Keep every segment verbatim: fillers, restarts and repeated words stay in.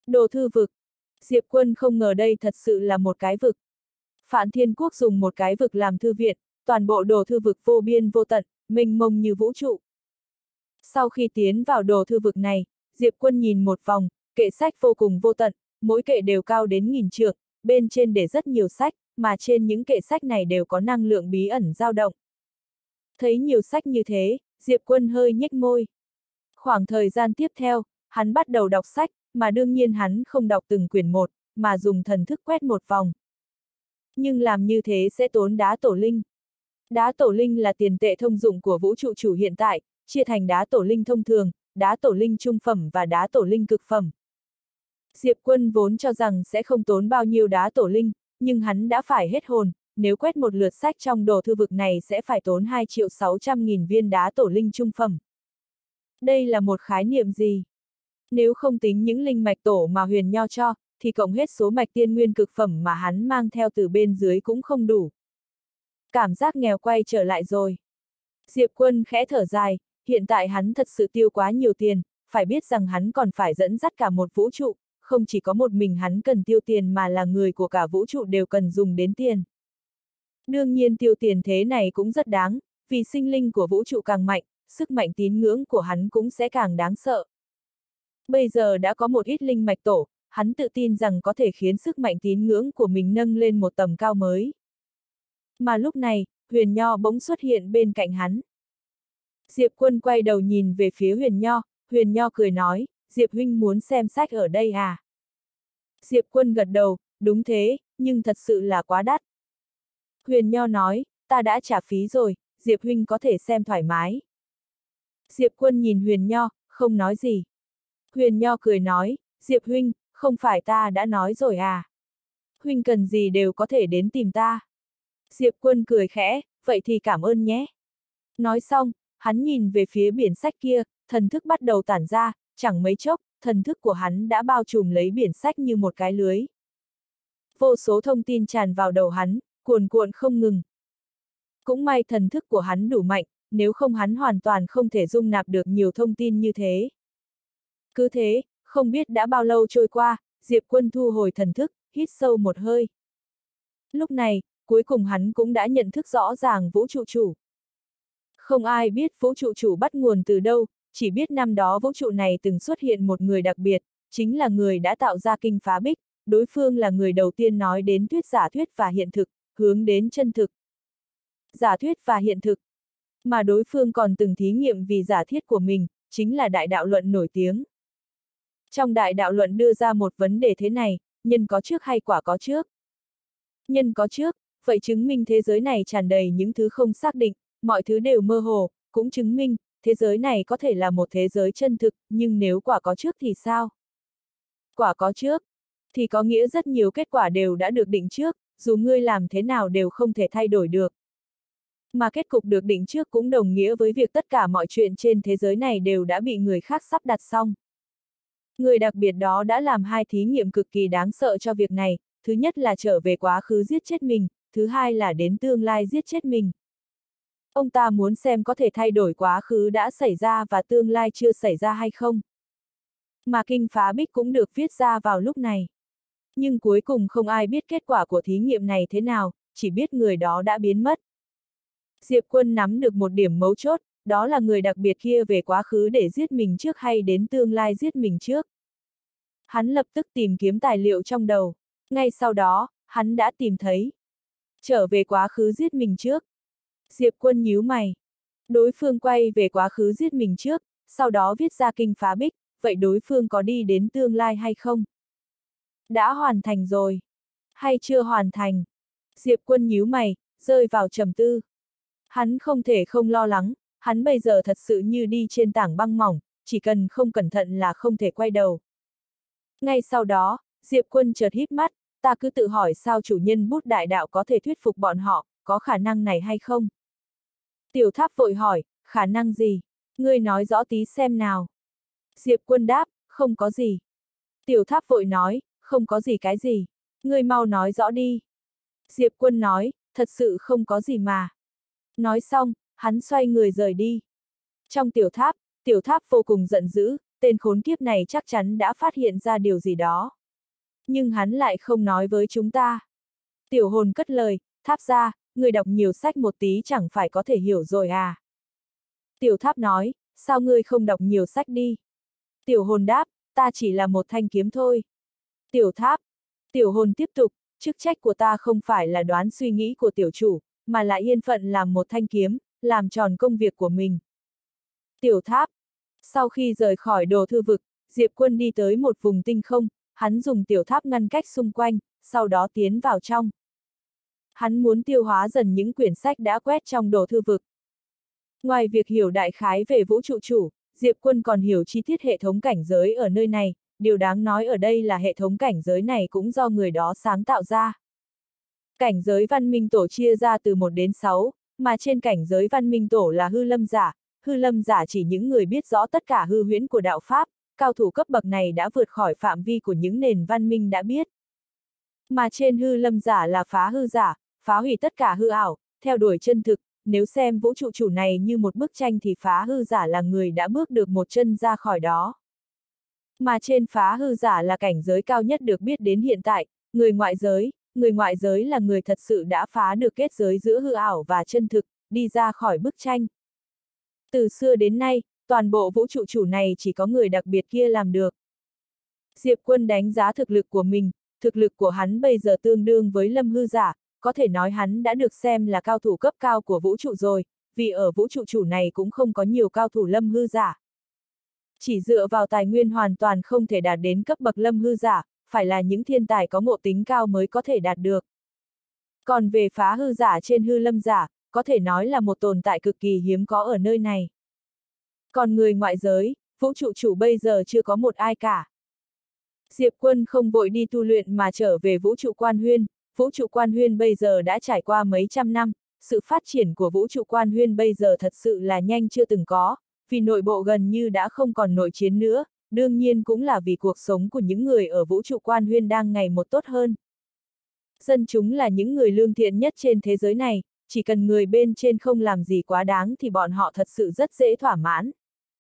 Đồ thư vực. Diệp Quân không ngờ đây thật sự là một cái vực. Phạn Thiên Quốc dùng một cái vực làm thư viện, toàn bộ đồ thư vực vô biên vô tận, mênh mông như vũ trụ. Sau khi tiến vào đồ thư vực này, Diệp Quân nhìn một vòng, kệ sách vô cùng vô tận, mỗi kệ đều cao đến nghìn trượng, bên trên để rất nhiều sách, mà trên những kệ sách này đều có năng lượng bí ẩn dao động. Thấy nhiều sách như thế, Diệp Quân hơi nhếch môi. Khoảng thời gian tiếp theo, hắn bắt đầu đọc sách, mà đương nhiên hắn không đọc từng quyển một, mà dùng thần thức quét một vòng. Nhưng làm như thế sẽ tốn đá tổ linh. Đá tổ linh là tiền tệ thông dụng của vũ trụ chủ hiện tại, chia thành đá tổ linh thông thường, đá tổ linh trung phẩm và đá tổ linh cực phẩm. Diệp Quân vốn cho rằng sẽ không tốn bao nhiêu đá tổ linh, nhưng hắn đã phải hết hồn, nếu quét một lượt sách trong đồ thư vực này sẽ phải tốn hai triệu sáu trăm nghìn viên đá tổ linh trung phẩm. Đây là một khái niệm gì? Nếu không tính những linh mạch tổ mà Huyền Nho cho, thì cộng hết số mạch tiên nguyên cực phẩm mà hắn mang theo từ bên dưới cũng không đủ. Cảm giác nghèo quay trở lại rồi. Diệp Quân khẽ thở dài, hiện tại hắn thật sự tiêu quá nhiều tiền, phải biết rằng hắn còn phải dẫn dắt cả một vũ trụ, không chỉ có một mình hắn cần tiêu tiền mà là người của cả vũ trụ đều cần dùng đến tiền. Đương nhiên tiêu tiền thế này cũng rất đáng, vì sinh linh của vũ trụ càng mạnh, sức mạnh tín ngưỡng của hắn cũng sẽ càng đáng sợ. Bây giờ đã có một ít linh mạch tổ, hắn tự tin rằng có thể khiến sức mạnh tín ngưỡng của mình nâng lên một tầm cao mới. Mà lúc này, Huyền Nho bỗng xuất hiện bên cạnh hắn. Diệp Quân quay đầu nhìn về phía Huyền Nho, Huyền Nho cười nói, Diệp huynh muốn xem sách ở đây à? Diệp Quân gật đầu, đúng thế, nhưng thật sự là quá đắt. Huyền Nho nói, ta đã trả phí rồi, Diệp huynh có thể xem thoải mái. Diệp Quân nhìn Huyền Nho, không nói gì. Huyền Nho cười nói, Diệp huynh, không phải ta đã nói rồi à? Huynh cần gì đều có thể đến tìm ta. Diệp Quân cười khẽ, vậy thì cảm ơn nhé. Nói xong, hắn nhìn về phía biển sách kia, thần thức bắt đầu tản ra, chẳng mấy chốc, thần thức của hắn đã bao trùm lấy biển sách như một cái lưới. Vô số thông tin tràn vào đầu hắn, cuồn cuộn không ngừng. Cũng may thần thức của hắn đủ mạnh, nếu không hắn hoàn toàn không thể dung nạp được nhiều thông tin như thế. Cứ thế, không biết đã bao lâu trôi qua, Diệp Quân thu hồi thần thức, hít sâu một hơi. Lúc này, cuối cùng hắn cũng đã nhận thức rõ ràng vũ trụ chủ. Không ai biết vũ trụ chủ bắt nguồn từ đâu, chỉ biết năm đó vũ trụ này từng xuất hiện một người đặc biệt, chính là người đã tạo ra kinh phá bích, đối phương là người đầu tiên nói đến thuyết giả thuyết và hiện thực, hướng đến chân thực. Giả thuyết và hiện thực. Mà đối phương còn từng thí nghiệm vì giả thiết của mình, chính là đại đạo luận nổi tiếng. Trong đại đạo luận đưa ra một vấn đề thế này, nhân có trước hay quả có trước? Nhân có trước, vậy chứng minh thế giới này tràn đầy những thứ không xác định, mọi thứ đều mơ hồ, cũng chứng minh, thế giới này có thể là một thế giới chân thực, nhưng nếu quả có trước thì sao? Quả có trước, thì có nghĩa rất nhiều kết quả đều đã được định trước, dù ngươi làm thế nào đều không thể thay đổi được. Mà kết cục được định trước cũng đồng nghĩa với việc tất cả mọi chuyện trên thế giới này đều đã bị người khác sắp đặt xong. Người đặc biệt đó đã làm hai thí nghiệm cực kỳ đáng sợ cho việc này, thứ nhất là trở về quá khứ giết chết mình, thứ hai là đến tương lai giết chết mình. Ông ta muốn xem có thể thay đổi quá khứ đã xảy ra và tương lai chưa xảy ra hay không. Mà kinh phá bích cũng được viết ra vào lúc này. Nhưng cuối cùng không ai biết kết quả của thí nghiệm này thế nào, chỉ biết người đó đã biến mất. Diệp Quân nắm được một điểm mấu chốt, đó là người đặc biệt kia về quá khứ để giết mình trước hay đến tương lai giết mình trước. Hắn lập tức tìm kiếm tài liệu trong đầu. Ngay sau đó, hắn đã tìm thấy. Trở về quá khứ giết mình trước. Diệp Quân nhíu mày. Đối phương quay về quá khứ giết mình trước, sau đó viết ra kinh phá bích, vậy đối phương có đi đến tương lai hay không? Đã hoàn thành rồi. Hay chưa hoàn thành? Diệp Quân nhíu mày, rơi vào trầm tư. Hắn không thể không lo lắng, hắn bây giờ thật sự như đi trên tảng băng mỏng, chỉ cần không cẩn thận là không thể quay đầu. Ngay sau đó, Diệp Quân chợt híp mắt, ta cứ tự hỏi sao chủ nhân bút đại đạo có thể thuyết phục bọn họ, có khả năng này hay không? Tiểu Tháp vội hỏi, khả năng gì? Ngươi nói rõ tí xem nào. Diệp Quân đáp, không có gì. Tiểu Tháp vội nói, không có gì cái gì. Ngươi mau nói rõ đi. Diệp Quân nói, thật sự không có gì mà. Nói xong, hắn xoay người rời đi. Trong tiểu tháp, tiểu tháp vô cùng giận dữ, tên khốn kiếp này chắc chắn đã phát hiện ra điều gì đó. Nhưng hắn lại không nói với chúng ta. Tiểu hồn cất lời, Tháp gia, người đọc nhiều sách một tí chẳng phải có thể hiểu rồi à. Tiểu Tháp nói, sao ngươi không đọc nhiều sách đi? Tiểu hồn đáp, ta chỉ là một thanh kiếm thôi. Tiểu Tháp. Tiểu hồn tiếp tục, chức trách của ta không phải là đoán suy nghĩ của tiểu chủ, mà là yên phận làm một thanh kiếm, làm tròn công việc của mình. Tiểu Tháp. Sau khi rời khỏi đồ thư vực, Diệp Quân đi tới một vùng tinh không, hắn dùng tiểu tháp ngăn cách xung quanh, sau đó tiến vào trong. Hắn muốn tiêu hóa dần những quyển sách đã quét trong đồ thư vực. Ngoài việc hiểu đại khái về vũ trụ chủ, Diệp Quân còn hiểu chi tiết hệ thống cảnh giới ở nơi này, điều đáng nói ở đây là hệ thống cảnh giới này cũng do người đó sáng tạo ra. Cảnh giới văn minh tổ chia ra từ một đến sáu, mà trên cảnh giới văn minh tổ là hư lâm giả, hư lâm giả chỉ những người biết rõ tất cả hư huyễn của đạo Pháp, cao thủ cấp bậc này đã vượt khỏi phạm vi của những nền văn minh đã biết. Mà trên hư lâm giả là phá hư giả, phá hủy tất cả hư ảo, theo đuổi chân thực, nếu xem vũ trụ chủ này như một bức tranh thì phá hư giả là người đã bước được một chân ra khỏi đó. Mà trên phá hư giả là cảnh giới cao nhất được biết đến hiện tại, người ngoại giới, người ngoại giới là người thật sự đã phá được kết giới giữa hư ảo và chân thực, đi ra khỏi bức tranh. Từ xưa đến nay, toàn bộ vũ trụ chủ này chỉ có người đặc biệt kia làm được. Diệp Quân đánh giá thực lực của mình, thực lực của hắn bây giờ tương đương với lâm hư giả, có thể nói hắn đã được xem là cao thủ cấp cao của vũ trụ rồi, vì ở vũ trụ chủ này cũng không có nhiều cao thủ lâm hư giả. Chỉ dựa vào tài nguyên hoàn toàn không thể đạt đến cấp bậc lâm hư giả, phải là những thiên tài có ngộ tính cao mới có thể đạt được. Còn về phá hư giả trên hư lâm giả, có thể nói là một tồn tại cực kỳ hiếm có ở nơi này. Còn người ngoại giới, vũ trụ chủ bây giờ chưa có một ai cả. Diệp Quân không vội đi tu luyện mà trở về vũ trụ quan huyên, vũ trụ quan huyên bây giờ đã trải qua mấy trăm năm, sự phát triển của vũ trụ quan huyên bây giờ thật sự là nhanh chưa từng có, vì nội bộ gần như đã không còn nội chiến nữa, đương nhiên cũng là vì cuộc sống của những người ở vũ trụ quan huyên đang ngày một tốt hơn. Dân chúng là những người lương thiện nhất trên thế giới này, chỉ cần người bên trên không làm gì quá đáng thì bọn họ thật sự rất dễ thỏa mãn.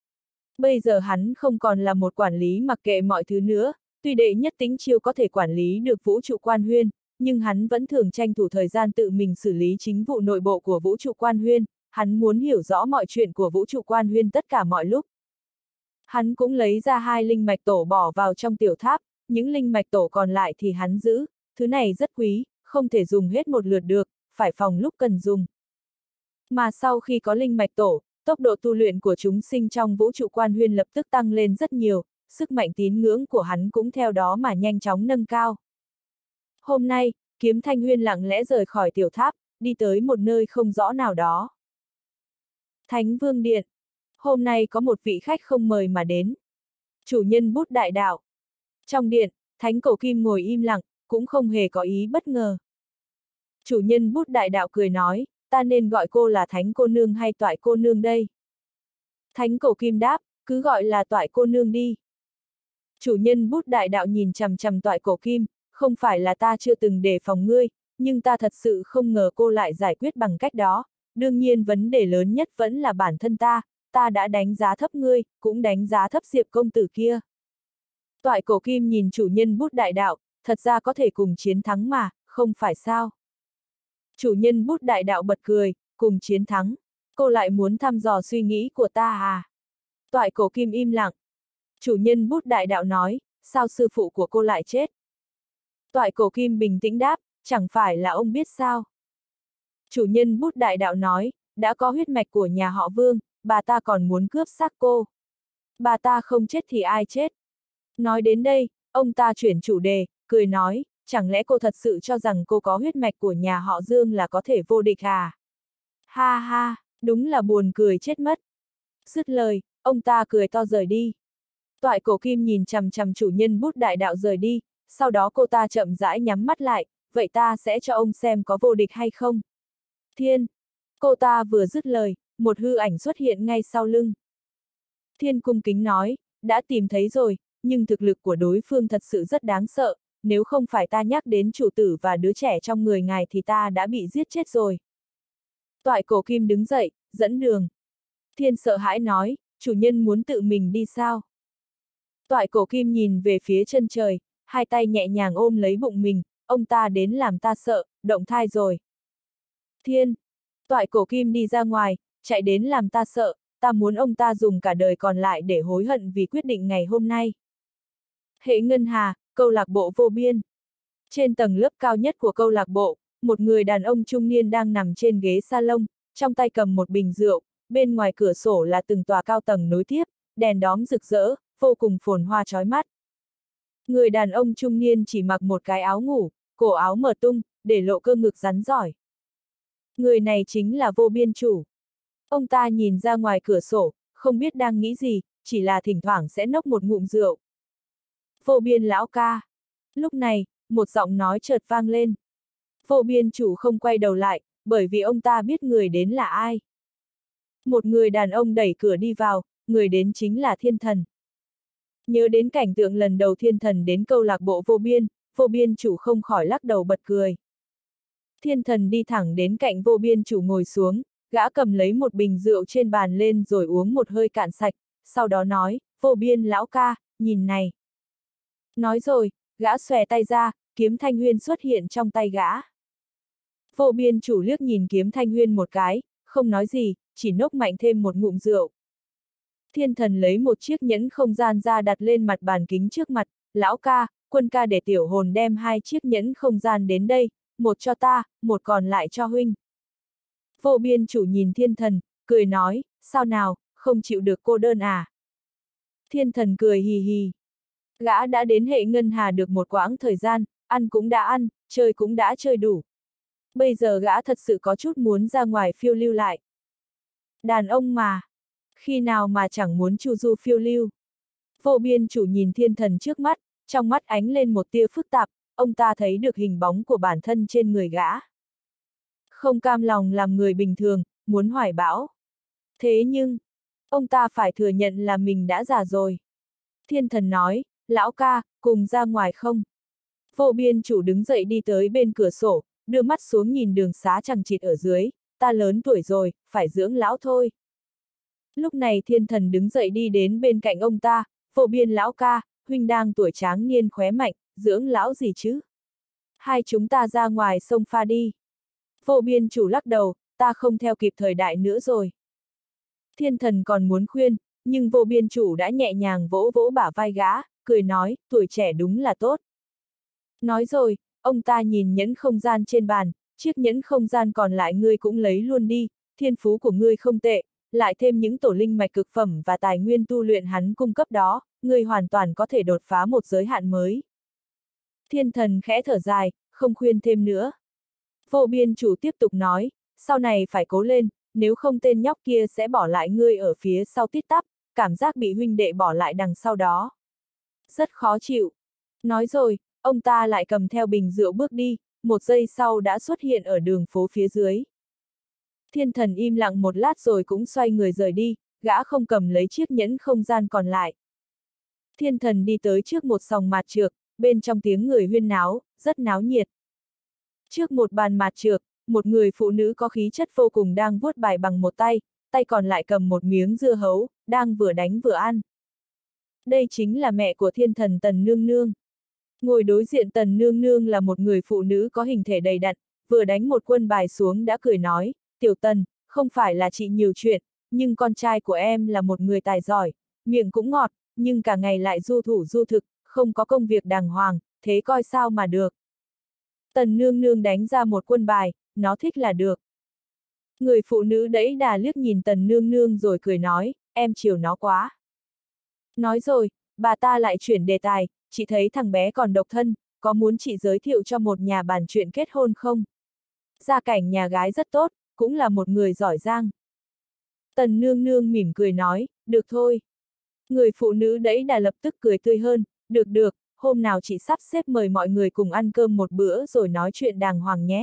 Bây giờ hắn không còn là một quản lý mặc kệ mọi thứ nữa, tuy đệ nhất tính chiêu có thể quản lý được vũ trụ quan huyên, nhưng hắn vẫn thường tranh thủ thời gian tự mình xử lý chính vụ nội bộ của vũ trụ quan huyên, hắn muốn hiểu rõ mọi chuyện của vũ trụ quan huyên tất cả mọi lúc. Hắn cũng lấy ra hai linh mạch tổ bỏ vào trong tiểu tháp, những linh mạch tổ còn lại thì hắn giữ, thứ này rất quý, không thể dùng hết một lượt được, phải phòng lúc cần dùng. Mà sau khi có linh mạch tổ, tốc độ tu luyện của chúng sinh trong vũ trụ quan huyên lập tức tăng lên rất nhiều, sức mạnh tín ngưỡng của hắn cũng theo đó mà nhanh chóng nâng cao. Hôm nay, Kiếm Thanh Huyên lặng lẽ rời khỏi tiểu tháp, đi tới một nơi không rõ nào đó. Thánh Vương Điện. Hôm nay có một vị khách không mời mà đến. Chủ nhân Bút Đại Đạo. Trong điện, Thánh Cổ Kim ngồi im lặng, cũng không hề có ý bất ngờ. Chủ nhân Bút Đại Đạo cười nói, ta nên gọi cô là Thánh cô nương hay Toại cô nương đây? Thánh Cổ Kim đáp, cứ gọi là Toại cô nương đi. Chủ nhân Bút Đại Đạo nhìn chằm chằm Toại Cổ Kim, không phải là ta chưa từng đề phòng ngươi, nhưng ta thật sự không ngờ cô lại giải quyết bằng cách đó. Đương nhiên vấn đề lớn nhất vẫn là bản thân ta, ta đã đánh giá thấp ngươi, cũng đánh giá thấp Diệp công tử kia. Toại Cổ Kim nhìn chủ nhân Bút Đại Đạo, thật ra có thể cùng chiến thắng mà, không phải sao? Chủ nhân Bút Đại Đạo bật cười, cùng chiến thắng. Cô lại muốn thăm dò suy nghĩ của ta à? Toại Cổ Kim im lặng. Chủ nhân Bút Đại Đạo nói, sao sư phụ của cô lại chết? Toại Cổ Kim bình tĩnh đáp, chẳng phải là ông biết sao? Chủ nhân Bút Đại Đạo nói, đã có huyết mạch của nhà họ Vương, bà ta còn muốn cướp xác cô. Bà ta không chết thì ai chết? Nói đến đây, ông ta chuyển chủ đề, cười nói, chẳng lẽ cô thật sự cho rằng cô có huyết mạch của nhà họ Dương là có thể vô địch à? Ha ha, đúng là buồn cười chết mất. Dứt lời, ông ta cười to rời đi. Toại Cổ Kim nhìn chằm chằm chủ nhân Bút Đại Đạo rời đi, sau đó cô ta chậm rãi nhắm mắt lại, vậy ta sẽ cho ông xem có vô địch hay không. Thiên! Cô ta vừa dứt lời, một hư ảnh xuất hiện ngay sau lưng. Thiên cung kính nói, đã tìm thấy rồi, nhưng thực lực của đối phương thật sự rất đáng sợ, nếu không phải ta nhắc đến chủ tử và đứa trẻ trong người ngài thì ta đã bị giết chết rồi. Toại Cổ Kim đứng dậy, dẫn đường. Thiên sợ hãi nói, chủ nhân muốn tự mình đi sao? Toại Cổ Kim nhìn về phía chân trời, hai tay nhẹ nhàng ôm lấy bụng mình, ông ta đến làm ta sợ, động thai rồi. Thiên! Toại Cổ Kim đi ra ngoài, chạy đến làm ta sợ, ta muốn ông ta dùng cả đời còn lại để hối hận vì quyết định ngày hôm nay. Hệ Ngân Hà, câu lạc bộ vô biên. Trên tầng lớp cao nhất của câu lạc bộ, một người đàn ông trung niên đang nằm trên ghế salon, trong tay cầm một bình rượu, bên ngoài cửa sổ là từng tòa cao tầng nối tiếp, đèn đóm rực rỡ, vô cùng phồn hoa chói mắt. Người đàn ông trung niên chỉ mặc một cái áo ngủ, cổ áo mở tung, để lộ cơ ngực rắn rỏi. Người này chính là Vô Biên Chủ. Ông ta nhìn ra ngoài cửa sổ, không biết đang nghĩ gì, chỉ là thỉnh thoảng sẽ nốc một ngụm rượu. Vô Biên lão ca. Lúc này, một giọng nói chợt vang lên. Vô Biên Chủ không quay đầu lại, bởi vì ông ta biết người đến là ai. Một người đàn ông đẩy cửa đi vào, người đến chính là Thiên Thần. Nhớ đến cảnh tượng lần đầu Thiên Thần đến câu lạc bộ Vô Biên, Vô Biên Chủ không khỏi lắc đầu bật cười. Thiên Thần đi thẳng đến cạnh Vô Biên Chủ ngồi xuống, gã cầm lấy một bình rượu trên bàn lên rồi uống một hơi cạn sạch, sau đó nói, Vô Biên lão ca, nhìn này. Nói rồi, gã xòe tay ra, kiếm Thanh Huyên xuất hiện trong tay gã. Vô Biên Chủ liếc nhìn kiếm Thanh Huyên một cái, không nói gì, chỉ nốc mạnh thêm một ngụm rượu. Thiên Thần lấy một chiếc nhẫn không gian ra đặt lên mặt bàn kính trước mặt, lão ca, Quân ca để tiểu hồn đem hai chiếc nhẫn không gian đến đây, một cho ta, một còn lại cho huynh. Vô Biên Chủ nhìn Thiên Thần, cười nói, sao nào, không chịu được cô đơn à? Thiên Thần cười hì hì. Gã đã đến hệ Ngân Hà được một quãng thời gian, ăn cũng đã ăn, chơi cũng đã chơi đủ. Bây giờ gã thật sự có chút muốn ra ngoài phiêu lưu lại. Đàn ông mà, khi nào mà chẳng muốn chu du phiêu lưu. Vô Biên Chủ nhìn Thiên Thần trước mắt, trong mắt ánh lên một tia phức tạp, ông ta thấy được hình bóng của bản thân trên người gã. Không cam lòng làm người bình thường, muốn hoài bão. Thế nhưng, ông ta phải thừa nhận là mình đã già rồi. Thiên Thần nói, lão ca, cùng ra ngoài không? Vô Biên Chủ đứng dậy đi tới bên cửa sổ, đưa mắt xuống nhìn đường xá chằng chịt ở dưới, ta lớn tuổi rồi, phải dưỡng lão thôi. Lúc này Thiên Thần đứng dậy đi đến bên cạnh ông ta, Vô Biên lão ca, huynh đang tuổi tráng niên khóe mạnh, dưỡng lão gì chứ? Hai chúng ta ra ngoài sông pha đi. Vô Biên Chủ lắc đầu, ta không theo kịp thời đại nữa rồi. Thiên Thần còn muốn khuyên, nhưng Vô Biên Chủ đã nhẹ nhàng vỗ vỗ bả vai gã, cười nói, tuổi trẻ đúng là tốt. Nói rồi, ông ta nhìn nhẫn không gian trên bàn, chiếc nhẫn không gian còn lại ngươi cũng lấy luôn đi, thiên phú của ngươi không tệ, lại thêm những tổ linh mạch cực phẩm và tài nguyên tu luyện hắn cung cấp đó, ngươi hoàn toàn có thể đột phá một giới hạn mới. Thiên Thần khẽ thở dài, không khuyên thêm nữa. Vô Biên Chủ tiếp tục nói, sau này phải cố lên, nếu không tên nhóc kia sẽ bỏ lại ngươi ở phía sau tít tắp, cảm giác bị huynh đệ bỏ lại đằng sau đó. Rất khó chịu. Nói rồi, ông ta lại cầm theo bình rượu bước đi, một giây sau đã xuất hiện ở đường phố phía dưới. Thiên Thần im lặng một lát rồi cũng xoay người rời đi, gã không cầm lấy chiếc nhẫn không gian còn lại. Thiên Thần đi tới trước một sòng mạt trược, bên trong tiếng người huyên náo, rất náo nhiệt. Trước một bàn mạt trược, một người phụ nữ có khí chất vô cùng đang vuốt bài bằng một tay, tay còn lại cầm một miếng dưa hấu, đang vừa đánh vừa ăn. Đây chính là mẹ của Thiên Thần Tần Nương Nương. Ngồi đối diện Tần Nương Nương là một người phụ nữ có hình thể đầy đặn, vừa đánh một quân bài xuống đã cười nói, Tiểu Tần, không phải là chị nhiều chuyện, nhưng con trai của em là một người tài giỏi, miệng cũng ngọt, nhưng cả ngày lại du thủ du thực, không có công việc đàng hoàng, thế coi sao mà được. Tần Nương Nương đánh ra một quân bài, nó thích là được. Người phụ nữ đẫy đà liếc nhìn Tần Nương Nương rồi cười nói, em chiều nó quá. Nói rồi, bà ta lại chuyển đề tài, chị thấy thằng bé còn độc thân, có muốn chị giới thiệu cho một nhà bàn chuyện kết hôn không? Gia cảnh nhà gái rất tốt, cũng là một người giỏi giang. Tần Nương Nương mỉm cười nói, được thôi. Người phụ nữ đẫy đà lập tức cười tươi hơn, được được, hôm nào chị sắp xếp mời mọi người cùng ăn cơm một bữa rồi nói chuyện đàng hoàng nhé.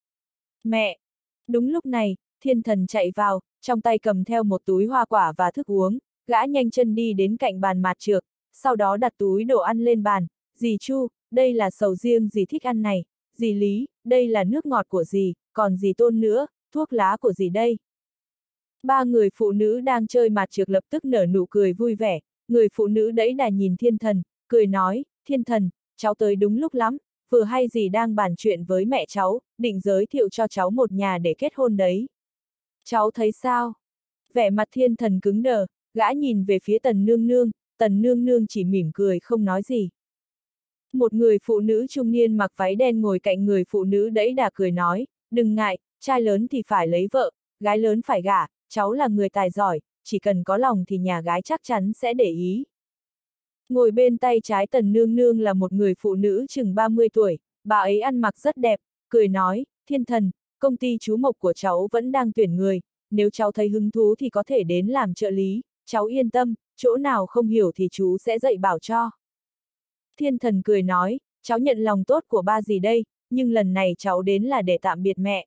Mẹ! Đúng lúc này, Thiên Thần chạy vào, trong tay cầm theo một túi hoa quả và thức uống, gã nhanh chân đi đến cạnh bàn mạt trược, sau đó đặt túi đồ ăn lên bàn, dì Chu, đây là sầu riêng dì thích ăn này, dì Lý, đây là nước ngọt của dì, còn dì Tôn nữa, thuốc lá của dì đây. Ba người phụ nữ đang chơi mạt trược lập tức nở nụ cười vui vẻ, người phụ nữ đẫy đà nhìn thiên thần, cười nói, thiên thần, cháu tới đúng lúc lắm, vừa hay gì đang bàn chuyện với mẹ cháu, định giới thiệu cho cháu một nhà để kết hôn đấy. Cháu thấy sao? Vẻ mặt thiên thần cứng đờ, gã nhìn về phía tần nương nương, tần nương nương chỉ mỉm cười không nói gì. Một người phụ nữ trung niên mặc váy đen ngồi cạnh người phụ nữ đẫy đà cười nói, đừng ngại, trai lớn thì phải lấy vợ, gái lớn phải gả, cháu là người tài giỏi, chỉ cần có lòng thì nhà gái chắc chắn sẽ để ý. Ngồi bên tay trái tần nương nương là một người phụ nữ chừng ba mươi tuổi, bà ấy ăn mặc rất đẹp, cười nói, thiên thần, công ty chú Mộc của cháu vẫn đang tuyển người, nếu cháu thấy hứng thú thì có thể đến làm trợ lý, cháu yên tâm, chỗ nào không hiểu thì chú sẽ dạy bảo cho. Thiên thần cười nói, cháu nhận lòng tốt của ba gì đây, nhưng lần này cháu đến là để tạm biệt mẹ.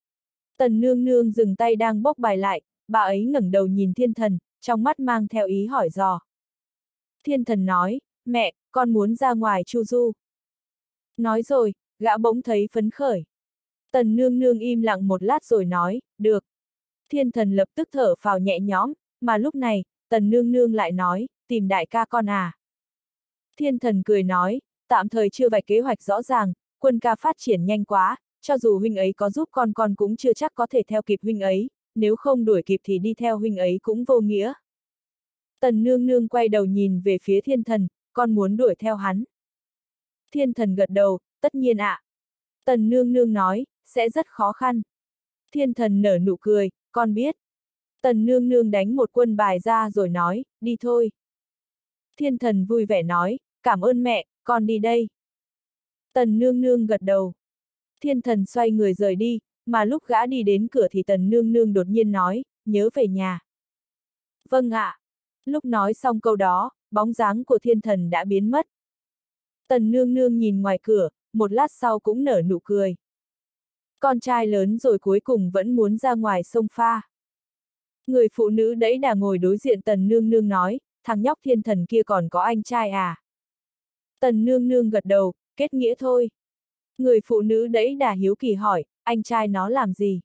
Tần nương nương dừng tay đang bốc bài lại, bà ấy ngẩng đầu nhìn thiên thần, trong mắt mang theo ý hỏi dò. Thiên thần nói, mẹ, con muốn ra ngoài chu du. Nói rồi, gã bỗng thấy phấn khởi. Tần nương nương im lặng một lát rồi nói, được. Thiên thần lập tức thở phào nhẹ nhõm, mà lúc này, tần nương nương lại nói, tìm đại ca con à. Thiên thần cười nói, tạm thời chưa vạch kế hoạch rõ ràng, quân ca phát triển nhanh quá, cho dù huynh ấy có giúp con con cũng chưa chắc có thể theo kịp huynh ấy, nếu không đuổi kịp thì đi theo huynh ấy cũng vô nghĩa. Tần nương nương quay đầu nhìn về phía thiên thần, con muốn đuổi theo hắn. Thiên thần gật đầu, tất nhiên ạ. À. Tần nương nương nói, sẽ rất khó khăn. Thiên thần nở nụ cười, con biết. Tần nương nương đánh một quân bài ra rồi nói, đi thôi. Thiên thần vui vẻ nói, cảm ơn mẹ, con đi đây. Tần nương nương gật đầu. Thiên thần xoay người rời đi, mà lúc gã đi đến cửa thì tần nương nương đột nhiên nói, nhớ về nhà. Vâng ạ. À. Lúc nói xong câu đó, bóng dáng của thiên thần đã biến mất. Tần nương nương nhìn ngoài cửa, một lát sau cũng nở nụ cười. Con trai lớn rồi cuối cùng vẫn muốn ra ngoài sông pha. Người phụ nữ đẫy đà ngồi đối diện tần nương nương nói, thằng nhóc thiên thần kia còn có anh trai à? Tần nương nương gật đầu, kết nghĩa thôi. Người phụ nữ đẫy đà hiếu kỳ hỏi, anh trai nó làm gì?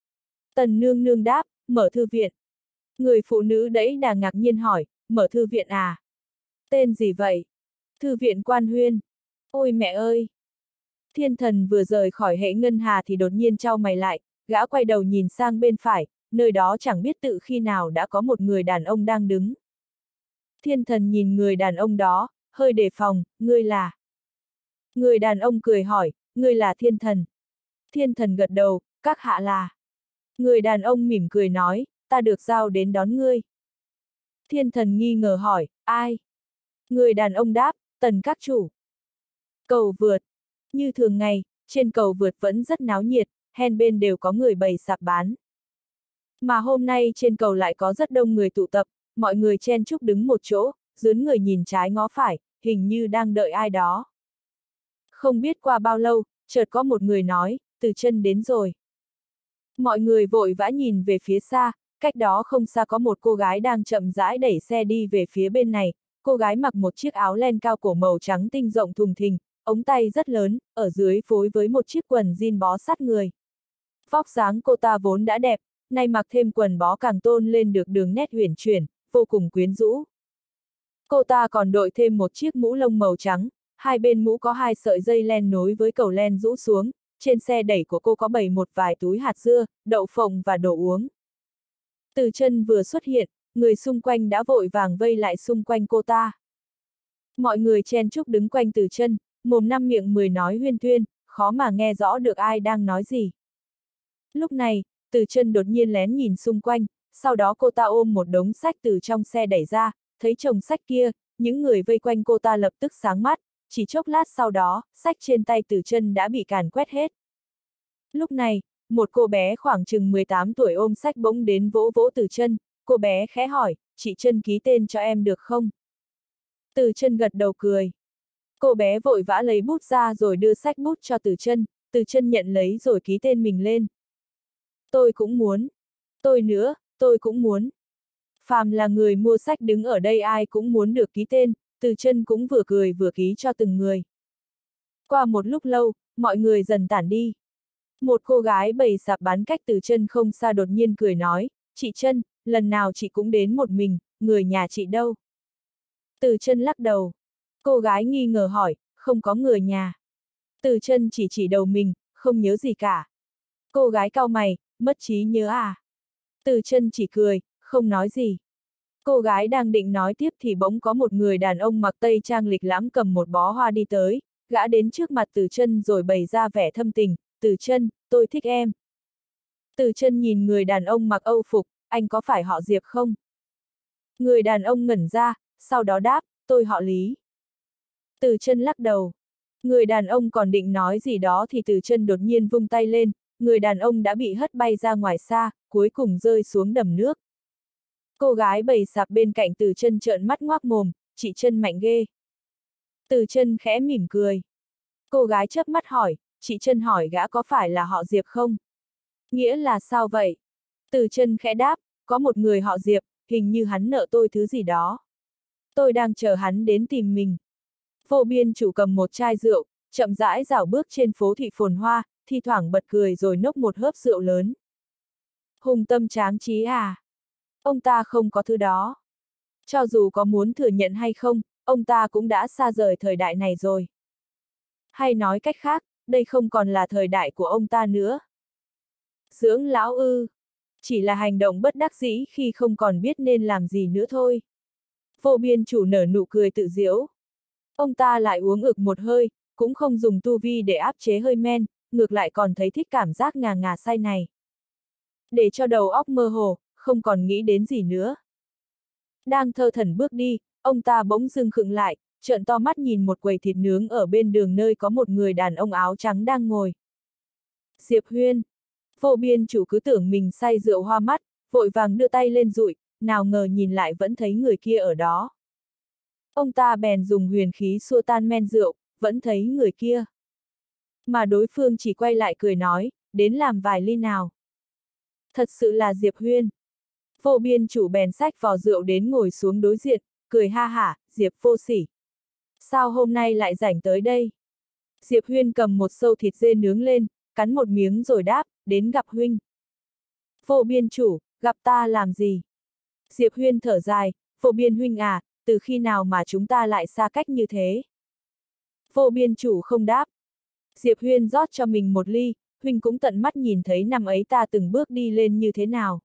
Tần nương nương đáp, mở thư viện. Người phụ nữ đẫy đà ngạc nhiên hỏi, mở thư viện à? Tên gì vậy? Thư viện Quan Huyên. Ôi mẹ ơi! Thiên thần vừa rời khỏi hệ ngân hà thì đột nhiên chau mày lại, gã quay đầu nhìn sang bên phải, nơi đó chẳng biết tự khi nào đã có một người đàn ông đang đứng. Thiên thần nhìn người đàn ông đó, hơi đề phòng, ngươi là... Người đàn ông cười hỏi, ngươi là thiên thần. Thiên thần gật đầu, các hạ là... Người đàn ông mỉm cười nói, ta được giao đến đón ngươi. Thiên thần nghi ngờ hỏi, ai? Người đàn ông đáp, tần các chủ. Cầu vượt. Như thường ngày, trên cầu vượt vẫn rất náo nhiệt, hai bên đều có người bày sạp bán. Mà hôm nay trên cầu lại có rất đông người tụ tập, mọi người chen chúc đứng một chỗ, dướn người nhìn trái ngó phải, hình như đang đợi ai đó. Không biết qua bao lâu, chợt có một người nói, Từ Chân đến rồi. Mọi người vội vã nhìn về phía xa, cách đó không xa có một cô gái đang chậm rãi đẩy xe đi về phía bên này, cô gái mặc một chiếc áo len cao cổ màu trắng tinh rộng thùng thình, ống tay rất lớn, ở dưới phối với một chiếc quần jean bó sát người. Vóc dáng cô ta vốn đã đẹp, nay mặc thêm quần bó càng tôn lên được đường nét uyển chuyển, vô cùng quyến rũ. Cô ta còn đội thêm một chiếc mũ lông màu trắng, hai bên mũ có hai sợi dây len nối với cầu len rũ xuống, trên xe đẩy của cô có bày một vài túi hạt dưa, đậu phộng và đồ uống. Từ Chân vừa xuất hiện, người xung quanh đã vội vàng vây lại xung quanh cô ta. Mọi người chen chúc đứng quanh Từ Chân, mồm năm miệng mười nói huyên thuyên, khó mà nghe rõ được ai đang nói gì. Lúc này, Từ Chân đột nhiên lén nhìn xung quanh, sau đó cô ta ôm một đống sách từ trong xe đẩy ra, thấy chồng sách kia, những người vây quanh cô ta lập tức sáng mắt, chỉ chốc lát sau đó, sách trên tay Từ Chân đã bị càn quét hết. Lúc này, một cô bé khoảng chừng mười tám tuổi ôm sách bỗng đến vỗ vỗ Từ Chân, cô bé khẽ hỏi, chị Chân ký tên cho em được không? Từ Chân gật đầu cười. Cô bé vội vã lấy bút ra rồi đưa sách bút cho Từ Chân, Từ Chân nhận lấy rồi ký tên mình lên. Tôi cũng muốn. Tôi nữa, tôi cũng muốn. Phàm là người mua sách đứng ở đây ai cũng muốn được ký tên, Từ Chân cũng vừa cười vừa ký cho từng người. Qua một lúc lâu, mọi người dần tản đi. Một cô gái bày sạp bán cách Từ Chân không xa đột nhiên cười nói, chị Chân, lần nào chị cũng đến một mình, người nhà chị đâu? Từ Chân lắc đầu. Cô gái nghi ngờ hỏi, không có người nhà. Từ Chân chỉ chỉ đầu mình, không nhớ gì cả. Cô gái cau mày, mất trí nhớ à? Từ Chân chỉ cười, không nói gì. Cô gái đang định nói tiếp thì bỗng có một người đàn ông mặc tây trang lịch lãm cầm một bó hoa đi tới, gã đến trước mặt Từ Chân rồi bày ra vẻ thâm tình, Từ Chân, tôi thích em. Từ Chân nhìn người đàn ông mặc âu phục, anh có phải họ Diệp không? Người đàn ông ngẩn ra, sau đó đáp, tôi họ Lý. Từ Chân lắc đầu. Người đàn ông còn định nói gì đó thì Từ Chân đột nhiên vung tay lên, người đàn ông đã bị hất bay ra ngoài xa, cuối cùng rơi xuống đầm nước. Cô gái bầy sạp bên cạnh Từ Chân trợn mắt ngoác mồm, chị Chân mạnh ghê. Từ Chân khẽ mỉm cười. Cô gái chớp mắt hỏi, chị Chân hỏi gã có phải là họ Diệp không? Nghĩa là sao vậy? Từ Chân khẽ đáp, có một người họ Diệp, hình như hắn nợ tôi thứ gì đó. Tôi đang chờ hắn đến tìm mình. Vô Biên Chủ cầm một chai rượu, chậm rãi rảo bước trên phố thị phồn hoa, thi thoảng bật cười rồi nốc một hớp rượu lớn. Hùng tâm tráng trí à? Ông ta không có thứ đó. Cho dù có muốn thừa nhận hay không, ông ta cũng đã xa rời thời đại này rồi. Hay nói cách khác, đây không còn là thời đại của ông ta nữa. Dưỡng lão ư? Chỉ là hành động bất đắc dĩ khi không còn biết nên làm gì nữa thôi. Vô Biên Chủ nở nụ cười tự giễu. Ông ta lại uống ực một hơi, cũng không dùng tu vi để áp chế hơi men, ngược lại còn thấy thích cảm giác ngà ngà say này. Để cho đầu óc mơ hồ, không còn nghĩ đến gì nữa. Đang thơ thẩn bước đi, ông ta bỗng dưng khựng lại, trợn to mắt nhìn một quầy thịt nướng ở bên đường nơi có một người đàn ông áo trắng đang ngồi. Diệp Huyên. Vô Biên Chủ cứ tưởng mình say rượu hoa mắt, vội vàng đưa tay lên dụi, nào ngờ nhìn lại vẫn thấy người kia ở đó. Ông ta bèn dùng huyền khí xua tan men rượu, vẫn thấy người kia. Mà đối phương chỉ quay lại cười nói, đến làm vài ly nào. Thật sự là Diệp Huyên. Vô Biên Chủ bèn xách vò rượu đến ngồi xuống đối diện, cười ha hả, Diệp vô sỉ. Sao hôm nay lại rảnh tới đây? Diệp Huyên cầm một sâu thịt dê nướng lên, cắn một miếng rồi đáp, đến gặp huynh. Vô Biên Chủ, gặp ta làm gì? Diệp Huyên thở dài, Vô Biên huynh à, từ khi nào mà chúng ta lại xa cách như thế? Vô Biên Chủ không đáp. Diệp Huyên rót cho mình một ly, huynh cũng tận mắt nhìn thấy năm ấy ta từng bước đi lên như thế nào.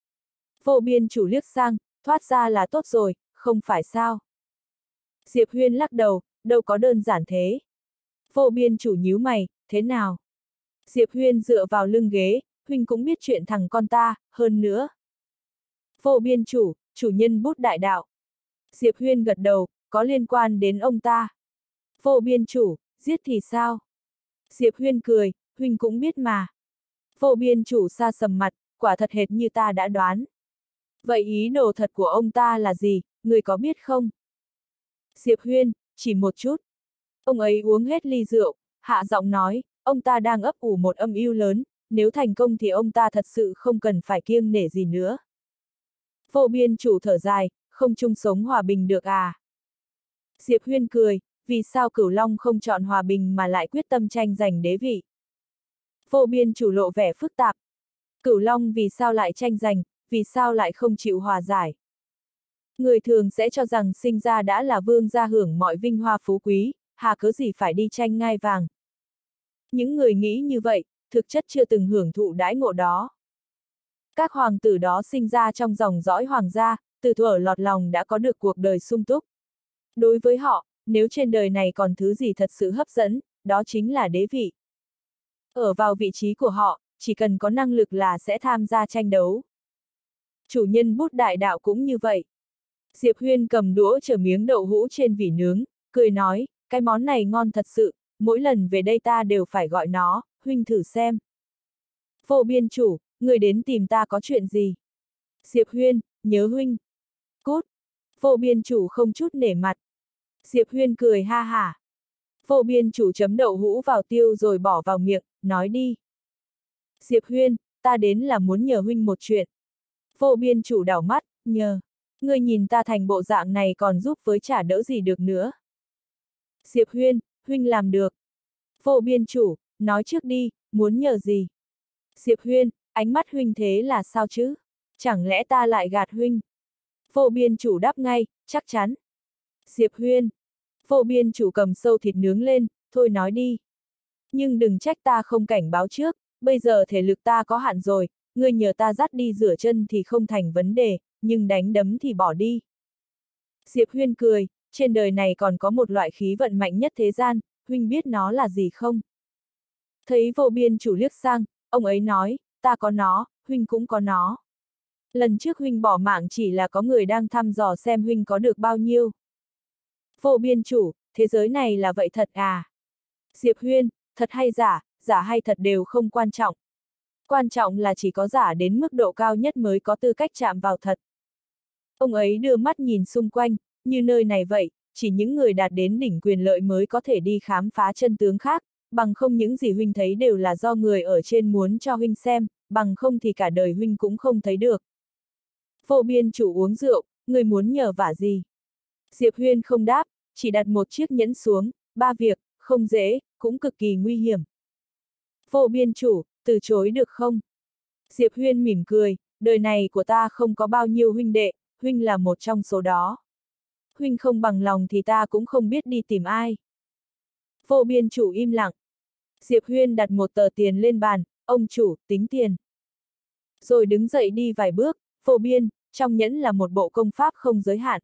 Vô Biên Chủ liếc sang, thoát ra là tốt rồi, không phải sao? Diệp Huyên lắc đầu, đâu có đơn giản thế. Vô Biên Chủ nhíu mày, thế nào? Diệp Huyên dựa vào lưng ghế, huynh cũng biết chuyện thằng con ta, hơn nữa. Vô Biên Chủ, chủ nhân bút đại đạo. Diệp Huyên gật đầu, có liên quan đến ông ta. Vô Biên Chủ, giết thì sao? Diệp Huyên cười, huynh cũng biết mà. Vô Biên Chủ sa sầm mặt, quả thật hệt như ta đã đoán. Vậy ý đồ thật của ông ta là gì, người có biết không? Diệp Huyên, chỉ một chút. Ông ấy uống hết ly rượu, hạ giọng nói, ông ta đang ấp ủ một âm mưu lớn, nếu thành công thì ông ta thật sự không cần phải kiêng nể gì nữa. Vô Biên Chủ thở dài, không chung sống hòa bình được à? Diệp Huyên cười, vì sao Cửu Long không chọn hòa bình mà lại quyết tâm tranh giành đế vị? Vô Biên Chủ lộ vẻ phức tạp. Cửu Long vì sao lại tranh giành, vì sao lại không chịu hòa giải? Người thường sẽ cho rằng sinh ra đã là vương gia hưởng mọi vinh hoa phú quý, hà cớ gì phải đi tranh ngai vàng. Những người nghĩ như vậy, thực chất chưa từng hưởng thụ đãi ngộ đó. Các hoàng tử đó sinh ra trong dòng dõi hoàng gia, từ thuở lọt lòng đã có được cuộc đời sung túc. Đối với họ, nếu trên đời này còn thứ gì thật sự hấp dẫn, đó chính là đế vị. Ở vào vị trí của họ, chỉ cần có năng lực là sẽ tham gia tranh đấu. Chủ nhân bút đại đạo cũng như vậy. Diệp Huyên cầm đũa chở miếng đậu hũ trên vỉ nướng, cười nói, cái món này ngon thật sự, mỗi lần về đây ta đều phải gọi nó, huynh thử xem. Vô Biên Chủ, người đến tìm ta có chuyện gì? Diệp Huyên, nhớ huynh. Cút. Vô Biên Chủ không chút nể mặt. Diệp Huyên cười ha hả. Vô Biên Chủ chấm đậu hũ vào tiêu rồi bỏ vào miệng, nói đi. Diệp Huyên, ta đến là muốn nhờ huynh một chuyện. Vô Biên Chủ đảo mắt, nhờ. Ngươi nhìn ta thành bộ dạng này còn giúp với chả đỡ gì được nữa. Diệp Huyên, huynh làm được. Vô Biên Chủ, nói trước đi, muốn nhờ gì? Diệp Huyên, ánh mắt huynh thế là sao chứ? Chẳng lẽ ta lại gạt huynh? Vô Biên Chủ đáp ngay, chắc chắn. Diệp Huyên. Vô biên chủ cầm sâu thịt nướng lên, thôi nói đi. Nhưng đừng trách ta không cảnh báo trước, bây giờ thể lực ta có hạn rồi, ngươi nhờ ta dắt đi rửa chân thì không thành vấn đề, nhưng đánh đấm thì bỏ đi. Diệp Huyên cười, trên đời này còn có một loại khí vận mạnh nhất thế gian, huynh biết nó là gì không? Thấy vô biên chủ liếc sang, ông ấy nói, ta có nó, huynh cũng có nó. Lần trước huynh bỏ mạng chỉ là có người đang thăm dò xem huynh có được bao nhiêu. Vô biên chủ, thế giới này là vậy thật à? Diệp Huyên, thật hay giả, giả hay thật đều không quan trọng. Quan trọng là chỉ có giả đến mức độ cao nhất mới có tư cách chạm vào thật. Ông ấy đưa mắt nhìn xung quanh, như nơi này vậy, chỉ những người đạt đến đỉnh quyền lợi mới có thể đi khám phá chân tướng khác, bằng không những gì huynh thấy đều là do người ở trên muốn cho huynh xem, bằng không thì cả đời huynh cũng không thấy được. Vô biên chủ uống rượu, người muốn nhờ vả gì? Diệp Huyên không đáp, chỉ đặt một chiếc nhẫn xuống, ba việc, không dễ, cũng cực kỳ nguy hiểm. Vô biên chủ, từ chối được không? Diệp Huyên mỉm cười, đời này của ta không có bao nhiêu huynh đệ, huynh là một trong số đó. Huynh không bằng lòng thì ta cũng không biết đi tìm ai. Vô biên chủ im lặng. Diệp Huyên đặt một tờ tiền lên bàn, ông chủ, tính tiền. Rồi đứng dậy đi vài bước, vô biên, trong nhẫn là một bộ công pháp không giới hạn.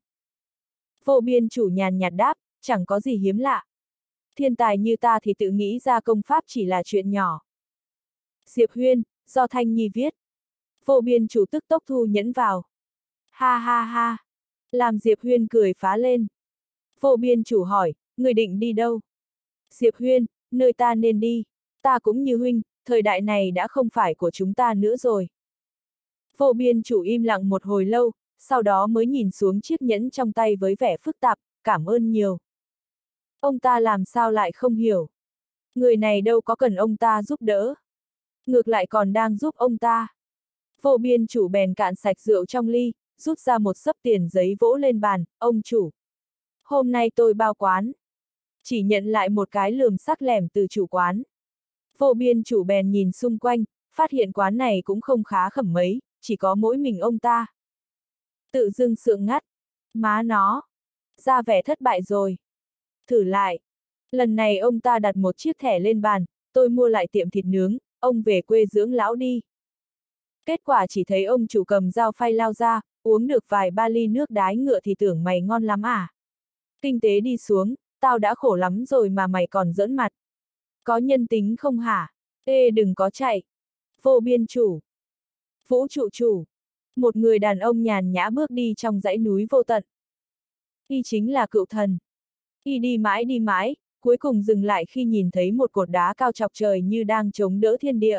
Vô biên chủ nhàn nhạt đáp, chẳng có gì hiếm lạ. Thiên tài như ta thì tự nghĩ ra công pháp chỉ là chuyện nhỏ. Diệp Huyên, do Thanh Nhi viết. Vô biên chủ tức tốc thu nhẫn vào. Ha ha ha. Làm Diệp Huyên cười phá lên. Vô biên chủ hỏi, người định đi đâu? Diệp Huyên, nơi ta nên đi. Ta cũng như huynh, thời đại này đã không phải của chúng ta nữa rồi. Vô biên chủ im lặng một hồi lâu, sau đó mới nhìn xuống chiếc nhẫn trong tay với vẻ phức tạp, cảm ơn nhiều. Ông ta làm sao lại không hiểu? Người này đâu có cần ông ta giúp đỡ. Ngược lại còn đang giúp ông ta. Vô biên chủ bèn cạn sạch rượu trong ly, rút ra một xấp tiền giấy vỗ lên bàn, ông chủ. Hôm nay tôi bao quán. Chỉ nhận lại một cái lườm sắc lẻm từ chủ quán. Vô biên chủ bèn nhìn xung quanh, phát hiện quán này cũng không khá khẩm mấy, chỉ có mỗi mình ông ta. Tự dưng sượng ngắt. Má nó. Ra vẻ thất bại rồi. Thử lại. Lần này ông ta đặt một chiếc thẻ lên bàn, tôi mua lại tiệm thịt nướng, ông về quê dưỡng lão đi. Kết quả chỉ thấy ông chủ cầm dao phay lao ra, uống được vài ba ly nước đái ngựa thì tưởng mày ngon lắm à. Kinh tế đi xuống, tao đã khổ lắm rồi mà mày còn giỡn mặt. Có nhân tính không hả? Ê đừng có chạy. Vô biên chủ. Vũ trụ chủ. Một người đàn ông nhàn nhã bước đi trong dãy núi vô tận. Y chính là Cựu Thần. Y đi mãi đi mãi, cuối cùng dừng lại khi nhìn thấy một cột đá cao chọc trời như đang chống đỡ thiên địa.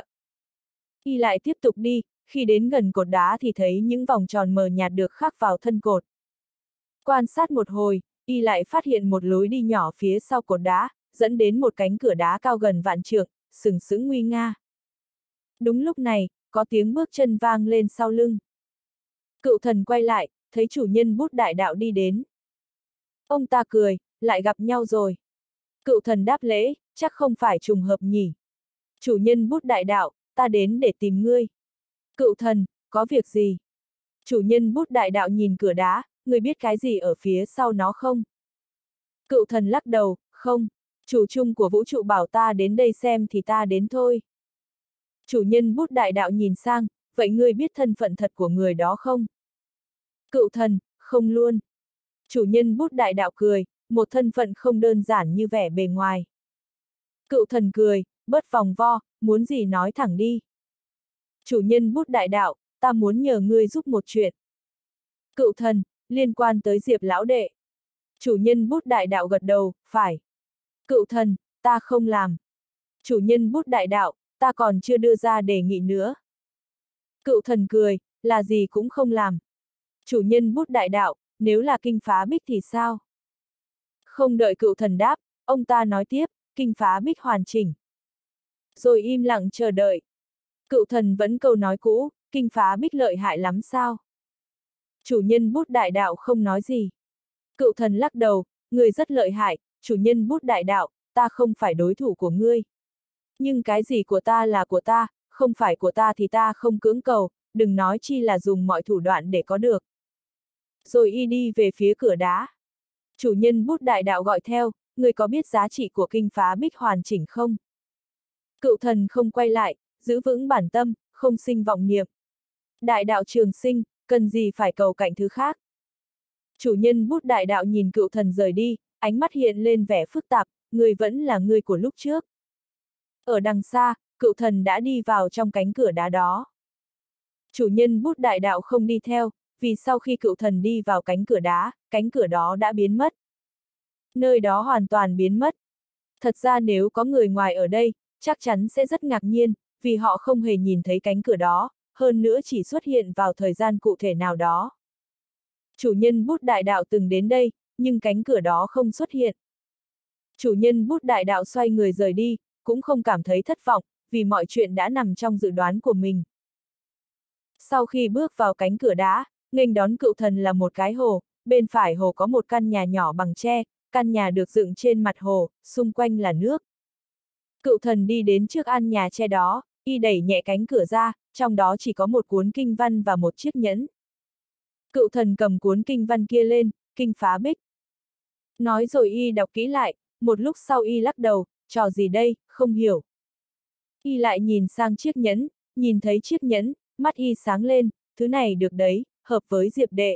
Y lại tiếp tục đi, khi đến gần cột đá thì thấy những vòng tròn mờ nhạt được khắc vào thân cột. Quan sát một hồi, Y lại phát hiện một lối đi nhỏ phía sau cột đá, dẫn đến một cánh cửa đá cao gần vạn trượng, sừng sững nguy nga. Đúng lúc này, có tiếng bước chân vang lên sau lưng. Cựu Thần quay lại, thấy chủ nhân Bút Đại Đạo đi đến. Ông ta cười, lại gặp nhau rồi. Cựu Thần đáp lễ, chắc không phải trùng hợp nhỉ. Chủ nhân Bút Đại Đạo, ta đến để tìm ngươi. Cựu Thần, có việc gì? Chủ nhân Bút Đại Đạo nhìn cửa đá, ngươi biết cái gì ở phía sau nó không? Cựu Thần lắc đầu, không. Chủ chung của vũ trụ bảo ta đến đây xem thì ta đến thôi. Chủ nhân Bút Đại Đạo nhìn sang, vậy ngươi biết thân phận thật của người đó không? Cựu Thần, không luôn. Chủ nhân Bút Đại Đạo cười, một thân phận không đơn giản như vẻ bề ngoài. Cựu Thần cười, bớt vòng vo, muốn gì nói thẳng đi. Chủ nhân Bút Đại Đạo, ta muốn nhờ ngươi giúp một chuyện. Cựu Thần, liên quan tới Diệp lão đệ. Chủ nhân Bút Đại Đạo gật đầu, phải. Cựu Thần, ta không làm. Chủ nhân Bút Đại Đạo, ta còn chưa đưa ra đề nghị nữa. Cựu Thần cười, là gì cũng không làm. Chủ nhân Bút Đại Đạo, nếu là kinh phá bích thì sao? Không đợi Cựu Thần đáp, ông ta nói tiếp, kinh phá bích hoàn chỉnh. Rồi im lặng chờ đợi. Cựu Thần vẫn câu nói cũ, kinh phá bích lợi hại lắm sao? Chủ nhân Bút Đại Đạo không nói gì. Cựu Thần lắc đầu, người rất lợi hại, chủ nhân Bút Đại Đạo, ta không phải đối thủ của ngươi. Nhưng cái gì của ta là của ta, không phải của ta thì ta không cưỡng cầu, đừng nói chi là dùng mọi thủ đoạn để có được. Rồi Y đi về phía cửa đá. Chủ nhân bút đại đạo gọi theo, người có biết giá trị của kinh phá bích hoàn chỉnh không? Cựu thần không quay lại, giữ vững bản tâm, không sinh vọng niệm. Đại đạo trường sinh, cần gì phải cầu cạnh thứ khác. Chủ nhân bút đại đạo nhìn cựu thần rời đi, ánh mắt hiện lên vẻ phức tạp, người vẫn là người của lúc trước. Ở đằng xa, cựu thần đã đi vào trong cánh cửa đá đó. Chủ nhân bút đại đạo không đi theo, vì sau khi cựu thần đi vào cánh cửa đá, cánh cửa đó đã biến mất. Nơi đó hoàn toàn biến mất. Thật ra nếu có người ngoài ở đây, chắc chắn sẽ rất ngạc nhiên, vì họ không hề nhìn thấy cánh cửa đó, hơn nữa chỉ xuất hiện vào thời gian cụ thể nào đó. Chủ nhân bút đại đạo từng đến đây, nhưng cánh cửa đó không xuất hiện. Chủ nhân bút đại đạo xoay người rời đi, cũng không cảm thấy thất vọng, vì mọi chuyện đã nằm trong dự đoán của mình. Sau khi bước vào cánh cửa đá, nghênh đón cựu thần là một cái hồ, bên phải hồ có một căn nhà nhỏ bằng tre, căn nhà được dựng trên mặt hồ, xung quanh là nước. Cựu thần đi đến trước căn nhà tre đó, y đẩy nhẹ cánh cửa ra, trong đó chỉ có một cuốn kinh văn và một chiếc nhẫn. Cựu thần cầm cuốn kinh văn kia lên, kinh phá bích. Nói rồi y đọc kỹ lại, một lúc sau y lắc đầu, trò gì đây, không hiểu. Y lại nhìn sang chiếc nhẫn, nhìn thấy chiếc nhẫn, mắt y sáng lên, thứ này được đấy, hợp với Diệp đệ.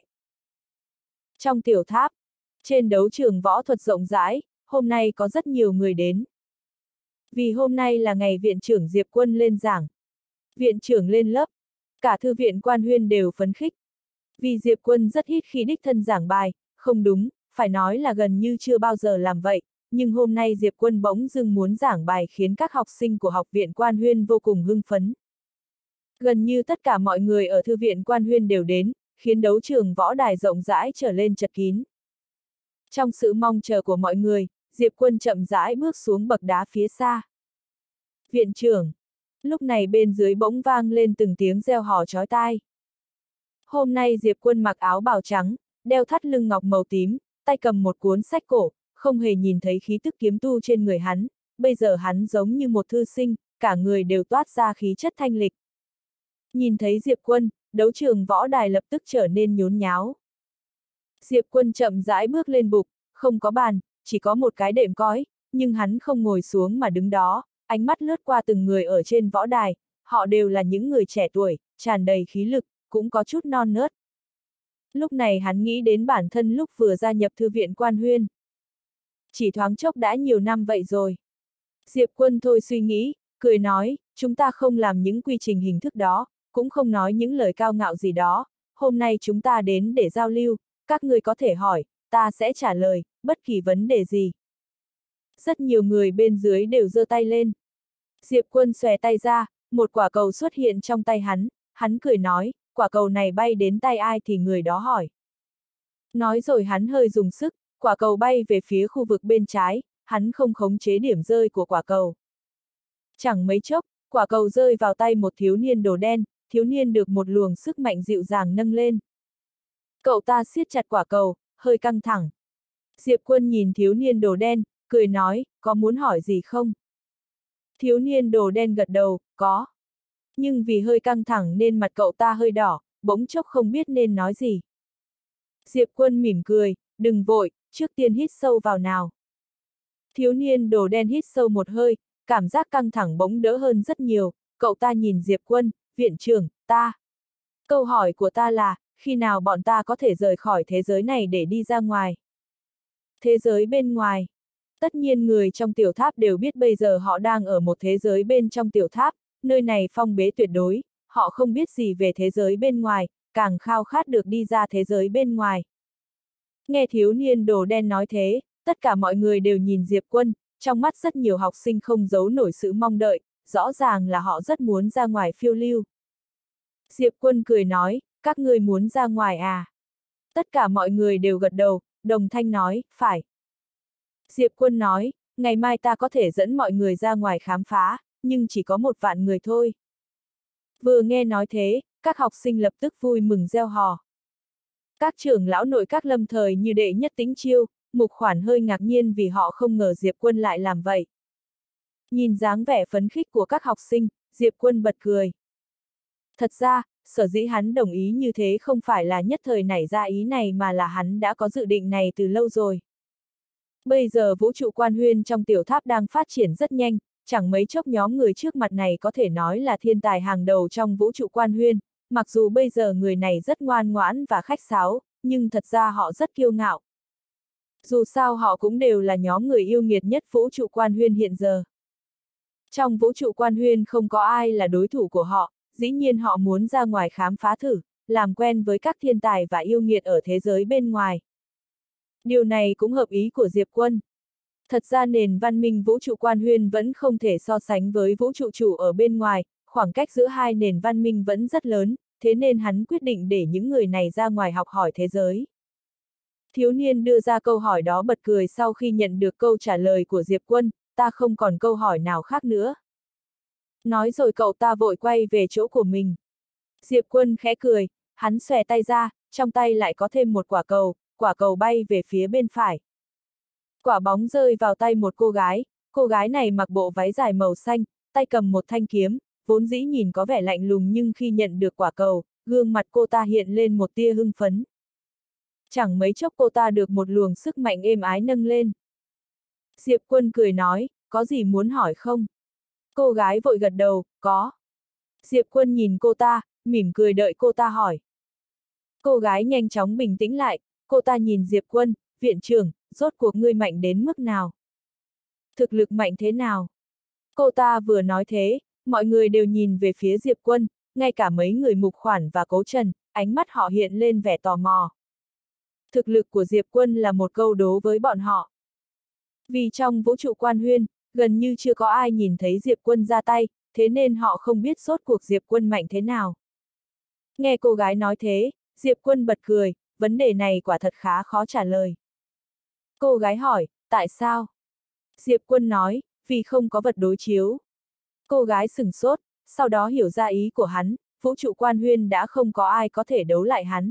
Trong tiểu tháp, trên đấu trường võ thuật rộng rãi, hôm nay có rất nhiều người đến. Vì hôm nay là ngày viện trưởng Diệp Quân lên giảng. Viện trưởng lên lớp, cả thư viện Quan Huyên đều phấn khích. Vì Diệp Quân rất ít khi đích thân giảng bài, không đúng, phải nói là gần như chưa bao giờ làm vậy, nhưng hôm nay Diệp Quân bỗng dưng muốn giảng bài khiến các học sinh của học viện Quan Huyên vô cùng hưng phấn. Gần như tất cả mọi người ở thư viện Quan Huyên đều đến, khiến đấu trường võ đài rộng rãi trở lên chật kín. Trong sự mong chờ của mọi người, Diệp Quân chậm rãi bước xuống bậc đá phía xa. Viện trưởng! Lúc này bên dưới bỗng vang lên từng tiếng reo hò chói tai. Hôm nay Diệp Quân mặc áo bào trắng, đeo thắt lưng ngọc màu tím, tay cầm một cuốn sách cổ, không hề nhìn thấy khí tức kiếm tu trên người hắn, bây giờ hắn giống như một thư sinh, cả người đều toát ra khí chất thanh lịch. Nhìn thấy Diệp Quân, đấu trường võ đài lập tức trở nên nhốn nháo. Diệp Quân chậm rãi bước lên bục, không có bàn, chỉ có một cái đệm cói, nhưng hắn không ngồi xuống mà đứng đó, ánh mắt lướt qua từng người ở trên võ đài, họ đều là những người trẻ tuổi, tràn đầy khí lực, cũng có chút non nớt. Lúc này hắn nghĩ đến bản thân lúc vừa gia nhập thư viện Quan Huyên. Chỉ thoáng chốc đã nhiều năm vậy rồi. Diệp Quân thôi suy nghĩ, cười nói, chúng ta không làm những quy trình hình thức đó, cũng không nói những lời cao ngạo gì đó, hôm nay chúng ta đến để giao lưu, các người có thể hỏi, ta sẽ trả lời, bất kỳ vấn đề gì. Rất nhiều người bên dưới đều giơ tay lên. Diệp Quân xòe tay ra, một quả cầu xuất hiện trong tay hắn, hắn cười nói, quả cầu này bay đến tay ai thì người đó hỏi. Nói rồi hắn hơi dùng sức, quả cầu bay về phía khu vực bên trái, hắn không khống chế điểm rơi của quả cầu. Chẳng mấy chốc, quả cầu rơi vào tay một thiếu niên đồ đen, thiếu niên được một luồng sức mạnh dịu dàng nâng lên. Cậu ta siết chặt quả cầu, hơi căng thẳng. Diệp Quân nhìn thiếu niên đồ đen, cười nói, có muốn hỏi gì không? Thiếu niên đồ đen gật đầu, có. Nhưng vì hơi căng thẳng nên mặt cậu ta hơi đỏ, bỗng chốc không biết nên nói gì. Diệp Quân mỉm cười, đừng vội, trước tiên hít sâu vào nào. Thiếu niên đồ đen hít sâu một hơi, cảm giác căng thẳng bỗng đỡ hơn rất nhiều, cậu ta nhìn Diệp Quân, viện trưởng, ta. Câu hỏi của ta là, khi nào bọn ta có thể rời khỏi thế giới này để đi ra ngoài? Thế giới bên ngoài. Tất nhiên người trong tiểu tháp đều biết bây giờ họ đang ở một thế giới bên trong tiểu tháp, nơi này phong bế tuyệt đối, họ không biết gì về thế giới bên ngoài, càng khao khát được đi ra thế giới bên ngoài. Nghe thiếu niên đồ đen nói thế, tất cả mọi người đều nhìn Diệp Quân, trong mắt rất nhiều học sinh không giấu nổi sự mong đợi, rõ ràng là họ rất muốn ra ngoài phiêu lưu. Diệp Quân cười nói, các ngươi muốn ra ngoài à? Tất cả mọi người đều gật đầu, đồng thanh nói, phải. Diệp Quân nói, ngày mai ta có thể dẫn mọi người ra ngoài khám phá, nhưng chỉ có một vạn người thôi. Vừa nghe nói thế, các học sinh lập tức vui mừng reo hò. Các trưởng lão nội các lâm thời như Đệ Nhất Tĩnh Chiêu, Mục Khoản hơi ngạc nhiên vì họ không ngờ Diệp Quân lại làm vậy. Nhìn dáng vẻ phấn khích của các học sinh, Diệp Quân bật cười. Thật ra, sở dĩ hắn đồng ý như thế không phải là nhất thời nảy ra ý này mà là hắn đã có dự định này từ lâu rồi. Bây giờ vũ trụ quan huyên trong tiểu tháp đang phát triển rất nhanh, chẳng mấy chốc nhóm người trước mặt này có thể nói là thiên tài hàng đầu trong vũ trụ quan huyên, mặc dù bây giờ người này rất ngoan ngoãn và khách sáo, nhưng thật ra họ rất kiêu ngạo. Dù sao họ cũng đều là nhóm người yêu nghiệt nhất vũ trụ quan huyên hiện giờ. Trong vũ trụ quan huyên không có ai là đối thủ của họ, dĩ nhiên họ muốn ra ngoài khám phá thử, làm quen với các thiên tài và yêu nghiệt ở thế giới bên ngoài. Điều này cũng hợp ý của Diệp Quân. Thật ra nền văn minh vũ trụ quan huyên vẫn không thể so sánh với vũ trụ chủ ở bên ngoài, khoảng cách giữa hai nền văn minh vẫn rất lớn, thế nên hắn quyết định để những người này ra ngoài học hỏi thế giới. Thiếu niên đưa ra câu hỏi đó bật cười sau khi nhận được câu trả lời của Diệp Quân, ta không còn câu hỏi nào khác nữa. Nói rồi cậu ta vội quay về chỗ của mình. Diệp Quân khẽ cười, hắn xòe tay ra, trong tay lại có thêm một quả cầu, quả cầu bay về phía bên phải. Quả bóng rơi vào tay một cô gái, cô gái này mặc bộ váy dài màu xanh, tay cầm một thanh kiếm, vốn dĩ nhìn có vẻ lạnh lùng nhưng khi nhận được quả cầu, gương mặt cô ta hiện lên một tia hưng phấn. Chẳng mấy chốc cô ta được một luồng sức mạnh êm ái nâng lên. Diệp Quân cười nói, có gì muốn hỏi không? Cô gái vội gật đầu, có. Diệp Quân nhìn cô ta, mỉm cười đợi cô ta hỏi. Cô gái nhanh chóng bình tĩnh lại, cô ta nhìn Diệp Quân, viện trưởng, rốt cuộc ngươi mạnh đến mức nào? Thực lực mạnh thế nào? Cô ta vừa nói thế, mọi người đều nhìn về phía Diệp Quân, ngay cả mấy người Mục Khoản và Cố Trần, ánh mắt họ hiện lên vẻ tò mò. Thực lực của Diệp Quân là một câu đố với bọn họ. Vì trong vũ trụ quan huyên, gần như chưa có ai nhìn thấy Diệp Quân ra tay, thế nên họ không biết rốt cuộc Diệp Quân mạnh thế nào. Nghe cô gái nói thế, Diệp Quân bật cười, vấn đề này quả thật khá khó trả lời. Cô gái hỏi, tại sao? Diệp Quân nói, vì không có vật đối chiếu. Cô gái sửng sốt, sau đó hiểu ra ý của hắn, vũ trụ quan huyên đã không có ai có thể đấu lại hắn.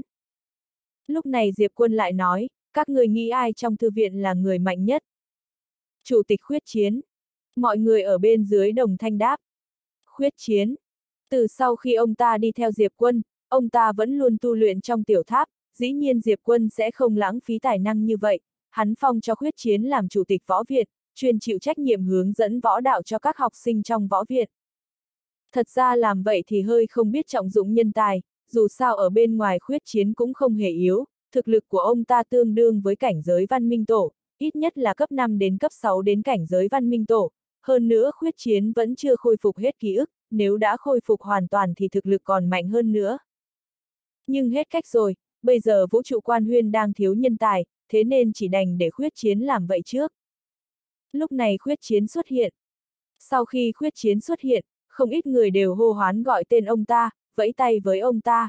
Lúc này Diệp Quân lại nói, các người nghĩ ai trong thư viện là người mạnh nhất? Chủ tịch Khuyết Chiến. Mọi người ở bên dưới đồng thanh đáp. Khuyết Chiến. Từ sau khi ông ta đi theo Diệp Quân, ông ta vẫn luôn tu luyện trong tiểu tháp, dĩ nhiên Diệp Quân sẽ không lãng phí tài năng như vậy, hắn phong cho Khuyết Chiến làm chủ tịch võ viện, chuyên chịu trách nhiệm hướng dẫn võ đạo cho các học sinh trong võ viện. Thật ra làm vậy thì hơi không biết trọng dụng nhân tài, dù sao ở bên ngoài Khuyết Chiến cũng không hề yếu, thực lực của ông ta tương đương với cảnh giới văn minh tổ, ít nhất là cấp năm đến cấp sáu đến cảnh giới văn minh tổ, hơn nữa Khuyết Chiến vẫn chưa khôi phục hết ký ức, nếu đã khôi phục hoàn toàn thì thực lực còn mạnh hơn nữa. Nhưng hết cách rồi, bây giờ vũ trụ quan huyên đang thiếu nhân tài, thế nên chỉ đành để Khuyết Chiến làm vậy trước. Lúc này Khuyết Chiến xuất hiện. Sau khi Khuyết Chiến xuất hiện, không ít người đều hô hoán gọi tên ông ta, vẫy tay với ông ta.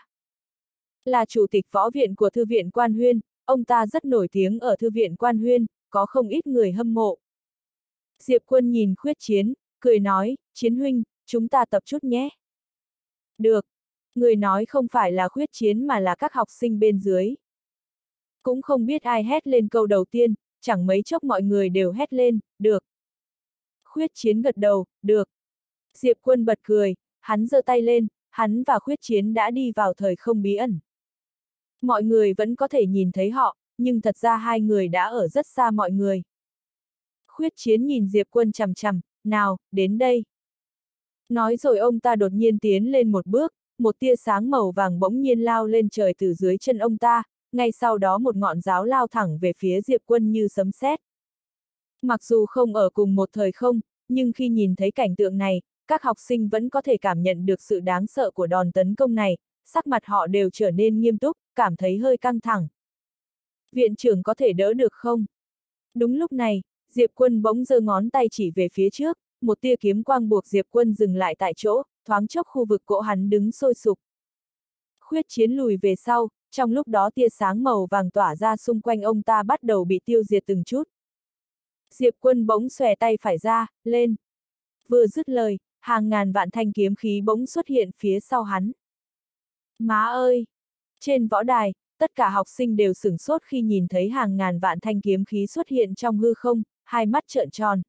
Là chủ tịch võ viện của thư viện Quan Huyên, ông ta rất nổi tiếng ở thư viện Quan Huyên, có không ít người hâm mộ. Diệp Quân nhìn Khuyết Chiến, cười nói, Chiến huynh, chúng ta tập chút nhé. Được. Người nói không phải là Khuyết Chiến mà là các học sinh bên dưới. Cũng không biết ai hét lên câu đầu tiên, chẳng mấy chốc mọi người đều hét lên, được. Khuyết Chiến gật đầu, được. Diệp Quân bật cười, hắn giơ tay lên, hắn và Khuyết Chiến đã đi vào thời không bí ẩn. Mọi người vẫn có thể nhìn thấy họ, nhưng thật ra hai người đã ở rất xa mọi người. Khuyết Chiến nhìn Diệp Quân chằm chằm, nào, đến đây. Nói rồi ông ta đột nhiên tiến lên một bước, một tia sáng màu vàng bỗng nhiên lao lên trời từ dưới chân ông ta, ngay sau đó một ngọn giáo lao thẳng về phía Diệp Quân như sấm sét. Mặc dù không ở cùng một thời không, nhưng khi nhìn thấy cảnh tượng này, các học sinh vẫn có thể cảm nhận được sự đáng sợ của đòn tấn công này, sắc mặt họ đều trở nên nghiêm túc, cảm thấy hơi căng thẳng. Viện trưởng có thể đỡ được không? Đúng lúc này, Diệp Quân bỗng giơ ngón tay chỉ về phía trước, một tia kiếm quang buộc Diệp Quân dừng lại tại chỗ, thoáng chốc khu vực cỗ hắn đứng sôi sục. Khuyết Chiến lùi về sau, trong lúc đó tia sáng màu vàng tỏa ra xung quanh ông ta bắt đầu bị tiêu diệt từng chút. Diệp Quân bỗng xòe tay phải ra, lên. Vừa dứt lời, hàng ngàn vạn thanh kiếm khí bỗng xuất hiện phía sau hắn. Má ơi! Trên võ đài, tất cả học sinh đều sửng sốt khi nhìn thấy hàng ngàn vạn thanh kiếm khí xuất hiện trong hư không, hai mắt trợn tròn.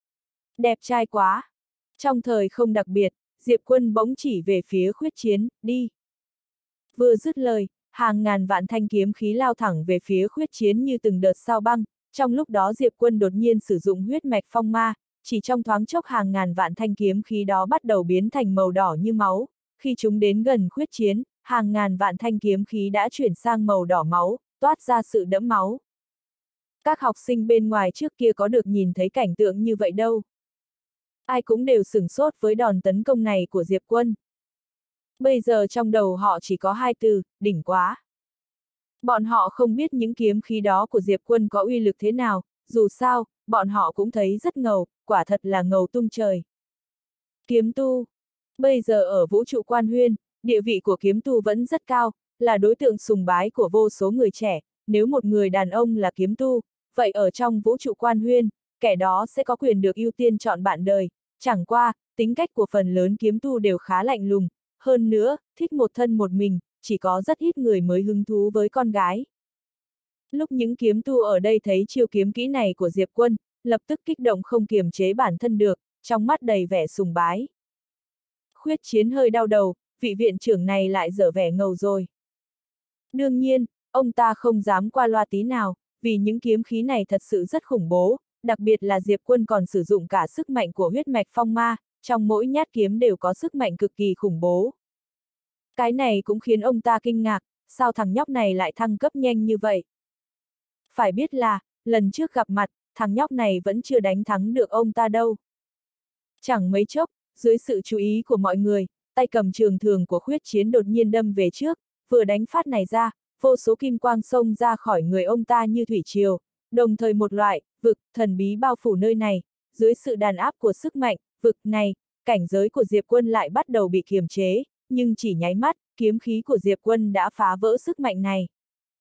Đẹp trai quá! Trong thời không đặc biệt, Diệp Quân bỗng chỉ về phía Khuyết Chiến, đi. Vừa dứt lời, hàng ngàn vạn thanh kiếm khí lao thẳng về phía Khuyết Chiến như từng đợt sao băng, trong lúc đó Diệp Quân đột nhiên sử dụng huyết mạch phong ma, chỉ trong thoáng chốc hàng ngàn vạn thanh kiếm khí đó bắt đầu biến thành màu đỏ như máu, khi chúng đến gần Khuyết Chiến, hàng ngàn vạn thanh kiếm khí đã chuyển sang màu đỏ máu, toát ra sự đẫm máu. Các học sinh bên ngoài trước kia có được nhìn thấy cảnh tượng như vậy đâu. Ai cũng đều sửng sốt với đòn tấn công này của Diệp Quân. Bây giờ trong đầu họ chỉ có hai từ, đỉnh quá. Bọn họ không biết những kiếm khí đó của Diệp Quân có uy lực thế nào, dù sao, bọn họ cũng thấy rất ngầu, quả thật là ngầu tung trời. Kiếm tu. Bây giờ ở vũ trụ Quan Huyên, địa vị của kiếm tu vẫn rất cao, là đối tượng sùng bái của vô số người trẻ, nếu một người đàn ông là kiếm tu, vậy ở trong vũ trụ Quan Huyên, kẻ đó sẽ có quyền được ưu tiên chọn bạn đời, chẳng qua, tính cách của phần lớn kiếm tu đều khá lạnh lùng, hơn nữa, thích một thân một mình, chỉ có rất ít người mới hứng thú với con gái. Lúc những kiếm tu ở đây thấy chiêu kiếm kỹ này của Diệp Quân, lập tức kích động không kiềm chế bản thân được, trong mắt đầy vẻ sùng bái. Khuyết Chiến hơi đau đầu, vị viện trưởng này lại dở vẻ ngầu rồi. Đương nhiên, ông ta không dám qua loa tí nào, vì những kiếm khí này thật sự rất khủng bố, đặc biệt là Diệp Quân còn sử dụng cả sức mạnh của huyết mạch phong ma, trong mỗi nhát kiếm đều có sức mạnh cực kỳ khủng bố. Cái này cũng khiến ông ta kinh ngạc, sao thằng nhóc này lại thăng cấp nhanh như vậy? Phải biết là, lần trước gặp mặt, thằng nhóc này vẫn chưa đánh thắng được ông ta đâu. Chẳng mấy chốc, dưới sự chú ý của mọi người, tay cầm trường thường của Khuyết Chiến đột nhiên đâm về trước, vừa đánh phát này ra, vô số kim quang xông ra khỏi người ông ta như thủy triều, đồng thời một loại vực thần bí bao phủ nơi này, dưới sự đàn áp của sức mạnh vực này, cảnh giới của Diệp Quân lại bắt đầu bị kiềm chế, nhưng chỉ nháy mắt, kiếm khí của Diệp Quân đã phá vỡ sức mạnh này.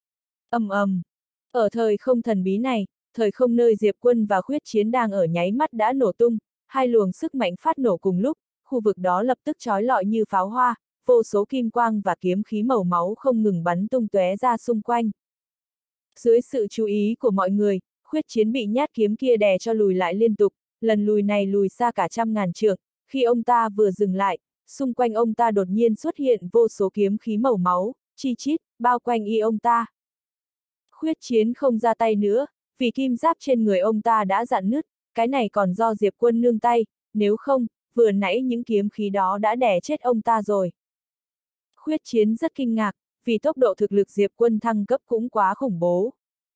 Ầm ầm. Ở thời không thần bí này, thời không nơi Diệp Quân và Khuyết Chiến đang ở nháy mắt đã nổ tung, hai luồng sức mạnh phát nổ cùng lúc, khu vực đó lập tức chói lọi như pháo hoa, vô số kim quang và kiếm khí màu máu không ngừng bắn tung tóe ra xung quanh. Dưới sự chú ý của mọi người, Khuyết Chiến bị nhát kiếm kia đè cho lùi lại liên tục, lần lùi này lùi xa cả trăm ngàn trượng, khi ông ta vừa dừng lại, xung quanh ông ta đột nhiên xuất hiện vô số kiếm khí màu máu, chi chít, bao quanh y ông ta. Khuyết Chiến không ra tay nữa, vì kim giáp trên người ông ta đã rạn nứt, cái này còn do Diệp Quân nương tay, nếu không, vừa nãy những kiếm khí đó đã đè chết ông ta rồi. Khuyết Chiến rất kinh ngạc, vì tốc độ thực lực Diệp Quân thăng cấp cũng quá khủng bố.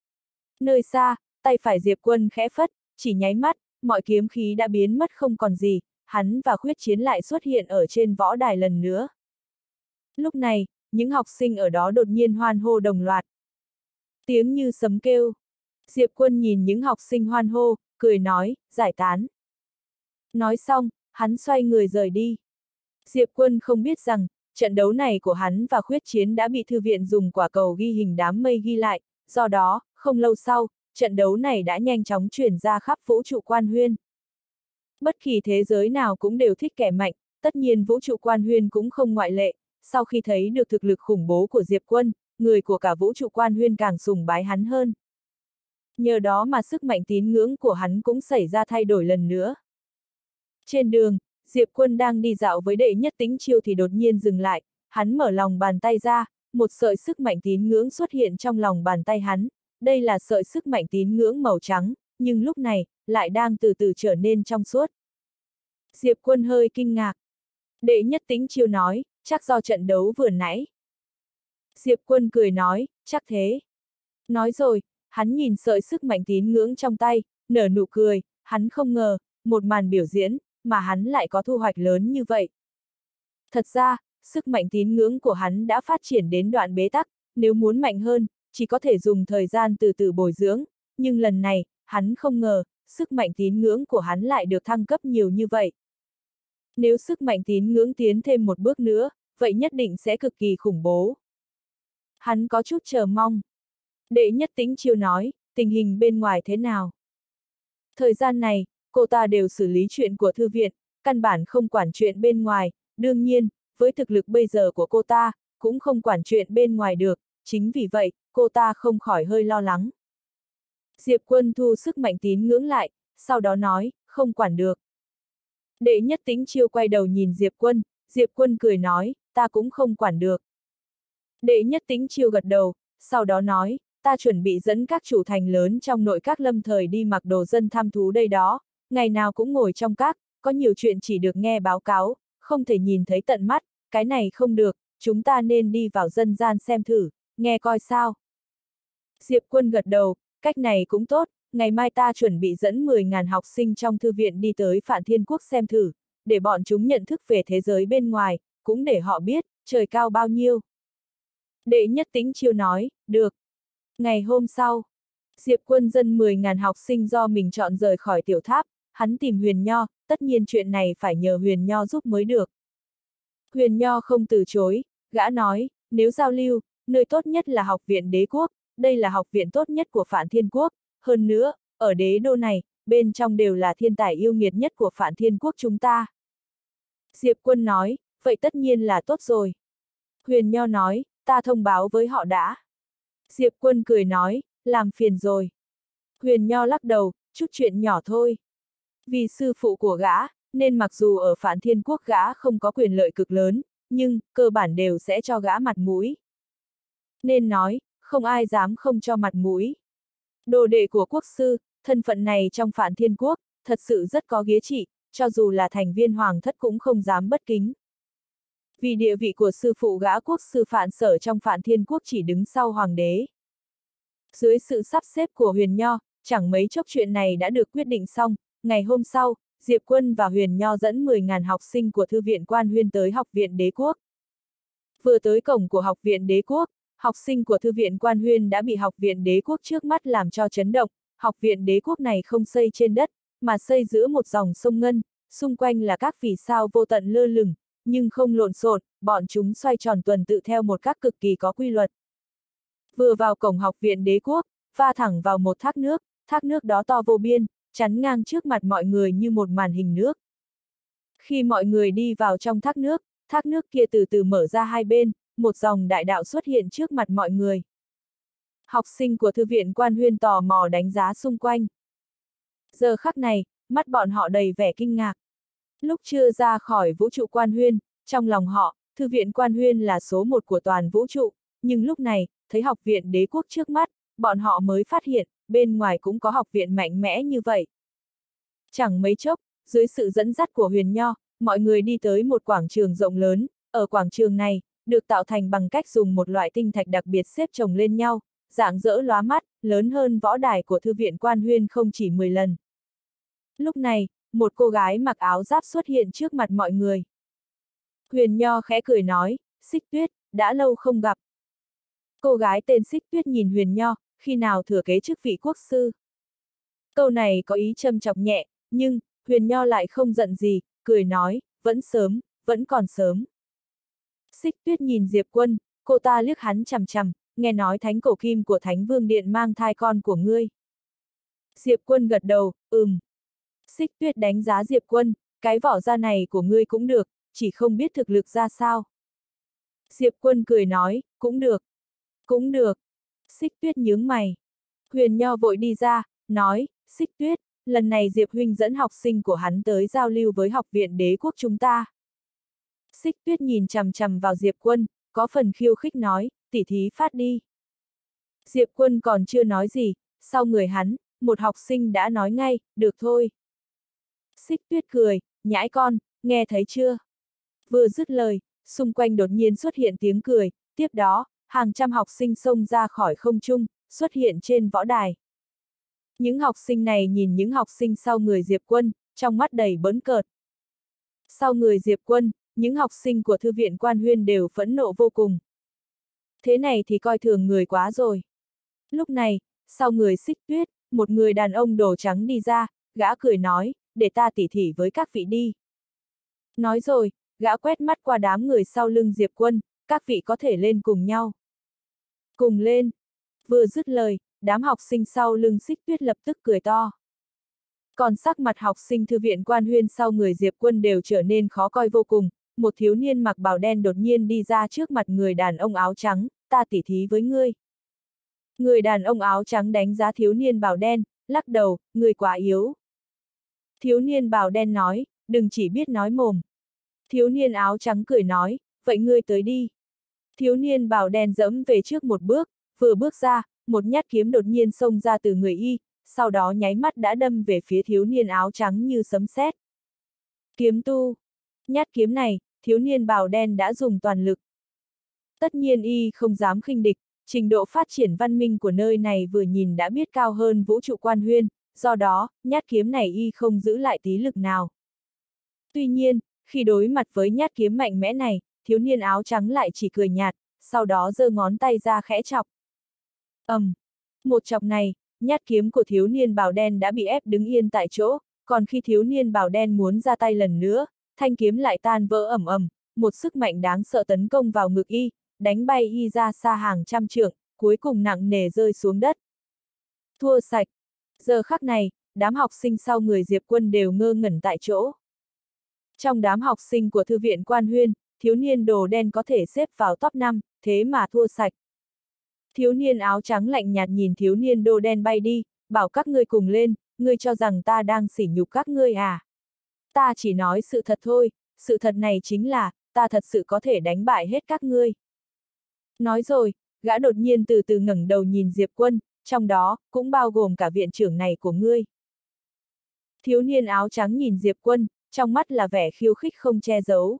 Nơi xa, tay phải Diệp Quân khẽ phất, chỉ nháy mắt, mọi kiếm khí đã biến mất không còn gì, hắn và Khuyết Chiến lại xuất hiện ở trên võ đài lần nữa. Lúc này, những học sinh ở đó đột nhiên hoan hô đồng loạt. Tiếng như sấm kêu. Diệp Quân nhìn những học sinh hoan hô, cười nói, giải tán. Nói xong, hắn xoay người rời đi. Diệp Quân không biết rằng, trận đấu này của hắn và Khuyết Chiến đã bị thư viện dùng quả cầu ghi hình đám mây ghi lại, do đó, không lâu sau, trận đấu này đã nhanh chóng truyền ra khắp vũ trụ Quan Huyên. Bất kỳ thế giới nào cũng đều thích kẻ mạnh, tất nhiên vũ trụ Quan Huyên cũng không ngoại lệ, sau khi thấy được thực lực khủng bố của Diệp Quân, người của cả vũ trụ Quan Huyên càng sùng bái hắn hơn. Nhờ đó mà sức mạnh tín ngưỡng của hắn cũng xảy ra thay đổi lần nữa. Trên đường, Diệp Quân đang đi dạo với Đệ Nhất Tĩnh Chiêu thì đột nhiên dừng lại, hắn mở lòng bàn tay ra, một sợi sức mạnh tín ngưỡng xuất hiện trong lòng bàn tay hắn, đây là sợi sức mạnh tín ngưỡng màu trắng, nhưng lúc này, lại đang từ từ trở nên trong suốt. Diệp Quân hơi kinh ngạc. Đệ Nhất Tĩnh Chiêu nói, chắc do trận đấu vừa nãy. Diệp Quân cười nói, chắc thế. Nói rồi, hắn nhìn sợi sức mạnh tín ngưỡng trong tay, nở nụ cười, hắn không ngờ, một màn biểu diễn, mà hắn lại có thu hoạch lớn như vậy. Thật ra, sức mạnh tín ngưỡng của hắn đã phát triển đến đoạn bế tắc, nếu muốn mạnh hơn, chỉ có thể dùng thời gian từ từ bồi dưỡng, nhưng lần này, hắn không ngờ, sức mạnh tín ngưỡng của hắn lại được thăng cấp nhiều như vậy. Nếu sức mạnh tín ngưỡng tiến thêm một bước nữa, vậy nhất định sẽ cực kỳ khủng bố. Hắn có chút chờ mong. Đệ Nhất Tĩnh Chiêu nói, tình hình bên ngoài thế nào? Thời gian này, cô ta đều xử lý chuyện của thư viện, căn bản không quản chuyện bên ngoài, đương nhiên, với thực lực bây giờ của cô ta, cũng không quản chuyện bên ngoài được, chính vì vậy, cô ta không khỏi hơi lo lắng. Diệp Quân thu sức mạnh tín ngưỡng lại, sau đó nói, không quản được. Đệ Nhất Tĩnh Chiêu quay đầu nhìn Diệp Quân, Diệp Quân cười nói, ta cũng không quản được. Đệ Nhất Tĩnh Chiêu gật đầu, sau đó nói, ta chuẩn bị dẫn các chủ thành lớn trong nội các lâm thời đi mặc đồ dân thăm thú đây đó, ngày nào cũng ngồi trong các, có nhiều chuyện chỉ được nghe báo cáo, không thể nhìn thấy tận mắt, cái này không được, chúng ta nên đi vào dân gian xem thử, nghe coi sao. Diệp Quân gật đầu, cách này cũng tốt, ngày mai ta chuẩn bị dẫn mười nghìn học sinh trong thư viện đi tới Phạn Thiên Quốc xem thử, để bọn chúng nhận thức về thế giới bên ngoài, cũng để họ biết, trời cao bao nhiêu. Đệ Nhất Tĩnh Chiêu nói, được. Ngày hôm sau, Diệp Quân dẫn mười nghìn học sinh do mình chọn rời khỏi tiểu tháp, hắn tìm Huyền Nho, tất nhiên chuyện này phải nhờ Huyền Nho giúp mới được. Huyền Nho không từ chối, gã nói, nếu giao lưu, nơi tốt nhất là học viện Đế Quốc, đây là học viện tốt nhất của Phạn Thiên Quốc, hơn nữa, ở đế đô này, bên trong đều là thiên tài yêu nghiệt nhất của Phạn Thiên Quốc chúng ta. Diệp Quân nói, vậy tất nhiên là tốt rồi. Huyền Nho nói, ta thông báo với họ đã. Diệp Quân cười nói, làm phiền rồi. Huyền Nho lắc đầu, chút chuyện nhỏ thôi. Vì sư phụ của gã, nên mặc dù ở Phạn Thiên Quốc gã không có quyền lợi cực lớn, nhưng, cơ bản đều sẽ cho gã mặt mũi. Nên nói, không ai dám không cho mặt mũi. Đồ đệ của quốc sư, thân phận này trong Phạn Thiên Quốc, thật sự rất có ghế trị, cho dù là thành viên hoàng thất cũng không dám bất kính. Vì địa vị của sư phụ gã quốc sư Phạn Sở trong Phạn Thiên Quốc chỉ đứng sau hoàng đế. Dưới sự sắp xếp của Huyền Nho, chẳng mấy chốc chuyện này đã được quyết định xong, ngày hôm sau, Diệp Quân và Huyền Nho dẫn mười nghìn học sinh của Thư viện Quan Huyên tới Học viện Đế Quốc. Vừa tới cổng của Học viện Đế Quốc, học sinh của Thư viện Quan Huyên đã bị Học viện Đế Quốc trước mắt làm cho chấn động. Học viện Đế Quốc này không xây trên đất, mà xây giữa một dòng sông ngân, xung quanh là các vì sao vô tận lơ lửng, nhưng không lộn xộn, bọn chúng xoay tròn tuần tự theo một các cực kỳ có quy luật. Vừa vào cổng Học viện Đế Quốc, va thẳng vào một thác nước, thác nước đó to vô biên, chắn ngang trước mặt mọi người như một màn hình nước. Khi mọi người đi vào trong thác nước, thác nước kia từ từ mở ra hai bên, một dòng đại đạo xuất hiện trước mặt mọi người. Học sinh của Thư viện Quan Huyên tò mò đánh giá xung quanh. Giờ khắc này, mắt bọn họ đầy vẻ kinh ngạc. Lúc chưa ra khỏi vũ trụ Quan Huyên, trong lòng họ, Thư viện Quan Huyên là số một của toàn vũ trụ, nhưng lúc này, thấy Học viện Đế Quốc trước mắt, bọn họ mới phát hiện, bên ngoài cũng có học viện mạnh mẽ như vậy. Chẳng mấy chốc, dưới sự dẫn dắt của Huyền Nho, mọi người đi tới một quảng trường rộng lớn, ở quảng trường này, được tạo thành bằng cách dùng một loại tinh thạch đặc biệt xếp chồng lên nhau, rạng rỡ lóa mắt, lớn hơn võ đài của Thư viện Quan Huyên không chỉ mười lần. Lúc này, một cô gái mặc áo giáp xuất hiện trước mặt mọi người. Huyền Nho khẽ cười nói, Xích Tuyết, đã lâu không gặp. Cô gái tên Xích Tuyết nhìn Huyền Nho, khi nào thừa kế chức vị quốc sư. Câu này có ý châm chọc nhẹ, nhưng, Huyền Nho lại không giận gì, cười nói, vẫn sớm, vẫn còn sớm. Xích Tuyết nhìn Diệp Quân, cô ta liếc hắn chằm chằm, nghe nói thánh cổ kim của Thánh Vương Điện mang thai con của ngươi. Diệp Quân gật đầu, ừm. Xích Tuyết đánh giá Diệp Quân, cái vỏ da này của ngươi cũng được, chỉ không biết thực lực ra sao. Diệp Quân cười nói, cũng được. Cũng được. Xích Tuyết nhướng mày. Huyền Nho vội đi ra, nói, Xích Tuyết, lần này Diệp huynh dẫn học sinh của hắn tới giao lưu với Học viện Đế Quốc chúng ta. Xích Tuyết nhìn chằm chằm vào Diệp Quân, có phần khiêu khích nói, tỉ thí phát đi. Diệp Quân còn chưa nói gì, sau người hắn, một học sinh đã nói ngay, được thôi. Xích Tuyết cười, nhãi con, nghe thấy chưa? Vừa dứt lời, xung quanh đột nhiên xuất hiện tiếng cười, tiếp đó, hàng trăm học sinh xông ra khỏi không trung, xuất hiện trên võ đài. Những học sinh này nhìn những học sinh sau người Diệp Quân, trong mắt đầy bỡn cợt. Sau người Diệp Quân, những học sinh của Thư viện Quan Huyên đều phẫn nộ vô cùng. Thế này thì coi thường người quá rồi. Lúc này, sau người Xích Tuyết, một người đàn ông đồ trắng đi ra, gã cười nói, để ta tỉ thỉ với các vị đi. Nói rồi, gã quét mắt qua đám người sau lưng Diệp Quân, các vị có thể lên cùng nhau. Cùng lên. Vừa dứt lời, đám học sinh sau lưng Xích Tuyết lập tức cười to. Còn sắc mặt học sinh Thư viện Quan Huyên sau người Diệp Quân đều trở nên khó coi vô cùng, một thiếu niên mặc bào đen đột nhiên đi ra trước mặt người đàn ông áo trắng, ta tỉ thí với ngươi. Người đàn ông áo trắng đánh giá thiếu niên bào đen, lắc đầu, ngươi quá yếu. Thiếu niên bào đen nói, đừng chỉ biết nói mồm. Thiếu niên áo trắng cười nói, vậy ngươi tới đi. Thiếu niên bào đen dẫm về trước một bước, vừa bước ra, một nhát kiếm đột nhiên xông ra từ người y, sau đó nháy mắt đã đâm về phía thiếu niên áo trắng như sấm sét. Kiếm tu. Nhát kiếm này, thiếu niên bào đen đã dùng toàn lực. Tất nhiên y không dám khinh địch, trình độ phát triển văn minh của nơi này vừa nhìn đã biết cao hơn vũ trụ quan huyên, do đó, nhát kiếm này y không giữ lại tí lực nào. Tuy nhiên, khi đối mặt với nhát kiếm mạnh mẽ này, thiếu niên áo trắng lại chỉ cười nhạt, sau đó giơ ngón tay ra khẽ chọc. ầm, um, một chọc này, nhát kiếm của thiếu niên bào đen đã bị ép đứng yên tại chỗ, còn khi thiếu niên bào đen muốn ra tay lần nữa, thanh kiếm lại tan vỡ ầm ầm, một sức mạnh đáng sợ tấn công vào ngực y, đánh bay y ra xa hàng trăm trượng, cuối cùng nặng nề rơi xuống đất. Thua sạch. Giờ khắc này, đám học sinh sau người Diệp Quân đều ngơ ngẩn tại chỗ. Trong đám học sinh của thư viện Quan Huyên, thiếu niên đồ đen có thể xếp vào top năm, thế mà thua sạch. Thiếu niên áo trắng lạnh nhạt nhìn thiếu niên đồ đen bay đi, bảo các ngươi cùng lên, ngươi cho rằng ta đang sỉ nhục các ngươi à? Ta chỉ nói sự thật thôi, sự thật này chính là, ta thật sự có thể đánh bại hết các ngươi. Nói rồi, gã đột nhiên từ từ ngẩng đầu nhìn Diệp Quân, trong đó, cũng bao gồm cả viện trưởng này của ngươi. Thiếu niên áo trắng nhìn Diệp Quân, trong mắt là vẻ khiêu khích không che giấu.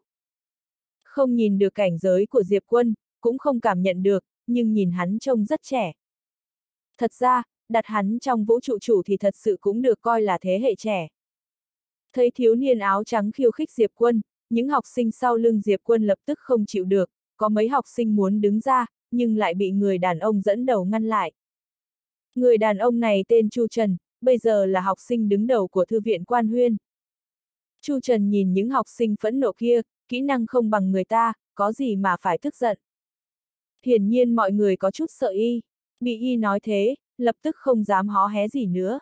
Không nhìn được cảnh giới của Diệp Quân, cũng không cảm nhận được, nhưng nhìn hắn trông rất trẻ. Thật ra, đặt hắn trong vũ trụ chủ thì thật sự cũng được coi là thế hệ trẻ. Thấy thiếu niên áo trắng khiêu khích Diệp Quân, những học sinh sau lưng Diệp Quân lập tức không chịu được, có mấy học sinh muốn đứng ra, nhưng lại bị người đàn ông dẫn đầu ngăn lại. Người đàn ông này tên Chu Trần, bây giờ là học sinh đứng đầu của thư viện Quan Huyên. Chu Trần nhìn những học sinh phẫn nộ kia, kỹ năng không bằng người ta, có gì mà phải tức giận. Hiển nhiên mọi người có chút sợ y, bị y nói thế, lập tức không dám hó hé gì nữa.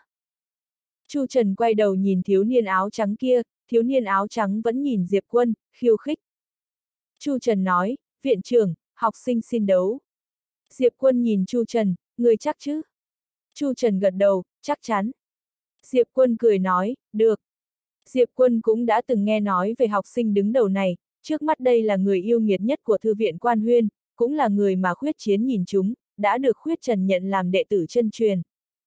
Chu Trần quay đầu nhìn thiếu niên áo trắng kia, thiếu niên áo trắng vẫn nhìn Diệp Quân, khiêu khích. Chu Trần nói, viện trưởng, học sinh xin đấu. Diệp Quân nhìn Chu Trần, người chắc chứ? Chu Trần gật đầu, chắc chắn. Diệp Quân cười nói, được. Diệp Quân cũng đã từng nghe nói về học sinh đứng đầu này, trước mắt đây là người yêu nghiệt nhất của thư viện Quan Huyên, cũng là người mà Khuyết Chiến nhìn chúng, đã được Khuyết Trần nhận làm đệ tử chân truyền.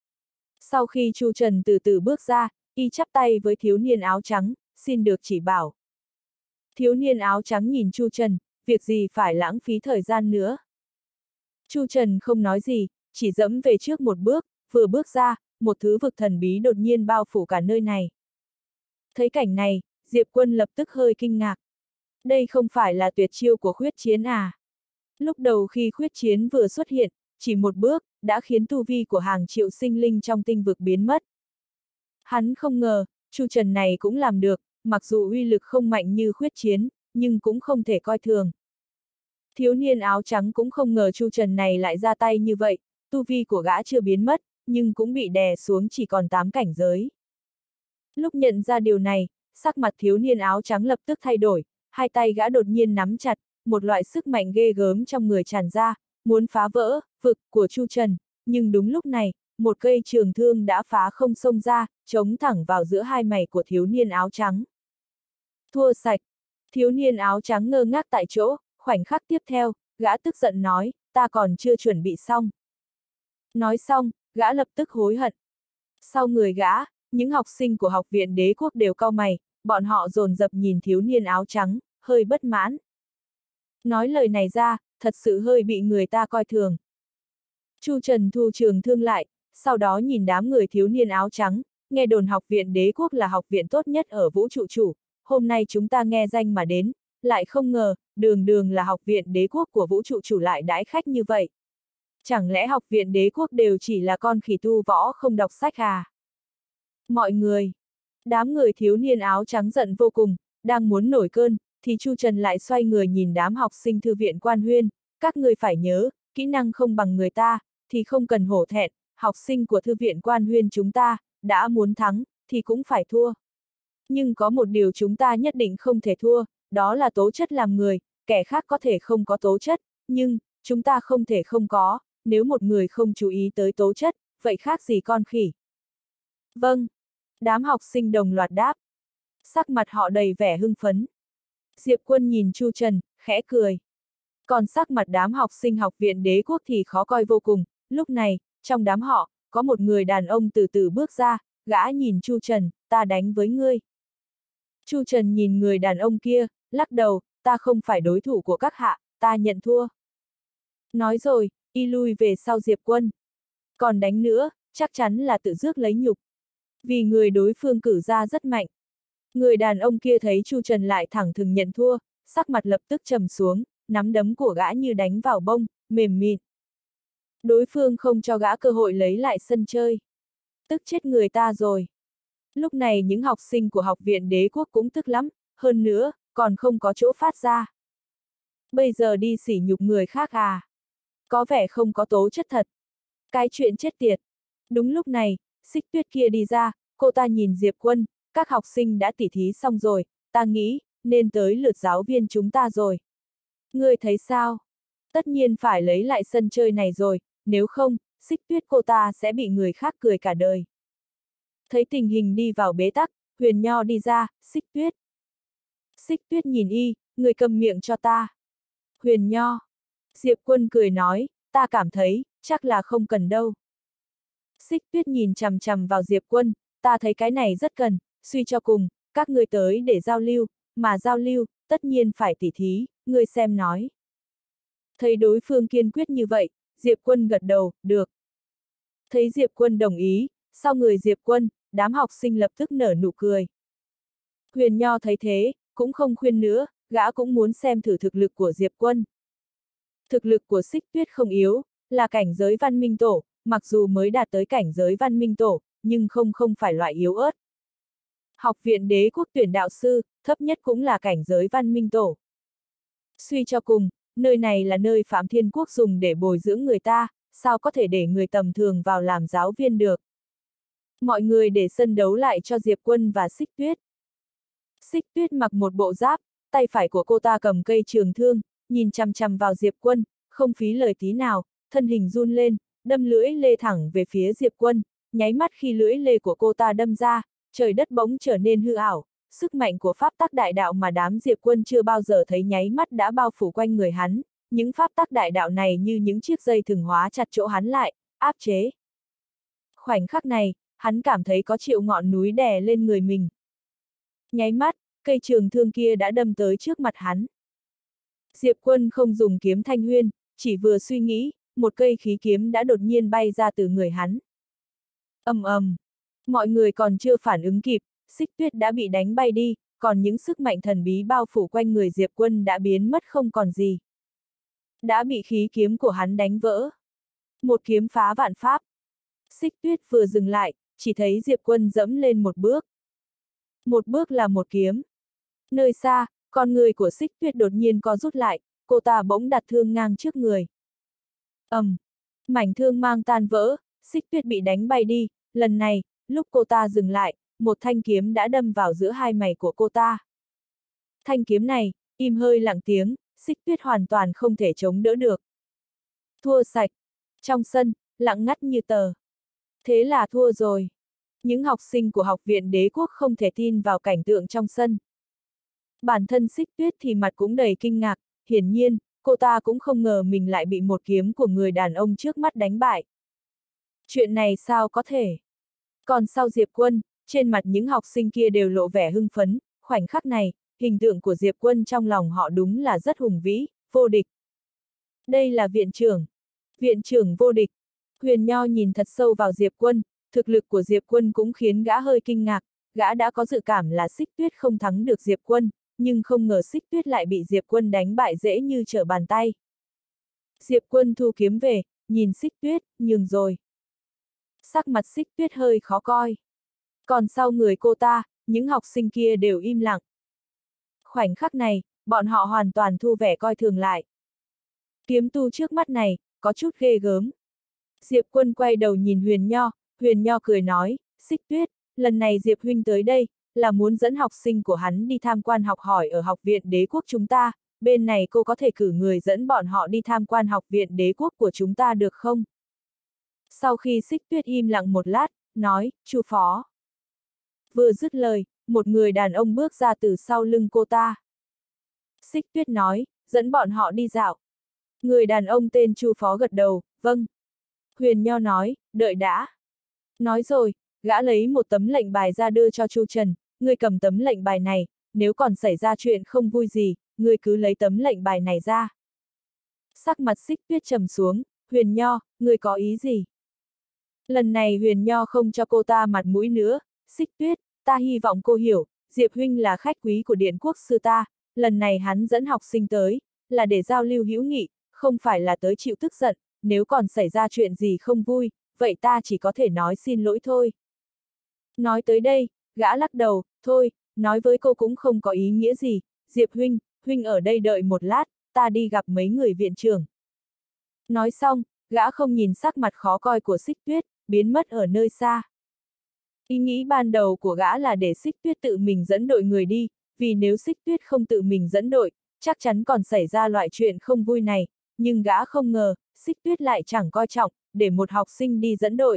Sau khi Chu Trần từ từ bước ra, y chắp tay với thiếu niên áo trắng, xin được chỉ bảo. Thiếu niên áo trắng nhìn Chu Trần, việc gì phải lãng phí thời gian nữa. Chu Trần không nói gì, chỉ dẫm về trước một bước, vừa bước ra, một thứ vực thần bí đột nhiên bao phủ cả nơi này. Thấy cảnh này, Diệp Quân lập tức hơi kinh ngạc. Đây không phải là tuyệt chiêu của Khuyết Chiến à? Lúc đầu khi Khuyết Chiến vừa xuất hiện, chỉ một bước, đã khiến tu vi của hàng triệu sinh linh trong tinh vực biến mất. Hắn không ngờ, Chu Trần này cũng làm được, mặc dù uy lực không mạnh như Khuyết Chiến, nhưng cũng không thể coi thường. Thiếu niên áo trắng cũng không ngờ Chu Trần này lại ra tay như vậy, tu vi của gã chưa biến mất, nhưng cũng bị đè xuống chỉ còn tám cảnh giới. Lúc nhận ra điều này, sắc mặt thiếu niên áo trắng lập tức thay đổi, hai tay gã đột nhiên nắm chặt, một loại sức mạnh ghê gớm trong người tràn ra, muốn phá vỡ vực của Chu Trần, nhưng đúng lúc này, một cây trường thương đã phá không xông ra, chống thẳng vào giữa hai mày của thiếu niên áo trắng. Thua sạch. Thiếu niên áo trắng ngơ ngác tại chỗ, khoảnh khắc tiếp theo, gã tức giận nói, ta còn chưa chuẩn bị xong. Nói xong, gã lập tức hối hận. Sau người gã, những học sinh của học viện Đế Quốc đều cau mày, bọn họ dồn dập nhìn thiếu niên áo trắng, hơi bất mãn. Nói lời này ra, thật sự hơi bị người ta coi thường. Chu Trần thu trường thương lại, sau đó nhìn đám người thiếu niên áo trắng, nghe đồn học viện Đế Quốc là học viện tốt nhất ở vũ trụ chủ, hôm nay chúng ta nghe danh mà đến, lại không ngờ, đường đường là học viện Đế Quốc của vũ trụ chủ lại đãi khách như vậy. Chẳng lẽ học viện Đế Quốc đều chỉ là con khỉ tu võ không đọc sách à? Mọi người, đám người thiếu niên áo trắng giận vô cùng, đang muốn nổi cơn, thì Chu Trần lại xoay người nhìn đám học sinh thư viện Quan Huyên, các người phải nhớ, kỹ năng không bằng người ta, thì không cần hổ thẹn, học sinh của thư viện Quan Huyên chúng ta, đã muốn thắng, thì cũng phải thua. Nhưng có một điều chúng ta nhất định không thể thua, đó là tố chất làm người, kẻ khác có thể không có tố chất, nhưng, chúng ta không thể không có, nếu một người không chú ý tới tố chất, vậy khác gì con khỉ. Vâng, đám học sinh đồng loạt đáp. Sắc mặt họ đầy vẻ hưng phấn. Diệp Quân nhìn Chu Trần, khẽ cười. Còn sắc mặt đám học sinh học viện Đế Quốc thì khó coi vô cùng, lúc này, trong đám họ, có một người đàn ông từ từ bước ra, gã nhìn Chu Trần, ta đánh với ngươi. Chu Trần nhìn người đàn ông kia, lắc đầu, ta không phải đối thủ của các hạ, ta nhận thua. Nói rồi, y lui về sau Diệp Quân. Còn đánh nữa, chắc chắn là tự rước lấy nhục. Vì người đối phương cử ra rất mạnh. Người đàn ông kia thấy Chu Trần lại thẳng thừng nhận thua, sắc mặt lập tức trầm xuống, nắm đấm của gã như đánh vào bông, mềm mịn. Đối phương không cho gã cơ hội lấy lại sân chơi. Tức chết người ta rồi. Lúc này những học sinh của học viện đế quốc cũng tức lắm, hơn nữa, còn không có chỗ phát ra. Bây giờ đi sỉ nhục người khác à? Có vẻ không có tố chất thật. Cái chuyện chết tiệt. Đúng lúc này, Xích Tuyết kia đi ra, cô ta nhìn Diệp Quân, các học sinh đã tỉ thí xong rồi, ta nghĩ, nên tới lượt giáo viên chúng ta rồi. Ngươi thấy sao? Tất nhiên phải lấy lại sân chơi này rồi, nếu không, Xích Tuyết cô ta sẽ bị người khác cười cả đời. Thấy tình hình đi vào bế tắc, Huyền Nho đi ra, Xích Tuyết. Xích Tuyết nhìn y, người cầm miệng cho ta. Huyền Nho. Diệp Quân cười nói, ta cảm thấy, chắc là không cần đâu. Xích Tuyết nhìn chằm chằm vào Diệp Quân, ta thấy cái này rất cần, suy cho cùng, các ngươi tới để giao lưu, mà giao lưu, tất nhiên phải tỉ thí, ngươi xem nói. Thấy đối phương kiên quyết như vậy, Diệp Quân gật đầu, được. Thấy Diệp Quân đồng ý, sau người Diệp Quân, đám học sinh lập tức nở nụ cười. Huyền Nho thấy thế, cũng không khuyên nữa, gã cũng muốn xem thử thực lực của Diệp Quân. Thực lực của Xích Tuyết không yếu, là cảnh giới văn minh tổ, mặc dù mới đạt tới cảnh giới văn minh tổ, nhưng không không phải loại yếu ớt. Học viện đế quốc tuyển đạo sư, thấp nhất cũng là cảnh giới văn minh tổ. Suy cho cùng, nơi này là nơi Phạm Thiên Quốc dùng để bồi dưỡng người ta, sao có thể để người tầm thường vào làm giáo viên được. Mọi người để sân đấu lại cho Diệp Quân và Xích Tuyết. Xích Tuyết mặc một bộ giáp, tay phải của cô ta cầm cây trường thương, nhìn chằm chằm vào Diệp Quân, không phí lời tí nào, thân hình run lên, đâm lưỡi lê thẳng về phía Diệp Quân, nháy mắt khi lưỡi lê của cô ta đâm ra, trời đất bỗng trở nên hư ảo, sức mạnh của pháp tắc đại đạo mà đám Diệp Quân chưa bao giờ thấy nháy mắt đã bao phủ quanh người hắn, những pháp tắc đại đạo này như những chiếc dây thừng hóa chặt chỗ hắn lại, áp chế. Khoảnh khắc này, hắn cảm thấy có triệu ngọn núi đè lên người mình. Nháy mắt, cây trường thương kia đã đâm tới trước mặt hắn. Diệp Quân không dùng kiếm thanh huyên, chỉ vừa suy nghĩ, một cây khí kiếm đã đột nhiên bay ra từ người hắn. Ầm ầm, mọi người còn chưa phản ứng kịp, Xích Tuyết đã bị đánh bay đi, còn những sức mạnh thần bí bao phủ quanh người Diệp Quân đã biến mất không còn gì. Đã bị khí kiếm của hắn đánh vỡ. Một kiếm phá vạn pháp. Xích Tuyết vừa dừng lại, chỉ thấy Diệp Quân dẫm lên một bước. Một bước là một kiếm. Nơi xa, con người của Xích Tuyết đột nhiên co rút lại, cô ta bỗng đặt thương ngang trước người. ầm, um, mảnh thương mang tan vỡ, Xích Tuyết bị đánh bay đi, lần này, lúc cô ta dừng lại, một thanh kiếm đã đâm vào giữa hai mày của cô ta. Thanh kiếm này, im hơi lặng tiếng, Xích Tuyết hoàn toàn không thể chống đỡ được. Thua sạch. Trong sân, lặng ngắt như tờ. Thế là thua rồi. Những học sinh của học viện đế quốc không thể tin vào cảnh tượng trong sân. Bản thân Xích Tuyết thì mặt cũng đầy kinh ngạc, hiển nhiên, cô ta cũng không ngờ mình lại bị một kiếm của người đàn ông trước mắt đánh bại. Chuyện này sao có thể? Còn sau Diệp Quân, trên mặt những học sinh kia đều lộ vẻ hưng phấn, khoảnh khắc này, hình tượng của Diệp Quân trong lòng họ đúng là rất hùng vĩ, vô địch. Đây là viện trưởng. Viện trưởng vô địch. Huyền Nho nhìn thật sâu vào Diệp Quân, thực lực của Diệp Quân cũng khiến gã hơi kinh ngạc, gã đã có dự cảm là Xích Tuyết không thắng được Diệp Quân, nhưng không ngờ Xích Tuyết lại bị Diệp Quân đánh bại dễ như trở bàn tay. Diệp Quân thu kiếm về, nhìn Xích Tuyết, nhường rồi. Sắc mặt Xích Tuyết hơi khó coi. Còn sau người cô ta, những học sinh kia đều im lặng. Khoảnh khắc này, bọn họ hoàn toàn thu vẻ coi thường lại. Kiếm tu trước mắt này, có chút ghê gớm. Diệp Quân quay đầu nhìn Huyền Nho, Huyền Nho cười nói, Xích Tuyết, lần này Diệp huynh tới đây, là muốn dẫn học sinh của hắn đi tham quan học hỏi ở học viện đế quốc chúng ta, bên này cô có thể cử người dẫn bọn họ đi tham quan học viện đế quốc của chúng ta được không? Sau khi Xích Tuyết im lặng một lát, nói, Chu phó. Vừa dứt lời, một người đàn ông bước ra từ sau lưng cô ta. Xích Tuyết nói, dẫn bọn họ đi dạo. Người đàn ông tên Chu phó gật đầu, vâng. Huyền Nho nói, đợi đã. Nói rồi, gã lấy một tấm lệnh bài ra đưa cho Chu Trần, ngươi cầm tấm lệnh bài này, nếu còn xảy ra chuyện không vui gì, ngươi cứ lấy tấm lệnh bài này ra. Sắc mặt Xích Tuyết trầm xuống, Huyền Nho, ngươi có ý gì? Lần này Huyền Nho không cho cô ta mặt mũi nữa, Xích Tuyết, ta hy vọng cô hiểu, Diệp huynh là khách quý của Điện Quốc sư ta, lần này hắn dẫn học sinh tới, là để giao lưu hữu nghị, không phải là tới chịu tức giận, nếu còn xảy ra chuyện gì không vui, vậy ta chỉ có thể nói xin lỗi thôi. Nói tới đây, gã lắc đầu, thôi, nói với cô cũng không có ý nghĩa gì, Diệp huynh, huynh ở đây đợi một lát, ta đi gặp mấy người viện trưởng. Nói xong, gã không nhìn sắc mặt khó coi của Xích Tuyết, biến mất ở nơi xa. Ý nghĩ ban đầu của gã là để Xích Tuyết tự mình dẫn đội người đi, vì nếu Xích Tuyết không tự mình dẫn đội, chắc chắn còn xảy ra loại chuyện không vui này, nhưng gã không ngờ, Xích Tuyết lại chẳng coi trọng, để một học sinh đi dẫn đội.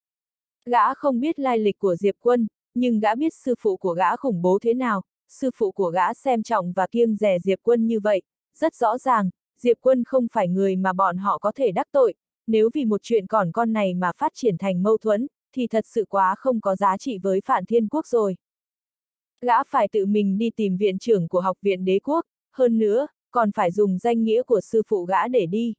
Gã không biết lai lịch của Diệp Quân, nhưng gã biết sư phụ của gã khủng bố thế nào, sư phụ của gã xem trọng và kiêng dè Diệp Quân như vậy, rất rõ ràng, Diệp Quân không phải người mà bọn họ có thể đắc tội, nếu vì một chuyện còn con này mà phát triển thành mâu thuẫn, thì thật sự quá không có giá trị với Phản Thiên Quốc rồi. Gã phải tự mình đi tìm viện trưởng của Học viện Đế Quốc, hơn nữa, còn phải dùng danh nghĩa của sư phụ gã để đi.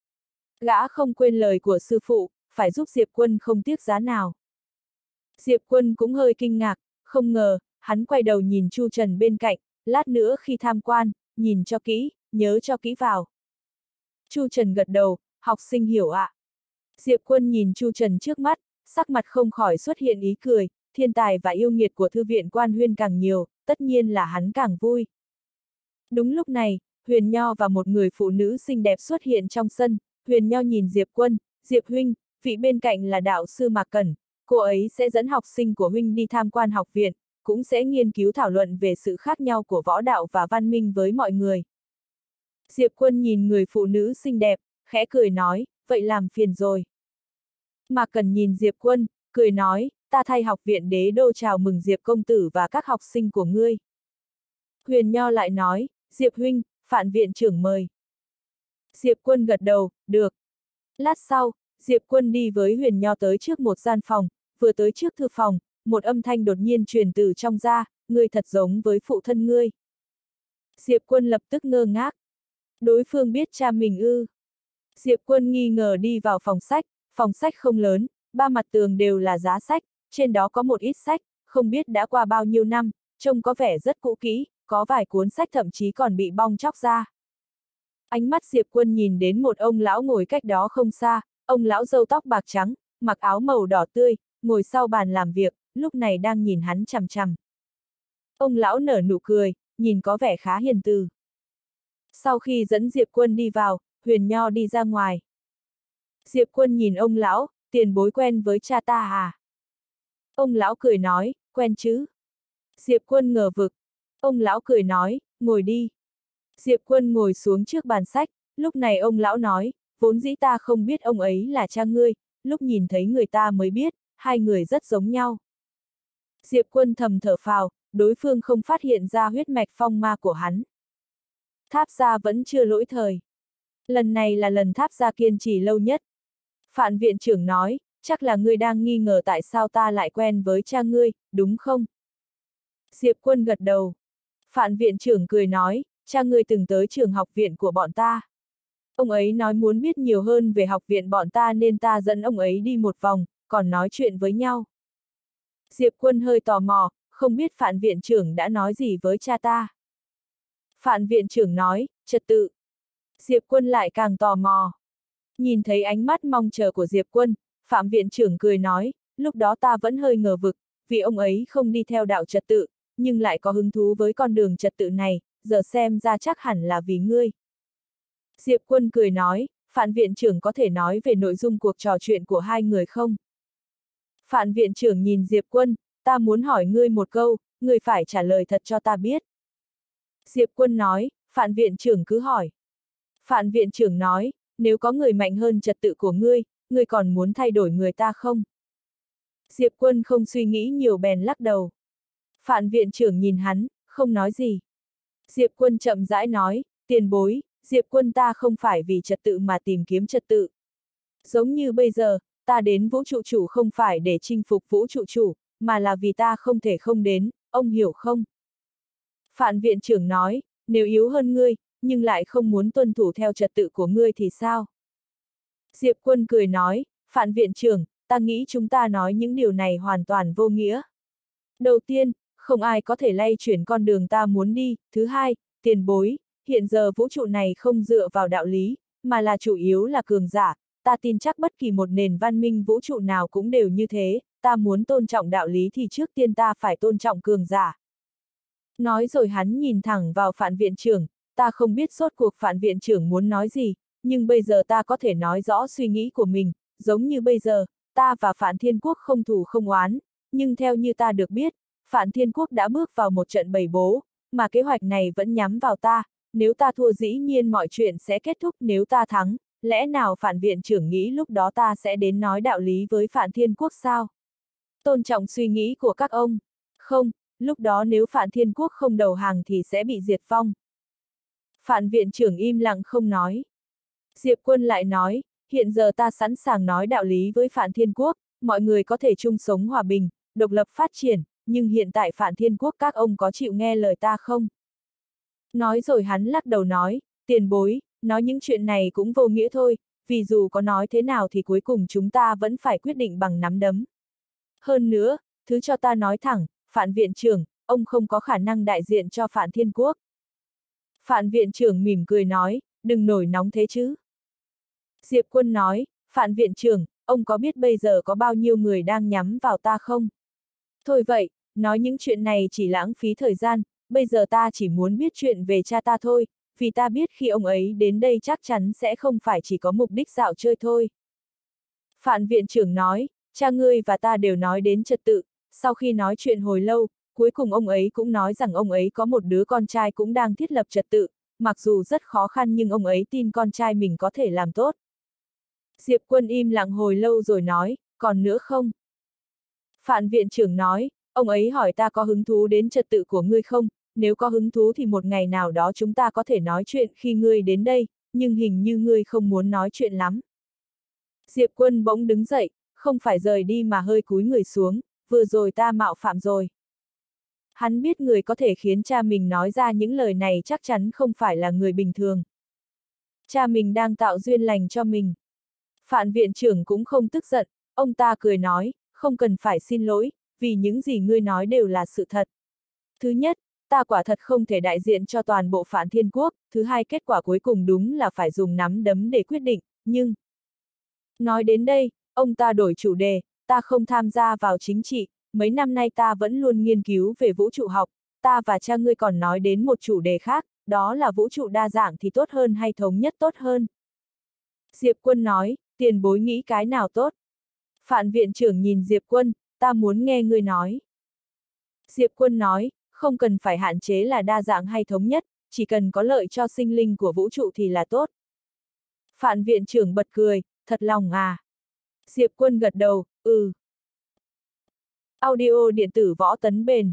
Gã không quên lời của sư phụ, phải giúp Diệp Quân không tiếc giá nào. Diệp Quân cũng hơi kinh ngạc, không ngờ, hắn quay đầu nhìn Chu Trần bên cạnh, lát nữa khi tham quan, nhìn cho kỹ, nhớ cho kỹ vào. Chu Trần gật đầu, học sinh hiểu ạ. À. Diệp Quân nhìn Chu Trần trước mắt, sắc mặt không khỏi xuất hiện ý cười, thiên tài và yêu nghiệt của thư viện Quan Huyên càng nhiều, tất nhiên là hắn càng vui. Đúng lúc này, Huyền Nho và một người phụ nữ xinh đẹp xuất hiện trong sân, Huyền Nho nhìn Diệp Quân, Diệp huynh, vị bên cạnh là đạo sư Mạc Cẩn, cô ấy sẽ dẫn học sinh của huynh đi tham quan học viện, cũng sẽ nghiên cứu thảo luận về sự khác nhau của võ đạo và văn minh với mọi người. Diệp Quân nhìn người phụ nữ xinh đẹp, khẽ cười nói, vậy làm phiền rồi. Mạc Cẩn nhìn Diệp Quân, cười nói, ta thay học viện Đế Đô chào mừng Diệp công tử và các học sinh của ngươi. Huyền Nho lại nói, Diệp huynh, Phản viện trưởng mời. Diệp Quân gật đầu, được. Lát sau, Diệp Quân đi với Huyền Nho tới trước một gian phòng, vừa tới trước thư phòng, một âm thanh đột nhiên truyền từ trong ra, ngươi thật giống với phụ thân ngươi. Diệp Quân lập tức ngơ ngác. Đối phương biết cha mình ư. Diệp Quân nghi ngờ đi vào phòng sách, phòng sách không lớn, ba mặt tường đều là giá sách, trên đó có một ít sách, không biết đã qua bao nhiêu năm, trông có vẻ rất cũ kỹ, có vài cuốn sách thậm chí còn bị bong tróc ra. Ánh mắt Diệp Quân nhìn đến một ông lão ngồi cách đó không xa, ông lão râu tóc bạc trắng, mặc áo màu đỏ tươi, ngồi sau bàn làm việc, lúc này đang nhìn hắn chằm chằm. Ông lão nở nụ cười, nhìn có vẻ khá hiền từ. Sau khi dẫn Diệp Quân đi vào, Huyền Nho đi ra ngoài. Diệp Quân nhìn ông lão, tiền bối quen với cha ta à? Ông lão cười nói, quen chứ. Diệp Quân ngờ vực. Ông lão cười nói, ngồi đi. Diệp Quân ngồi xuống trước bàn sách, lúc này ông lão nói, vốn dĩ ta không biết ông ấy là cha ngươi, lúc nhìn thấy người ta mới biết, hai người rất giống nhau. Diệp Quân thầm thở phào, đối phương không phát hiện ra huyết mạch phong ma của hắn. Tháp gia vẫn chưa lỗi thời. Lần này là lần Tháp gia kiên trì lâu nhất. Phản viện trưởng nói, chắc là ngươi đang nghi ngờ tại sao ta lại quen với cha ngươi, đúng không? Diệp Quân gật đầu. Phản viện trưởng cười nói, cha ngươi từng tới trường học viện của bọn ta. Ông ấy nói muốn biết nhiều hơn về học viện bọn ta nên ta dẫn ông ấy đi một vòng, còn nói chuyện với nhau. Diệp Quân hơi tò mò, không biết Phản viện trưởng đã nói gì với cha ta. Phản viện trưởng nói, trật tự. Diệp Quân lại càng tò mò. Nhìn thấy ánh mắt mong chờ của Diệp Quân, Phạm viện trưởng cười nói, lúc đó ta vẫn hơi ngờ vực, vì ông ấy không đi theo đạo trật tự, nhưng lại có hứng thú với con đường trật tự này, giờ xem ra chắc hẳn là vì ngươi. Diệp Quân cười nói, Phạm viện trưởng có thể nói về nội dung cuộc trò chuyện của hai người không? Phạm viện trưởng nhìn Diệp Quân, ta muốn hỏi ngươi một câu, ngươi phải trả lời thật cho ta biết. Diệp Quân nói, Phạm viện trưởng cứ hỏi. Phạm viện trưởng nói, nếu có người mạnh hơn trật tự của ngươi, ngươi còn muốn thay đổi người ta không? Diệp Quân không suy nghĩ nhiều bèn lắc đầu. Phạm viện trưởng nhìn hắn, không nói gì. Diệp Quân chậm rãi nói, tiền bối, Diệp Quân ta không phải vì trật tự mà tìm kiếm trật tự. Giống như bây giờ, ta đến vũ trụ chủ không phải để chinh phục vũ trụ chủ, mà là vì ta không thể không đến, ông hiểu không? Phạn viện trưởng nói, nếu yếu hơn ngươi, nhưng lại không muốn tuân thủ theo trật tự của ngươi thì sao? Diệp Quân cười nói, Phạn viện trưởng, ta nghĩ chúng ta nói những điều này hoàn toàn vô nghĩa. Đầu tiên, không ai có thể lay chuyển con đường ta muốn đi. Thứ hai, tiền bối, hiện giờ vũ trụ này không dựa vào đạo lý, mà là chủ yếu là cường giả. Ta tin chắc bất kỳ một nền văn minh vũ trụ nào cũng đều như thế, ta muốn tôn trọng đạo lý thì trước tiên ta phải tôn trọng cường giả. Nói rồi hắn nhìn thẳng vào Phạn viện trưởng, ta không biết rốt cuộc Phạn viện trưởng muốn nói gì, nhưng bây giờ ta có thể nói rõ suy nghĩ của mình, giống như bây giờ, ta và Phạn Thiên Quốc không thù không oán, nhưng theo như ta được biết, Phạn Thiên Quốc đã bước vào một trận bầy bố, mà kế hoạch này vẫn nhắm vào ta, nếu ta thua dĩ nhiên mọi chuyện sẽ kết thúc, nếu ta thắng, lẽ nào Phạn viện trưởng nghĩ lúc đó ta sẽ đến nói đạo lý với Phạn Thiên Quốc sao? Tôn trọng suy nghĩ của các ông. Không, lúc đó nếu Phạn Thiên Quốc không đầu hàng thì sẽ bị diệt vong. Phạn viện trưởng im lặng không nói. Diệp Quân lại nói, hiện giờ ta sẵn sàng nói đạo lý với Phạn Thiên Quốc, mọi người có thể chung sống hòa bình, độc lập phát triển, nhưng hiện tại Phạn Thiên Quốc các ông có chịu nghe lời ta không? Nói rồi hắn lắc đầu nói, tiền bối, nói những chuyện này cũng vô nghĩa thôi, vì dù có nói thế nào thì cuối cùng chúng ta vẫn phải quyết định bằng nắm đấm. Hơn nữa, thứ cho ta nói thẳng, Phạn viện trưởng, ông không có khả năng đại diện cho Phạn Thiên Quốc. Phạn viện trưởng mỉm cười nói, đừng nổi nóng thế chứ. Diệp Quân nói, Phạn viện trưởng, ông có biết bây giờ có bao nhiêu người đang nhắm vào ta không? Thôi vậy, nói những chuyện này chỉ lãng phí thời gian, bây giờ ta chỉ muốn biết chuyện về cha ta thôi, vì ta biết khi ông ấy đến đây chắc chắn sẽ không phải chỉ có mục đích dạo chơi thôi. Phạn viện trưởng nói, cha ngươi và ta đều nói đến trật tự, sau khi nói chuyện hồi lâu, cuối cùng ông ấy cũng nói rằng ông ấy có một đứa con trai cũng đang thiết lập trật tự, mặc dù rất khó khăn nhưng ông ấy tin con trai mình có thể làm tốt. Diệp Quân im lặng hồi lâu rồi nói, còn nữa không? Phạn viện trưởng nói, ông ấy hỏi ta có hứng thú đến trật tự của ngươi không, nếu có hứng thú thì một ngày nào đó chúng ta có thể nói chuyện khi ngươi đến đây, nhưng hình như ngươi không muốn nói chuyện lắm. Diệp Quân bỗng đứng dậy, không phải rời đi mà hơi cúi người xuống, vừa rồi ta mạo phạm rồi. Hắn biết người có thể khiến cha mình nói ra những lời này chắc chắn không phải là người bình thường. Cha mình đang tạo duyên lành cho mình. Phạn viện trưởng cũng không tức giận, ông ta cười nói, không cần phải xin lỗi, vì những gì ngươi nói đều là sự thật. Thứ nhất, ta quả thật không thể đại diện cho toàn bộ Phạn Thiên Quốc, thứ hai kết quả cuối cùng đúng là phải dùng nắm đấm để quyết định, nhưng... Nói đến đây, ông ta đổi chủ đề, ta không tham gia vào chính trị, mấy năm nay ta vẫn luôn nghiên cứu về vũ trụ học, ta và cha ngươi còn nói đến một chủ đề khác, đó là vũ trụ đa dạng thì tốt hơn hay thống nhất tốt hơn. Diệp Quân nói, tiền bối nghĩ cái nào tốt? Phạn viện trưởng nhìn Diệp Quân, ta muốn nghe ngươi nói. Diệp Quân nói, không cần phải hạn chế là đa dạng hay thống nhất, chỉ cần có lợi cho sinh linh của vũ trụ thì là tốt. Phạn viện trưởng bật cười, thật lòng à? Diệp Quân gật đầu, ừ. Audio điện tử Võ Tấn Bền.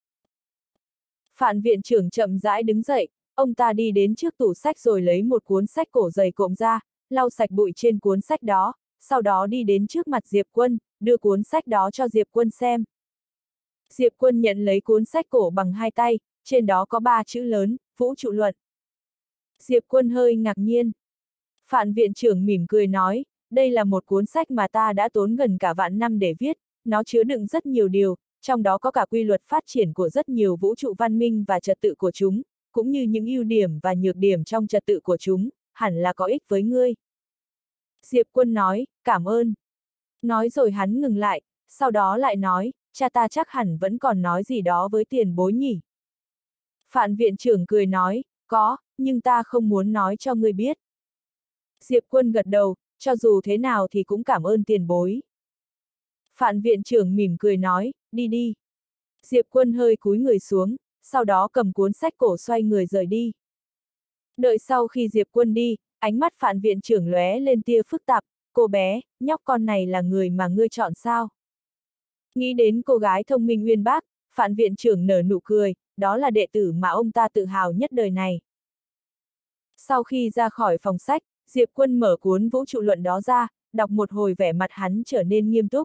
Phạn viện trưởng chậm rãi đứng dậy, ông ta đi đến trước tủ sách rồi lấy một cuốn sách cổ dày cộm ra, lau sạch bụi trên cuốn sách đó, sau đó đi đến trước mặt Diệp Quân, đưa cuốn sách đó cho Diệp Quân xem. Diệp Quân nhận lấy cuốn sách cổ bằng hai tay, trên đó có ba chữ lớn, Vũ trụ luận. Diệp Quân hơi ngạc nhiên. Phạn viện trưởng mỉm cười nói, đây là một cuốn sách mà ta đã tốn gần cả vạn năm để viết, nó chứa đựng rất nhiều điều, trong đó có cả quy luật phát triển của rất nhiều vũ trụ văn minh và trật tự của chúng, cũng như những ưu điểm và nhược điểm trong trật tự của chúng, hẳn là có ích với ngươi. Diệp Quân nói, cảm ơn. Nói rồi hắn ngừng lại, sau đó lại nói, cha ta chắc hẳn vẫn còn nói gì đó với tiền bối nhỉ. Phạn viện trưởng cười nói, có, nhưng ta không muốn nói cho ngươi biết. Diệp Quân gật đầu, cho dù thế nào thì cũng cảm ơn tiền bối. Phạn viện trưởng mỉm cười nói, đi đi. Diệp Quân hơi cúi người xuống, sau đó cầm cuốn sách cổ xoay người rời đi. Đợi sau khi Diệp Quân đi, ánh mắt Phạn viện trưởng lóe lên tia phức tạp, cô bé, nhóc con này là người mà ngươi chọn sao? Nghĩ đến cô gái thông minh uyên bác, Phạn viện trưởng nở nụ cười, đó là đệ tử mà ông ta tự hào nhất đời này. Sau khi ra khỏi phòng sách, Diệp Quân mở cuốn vũ trụ luận đó ra, đọc một hồi vẻ mặt hắn trở nên nghiêm túc.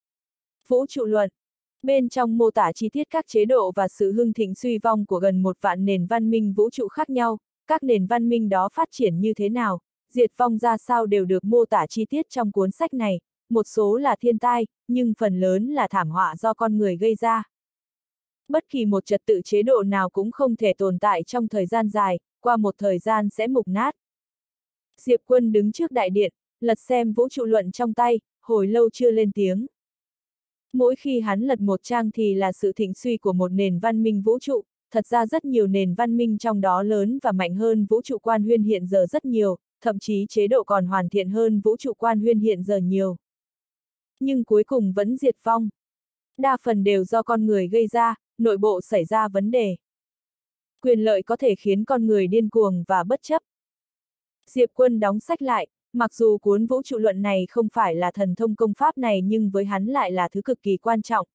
Vũ trụ luận. Bên trong mô tả chi tiết các chế độ và sự hưng thịnh suy vong của gần một vạn nền văn minh vũ trụ khác nhau, các nền văn minh đó phát triển như thế nào, diệt vong ra sao đều được mô tả chi tiết trong cuốn sách này, một số là thiên tai, nhưng phần lớn là thảm họa do con người gây ra. Bất kỳ một trật tự chế độ nào cũng không thể tồn tại trong thời gian dài, qua một thời gian sẽ mục nát. Diệp Quân đứng trước đại điện, lật xem vũ trụ luận trong tay, hồi lâu chưa lên tiếng. Mỗi khi hắn lật một trang thì là sự thịnh suy của một nền văn minh vũ trụ, thật ra rất nhiều nền văn minh trong đó lớn và mạnh hơn vũ trụ quan huyên hiện giờ rất nhiều, thậm chí chế độ còn hoàn thiện hơn vũ trụ quan huyên hiện giờ nhiều. Nhưng cuối cùng vẫn diệt vong. Đa phần đều do con người gây ra, nội bộ xảy ra vấn đề. Quyền lợi có thể khiến con người điên cuồng và bất chấp. Diệp Quân đóng sách lại, mặc dù cuốn vũ trụ luận này không phải là thần thông công pháp này nhưng với hắn lại là thứ cực kỳ quan trọng.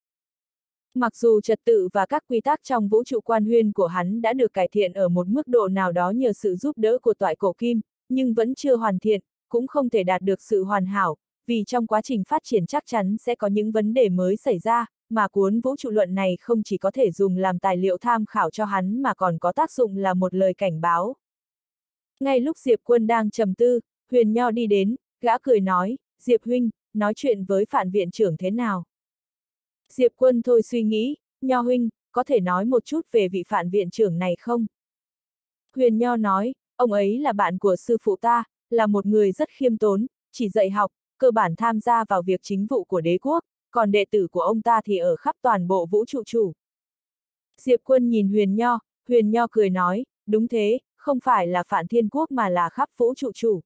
Mặc dù trật tự và các quy tắc trong vũ trụ quan huyên của hắn đã được cải thiện ở một mức độ nào đó nhờ sự giúp đỡ của toại cổ kim, nhưng vẫn chưa hoàn thiện, cũng không thể đạt được sự hoàn hảo, vì trong quá trình phát triển chắc chắn sẽ có những vấn đề mới xảy ra, mà cuốn vũ trụ luận này không chỉ có thể dùng làm tài liệu tham khảo cho hắn mà còn có tác dụng là một lời cảnh báo. Ngay lúc Diệp Quân đang trầm tư, Huyền Nho đi đến, gã cười nói, Diệp huynh, nói chuyện với Phạn viện trưởng thế nào? Diệp Quân thôi suy nghĩ, Nho huynh, có thể nói một chút về vị Phạn viện trưởng này không? Huyền Nho nói, ông ấy là bạn của sư phụ ta, là một người rất khiêm tốn, chỉ dạy học, cơ bản tham gia vào việc chính vụ của đế quốc, còn đệ tử của ông ta thì ở khắp toàn bộ vũ trụ chủ. Diệp Quân nhìn Huyền Nho, Huyền Nho cười nói, đúng thế, không phải là Phạn Thiên Quốc mà là khắp vũ trụ chủ.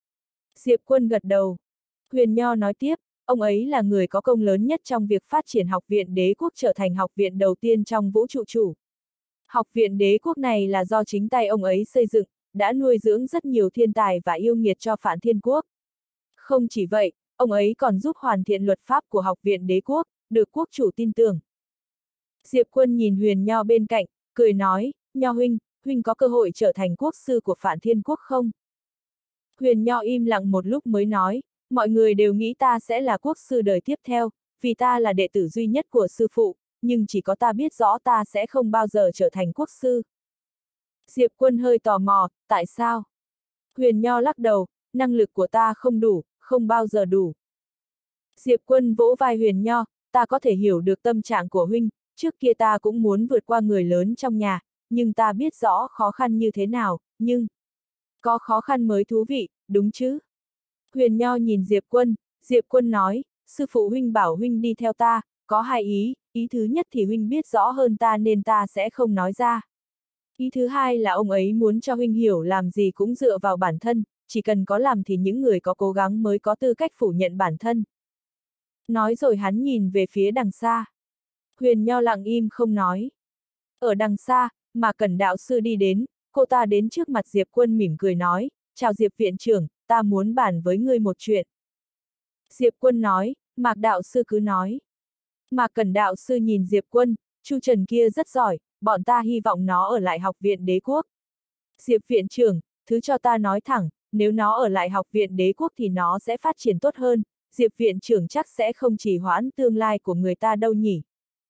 Diệp Quân gật đầu. Huyền Nho nói tiếp, ông ấy là người có công lớn nhất trong việc phát triển học viện đế quốc trở thành học viện đầu tiên trong vũ trụ chủ. Học viện đế quốc này là do chính tay ông ấy xây dựng, đã nuôi dưỡng rất nhiều thiên tài và yêu nghiệt cho Phạn Thiên Quốc. Không chỉ vậy, ông ấy còn giúp hoàn thiện luật pháp của học viện đế quốc, được quốc chủ tin tưởng. Diệp Quân nhìn Huyền Nho bên cạnh, cười nói, Nho huynh, huynh có cơ hội trở thành quốc sư của Phạn Thiên Quốc không? Huyền Nho im lặng một lúc mới nói, mọi người đều nghĩ ta sẽ là quốc sư đời tiếp theo, vì ta là đệ tử duy nhất của sư phụ, nhưng chỉ có ta biết rõ ta sẽ không bao giờ trở thành quốc sư. Diệp Quân hơi tò mò, tại sao? Huyền Nho lắc đầu, năng lực của ta không đủ, không bao giờ đủ. Diệp Quân vỗ vai Huyền Nho, ta có thể hiểu được tâm trạng của huynh, trước kia ta cũng muốn vượt qua người lớn trong nhà, nhưng ta biết rõ khó khăn như thế nào, nhưng... Có khó khăn mới thú vị, đúng chứ? Huyền Nho nhìn Diệp Quân, Diệp Quân nói, sư phụ huynh bảo huynh đi theo ta, có hai ý, ý thứ nhất thì huynh biết rõ hơn ta nên ta sẽ không nói ra. Ý thứ hai là ông ấy muốn cho huynh hiểu làm gì cũng dựa vào bản thân, chỉ cần có làm thì những người có cố gắng mới có tư cách phủ nhận bản thân. Nói rồi hắn nhìn về phía đằng xa. Huyền Nho lặng im không nói. Ở đằng xa, mà Cẩn đạo sư đi đến, cô ta đến trước mặt Diệp Quân mỉm cười nói, chào Diệp viện trưởng, ta muốn bàn với ngươi một chuyện. Diệp Quân nói, Mạc đạo sư cứ nói. Mạc Cẩn đạo sư nhìn Diệp Quân, Chu Trần kia rất giỏi, bọn ta hy vọng nó ở lại học viện đế quốc. Diệp viện trưởng, thứ cho ta nói thẳng, nếu nó ở lại học viện đế quốc thì nó sẽ phát triển tốt hơn, Diệp viện trưởng chắc sẽ không trì hoãn tương lai của người ta đâu nhỉ.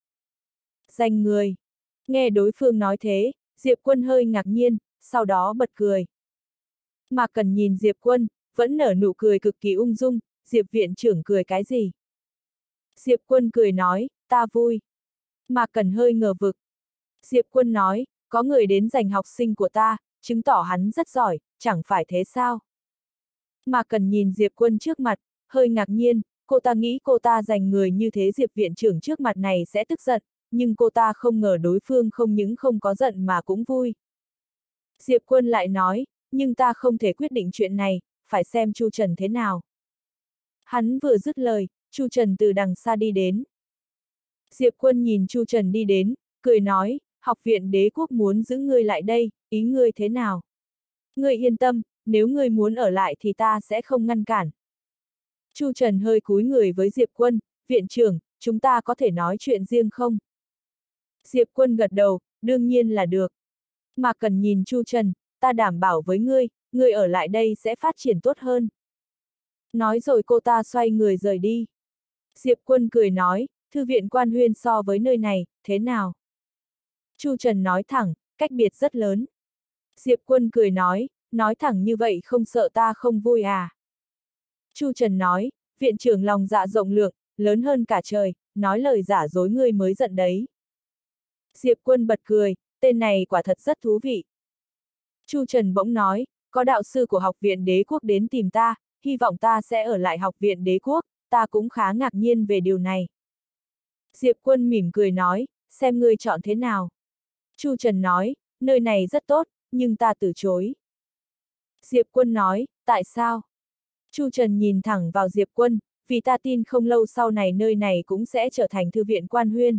Danh người. Nghe đối phương nói thế, Diệp Quân hơi ngạc nhiên, sau đó bật cười. Mạc Cẩn nhìn Diệp Quân, vẫn nở nụ cười cực kỳ ung dung, Diệp viện trưởng cười cái gì? Diệp Quân cười nói, ta vui. Mạc Cẩn hơi ngờ vực. Diệp Quân nói, có người đến giành học sinh của ta, chứng tỏ hắn rất giỏi, chẳng phải thế sao? Mạc Cẩn nhìn Diệp Quân trước mặt, hơi ngạc nhiên, cô ta nghĩ cô ta giành người như thế Diệp viện trưởng trước mặt này sẽ tức giận, nhưng cô ta không ngờ đối phương không những không có giận mà cũng vui. Diệp Quân lại nói, nhưng ta không thể quyết định chuyện này, phải xem Chu Trần thế nào. Hắn vừa dứt lời, Chu Trần từ đằng xa đi đến. Diệp Quân nhìn Chu Trần đi đến, cười nói, học viện đế quốc muốn giữ ngươi lại đây, ý ngươi thế nào? Ngươi yên tâm, nếu ngươi muốn ở lại thì ta sẽ không ngăn cản. Chu Trần hơi cúi người với Diệp Quân, viện trưởng, chúng ta có thể nói chuyện riêng không? Diệp Quân gật đầu, đương nhiên là được. Mà cần nhìn Chu Trần, ta đảm bảo với ngươi, ngươi ở lại đây sẽ phát triển tốt hơn. Nói rồi cô ta xoay người rời đi. Diệp Quân cười nói, thư viện Quan Huyên so với nơi này, thế nào? Chu Trần nói thẳng, cách biệt rất lớn. Diệp Quân cười nói, nói thẳng như vậy không sợ ta không vui à? Chu Trần nói, viện trưởng lòng dạ rộng lượng, lớn hơn cả trời, nói lời giả dối ngươi mới giận đấy. Diệp Quân bật cười, tên này quả thật rất thú vị. Chu Trần bỗng nói, có đạo sư của học viện đế quốc đến tìm ta, hy vọng ta sẽ ở lại học viện đế quốc, ta cũng khá ngạc nhiên về điều này. Diệp Quân mỉm cười nói, xem ngươi chọn thế nào. Chu Trần nói, nơi này rất tốt, nhưng ta từ chối. Diệp Quân nói, tại sao? Chu Trần nhìn thẳng vào Diệp Quân, vì ta tin không lâu sau này nơi này cũng sẽ trở thành thư viện Quan Huyên.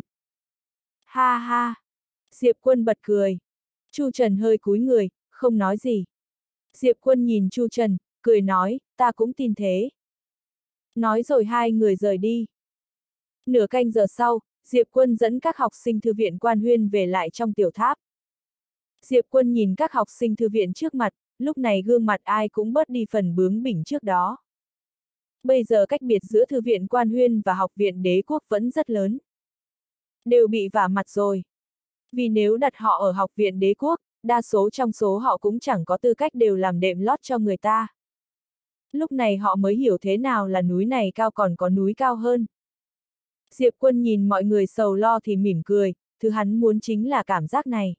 Ha ha! Diệp Quân bật cười. Chu Trần hơi cúi người, không nói gì. Diệp Quân nhìn Chu Trần, cười nói, ta cũng tin thế. Nói rồi hai người rời đi. Nửa canh giờ sau, Diệp Quân dẫn các học sinh thư viện Quan Huyên về lại trong tiểu tháp. Diệp Quân nhìn các học sinh thư viện trước mặt, lúc này gương mặt ai cũng bớt đi phần bướng bỉnh trước đó. Bây giờ cách biệt giữa thư viện Quan Huyên và học viện đế quốc vẫn rất lớn. Đều bị vả mặt rồi. Vì nếu đặt họ ở học viện đế quốc, đa số trong số họ cũng chẳng có tư cách đều làm đệm lót cho người ta. Lúc này họ mới hiểu thế nào là núi này cao còn có núi cao hơn. Diệp Quân nhìn mọi người sầu lo thì mỉm cười, thứ hắn muốn chính là cảm giác này.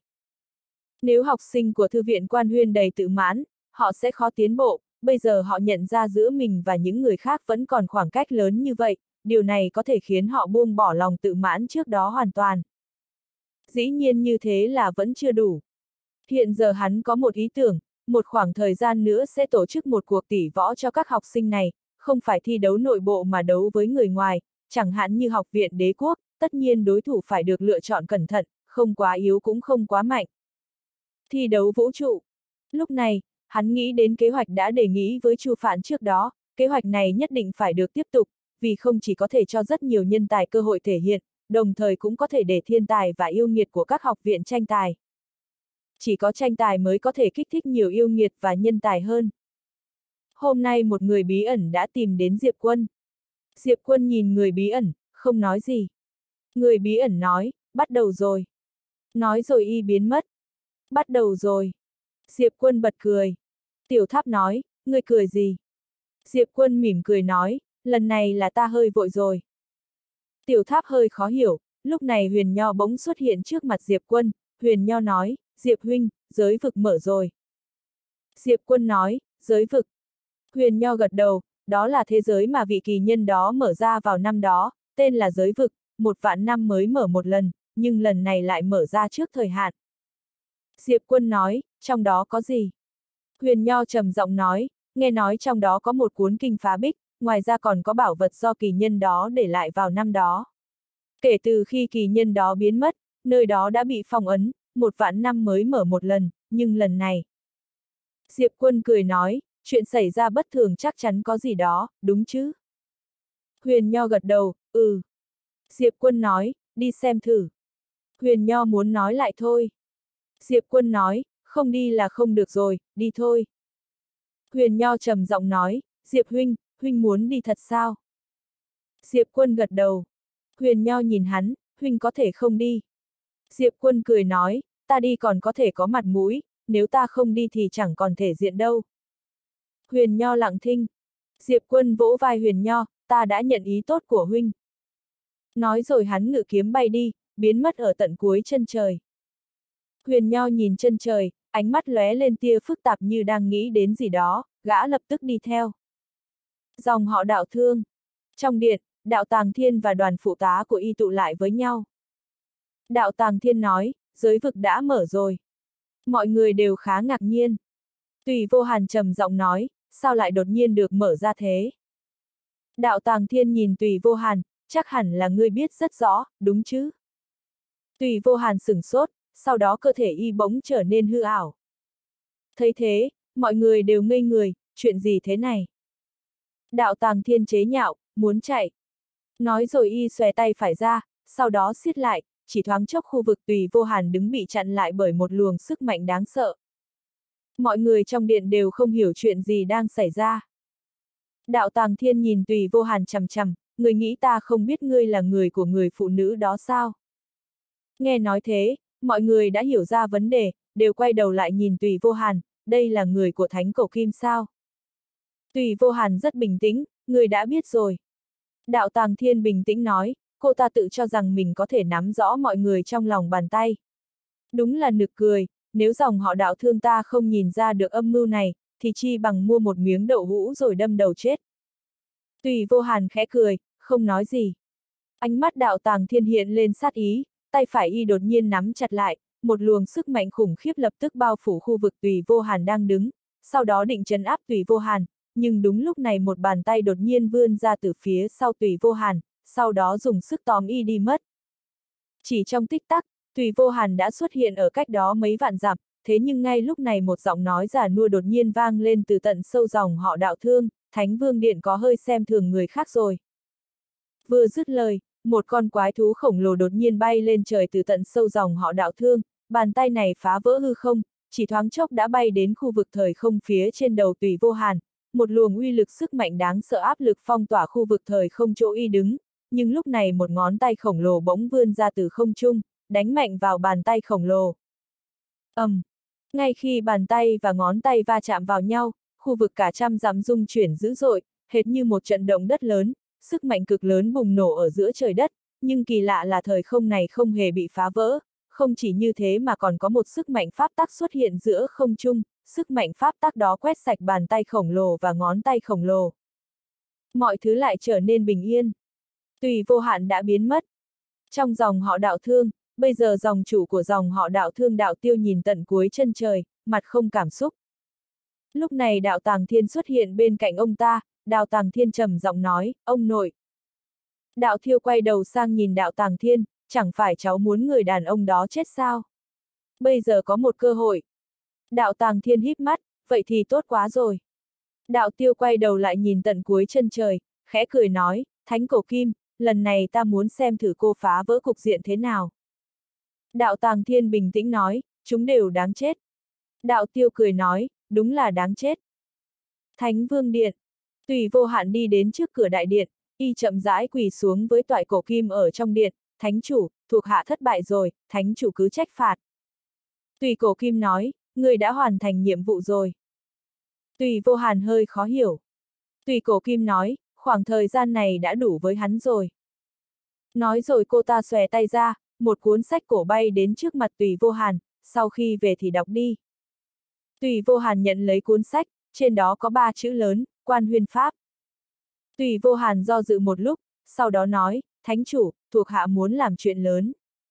Nếu học sinh của thư viện Quan Huyên đầy tự mãn, họ sẽ khó tiến bộ, bây giờ họ nhận ra giữa mình và những người khác vẫn còn khoảng cách lớn như vậy, điều này có thể khiến họ buông bỏ lòng tự mãn trước đó hoàn toàn. Dĩ nhiên như thế là vẫn chưa đủ. Hiện giờ hắn có một ý tưởng, một khoảng thời gian nữa sẽ tổ chức một cuộc tỷ võ cho các học sinh này, không phải thi đấu nội bộ mà đấu với người ngoài, chẳng hạn như học viện đế quốc, tất nhiên đối thủ phải được lựa chọn cẩn thận, không quá yếu cũng không quá mạnh. Thi đấu vũ trụ. Lúc này, hắn nghĩ đến kế hoạch đã đề nghị với Chu Phạn trước đó, kế hoạch này nhất định phải được tiếp tục, vì không chỉ có thể cho rất nhiều nhân tài cơ hội thể hiện, đồng thời cũng có thể để thiên tài và yêu nghiệt của các học viện tranh tài. Chỉ có tranh tài mới có thể kích thích nhiều yêu nghiệt và nhân tài hơn. Hôm nay một người bí ẩn đã tìm đến Diệp Quân. Diệp Quân nhìn người bí ẩn, không nói gì. Người bí ẩn nói, bắt đầu rồi. Nói rồi y biến mất. Bắt đầu rồi. Diệp Quân bật cười. Tiểu Tháp nói, ngươi cười gì? Diệp Quân mỉm cười nói, lần này là ta hơi vội rồi. Tiểu Tháp hơi khó hiểu, lúc này Huyền Nho bỗng xuất hiện trước mặt Diệp Quân, Huyền Nho nói, Diệp huynh, giới vực mở rồi. Diệp Quân nói, giới vực. Huyền Nho gật đầu, đó là thế giới mà vị kỳ nhân đó mở ra vào năm đó, tên là giới vực, một vạn năm mới mở một lần, nhưng lần này lại mở ra trước thời hạn. Diệp Quân nói, trong đó có gì? Huyền Nho trầm giọng nói, nghe nói trong đó có một cuốn kinh phá bích, ngoài ra còn có bảo vật do kỳ nhân đó để lại vào năm đó. Kể từ khi kỳ nhân đó biến mất, nơi đó đã bị phong ấn, một vạn năm mới mở một lần, nhưng lần này. Diệp Quân cười nói, chuyện xảy ra bất thường chắc chắn có gì đó, đúng chứ? Huyền Nho gật đầu, ừ. Diệp Quân nói, đi xem thử. Huyền Nho muốn nói lại thôi. Diệp Quân nói, không đi là không được rồi, đi thôi. Huyền Nho trầm giọng nói, Diệp huynh, huynh muốn đi thật sao? Diệp Quân gật đầu. Huyền Nho nhìn hắn, huynh có thể không đi. Diệp Quân cười nói, ta đi còn có thể có mặt mũi, nếu ta không đi thì chẳng còn thể diện đâu. Huyền Nho lặng thinh. Diệp Quân vỗ vai Huyền Nho, ta đã nhận ý tốt của huynh. Nói rồi hắn ngự kiếm bay đi, biến mất ở tận cuối chân trời. Huyền Nho nhìn chân trời, ánh mắt lóe lên tia phức tạp như đang nghĩ đến gì đó, gã lập tức đi theo. Dòng họ Đạo Thương. Trong điện, Đạo Tàng Thiên và đoàn phụ tá của y tụ lại với nhau. Đạo Tàng Thiên nói, giới vực đã mở rồi. Mọi người đều khá ngạc nhiên. Tùy Vô Hàn trầm giọng nói, sao lại đột nhiên được mở ra thế? Đạo Tàng Thiên nhìn Tùy Vô Hàn, chắc hẳn là ngươi biết rất rõ, đúng chứ? Tùy Vô Hàn sửng sốt, sau đó cơ thể y bỗng trở nên hư ảo. Thấy thế, mọi người đều ngây người, chuyện gì thế này? Đạo Tàng Thiên chế nhạo, muốn chạy. Nói rồi y xòe tay phải ra, sau đó siết lại, chỉ thoáng chốc khu vực Tùy Vô Hàn đứng bị chặn lại bởi một luồng sức mạnh đáng sợ. Mọi người trong điện đều không hiểu chuyện gì đang xảy ra. Đạo Tàng Thiên nhìn Tùy Vô Hàn chằm chằm, người nghĩ ta không biết ngươi là người của người phụ nữ đó sao? Nghe nói thế, mọi người đã hiểu ra vấn đề, đều quay đầu lại nhìn Tùy Vô Hàn, đây là người của Thánh Cổ Kim sao? Tùy Vô Hàn rất bình tĩnh, người đã biết rồi. Đạo Tàng Thiên bình tĩnh nói, cô ta tự cho rằng mình có thể nắm rõ mọi người trong lòng bàn tay. Đúng là nực cười, nếu dòng họ Đạo Thương ta không nhìn ra được âm mưu này, thì chi bằng mua một miếng đậu hũ rồi đâm đầu chết. Tùy Vô Hàn khẽ cười, không nói gì. Ánh mắt Đạo Tàng Thiên hiện lên sát ý, tay phải y đột nhiên nắm chặt lại, một luồng sức mạnh khủng khiếp lập tức bao phủ khu vực Tùy Vô Hàn đang đứng, sau đó định trấn áp Tùy Vô Hàn, nhưng đúng lúc này một bàn tay đột nhiên vươn ra từ phía sau Tùy Vô Hàn, sau đó dùng sức tóm y đi mất. Chỉ trong tích tắc, Tùy Vô Hàn đã xuất hiện ở cách đó mấy vạn dặm, thế nhưng ngay lúc này một giọng nói già nua đột nhiên vang lên từ tận sâu dòng họ Đạo Thương, Thánh Vương Điện có hơi xem thường người khác rồi. Vừa dứt lời, một con quái thú khổng lồ đột nhiên bay lên trời từ tận sâu dòng họ Đạo Thương, bàn tay này phá vỡ hư không, chỉ thoáng chốc đã bay đến khu vực thời không phía trên đầu Tùy Vô Hàn, một luồng uy lực sức mạnh đáng sợ áp lực phong tỏa khu vực thời không chỗ y đứng, nhưng lúc này một ngón tay khổng lồ bỗng vươn ra từ không trung, đánh mạnh vào bàn tay khổng lồ. ầm, um, ngay khi bàn tay và ngón tay va chạm vào nhau, khu vực cả trăm dặm rung chuyển dữ dội, hệt như một trận động đất lớn, sức mạnh cực lớn bùng nổ ở giữa trời đất, nhưng kỳ lạ là thời không này không hề bị phá vỡ, không chỉ như thế mà còn có một sức mạnh pháp tắc xuất hiện giữa không trung, sức mạnh pháp tắc đó quét sạch bàn tay khổng lồ và ngón tay khổng lồ. Mọi thứ lại trở nên bình yên. Tùy Vô Hạn đã biến mất. Trong dòng họ Đạo Thương, bây giờ dòng chủ của dòng họ Đạo Thương Đạo Tiêu nhìn tận cuối chân trời, mặt không cảm xúc. Lúc này Đạo Tàng Thiên xuất hiện bên cạnh ông ta, Đạo Tàng Thiên trầm giọng nói, ông nội. Đạo Tiêu quay đầu sang nhìn Đạo Tàng Thiên, chẳng phải cháu muốn người đàn ông đó chết sao? Bây giờ có một cơ hội. Đạo Tàng Thiên híp mắt, vậy thì tốt quá rồi. Đạo Tiêu quay đầu lại nhìn tận cuối chân trời, khẽ cười nói, Thánh Cổ Kim, lần này ta muốn xem thử cô phá vỡ cục diện thế nào. Đạo Tàng Thiên bình tĩnh nói, chúng đều đáng chết. Đạo Tiêu cười nói, đúng là đáng chết. Thánh Vương Điện. Tùy Vô Hạn đi đến trước cửa đại điện, y chậm rãi quỳ xuống với toại cổ kim ở trong điện, Thánh chủ, thuộc hạ thất bại rồi, Thánh chủ cứ trách phạt. Tùy cổ kim nói, người đã hoàn thành nhiệm vụ rồi. Tùy Vô Hàn hơi khó hiểu. Tùy cổ kim nói, khoảng thời gian này đã đủ với hắn rồi. Nói rồi cô ta xòe tay ra, một cuốn sách cổ bay đến trước mặt Tùy Vô Hàn, sau khi về thì đọc đi. Tùy Vô Hàn nhận lấy cuốn sách, trên đó có ba chữ lớn, Quan Huyên Pháp. Tùy Vô Hàn do dự một lúc, sau đó nói, Thánh chủ, thuộc hạ muốn làm chuyện lớn.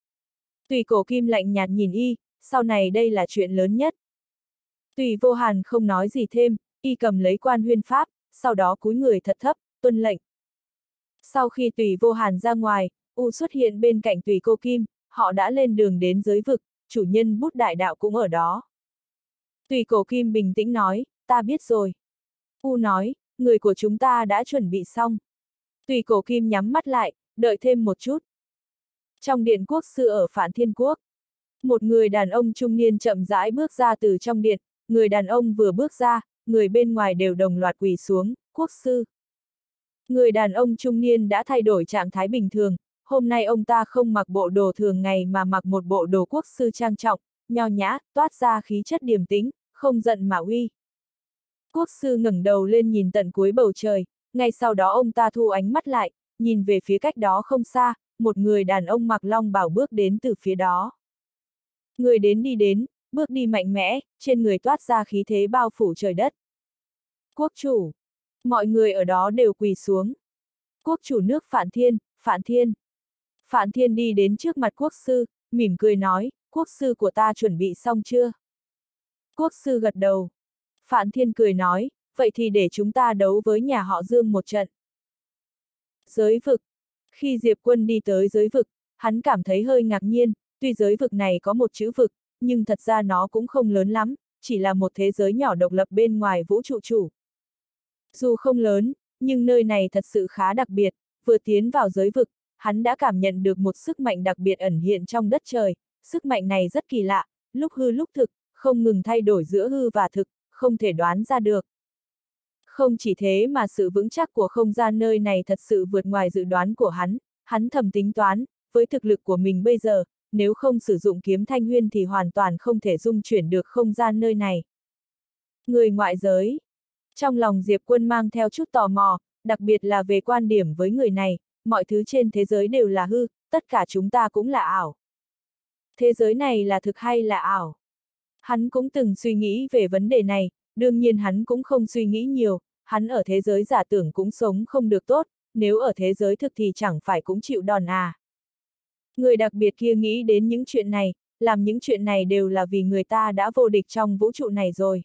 Tùy cổ kim lạnh nhạt nhìn y, sau này đây là chuyện lớn nhất. Tùy Vô Hàn không nói gì thêm, y cầm lấy Quan Huyên Pháp, sau đó cúi người thật thấp, tuân lệnh. Sau khi Tùy Vô Hàn ra ngoài, U xuất hiện bên cạnh Tùy cô Kim, họ đã lên đường đến giới vực, chủ nhân bút đại đạo cũng ở đó. Tùy cổ Kim bình tĩnh nói, ta biết rồi. U nói, người của chúng ta đã chuẩn bị xong. Tùy cổ Kim nhắm mắt lại, đợi thêm một chút. Trong điện quốc sư ở Phản Thiên Quốc, một người đàn ông trung niên chậm rãi bước ra từ trong điện, người đàn ông vừa bước ra, người bên ngoài đều đồng loạt quỳ xuống, quốc sư. Người đàn ông trung niên đã thay đổi trạng thái bình thường, hôm nay ông ta không mặc bộ đồ thường ngày mà mặc một bộ đồ quốc sư trang trọng, nho nhã, toát ra khí chất điềm tĩnh, không giận mà uy. Quốc sư ngẩng đầu lên nhìn tận cuối bầu trời, ngay sau đó ông ta thu ánh mắt lại, nhìn về phía cách đó không xa, một người đàn ông mặc long bào bước đến từ phía đó. Người đến đi đến, bước đi mạnh mẽ, trên người toát ra khí thế bao phủ trời đất. Quốc chủ. Mọi người ở đó đều quỳ xuống. Quốc chủ nước Phạn Thiên, Phạn Thiên. Phạn Thiên đi đến trước mặt quốc sư, mỉm cười nói, quốc sư của ta chuẩn bị xong chưa? Quốc sư gật đầu. Phạn Thiên cười nói, vậy thì để chúng ta đấu với nhà họ Dương một trận. Giới vực. Khi Diệp Quân đi tới giới vực, hắn cảm thấy hơi ngạc nhiên, tuy giới vực này có một chữ vực, nhưng thật ra nó cũng không lớn lắm, chỉ là một thế giới nhỏ độc lập bên ngoài vũ trụ chủ. Dù không lớn, nhưng nơi này thật sự khá đặc biệt, vừa tiến vào giới vực, hắn đã cảm nhận được một sức mạnh đặc biệt ẩn hiện trong đất trời, sức mạnh này rất kỳ lạ, lúc hư lúc thực, không ngừng thay đổi giữa hư và thực, không thể đoán ra được. Không chỉ thế mà sự vững chắc của không gian nơi này thật sự vượt ngoài dự đoán của hắn, hắn thầm tính toán, với thực lực của mình bây giờ, nếu không sử dụng kiếm thanh huyên thì hoàn toàn không thể dung chuyển được không gian nơi này. Người ngoại giới. Trong lòng Diệp Quân mang theo chút tò mò, đặc biệt là về quan điểm với người này, mọi thứ trên thế giới đều là hư, tất cả chúng ta cũng là ảo. Thế giới này là thực hay là ảo? Hắn cũng từng suy nghĩ về vấn đề này, đương nhiên hắn cũng không suy nghĩ nhiều, hắn ở thế giới giả tưởng cũng sống không được tốt, nếu ở thế giới thực thì chẳng phải cũng chịu đòn à. Người đặc biệt kia nghĩ đến những chuyện này, làm những chuyện này đều là vì người ta đã vô địch trong vũ trụ này rồi.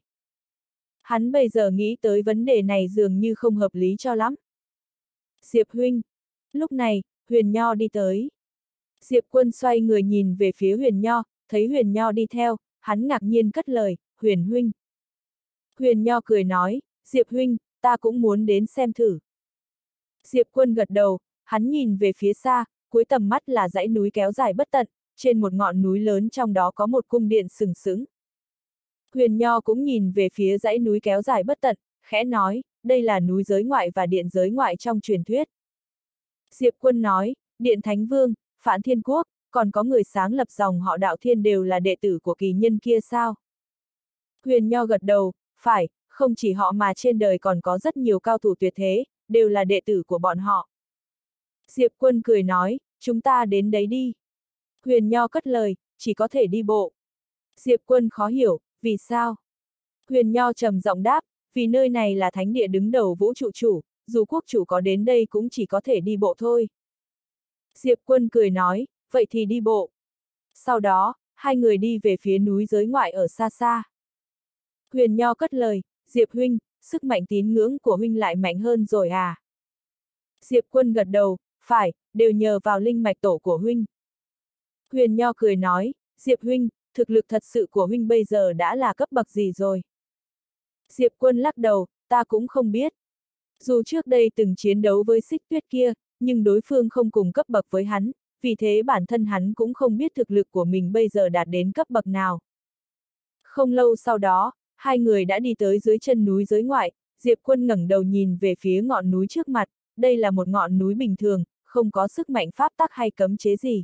Hắn bây giờ nghĩ tới vấn đề này dường như không hợp lý cho lắm. Diệp huynh. Lúc này, Huyền Nho đi tới. Diệp Quân xoay người nhìn về phía Huyền Nho, thấy Huyền Nho đi theo, hắn ngạc nhiên cất lời, Huyền huynh. Huyền Nho cười nói, Diệp huynh, ta cũng muốn đến xem thử. Diệp Quân gật đầu, hắn nhìn về phía xa, cuối tầm mắt là dãy núi kéo dài bất tận, trên một ngọn núi lớn trong đó có một cung điện sừng sững. Huyền Nho cũng nhìn về phía dãy núi kéo dài bất tận, khẽ nói, đây là núi giới ngoại và điện giới ngoại trong truyền thuyết. Diệp Quân nói, Điện Thánh Vương, Phản Thiên Quốc, còn có người sáng lập dòng họ Đạo Thiên đều là đệ tử của kỳ nhân kia sao? Huyền Nho gật đầu, phải, không chỉ họ mà trên đời còn có rất nhiều cao thủ tuyệt thế, đều là đệ tử của bọn họ. Diệp Quân cười nói, chúng ta đến đấy đi. Huyền Nho cất lời, chỉ có thể đi bộ. Diệp Quân khó hiểu, vì sao? Huyền Nho trầm giọng đáp, vì nơi này là thánh địa đứng đầu vũ trụ chủ, dù quốc chủ có đến đây cũng chỉ có thể đi bộ thôi. Diệp Quân cười nói, vậy thì đi bộ. Sau đó, hai người đi về phía núi giới ngoại ở xa xa. Huyền Nho cất lời, Diệp huynh, sức mạnh tín ngưỡng của huynh lại mạnh hơn rồi à? Diệp Quân gật đầu, phải, đều nhờ vào linh mạch tổ của huynh. Huyền Nho cười nói, Diệp huynh, thực lực thật sự của huynh bây giờ đã là cấp bậc gì rồi? Diệp Quân lắc đầu, ta cũng không biết. Dù trước đây từng chiến đấu với Xích Tuyết kia, nhưng đối phương không cùng cấp bậc với hắn, vì thế bản thân hắn cũng không biết thực lực của mình bây giờ đạt đến cấp bậc nào. Không lâu sau đó, hai người đã đi tới dưới chân núi giới ngoại, Diệp Quân ngẩng đầu nhìn về phía ngọn núi trước mặt, đây là một ngọn núi bình thường, không có sức mạnh pháp tắc hay cấm chế gì.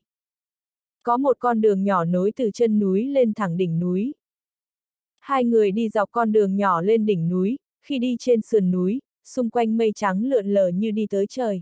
Có một con đường nhỏ nối từ chân núi lên thẳng đỉnh núi. Hai người đi dọc con đường nhỏ lên đỉnh núi, khi đi trên sườn núi, xung quanh mây trắng lượn lờ như đi tới trời.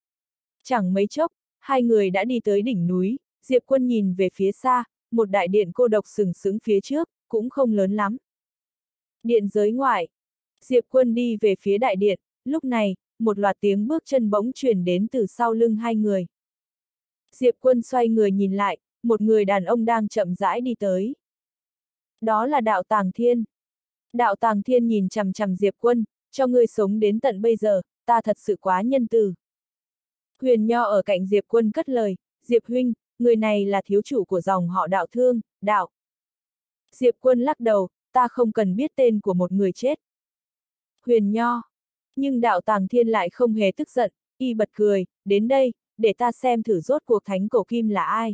Chẳng mấy chốc, hai người đã đi tới đỉnh núi, Diệp Quân nhìn về phía xa, một đại điện cô độc sừng sững phía trước, cũng không lớn lắm. Điện giới ngoại. Diệp Quân đi về phía đại điện, lúc này, một loạt tiếng bước chân bỗng truyền đến từ sau lưng hai người. Diệp Quân xoay người nhìn lại, một người đàn ông đang chậm rãi đi tới. Đó là Đạo Tàng Thiên. Đạo Tàng Thiên nhìn chằm chằm Diệp Quân, cho ngươi sống đến tận bây giờ, ta thật sự quá nhân từ. Huyền Nho ở cạnh Diệp Quân cất lời, Diệp huynh, người này là thiếu chủ của dòng họ Đạo Thương, Đạo. Diệp Quân lắc đầu, ta không cần biết tên của một người chết. Huyền Nho. Nhưng Đạo Tàng Thiên lại không hề tức giận, y bật cười, đến đây, để ta xem thử rốt cuộc thánh cổ kim là ai.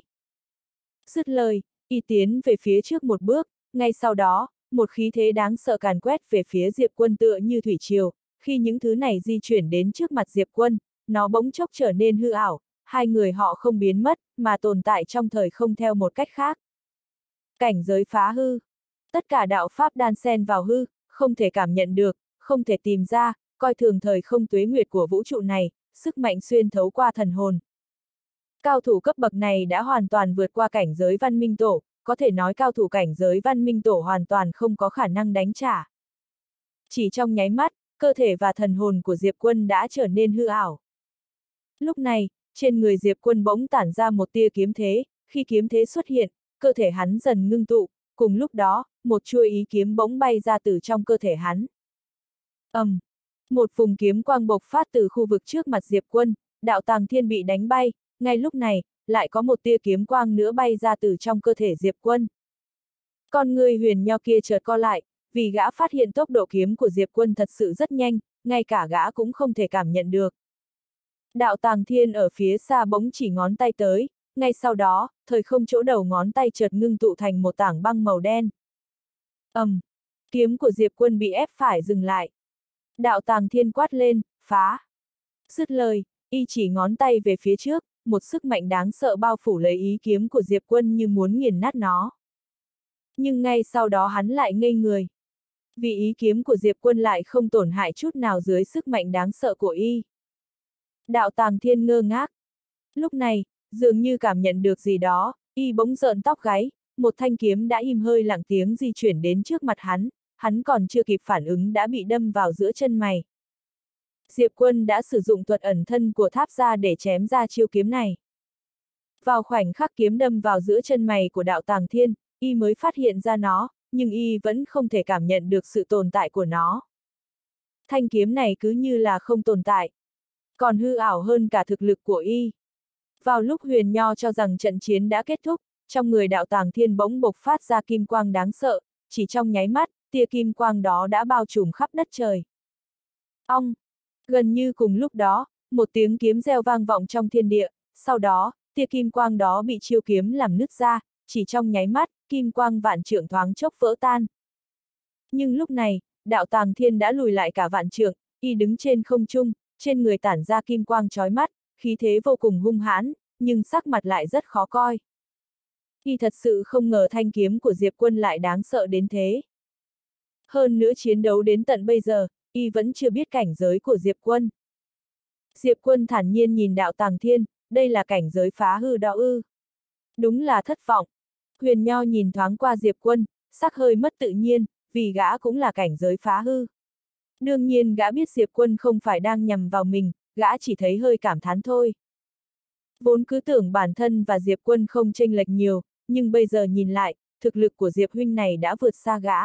Dứt lời, y tiến về phía trước một bước, ngay sau đó, một khí thế đáng sợ càn quét về phía Diệp Quân tựa như thủy triều, khi những thứ này di chuyển đến trước mặt Diệp Quân, nó bỗng chốc trở nên hư ảo, hai người họ không biến mất, mà tồn tại trong thời không theo một cách khác. Cảnh giới phá hư. Tất cả đạo pháp đan xen vào hư, không thể cảm nhận được, không thể tìm ra, coi thường thời không tuế nguyệt của vũ trụ này, sức mạnh xuyên thấu qua thần hồn. Cao thủ cấp bậc này đã hoàn toàn vượt qua cảnh giới văn minh tổ, có thể nói cao thủ cảnh giới văn minh tổ hoàn toàn không có khả năng đánh trả. Chỉ trong nháy mắt, cơ thể và thần hồn của Diệp Quân đã trở nên hư ảo. Lúc này, trên người Diệp Quân bỗng tản ra một tia kiếm thế, khi kiếm thế xuất hiện, cơ thể hắn dần ngưng tụ, cùng lúc đó, một chuôi ý kiếm bỗng bay ra từ trong cơ thể hắn. ầm, um, một vùng kiếm quang bộc phát từ khu vực trước mặt Diệp Quân, Đạo Tàng Thiên bị đánh bay, ngay lúc này, lại có một tia kiếm quang nữa bay ra từ trong cơ thể Diệp Quân. Con người Huyền Nho kia chợt co lại, vì gã phát hiện tốc độ kiếm của Diệp Quân thật sự rất nhanh, ngay cả gã cũng không thể cảm nhận được. Đạo Tàng Thiên ở phía xa bỗng chỉ ngón tay tới, ngay sau đó, thời không chỗ đầu ngón tay chợt ngưng tụ thành một tảng băng màu đen. ầm, um, kiếm của Diệp Quân bị ép phải dừng lại. Đạo Tàng Thiên quát lên, phá. Dứt lời, y chỉ ngón tay về phía trước, một sức mạnh đáng sợ bao phủ lấy ý kiếm của Diệp Quân như muốn nghiền nát nó. Nhưng ngay sau đó hắn lại ngây người. Vì ý kiếm của Diệp Quân lại không tổn hại chút nào dưới sức mạnh đáng sợ của y. Đạo Tàng Thiên ngơ ngác. Lúc này, dường như cảm nhận được gì đó, y bỗng rợn tóc gáy, một thanh kiếm đã im hơi lặng tiếng di chuyển đến trước mặt hắn, hắn còn chưa kịp phản ứng đã bị đâm vào giữa chân mày. Diệp Quân đã sử dụng thuật ẩn thân của tháp gia để chém ra chiêu kiếm này. Vào khoảnh khắc kiếm đâm vào giữa chân mày của Đạo Tàng Thiên, y mới phát hiện ra nó, nhưng y vẫn không thể cảm nhận được sự tồn tại của nó. Thanh kiếm này cứ như là không tồn tại, còn hư ảo hơn cả thực lực của y. Vào lúc Huyền Nho cho rằng trận chiến đã kết thúc, trong người Đạo Tàng Thiên bỗng bộc phát ra kim quang đáng sợ, chỉ trong nháy mắt, tia kim quang đó đã bao trùm khắp đất trời. Ong! Gần như cùng lúc đó, một tiếng kiếm reo vang vọng trong thiên địa, sau đó, tia kim quang đó bị chiêu kiếm làm nứt ra, chỉ trong nháy mắt, kim quang vạn trượng thoáng chốc vỡ tan. Nhưng lúc này, Đạo Tàng Thiên đã lùi lại cả vạn trượng, y đứng trên không trung, trên người tản ra kim quang chói mắt, khí thế vô cùng hung hãn, nhưng sắc mặt lại rất khó coi. Y thật sự không ngờ thanh kiếm của Diệp Quân lại đáng sợ đến thế. Hơn nữa chiến đấu đến tận bây giờ, y vẫn chưa biết cảnh giới của Diệp Quân. Diệp Quân thản nhiên nhìn Đạo Tàng Thiên, đây là cảnh giới phá hư đó ư. Đúng là thất vọng. Huyền Nho nhìn thoáng qua Diệp Quân, sắc hơi mất tự nhiên, vì gã cũng là cảnh giới phá hư. Đương nhiên gã biết Diệp Quân không phải đang nhằm vào mình, gã chỉ thấy hơi cảm thán thôi. Vốn cứ tưởng bản thân và Diệp Quân không chênh lệch nhiều, nhưng bây giờ nhìn lại, thực lực của Diệp huynh này đã vượt xa gã.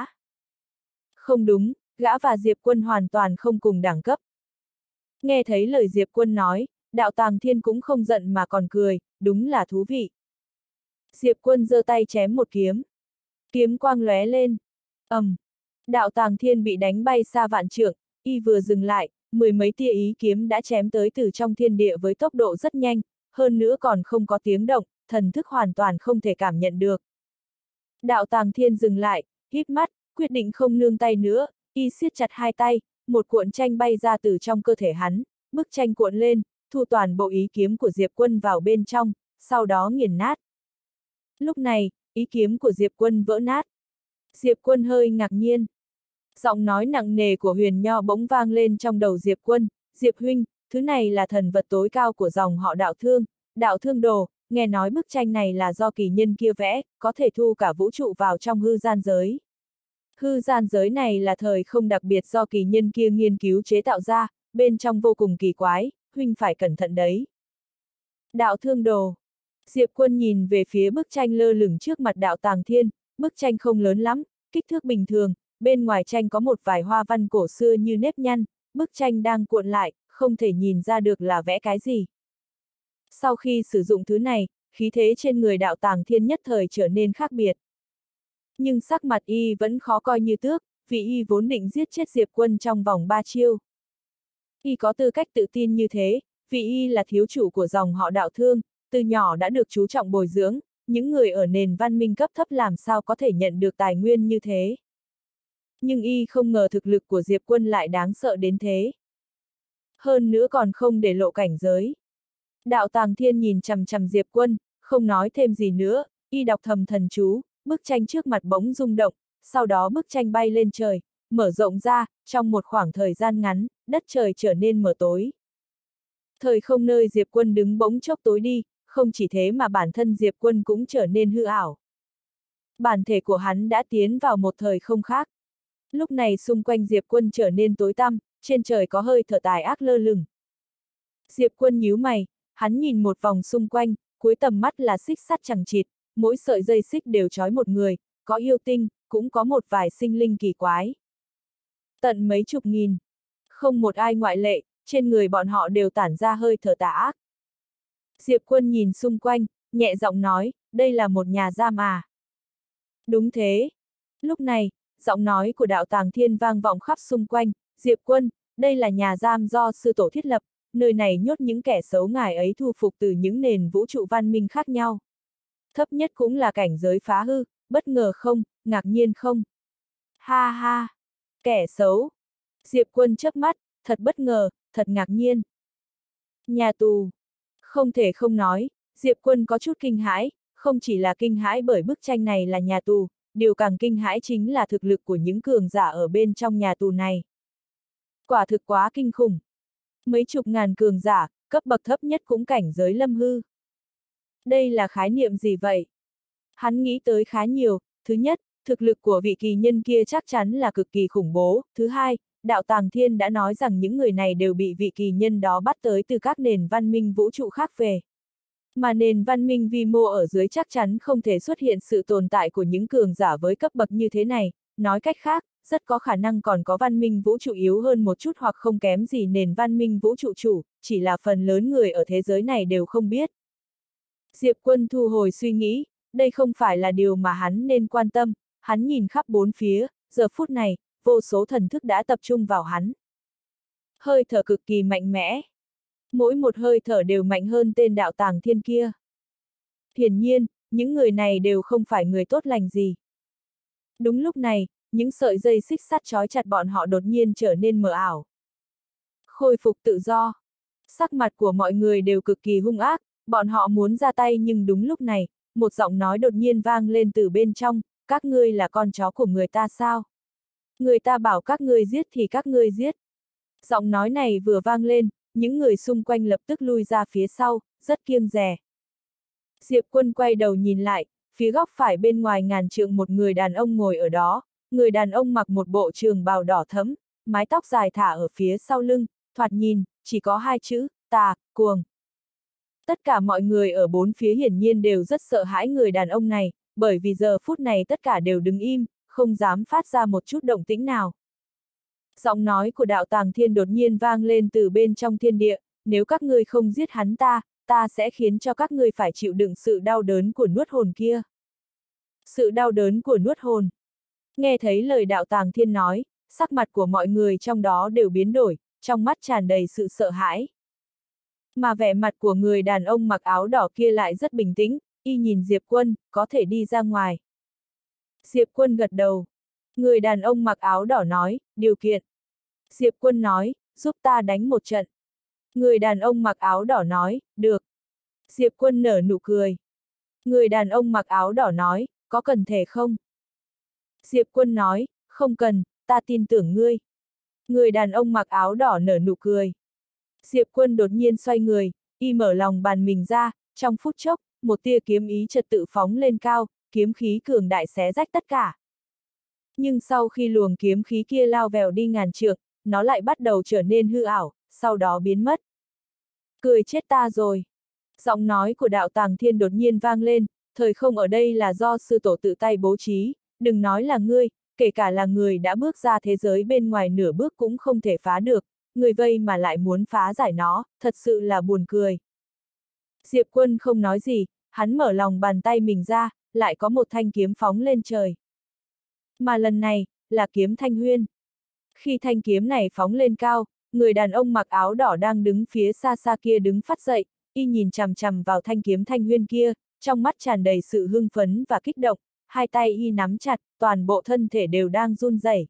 Không đúng, gã và Diệp Quân hoàn toàn không cùng đẳng cấp. Nghe thấy lời Diệp Quân nói, Đạo Tàng Thiên cũng không giận mà còn cười, đúng là thú vị. Diệp Quân giơ tay chém một kiếm. Kiếm quang lóe lên. ầm, um, Đạo Tàng Thiên bị đánh bay xa vạn trượng, y vừa dừng lại, mười mấy tia ý kiếm đã chém tới từ trong thiên địa với tốc độ rất nhanh, hơn nữa còn không có tiếng động, thần thức hoàn toàn không thể cảm nhận được. Đạo Tàng Thiên dừng lại, híp mắt, quyết định không nương tay nữa, y siết chặt hai tay, một cuộn tranh bay ra từ trong cơ thể hắn, bức tranh cuộn lên, thu toàn bộ ý kiếm của Diệp Quân vào bên trong, sau đó nghiền nát. Lúc này, ý kiếm của Diệp Quân vỡ nát. Diệp Quân hơi ngạc nhiên. Giọng nói nặng nề của Huyền Nho bỗng vang lên trong đầu Diệp Quân, Diệp huynh, thứ này là thần vật tối cao của dòng họ Đạo Thương, Đạo Thương Đồ, nghe nói bức tranh này là do kỳ nhân kia vẽ, có thể thu cả vũ trụ vào trong hư gian giới. Hư gian giới này là thời không đặc biệt do kỳ nhân kia nghiên cứu chế tạo ra, bên trong vô cùng kỳ quái, huynh phải cẩn thận đấy. Đạo Thương Đồ. Diệp Quân nhìn về phía bức tranh lơ lửng trước mặt Đạo Tàng Thiên, bức tranh không lớn lắm, kích thước bình thường, bên ngoài tranh có một vài hoa văn cổ xưa như nếp nhăn, bức tranh đang cuộn lại, không thể nhìn ra được là vẽ cái gì. Sau khi sử dụng thứ này, khí thế trên người Đạo Tàng Thiên nhất thời trở nên khác biệt. Nhưng sắc mặt y vẫn khó coi như tước, vì y vốn định giết chết Diệp Quân trong vòng ba chiêu. Y có tư cách tự tin như thế, vì y là thiếu chủ của dòng họ Đạo Thương, từ nhỏ đã được chú trọng bồi dưỡng, những người ở nền văn minh cấp thấp làm sao có thể nhận được tài nguyên như thế. Nhưng y không ngờ thực lực của Diệp Quân lại đáng sợ đến thế. Hơn nữa còn không để lộ cảnh giới. Đạo Tàng Thiên nhìn chằm chằm Diệp Quân, không nói thêm gì nữa, y đọc thầm thần chú, bức tranh trước mặt bỗng rung động, sau đó bức tranh bay lên trời, mở rộng ra, trong một khoảng thời gian ngắn, đất trời trở nên mờ tối. Thời không nơi Diệp Quân đứng bỗng chốc tối đi, không chỉ thế mà bản thân Diệp Quân cũng trở nên hư ảo. Bản thể của hắn đã tiến vào một thời không khác. Lúc này xung quanh Diệp Quân trở nên tối tăm, trên trời có hơi thở tà ác lơ lửng. Diệp Quân nhíu mày, hắn nhìn một vòng xung quanh, cuối tầm mắt là xích sắt chằng chịt, mỗi sợi dây xích đều trói một người, có yêu tinh, cũng có một vài sinh linh kỳ quái. Tận mấy chục nghìn, không một ai ngoại lệ, trên người bọn họ đều tản ra hơi thở tà ác. Diệp Quân nhìn xung quanh, nhẹ giọng nói, đây là một nhà giam à. Đúng thế. Lúc này, giọng nói của Đạo Tàng Thiên vang vọng khắp xung quanh, Diệp Quân, đây là nhà giam do sư tổ thiết lập, nơi này nhốt những kẻ xấu ngài ấy thu phục từ những nền vũ trụ văn minh khác nhau. Thấp nhất cũng là cảnh giới phá hư, bất ngờ không, ngạc nhiên không? Ha ha! Kẻ xấu! Diệp Quân chớp mắt, thật bất ngờ, thật ngạc nhiên. Nhà tù. Không thể không nói, Diệp Quân có chút kinh hãi, không chỉ là kinh hãi bởi bức tranh này là nhà tù, điều càng kinh hãi chính là thực lực của những cường giả ở bên trong nhà tù này. Quả thực quá kinh khủng. Mấy chục ngàn cường giả, cấp bậc thấp nhất cũng cảnh giới lâm hư. Đây là khái niệm gì vậy? Hắn nghĩ tới khá nhiều, thứ nhất, thực lực của vị kỳ nhân kia chắc chắn là cực kỳ khủng bố, thứ hai, Đạo Tàng Thiên đã nói rằng những người này đều bị vị kỳ nhân đó bắt tới từ các nền văn minh vũ trụ khác về. Mà nền văn minh vi mô ở dưới chắc chắn không thể xuất hiện sự tồn tại của những cường giả với cấp bậc như thế này, nói cách khác, rất có khả năng còn có văn minh vũ trụ yếu hơn một chút hoặc không kém gì nền văn minh vũ trụ chủ, chỉ là phần lớn người ở thế giới này đều không biết. Diệp Quân thu hồi suy nghĩ, đây không phải là điều mà hắn nên quan tâm, hắn nhìn khắp bốn phía, giờ phút này, vô số thần thức đã tập trung vào hắn. Hơi thở cực kỳ mạnh mẽ. Mỗi một hơi thở đều mạnh hơn tên Đạo Tàng Thiên kia. Hiển nhiên, những người này đều không phải người tốt lành gì. Đúng lúc này, những sợi dây xích sắt trói chặt bọn họ đột nhiên trở nên mờ ảo. Khôi phục tự do. Sắc mặt của mọi người đều cực kỳ hung ác, bọn họ muốn ra tay nhưng đúng lúc này, một giọng nói đột nhiên vang lên từ bên trong, các ngươi là con chó của người ta sao? Người ta bảo các ngươi giết thì các ngươi giết. Giọng nói này vừa vang lên, những người xung quanh lập tức lui ra phía sau, rất kiêng dè. Diệp Quân quay đầu nhìn lại, phía góc phải bên ngoài ngàn trượng một người đàn ông ngồi ở đó, người đàn ông mặc một bộ trường bào đỏ thẫm, mái tóc dài thả ở phía sau lưng, thoạt nhìn, chỉ có hai chữ, tà, cuồng. Tất cả mọi người ở bốn phía hiển nhiên đều rất sợ hãi người đàn ông này, bởi vì giờ phút này tất cả đều đứng im, không dám phát ra một chút động tĩnh nào. Giọng nói của Đạo Tàng Thiên đột nhiên vang lên từ bên trong thiên địa, nếu các ngươi không giết hắn ta, ta sẽ khiến cho các ngươi phải chịu đựng sự đau đớn của nuốt hồn kia. Sự đau đớn của nuốt hồn. Nghe thấy lời Đạo Tàng Thiên nói, sắc mặt của mọi người trong đó đều biến đổi, trong mắt tràn đầy sự sợ hãi. Mà vẻ mặt của người đàn ông mặc áo đỏ kia lại rất bình tĩnh, y nhìn Diệp Quân, có thể đi ra ngoài. Diệp Quân gật đầu. Người đàn ông mặc áo đỏ nói, điều kiện. Diệp Quân nói, giúp ta đánh một trận. Người đàn ông mặc áo đỏ nói, được. Diệp Quân nở nụ cười. Người đàn ông mặc áo đỏ nói, có cần thể không? Diệp Quân nói, không cần, ta tin tưởng ngươi. Người đàn ông mặc áo đỏ nở nụ cười. Diệp Quân đột nhiên xoay người, y mở lòng bàn mình ra, trong phút chốc, một tia kiếm ý trật tự phóng lên cao, kiếm khí cường đại xé rách tất cả. Nhưng sau khi luồng kiếm khí kia lao vèo đi ngàn trượng, nó lại bắt đầu trở nên hư ảo, sau đó biến mất. Cười chết ta rồi. Giọng nói của Đạo Tàng Thiên đột nhiên vang lên, thời không ở đây là do sư tổ tự tay bố trí, đừng nói là ngươi, kể cả là người đã bước ra thế giới bên ngoài nửa bước cũng không thể phá được, người vây mà lại muốn phá giải nó, thật sự là buồn cười. Diệp Quân không nói gì, hắn mở lòng bàn tay mình ra, lại có một thanh kiếm phóng lên trời. Mà lần này, là kiếm Thanh Huyên. Khi thanh kiếm này phóng lên cao, người đàn ông mặc áo đỏ đang đứng phía xa xa kia đứng phắt dậy, y nhìn chằm chằm vào thanh kiếm Thanh Huyên kia, trong mắt tràn đầy sự hưng phấn và kích động, hai tay y nắm chặt, toàn bộ thân thể đều đang run rẩy.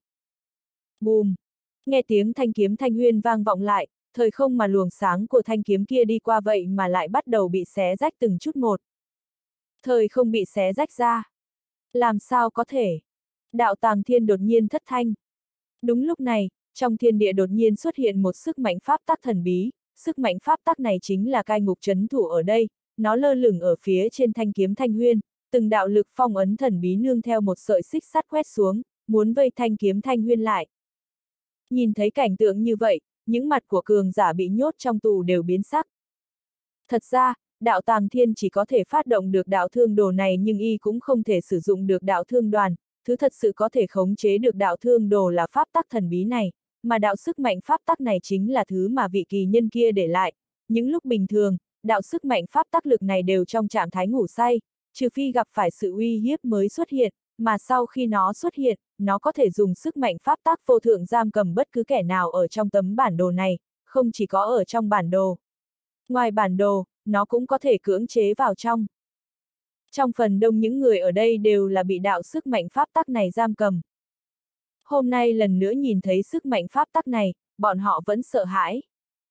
Bùm! Nghe tiếng thanh kiếm Thanh Huyên vang vọng lại, thời không mà luồng sáng của thanh kiếm kia đi qua vậy mà lại bắt đầu bị xé rách từng chút một. Thời không bị xé rách ra. Làm sao có thể? Đạo Tàng Thiên đột nhiên thất thanh. Đúng lúc này, trong thiên địa đột nhiên xuất hiện một sức mạnh pháp tắc thần bí, sức mạnh pháp tắc này chính là cai ngục trấn thủ ở đây, nó lơ lửng ở phía trên thanh kiếm Thanh Huyên, từng đạo lực phong ấn thần bí nương theo một sợi xích sắt quét xuống, muốn vây thanh kiếm Thanh Huyên lại. Nhìn thấy cảnh tượng như vậy, những mặt của cường giả bị nhốt trong tù đều biến sắc. Thật ra, Đạo Tàng Thiên chỉ có thể phát động được đạo thương đồ này nhưng y cũng không thể sử dụng được đạo thương đoàn, thứ thật sự có thể khống chế được đạo thương đồ là pháp tắc thần bí này, mà đạo sức mạnh pháp tắc này chính là thứ mà vị kỳ nhân kia để lại. Những lúc bình thường, đạo sức mạnh pháp tắc lực này đều trong trạng thái ngủ say, trừ phi gặp phải sự uy hiếp mới xuất hiện, mà sau khi nó xuất hiện, nó có thể dùng sức mạnh pháp tắc vô thượng giam cầm bất cứ kẻ nào ở trong tấm bản đồ này, không chỉ có ở trong bản đồ. Ngoài bản đồ, nó cũng có thể cưỡng chế vào trong. Trong phần đông những người ở đây đều là bị đạo sức mạnh pháp tắc này giam cầm. Hôm nay lần nữa nhìn thấy sức mạnh pháp tắc này, bọn họ vẫn sợ hãi.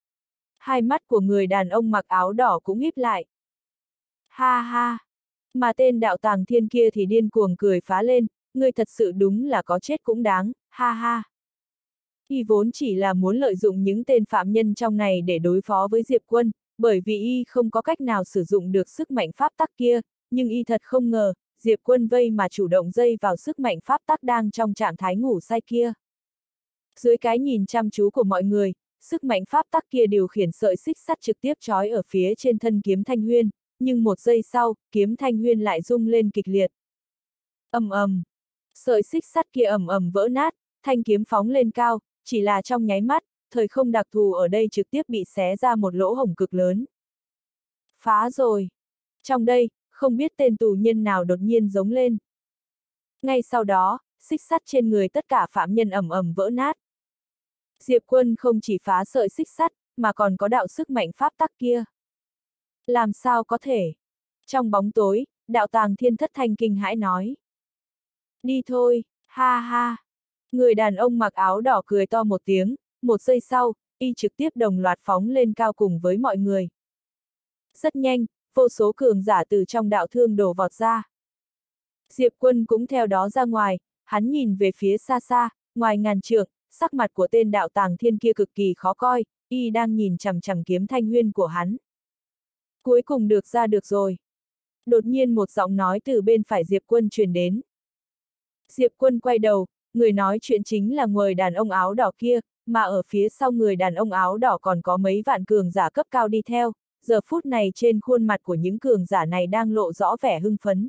Hai mắt của người đàn ông mặc áo đỏ cũng híp lại. Ha ha! Mà tên đạo tàng thiên kia thì điên cuồng cười phá lên, ngươi thật sự đúng là có chết cũng đáng, ha ha! Y vốn chỉ là muốn lợi dụng những tên phạm nhân trong này để đối phó với Diệp Quân, bởi vì Y không có cách nào sử dụng được sức mạnh pháp tắc kia, nhưng Y thật không ngờ, Diệp Quân vây mà chủ động dây vào sức mạnh pháp tắc đang trong trạng thái ngủ say kia. Dưới cái nhìn chăm chú của mọi người, sức mạnh pháp tắc kia điều khiển sợi xích sắt trực tiếp trói ở phía trên thân kiếm Thanh Huyên, nhưng một giây sau, kiếm Thanh Huyên lại rung lên kịch liệt. Ầm ầm, sợi xích sắt kia ầm ầm vỡ nát, thanh kiếm phóng lên cao, chỉ là trong nháy mắt, thời không đặc thù ở đây trực tiếp bị xé ra một lỗ hổng cực lớn. Phá rồi! Trong đây, không biết tên tù nhân nào đột nhiên giống lên. Ngay sau đó, xích sắt trên người tất cả phạm nhân ầm ầm vỡ nát. Diệp Quân không chỉ phá sợi xích sắt, mà còn có đạo sức mạnh pháp tắc kia. Làm sao có thể? Trong bóng tối, đạo tàng thiên thất thanh kinh hãi nói. Đi thôi, ha ha! Người đàn ông mặc áo đỏ cười to một tiếng, một giây sau, y trực tiếp đồng loạt phóng lên cao cùng với mọi người. Rất nhanh, vô số cường giả từ trong đạo thương đổ vọt ra. Diệp Quân cũng theo đó ra ngoài, hắn nhìn về phía xa xa, ngoài ngàn trượng, sắc mặt của tên đạo tàng thiên kia cực kỳ khó coi, y đang nhìn chằm chằm kiếm Thanh Huyên của hắn. Cuối cùng được ra được rồi. Đột nhiên một giọng nói từ bên phải Diệp Quân truyền đến. Diệp Quân quay đầu, người nói chuyện chính là người đàn ông áo đỏ kia, mà ở phía sau người đàn ông áo đỏ còn có mấy vạn cường giả cấp cao đi theo, giờ phút này trên khuôn mặt của những cường giả này đang lộ rõ vẻ hưng phấn.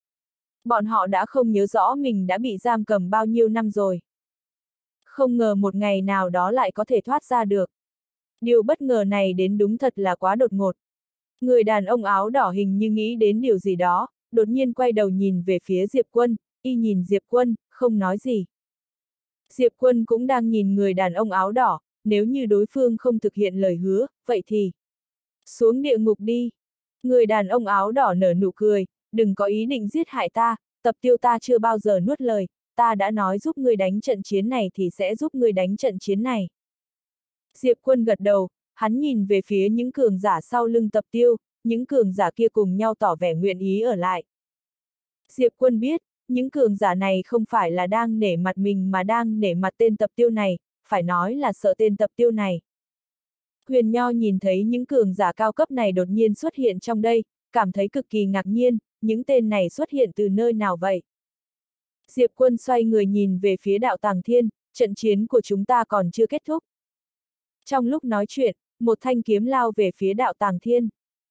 Bọn họ đã không nhớ rõ mình đã bị giam cầm bao nhiêu năm rồi. Không ngờ một ngày nào đó lại có thể thoát ra được. Điều bất ngờ này đến đúng thật là quá đột ngột. Người đàn ông áo đỏ hình như nghĩ đến điều gì đó, đột nhiên quay đầu nhìn về phía Diệp Quân, y nhìn Diệp Quân, không nói gì. Diệp Quân cũng đang nhìn người đàn ông áo đỏ, nếu như đối phương không thực hiện lời hứa, vậy thì xuống địa ngục đi. Người đàn ông áo đỏ nở nụ cười, đừng có ý định giết hại ta, Tập Tiêu ta chưa bao giờ nuốt lời, ta đã nói giúp ngươi đánh trận chiến này thì sẽ giúp ngươi đánh trận chiến này. Diệp Quân gật đầu, hắn nhìn về phía những cường giả sau lưng Tập Tiêu, những cường giả kia cùng nhau tỏ vẻ nguyện ý ở lại. Diệp Quân biết, những cường giả này không phải là đang nể mặt mình mà đang nể mặt tên Tập Tiêu này, phải nói là sợ tên Tập Tiêu này. Huyền Nho nhìn thấy những cường giả cao cấp này đột nhiên xuất hiện trong đây, cảm thấy cực kỳ ngạc nhiên, những tên này xuất hiện từ nơi nào vậy? Diệp Quân xoay người nhìn về phía đạo tàng thiên, trận chiến của chúng ta còn chưa kết thúc. Trong lúc nói chuyện, một thanh kiếm lao về phía đạo tàng thiên.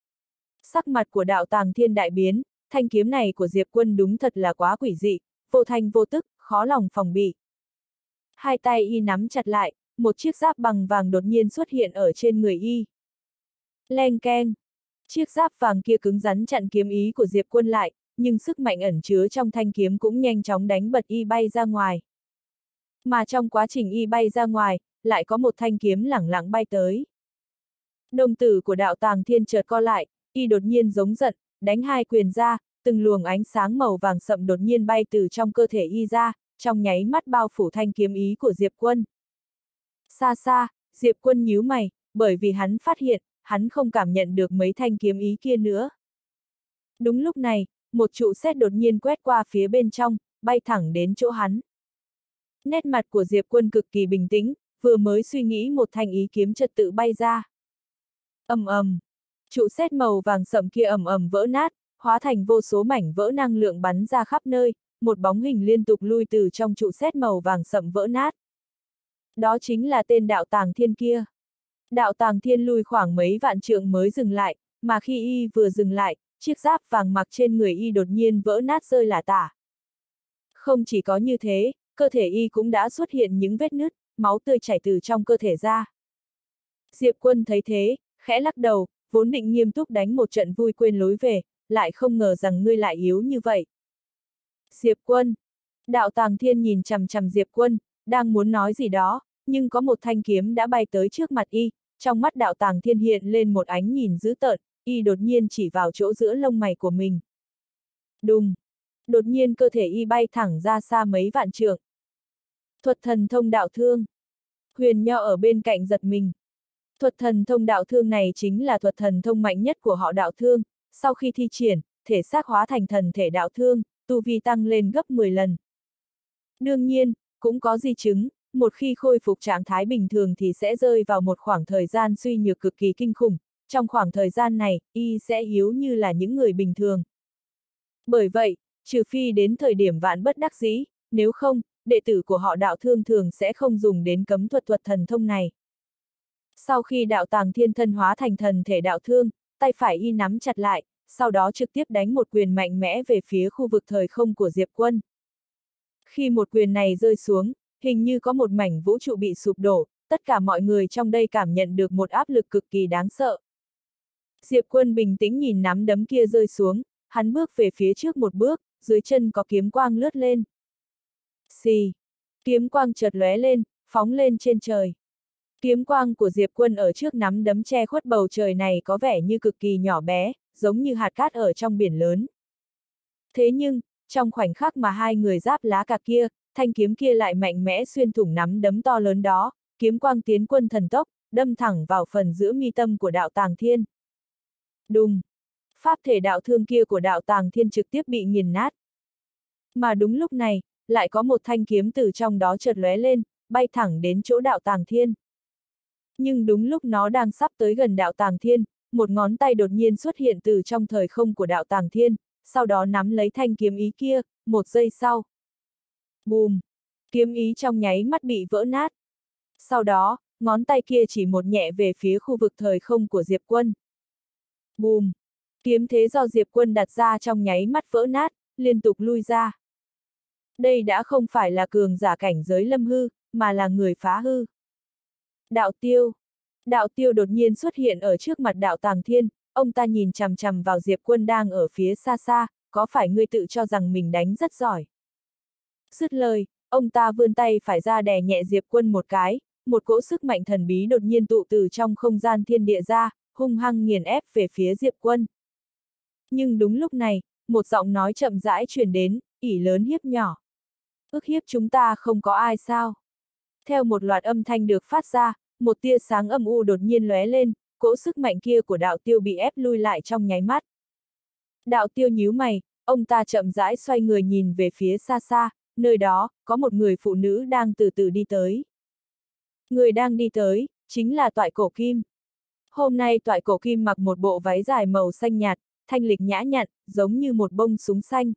Sắc mặt của đạo tàng thiên đại biến, thanh kiếm này của Diệp Quân đúng thật là quá quỷ dị, vô thanh vô tức, khó lòng phòng bị. Hai tay y nắm chặt lại, một chiếc giáp bằng vàng đột nhiên xuất hiện ở trên người y. Leng keng, chiếc giáp vàng kia cứng rắn chặn kiếm ý của Diệp Quân lại, nhưng sức mạnh ẩn chứa trong thanh kiếm cũng nhanh chóng đánh bật y bay ra ngoài. Mà trong quá trình y bay ra ngoài, lại có một thanh kiếm lẳng lặng bay tới. Đồng tử của đạo tàng thiên chợt co lại, y đột nhiên giống giận, đánh hai quyền ra, từng luồng ánh sáng màu vàng sậm đột nhiên bay từ trong cơ thể y ra, trong nháy mắt bao phủ thanh kiếm ý của Diệp Quân. Xa xa, Diệp Quân nhíu mày, bởi vì hắn phát hiện, hắn không cảm nhận được mấy thanh kiếm ý kia nữa. Đúng lúc này, một trụ sét đột nhiên quét qua phía bên trong, bay thẳng đến chỗ hắn. Nét mặt của Diệp Quân cực kỳ bình tĩnh, vừa mới suy nghĩ một thanh ý kiếm trật tự bay ra. Ầm ầm, trụ sét màu vàng sậm kia ầm ầm vỡ nát, hóa thành vô số mảnh vỡ năng lượng bắn ra khắp nơi, một bóng hình liên tục lui từ trong trụ sét màu vàng sậm vỡ nát. Đó chính là tên đạo tàng thiên kia. Đạo tàng thiên lui khoảng mấy vạn trượng mới dừng lại, mà khi y vừa dừng lại, chiếc giáp vàng mặc trên người y đột nhiên vỡ nát rơi lả tả. Không chỉ có như thế, cơ thể y cũng đã xuất hiện những vết nứt, máu tươi chảy từ trong cơ thể ra. Diệp Quân thấy thế, khẽ lắc đầu, vốn định nghiêm túc đánh một trận vui quên lối về, lại không ngờ rằng ngươi lại yếu như vậy. Diệp Quân. Đạo tàng thiên nhìn chằm chằm Diệp Quân, đang muốn nói gì đó, nhưng có một thanh kiếm đã bay tới trước mặt y, trong mắt đạo tàng thiên hiện lên một ánh nhìn dữ tợn, y đột nhiên chỉ vào chỗ giữa lông mày của mình. Đùng! Đột nhiên cơ thể y bay thẳng ra xa mấy vạn trượng. Thuật thần thông đạo thương. Huyền Nho ở bên cạnh giật mình. Thuật thần thông đạo thương này chính là thuật thần thông mạnh nhất của họ đạo thương, sau khi thi triển, thể xác hóa thành thần thể đạo thương, tu vi tăng lên gấp mười lần. Đương nhiên, cũng có di chứng, một khi khôi phục trạng thái bình thường thì sẽ rơi vào một khoảng thời gian suy nhược cực kỳ kinh khủng, trong khoảng thời gian này, y sẽ yếu như là những người bình thường. Bởi vậy, trừ phi đến thời điểm vạn bất đắc dĩ, nếu không, đệ tử của họ đạo thương thường sẽ không dùng đến cấm thuật thuật thần thông này. Sau khi đạo tàng thiên thân hóa thành thần thể đạo thương, tay phải y nắm chặt lại, sau đó trực tiếp đánh một quyền mạnh mẽ về phía khu vực thời không của Diệp Quân. Khi một quyền này rơi xuống, hình như có một mảnh vũ trụ bị sụp đổ, tất cả mọi người trong đây cảm nhận được một áp lực cực kỳ đáng sợ. Diệp Quân bình tĩnh nhìn nắm đấm kia rơi xuống, hắn bước về phía trước một bước, dưới chân có kiếm quang lướt lên. Xì! Kiếm quang chợt lóe lên, phóng lên trên trời. Kiếm quang của Diệp Quân ở trước nắm đấm che khuất bầu trời này có vẻ như cực kỳ nhỏ bé, giống như hạt cát ở trong biển lớn. Thế nhưng, trong khoảnh khắc mà hai người giáp lá cà kia, thanh kiếm kia lại mạnh mẽ xuyên thủng nắm đấm to lớn đó, kiếm quang tiến quân thần tốc, đâm thẳng vào phần giữa mi tâm của đạo tàng thiên. Đùng! Pháp thể đạo thương kia của đạo tàng thiên trực tiếp bị nghiền nát. Mà đúng lúc này, lại có một thanh kiếm từ trong đó chợt lóe lên, bay thẳng đến chỗ đạo tàng thiên. Nhưng đúng lúc nó đang sắp tới gần đạo tàng thiên, một ngón tay đột nhiên xuất hiện từ trong thời không của đạo tàng thiên, sau đó nắm lấy thanh kiếm ý kia, một giây sau. Bùm! Kiếm ý trong nháy mắt bị vỡ nát. Sau đó, ngón tay kia chỉ một nhẹ về phía khu vực thời không của Diệp Quân. Bùm! Kiếm thế do Diệp Quân đặt ra trong nháy mắt vỡ nát, liên tục lui ra. Đây đã không phải là cường giả cảnh giới lâm hư, mà là người phá hư. Đạo Tiêu. Đạo Tiêu đột nhiên xuất hiện ở trước mặt đạo tàng thiên, ông ta nhìn chằm chằm vào Diệp Quân đang ở phía xa xa, có phải ngươi tự cho rằng mình đánh rất giỏi? Dứt lời, ông ta vươn tay phải ra đè nhẹ Diệp Quân một cái, một cỗ sức mạnh thần bí đột nhiên tụ từ trong không gian thiên địa ra, hung hăng nghiền ép về phía Diệp Quân. Nhưng đúng lúc này, một giọng nói chậm rãi truyền đến, ỷ lớn hiếp nhỏ. Ức hiếp chúng ta không có ai sao? Theo một loạt âm thanh được phát ra, một tia sáng âm u đột nhiên lóe lên, cỗ sức mạnh kia của đạo tiêu bị ép lui lại trong nháy mắt. Đạo tiêu nhíu mày, ông ta chậm rãi xoay người nhìn về phía xa xa, nơi đó, có một người phụ nữ đang từ từ đi tới. Người đang đi tới, chính là Toại Cổ Kim. Hôm nay Toại Cổ Kim mặc một bộ váy dài màu xanh nhạt, thanh lịch nhã nhặn, giống như một bông súng xanh.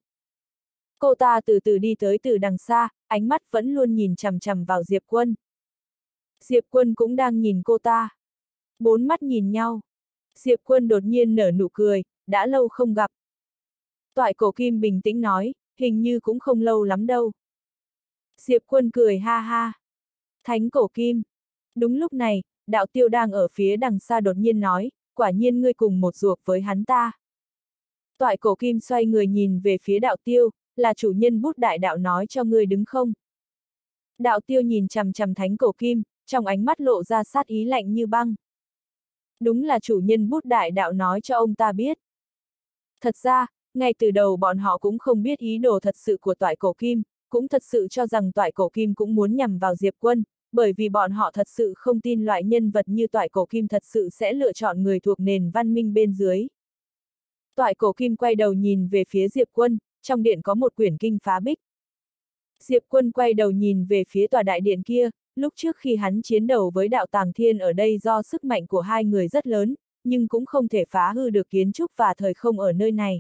Cô ta từ từ đi tới từ đằng xa, ánh mắt vẫn luôn nhìn chằm chằm vào Diệp Quân. Diệp Quân cũng đang nhìn cô ta. Bốn mắt nhìn nhau. Diệp Quân đột nhiên nở nụ cười, đã lâu không gặp. Toại Cổ Kim bình tĩnh nói, hình như cũng không lâu lắm đâu. Diệp Quân cười ha ha. Thánh Cổ Kim. Đúng lúc này, đạo tiêu đang ở phía đằng xa đột nhiên nói, quả nhiên ngươi cùng một ruột với hắn ta. Toại Cổ Kim xoay người nhìn về phía đạo tiêu, là chủ nhân bút đại đạo nói cho ngươi đứng không? Đạo tiêu nhìn chằm chằm Thánh Cổ Kim, trong ánh mắt lộ ra sát ý lạnh như băng. Đúng là chủ nhân bút đại đạo nói cho ông ta biết. Thật ra, ngay từ đầu bọn họ cũng không biết ý đồ thật sự của Toại Cổ Kim, cũng thật sự cho rằng Toại Cổ Kim cũng muốn nhằm vào Diệp Quân, bởi vì bọn họ thật sự không tin loại nhân vật như Toại Cổ Kim thật sự sẽ lựa chọn người thuộc nền văn minh bên dưới. Toại Cổ Kim quay đầu nhìn về phía Diệp Quân, trong điện có một quyển kinh phá bích. Diệp Quân quay đầu nhìn về phía tòa đại điện kia, lúc trước khi hắn chiến đấu với đạo tàng thiên ở đây do sức mạnh của hai người rất lớn, nhưng cũng không thể phá hư được kiến trúc và thời không ở nơi này.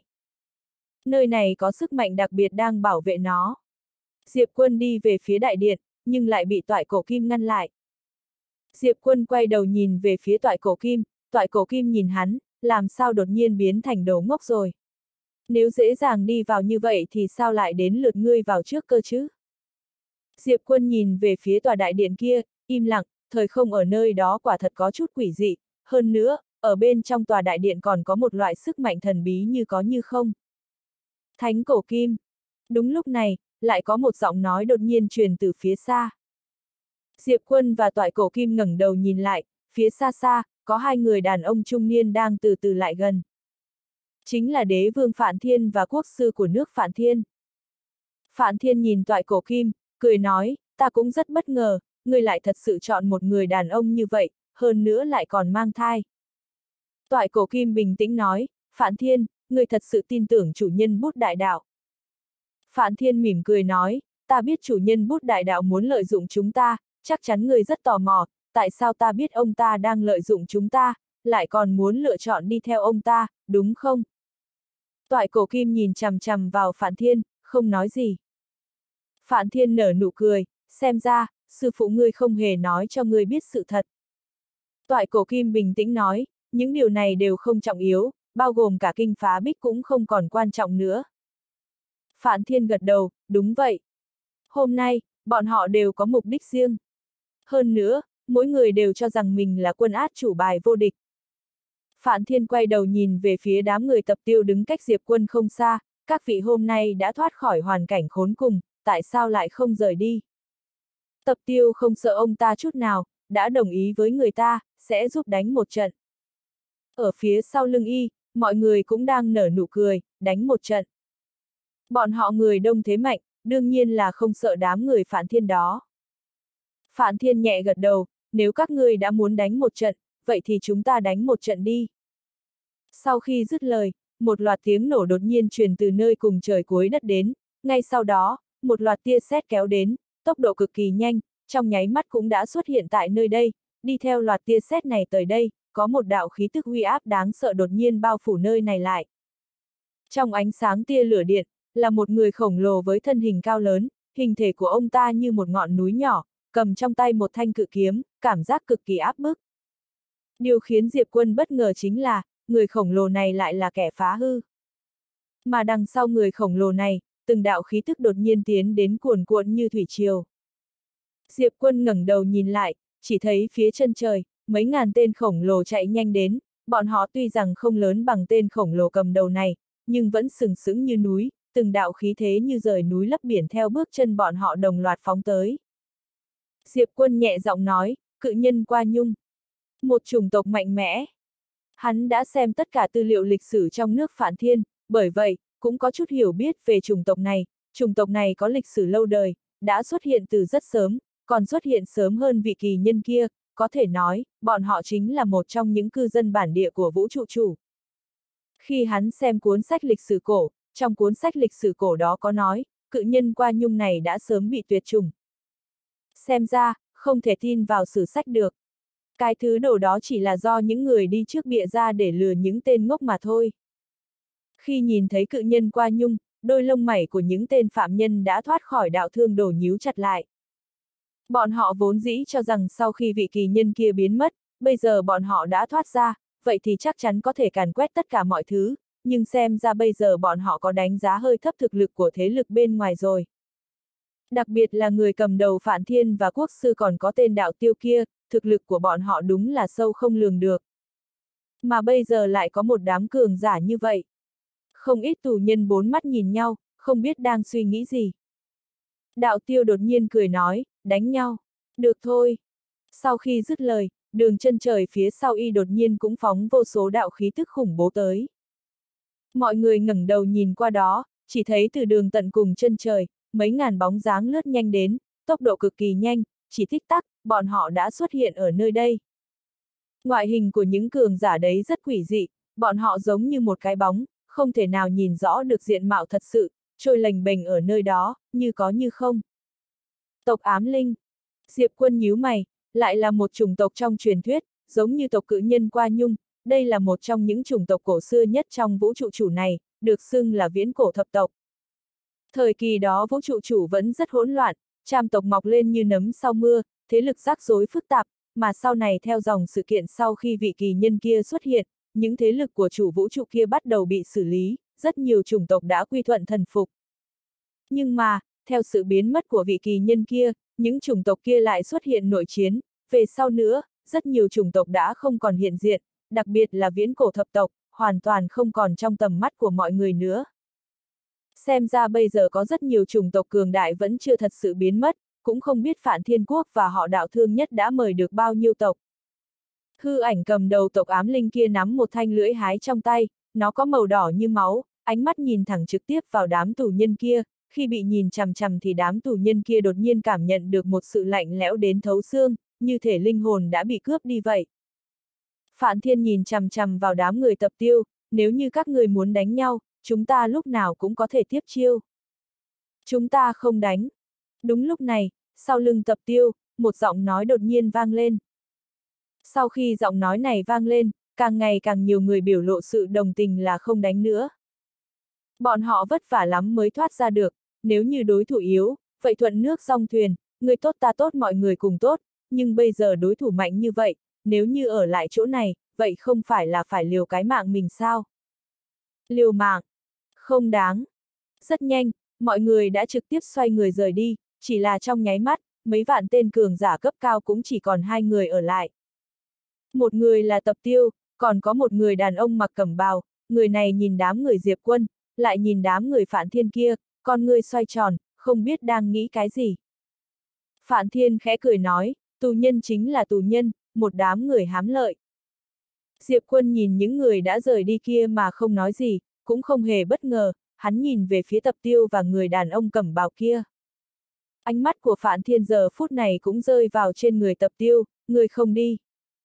Nơi này có sức mạnh đặc biệt đang bảo vệ nó. Diệp Quân đi về phía đại điện, nhưng lại bị Toại Cổ Kim ngăn lại. Diệp Quân quay đầu nhìn về phía Toại Cổ Kim, Toại Cổ Kim nhìn hắn, làm sao đột nhiên biến thành đồ ngốc rồi. Nếu dễ dàng đi vào như vậy thì sao lại đến lượt ngươi vào trước cơ chứ? Diệp Quân nhìn về phía tòa đại điện kia, im lặng, thời không ở nơi đó quả thật có chút quỷ dị, hơn nữa, ở bên trong tòa đại điện còn có một loại sức mạnh thần bí như có như không. Thánh Cổ Kim. Đúng lúc này, lại có một giọng nói đột nhiên truyền từ phía xa. Diệp Quân và Toại Cổ Kim ngẩng đầu nhìn lại, phía xa xa, có hai người đàn ông trung niên đang từ từ lại gần. Chính là đế vương Phạn Thiên và quốc sư của nước Phạn Thiên. Phạn Thiên nhìn Toại Cổ Kim, cười nói, ta cũng rất bất ngờ, ngươi lại thật sự chọn một người đàn ông như vậy, hơn nữa lại còn mang thai. Toại Cổ Kim bình tĩnh nói, Phạn Thiên, ngươi thật sự tin tưởng chủ nhân bút đại đạo. Phạn Thiên mỉm cười nói, ta biết chủ nhân bút đại đạo muốn lợi dụng chúng ta, chắc chắn ngươi rất tò mò, tại sao ta biết ông ta đang lợi dụng chúng ta, lại còn muốn lựa chọn đi theo ông ta, đúng không? Toại Cổ Kim nhìn chằm chằm vào Phạn Thiên, không nói gì. Phạn Thiên nở nụ cười, xem ra, sư phụ ngươi không hề nói cho ngươi biết sự thật. Toại Cổ Kim bình tĩnh nói, những điều này đều không trọng yếu, bao gồm cả kinh phá bích cũng không còn quan trọng nữa. Phạn Thiên gật đầu, đúng vậy. Hôm nay, bọn họ đều có mục đích riêng. Hơn nữa, mỗi người đều cho rằng mình là quân át chủ bài vô địch. Phạn Thiên quay đầu nhìn về phía đám người Tập Tiêu đứng cách Diệp Quân không xa, các vị hôm nay đã thoát khỏi hoàn cảnh khốn cùng, tại sao lại không rời đi? Tập Tiêu không sợ ông ta chút nào, đã đồng ý với người ta, sẽ giúp đánh một trận. Ở phía sau lưng y, mọi người cũng đang nở nụ cười, đánh một trận. Bọn họ người đông thế mạnh, đương nhiên là không sợ đám người Phạn Thiên đó. Phạn Thiên nhẹ gật đầu, nếu các ngươi đã muốn đánh một trận, vậy thì chúng ta đánh một trận đi. Sau khi dứt lời, một loạt tiếng nổ đột nhiên truyền từ nơi cùng trời cuối đất đến, ngay sau đó, một loạt tia sét kéo đến, tốc độ cực kỳ nhanh, trong nháy mắt cũng đã xuất hiện tại nơi đây, đi theo loạt tia sét này tới đây, có một đạo khí tức uy áp đáng sợ đột nhiên bao phủ nơi này lại. Trong ánh sáng tia lửa điện, là một người khổng lồ với thân hình cao lớn, hình thể của ông ta như một ngọn núi nhỏ, cầm trong tay một thanh cự kiếm, cảm giác cực kỳ áp bức. Điều khiến Diệp Quân bất ngờ chính là, người khổng lồ này lại là kẻ phá hư. Mà đằng sau người khổng lồ này, từng đạo khí tức đột nhiên tiến đến cuồn cuộn như thủy triều. Diệp Quân ngẩng đầu nhìn lại, chỉ thấy phía chân trời, mấy ngàn tên khổng lồ chạy nhanh đến, bọn họ tuy rằng không lớn bằng tên khổng lồ cầm đầu này, nhưng vẫn sừng sững như núi, từng đạo khí thế như rời núi lấp biển theo bước chân bọn họ đồng loạt phóng tới. Diệp Quân nhẹ giọng nói, cự nhân Qua Nhung. Một chủng tộc mạnh mẽ. Hắn đã xem tất cả tư liệu lịch sử trong nước Phạn Thiên, bởi vậy, cũng có chút hiểu biết về chủng tộc này. Chủng tộc này có lịch sử lâu đời, đã xuất hiện từ rất sớm, còn xuất hiện sớm hơn vị kỳ nhân kia, có thể nói, bọn họ chính là một trong những cư dân bản địa của vũ trụ chủ. Khi hắn xem cuốn sách lịch sử cổ, trong cuốn sách lịch sử cổ đó có nói, cự nhân Qua Nhung này đã sớm bị tuyệt chủng. Xem ra, không thể tin vào sử sách được. Cái thứ đồ đó chỉ là do những người đi trước bịa ra để lừa những tên ngốc mà thôi. Khi nhìn thấy cự nhân Qua Nhung, đôi lông mày của những tên phạm nhân đã thoát khỏi đạo thương đồ nhíu chặt lại. Bọn họ vốn dĩ cho rằng sau khi vị kỳ nhân kia biến mất, bây giờ bọn họ đã thoát ra, vậy thì chắc chắn có thể càn quét tất cả mọi thứ, nhưng xem ra bây giờ bọn họ có đánh giá hơi thấp thực lực của thế lực bên ngoài rồi. Đặc biệt là người cầm đầu Phạn Thiên và quốc sư còn có tên đạo tiêu kia, thực lực của bọn họ đúng là sâu không lường được. Mà bây giờ lại có một đám cường giả như vậy. Không ít tù nhân bốn mắt nhìn nhau, không biết đang suy nghĩ gì. Đạo tiêu đột nhiên cười nói, đánh nhau. Được thôi. Sau khi dứt lời, đường chân trời phía sau y đột nhiên cũng phóng vô số đạo khí tức khủng bố tới. Mọi người ngẩng đầu nhìn qua đó, chỉ thấy từ đường tận cùng chân trời, mấy ngàn bóng dáng lướt nhanh đến, tốc độ cực kỳ nhanh, chỉ tích tắc, bọn họ đã xuất hiện ở nơi đây. Ngoại hình của những cường giả đấy rất quỷ dị, bọn họ giống như một cái bóng, không thể nào nhìn rõ được diện mạo thật sự, trôi lềnh bềnh ở nơi đó, như có như không. Tộc Ám Linh. Diệp Quân nhíu mày, lại là một chủng tộc trong truyền thuyết, giống như tộc cự nhân Qua Nhung, đây là một trong những chủng tộc cổ xưa nhất trong vũ trụ chủ này, được xưng là viễn cổ thập tộc. Thời kỳ đó vũ trụ chủ vẫn rất hỗn loạn, trăm tộc mọc lên như nấm sau mưa, thế lực rắc rối phức tạp, mà sau này theo dòng sự kiện sau khi vị kỳ nhân kia xuất hiện, những thế lực của chủ vũ trụ kia bắt đầu bị xử lý, rất nhiều chủng tộc đã quy thuận thần phục. Nhưng mà, theo sự biến mất của vị kỳ nhân kia, những chủng tộc kia lại xuất hiện nội chiến, về sau nữa, rất nhiều chủng tộc đã không còn hiện diện, đặc biệt là viễn cổ thập tộc, hoàn toàn không còn trong tầm mắt của mọi người nữa. Xem ra bây giờ có rất nhiều chủng tộc cường đại vẫn chưa thật sự biến mất, cũng không biết Phạn Thiên Quốc và họ đạo thương nhất đã mời được bao nhiêu tộc. Hư ảnh cầm đầu tộc Ám Linh kia nắm một thanh lưỡi hái trong tay, nó có màu đỏ như máu, ánh mắt nhìn thẳng trực tiếp vào đám tù nhân kia, khi bị nhìn chằm chằm thì đám tù nhân kia đột nhiên cảm nhận được một sự lạnh lẽo đến thấu xương, như thể linh hồn đã bị cướp đi vậy. Phạn Thiên nhìn chằm chằm vào đám người Tập Tiêu, nếu như các người muốn đánh nhau, chúng ta lúc nào cũng có thể tiếp chiêu. Chúng ta không đánh. Đúng lúc này, sau lưng Tập Tiêu, một giọng nói đột nhiên vang lên. Sau khi giọng nói này vang lên, càng ngày càng nhiều người biểu lộ sự đồng tình là không đánh nữa. Bọn họ vất vả lắm mới thoát ra được, nếu như đối thủ yếu, vậy thuận nước dong thuyền, người tốt ta tốt mọi người cùng tốt, nhưng bây giờ đối thủ mạnh như vậy, nếu như ở lại chỗ này, vậy không phải là phải liều cái mạng mình sao? Liều mạng? Không đáng. Rất nhanh, mọi người đã trực tiếp xoay người rời đi, chỉ là trong nháy mắt, mấy vạn tên cường giả cấp cao cũng chỉ còn hai người ở lại. Một người là Tập Tiêu, còn có một người đàn ông mặc cẩm bào, người này nhìn đám người Diệp Quân, lại nhìn đám người Phạn Thiên kia, con người xoay tròn, không biết đang nghĩ cái gì. Phạn Thiên khẽ cười nói, tù nhân chính là tù nhân, một đám người hám lợi. Diệp Quân nhìn những người đã rời đi kia mà không nói gì, cũng không hề bất ngờ, hắn nhìn về phía Tập Tiêu và người đàn ông cẩm bào kia. Ánh mắt của Phạn Thiên giờ phút này cũng rơi vào trên người Tập Tiêu, người không đi.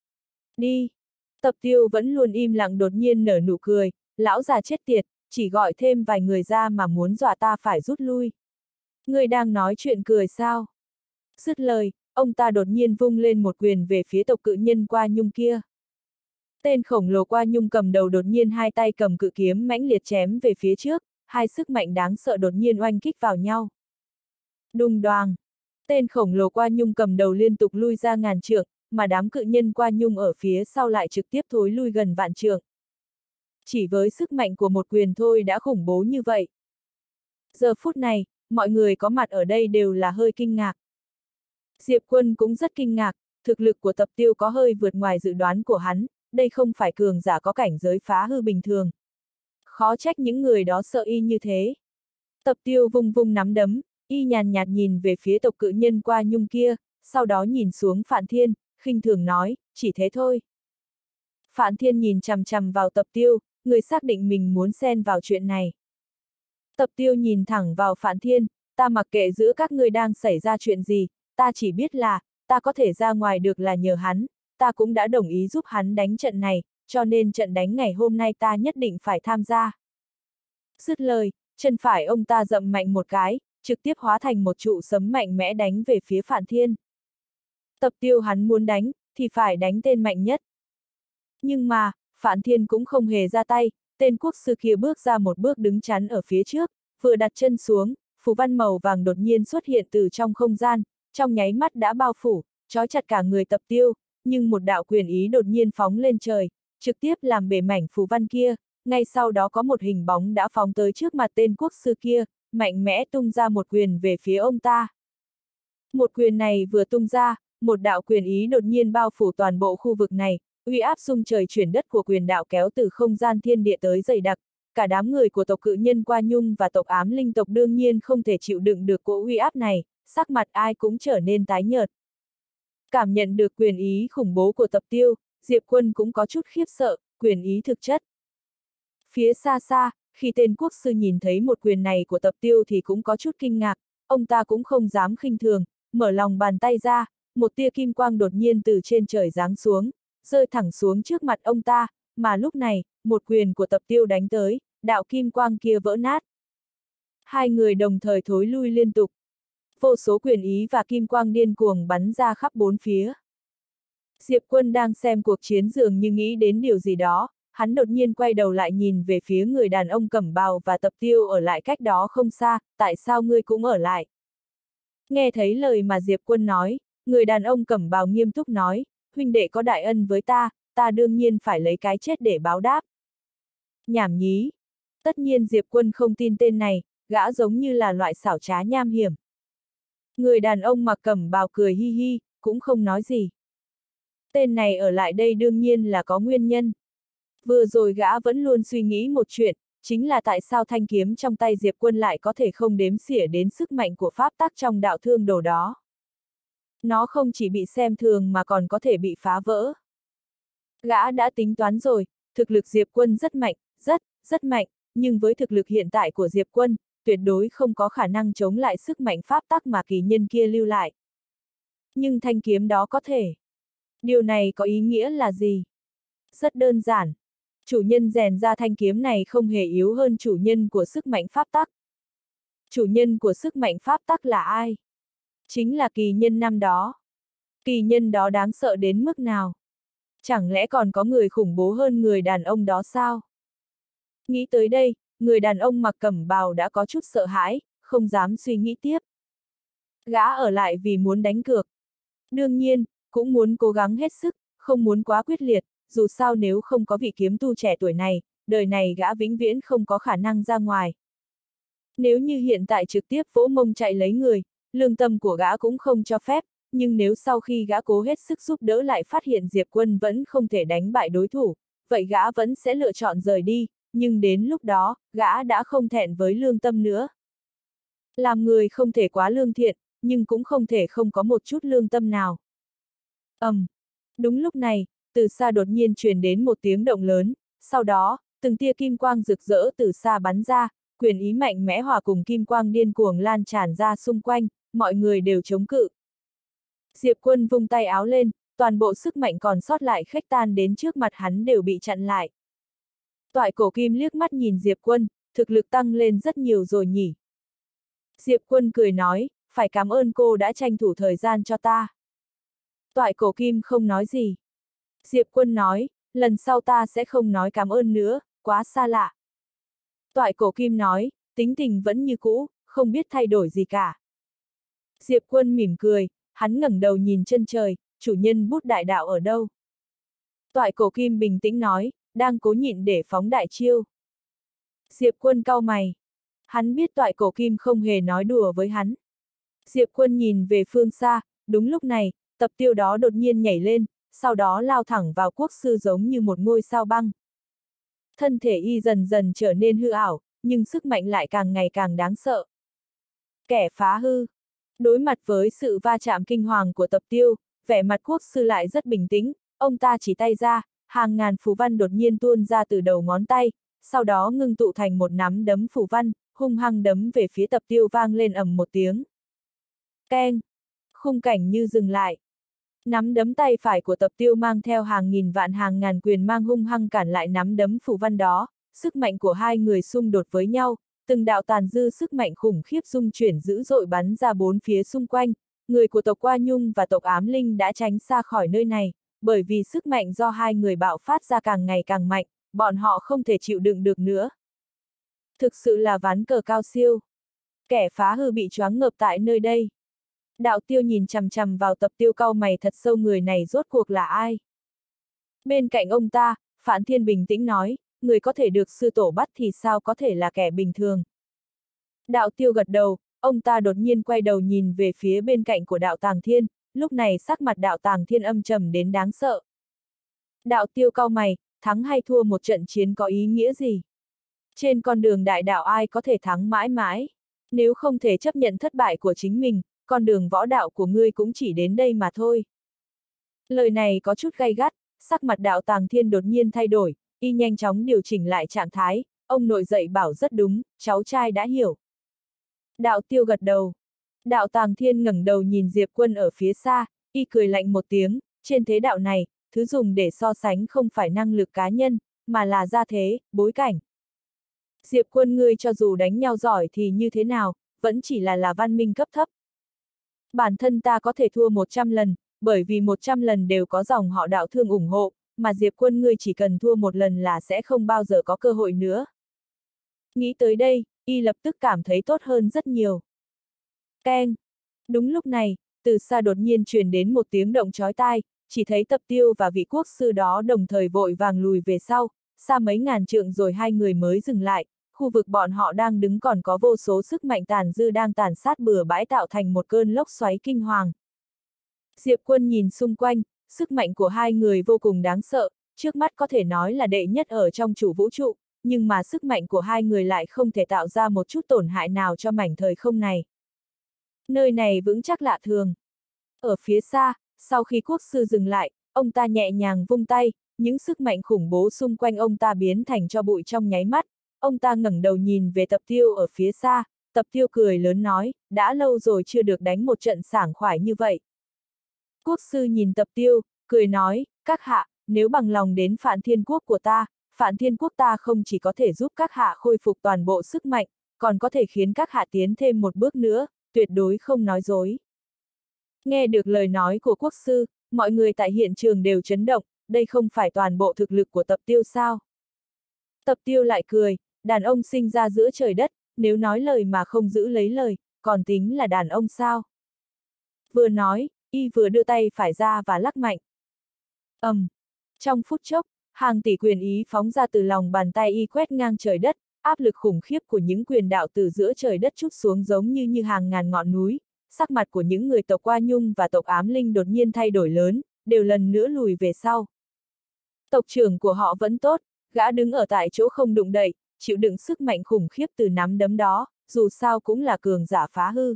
Đi. Tập Tiêu vẫn luôn im lặng đột nhiên nở nụ cười, lão già chết tiệt, chỉ gọi thêm vài người ra mà muốn dọa ta phải rút lui. Người đang nói chuyện cười sao? Dứt lời, ông ta đột nhiên vung lên một quyền về phía tộc cự nhân Qua Nhung kia. Tên khổng lồ Qua Nhung cầm đầu đột nhiên hai tay cầm cự kiếm mãnh liệt chém về phía trước, hai sức mạnh đáng sợ đột nhiên oanh kích vào nhau. Đùng đoàng. Tên khổng lồ Qua Nhung cầm đầu liên tục lui ra ngàn trượng, mà đám cự nhân Qua Nhung ở phía sau lại trực tiếp thối lui gần vạn trượng. Chỉ với sức mạnh của một quyền thôi đã khủng bố như vậy. Giờ phút này, mọi người có mặt ở đây đều là hơi kinh ngạc. Diệp Quân cũng rất kinh ngạc, thực lực của Tập Tiêu có hơi vượt ngoài dự đoán của hắn, đây không phải cường giả có cảnh giới phá hư bình thường. Khó trách những người đó sợ y như thế. Tập Tiêu vung vung nắm đấm, y nhàn nhạt nhìn về phía tộc cự nhân Qua Nhung kia, sau đó nhìn xuống Phạn Thiên, khinh thường nói, chỉ thế thôi. Phạn Thiên nhìn chằm chằm vào Tập Tiêu, người xác định mình muốn xen vào chuyện này. Tập Tiêu nhìn thẳng vào Phạn Thiên, ta mặc kệ giữa các ngươi đang xảy ra chuyện gì, ta chỉ biết là, ta có thể ra ngoài được là nhờ hắn, ta cũng đã đồng ý giúp hắn đánh trận này, cho nên trận đánh ngày hôm nay ta nhất định phải tham gia. Dứt lời, chân phải ông ta dậm mạnh một cái, trực tiếp hóa thành một trụ sấm mạnh mẽ đánh về phía Phạn Thiên. Tập Tiêu hắn muốn đánh, thì phải đánh tên mạnh nhất. Nhưng mà, Phạn Thiên cũng không hề ra tay, tên quốc sư kia bước ra một bước đứng chắn ở phía trước, vừa đặt chân xuống, phù văn màu vàng đột nhiên xuất hiện từ trong không gian, trong nháy mắt đã bao phủ, trói chặt cả người Tập Tiêu, nhưng một đạo quyền ý đột nhiên phóng lên trời, trực tiếp làm bể mảnh phù văn kia, ngay sau đó có một hình bóng đã phóng tới trước mặt tên quốc sư kia, mạnh mẽ tung ra một quyền về phía ông ta. Một quyền này vừa tung ra, một đạo quyền ý đột nhiên bao phủ toàn bộ khu vực này, uy áp xung trời chuyển đất của quyền đạo kéo từ không gian thiên địa tới dày đặc, cả đám người của tộc cự nhân Qua Nhung và tộc ám linh tộc đương nhiên không thể chịu đựng được cỗ uy áp này, sắc mặt ai cũng trở nên tái nhợt. Cảm nhận được quyền ý khủng bố của Tập Tiêu, Diệp Quân cũng có chút khiếp sợ, quyền ý thực chất. Phía xa xa, khi tên quốc sư nhìn thấy một quyền này của Tập Tiêu thì cũng có chút kinh ngạc, ông ta cũng không dám khinh thường, mở lòng bàn tay ra, một tia kim quang đột nhiên từ trên trời giáng xuống, rơi thẳng xuống trước mặt ông ta, mà lúc này, một quyền của Tập Tiêu đánh tới, đạo kim quang kia vỡ nát. Hai người đồng thời thối lui liên tục. Vô số quyền ý và kim quang điên cuồng bắn ra khắp bốn phía. Diệp Quân đang xem cuộc chiến dường như nghĩ đến điều gì đó, hắn đột nhiên quay đầu lại nhìn về phía người đàn ông cẩm bào và Tập Tiêu ở lại cách đó không xa, tại sao ngươi cũng ở lại? Nghe thấy lời mà Diệp Quân nói, người đàn ông cẩm bào nghiêm túc nói, huynh đệ có đại ân với ta, ta đương nhiên phải lấy cái chết để báo đáp. Nhảm nhí. Tất nhiên Diệp Quân không tin tên này, gã giống như là loại xảo trá nham hiểm. Người đàn ông mặc cẩm bào cười hi hi, cũng không nói gì. Tên này ở lại đây đương nhiên là có nguyên nhân. Vừa rồi gã vẫn luôn suy nghĩ một chuyện, chính là tại sao thanh kiếm trong tay Diệp Quân lại có thể không đếm xỉa đến sức mạnh của pháp tắc trong đạo thương đồ đó. Nó không chỉ bị xem thường mà còn có thể bị phá vỡ. Gã đã tính toán rồi, thực lực Diệp Quân rất mạnh, rất, rất mạnh, nhưng với thực lực hiện tại của Diệp Quân, tuyệt đối không có khả năng chống lại sức mạnh pháp tắc mà kỳ nhân kia lưu lại. Nhưng thanh kiếm đó có thể. Điều này có ý nghĩa là gì? Rất đơn giản. Chủ nhân rèn ra thanh kiếm này không hề yếu hơn chủ nhân của sức mạnh pháp tắc. Chủ nhân của sức mạnh pháp tắc là ai? Chính là kỳ nhân năm đó. Kỳ nhân đó đáng sợ đến mức nào? Chẳng lẽ còn có người khủng bố hơn người đàn ông đó sao? Nghĩ tới đây, người đàn ông mặc cẩm bào đã có chút sợ hãi, không dám suy nghĩ tiếp. Gã ở lại vì muốn đánh cược. Đương nhiên, cũng muốn cố gắng hết sức, không muốn quá quyết liệt, dù sao nếu không có vị kiếm tu trẻ tuổi này, đời này gã vĩnh viễn không có khả năng ra ngoài. Nếu như hiện tại trực tiếp vỗ mông chạy lấy người, lương tâm của gã cũng không cho phép, nhưng nếu sau khi gã cố hết sức giúp đỡ lại phát hiện Diệp Quân vẫn không thể đánh bại đối thủ, vậy gã vẫn sẽ lựa chọn rời đi, nhưng đến lúc đó, gã đã không thẹn với lương tâm nữa. Làm người không thể quá lương thiện, nhưng cũng không thể không có một chút lương tâm nào. ầm, um, đúng lúc này, từ xa đột nhiên truyền đến một tiếng động lớn, sau đó, từng tia kim quang rực rỡ từ xa bắn ra, quyền ý mạnh mẽ hòa cùng kim quang điên cuồng lan tràn ra xung quanh, mọi người đều chống cự. Diệp Quân vung tay áo lên, toàn bộ sức mạnh còn sót lại khuếch tan đến trước mặt hắn đều bị chặn lại. Toại Cổ Kim liếc mắt nhìn Diệp Quân, thực lực tăng lên rất nhiều rồi nhỉ. Diệp Quân cười nói, phải cảm ơn cô đã tranh thủ thời gian cho ta. Toại Cổ Kim không nói gì. Diệp Quân nói, lần sau ta sẽ không nói cảm ơn nữa, quá xa lạ. Toại Cổ Kim nói, tính tình vẫn như cũ, không biết thay đổi gì cả. Diệp Quân mỉm cười, hắn ngẩng đầu nhìn chân trời, chủ nhân bút đại đạo ở đâu? Toại Cổ Kim bình tĩnh nói, đang cố nhịn để phóng đại chiêu. Diệp Quân cau mày. Hắn biết Toại Cổ Kim không hề nói đùa với hắn. Diệp Quân nhìn về phương xa, đúng lúc này, Tập Tiêu đó đột nhiên nhảy lên, sau đó lao thẳng vào quốc sư giống như một ngôi sao băng. Thân thể y dần dần trở nên hư ảo, nhưng sức mạnh lại càng ngày càng đáng sợ. Kẻ phá hư. Đối mặt với sự va chạm kinh hoàng của Tập Tiêu, vẻ mặt quốc sư lại rất bình tĩnh, ông ta chỉ tay ra, hàng ngàn phù văn đột nhiên tuôn ra từ đầu ngón tay, sau đó ngưng tụ thành một nắm đấm phù văn, hung hăng đấm về phía Tập Tiêu vang lên ầm một tiếng. Keng! Khung cảnh như dừng lại. Nắm đấm tay phải của Tập Tiêu mang theo hàng nghìn vạn hàng ngàn quyền mang hung hăng cản lại nắm đấm phù văn đó, sức mạnh của hai người xung đột với nhau, từng đạo tàn dư sức mạnh khủng khiếp dung chuyển dữ dội bắn ra bốn phía xung quanh, người của tộc Qua Nhung và tộc Ám Linh đã tránh xa khỏi nơi này, bởi vì sức mạnh do hai người bạo phát ra càng ngày càng mạnh, bọn họ không thể chịu đựng được nữa. Thực sự là ván cờ cao siêu. Kẻ phá hư bị choáng ngợp tại nơi đây. Đạo Tiêu nhìn chằm chằm vào Tập Tiêu cau mày thật sâu, người này rốt cuộc là ai? Bên cạnh ông ta, Phản Thiên bình tĩnh nói, người có thể được sư tổ bắt thì sao có thể là kẻ bình thường. Đạo Tiêu gật đầu, ông ta đột nhiên quay đầu nhìn về phía bên cạnh của Đạo Tàng Thiên, lúc này sắc mặt Đạo Tàng Thiên âm trầm đến đáng sợ. Đạo Tiêu cau mày, thắng hay thua một trận chiến có ý nghĩa gì? Trên con đường đại đạo ai có thể thắng mãi mãi? Nếu không thể chấp nhận thất bại của chính mình, con đường võ đạo của ngươi cũng chỉ đến đây mà thôi. Lời này có chút gay gắt, sắc mặt Đạo Tàng Thiên đột nhiên thay đổi, y nhanh chóng điều chỉnh lại trạng thái, ông nội dậy bảo rất đúng, cháu trai đã hiểu. Đạo Tiêu gật đầu. Đạo Tàng Thiên ngẩng đầu nhìn Diệp Quân ở phía xa, y cười lạnh một tiếng, trên thế đạo này, thứ dùng để so sánh không phải năng lực cá nhân, mà là gia thế, bối cảnh. Diệp Quân ngươi cho dù đánh nhau giỏi thì như thế nào, vẫn chỉ là là văn minh cấp thấp. Bản thân ta có thể thua một trăm lần, bởi vì một trăm lần đều có dòng họ Đạo Thương ủng hộ, mà Diệp Quân ngươi chỉ cần thua một lần là sẽ không bao giờ có cơ hội nữa. Nghĩ tới đây, y lập tức cảm thấy tốt hơn rất nhiều. Keng! Đúng lúc này, từ xa đột nhiên truyền đến một tiếng động chói tai, chỉ thấy Tập Tiêu và vị quốc sư đó đồng thời vội vàng lùi về sau, xa mấy ngàn trượng rồi hai người mới dừng lại, khu vực bọn họ đang đứng còn có vô số sức mạnh tàn dư đang tàn sát bừa bãi tạo thành một cơn lốc xoáy kinh hoàng. Diệp Quân nhìn xung quanh, sức mạnh của hai người vô cùng đáng sợ, trước mắt có thể nói là đệ nhất ở trong chủ vũ trụ, nhưng mà sức mạnh của hai người lại không thể tạo ra một chút tổn hại nào cho mảnh thời không này. Nơi này vững chắc lạ thường. Ở phía xa, sau khi quốc sư dừng lại, ông ta nhẹ nhàng vung tay, những sức mạnh khủng bố xung quanh ông ta biến thành tro bụi trong nháy mắt, ông ta ngẩng đầu nhìn về Tập Tiêu ở phía xa, Tập Tiêu cười lớn nói, đã lâu rồi chưa được đánh một trận sảng khoái như vậy. Quốc sư nhìn Tập Tiêu, cười nói, các hạ, nếu bằng lòng đến Phạn Thiên Quốc của ta, Phạn Thiên Quốc ta không chỉ có thể giúp các hạ khôi phục toàn bộ sức mạnh, còn có thể khiến các hạ tiến thêm một bước nữa, tuyệt đối không nói dối. Nghe được lời nói của quốc sư, mọi người tại hiện trường đều chấn động, đây không phải toàn bộ thực lực của Tập Tiêu sao? Tập Tiêu lại cười, đàn ông sinh ra giữa trời đất, nếu nói lời mà không giữ lấy lời, còn tính là đàn ông sao? Vừa nói, y vừa đưa tay phải ra và lắc mạnh. ầm, um, trong phút chốc, hàng tỷ quyền ý phóng ra từ lòng bàn tay y quét ngang trời đất, áp lực khủng khiếp của những quyền đạo từ giữa trời đất trút xuống giống như như hàng ngàn ngọn núi, sắc mặt của những người tộc Qua Nhung và tộc Ám Linh đột nhiên thay đổi lớn, đều lần nữa lùi về sau. Tộc trưởng của họ vẫn tốt, gã đứng ở tại chỗ không đụng đậy, chịu đựng sức mạnh khủng khiếp từ nắm đấm đó, dù sao cũng là cường giả phá hư.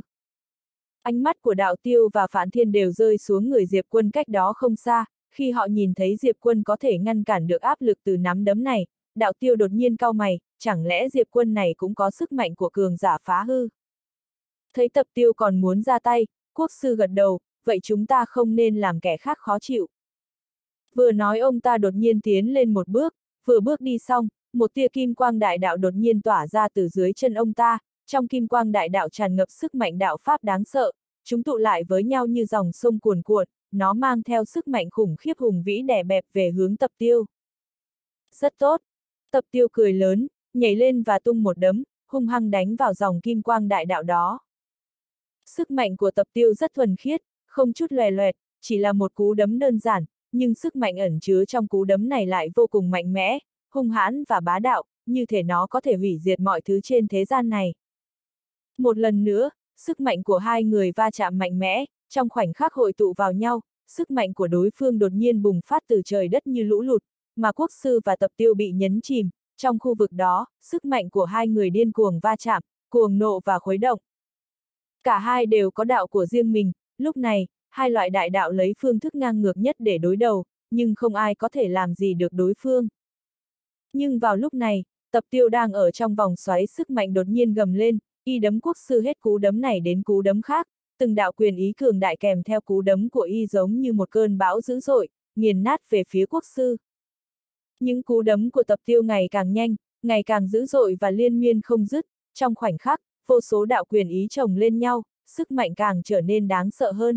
Ánh mắt của Đạo Tiêu và Phạn Thiên đều rơi xuống người Diệp Quân cách đó không xa, khi họ nhìn thấy Diệp Quân có thể ngăn cản được áp lực từ nắm đấm này, Đạo Tiêu đột nhiên cau mày, chẳng lẽ Diệp Quân này cũng có sức mạnh của cường giả phá hư? Thấy Tập Tiêu còn muốn ra tay, quốc sư gật đầu, vậy chúng ta không nên làm kẻ khác khó chịu. Vừa nói ông ta đột nhiên tiến lên một bước, vừa bước đi xong, một tia kim quang đại đạo đột nhiên tỏa ra từ dưới chân ông ta, trong kim quang đại đạo tràn ngập sức mạnh đạo pháp đáng sợ, chúng tụ lại với nhau như dòng sông cuồn cuộn, nó mang theo sức mạnh khủng khiếp hùng vĩ đè bẹp về hướng Tập Tiêu. Rất tốt. Tập Tiêu cười lớn, nhảy lên và tung một đấm, hung hăng đánh vào dòng kim quang đại đạo đó. Sức mạnh của Tập Tiêu rất thuần khiết, không chút lòe loẹt, chỉ là một cú đấm đơn giản, nhưng sức mạnh ẩn chứa trong cú đấm này lại vô cùng mạnh mẽ, hung hãn và bá đạo, như thể nó có thể hủy diệt mọi thứ trên thế gian này. Một lần nữa, sức mạnh của hai người va chạm mạnh mẽ, trong khoảnh khắc hội tụ vào nhau, sức mạnh của đối phương đột nhiên bùng phát từ trời đất như lũ lụt, mà quốc sư và Tập Tiêu bị nhấn chìm, trong khu vực đó, sức mạnh của hai người điên cuồng va chạm, cuồng nộ và khuấy động. Cả hai đều có đạo của riêng mình, lúc này, hai loại đại đạo lấy phương thức ngang ngược nhất để đối đầu, nhưng không ai có thể làm gì được đối phương. Nhưng vào lúc này, Tập Tiêu đang ở trong vòng xoáy sức mạnh đột nhiên gầm lên, y đấm quốc sư hết cú đấm này đến cú đấm khác, từng đạo quyền ý cường đại kèm theo cú đấm của y giống như một cơn bão dữ dội, nghiền nát về phía quốc sư. Những cú đấm của Tập Tiêu ngày càng nhanh, ngày càng dữ dội và liên miên không dứt, trong khoảnh khắc, vô số đạo quyền ý chồng lên nhau, sức mạnh càng trở nên đáng sợ hơn.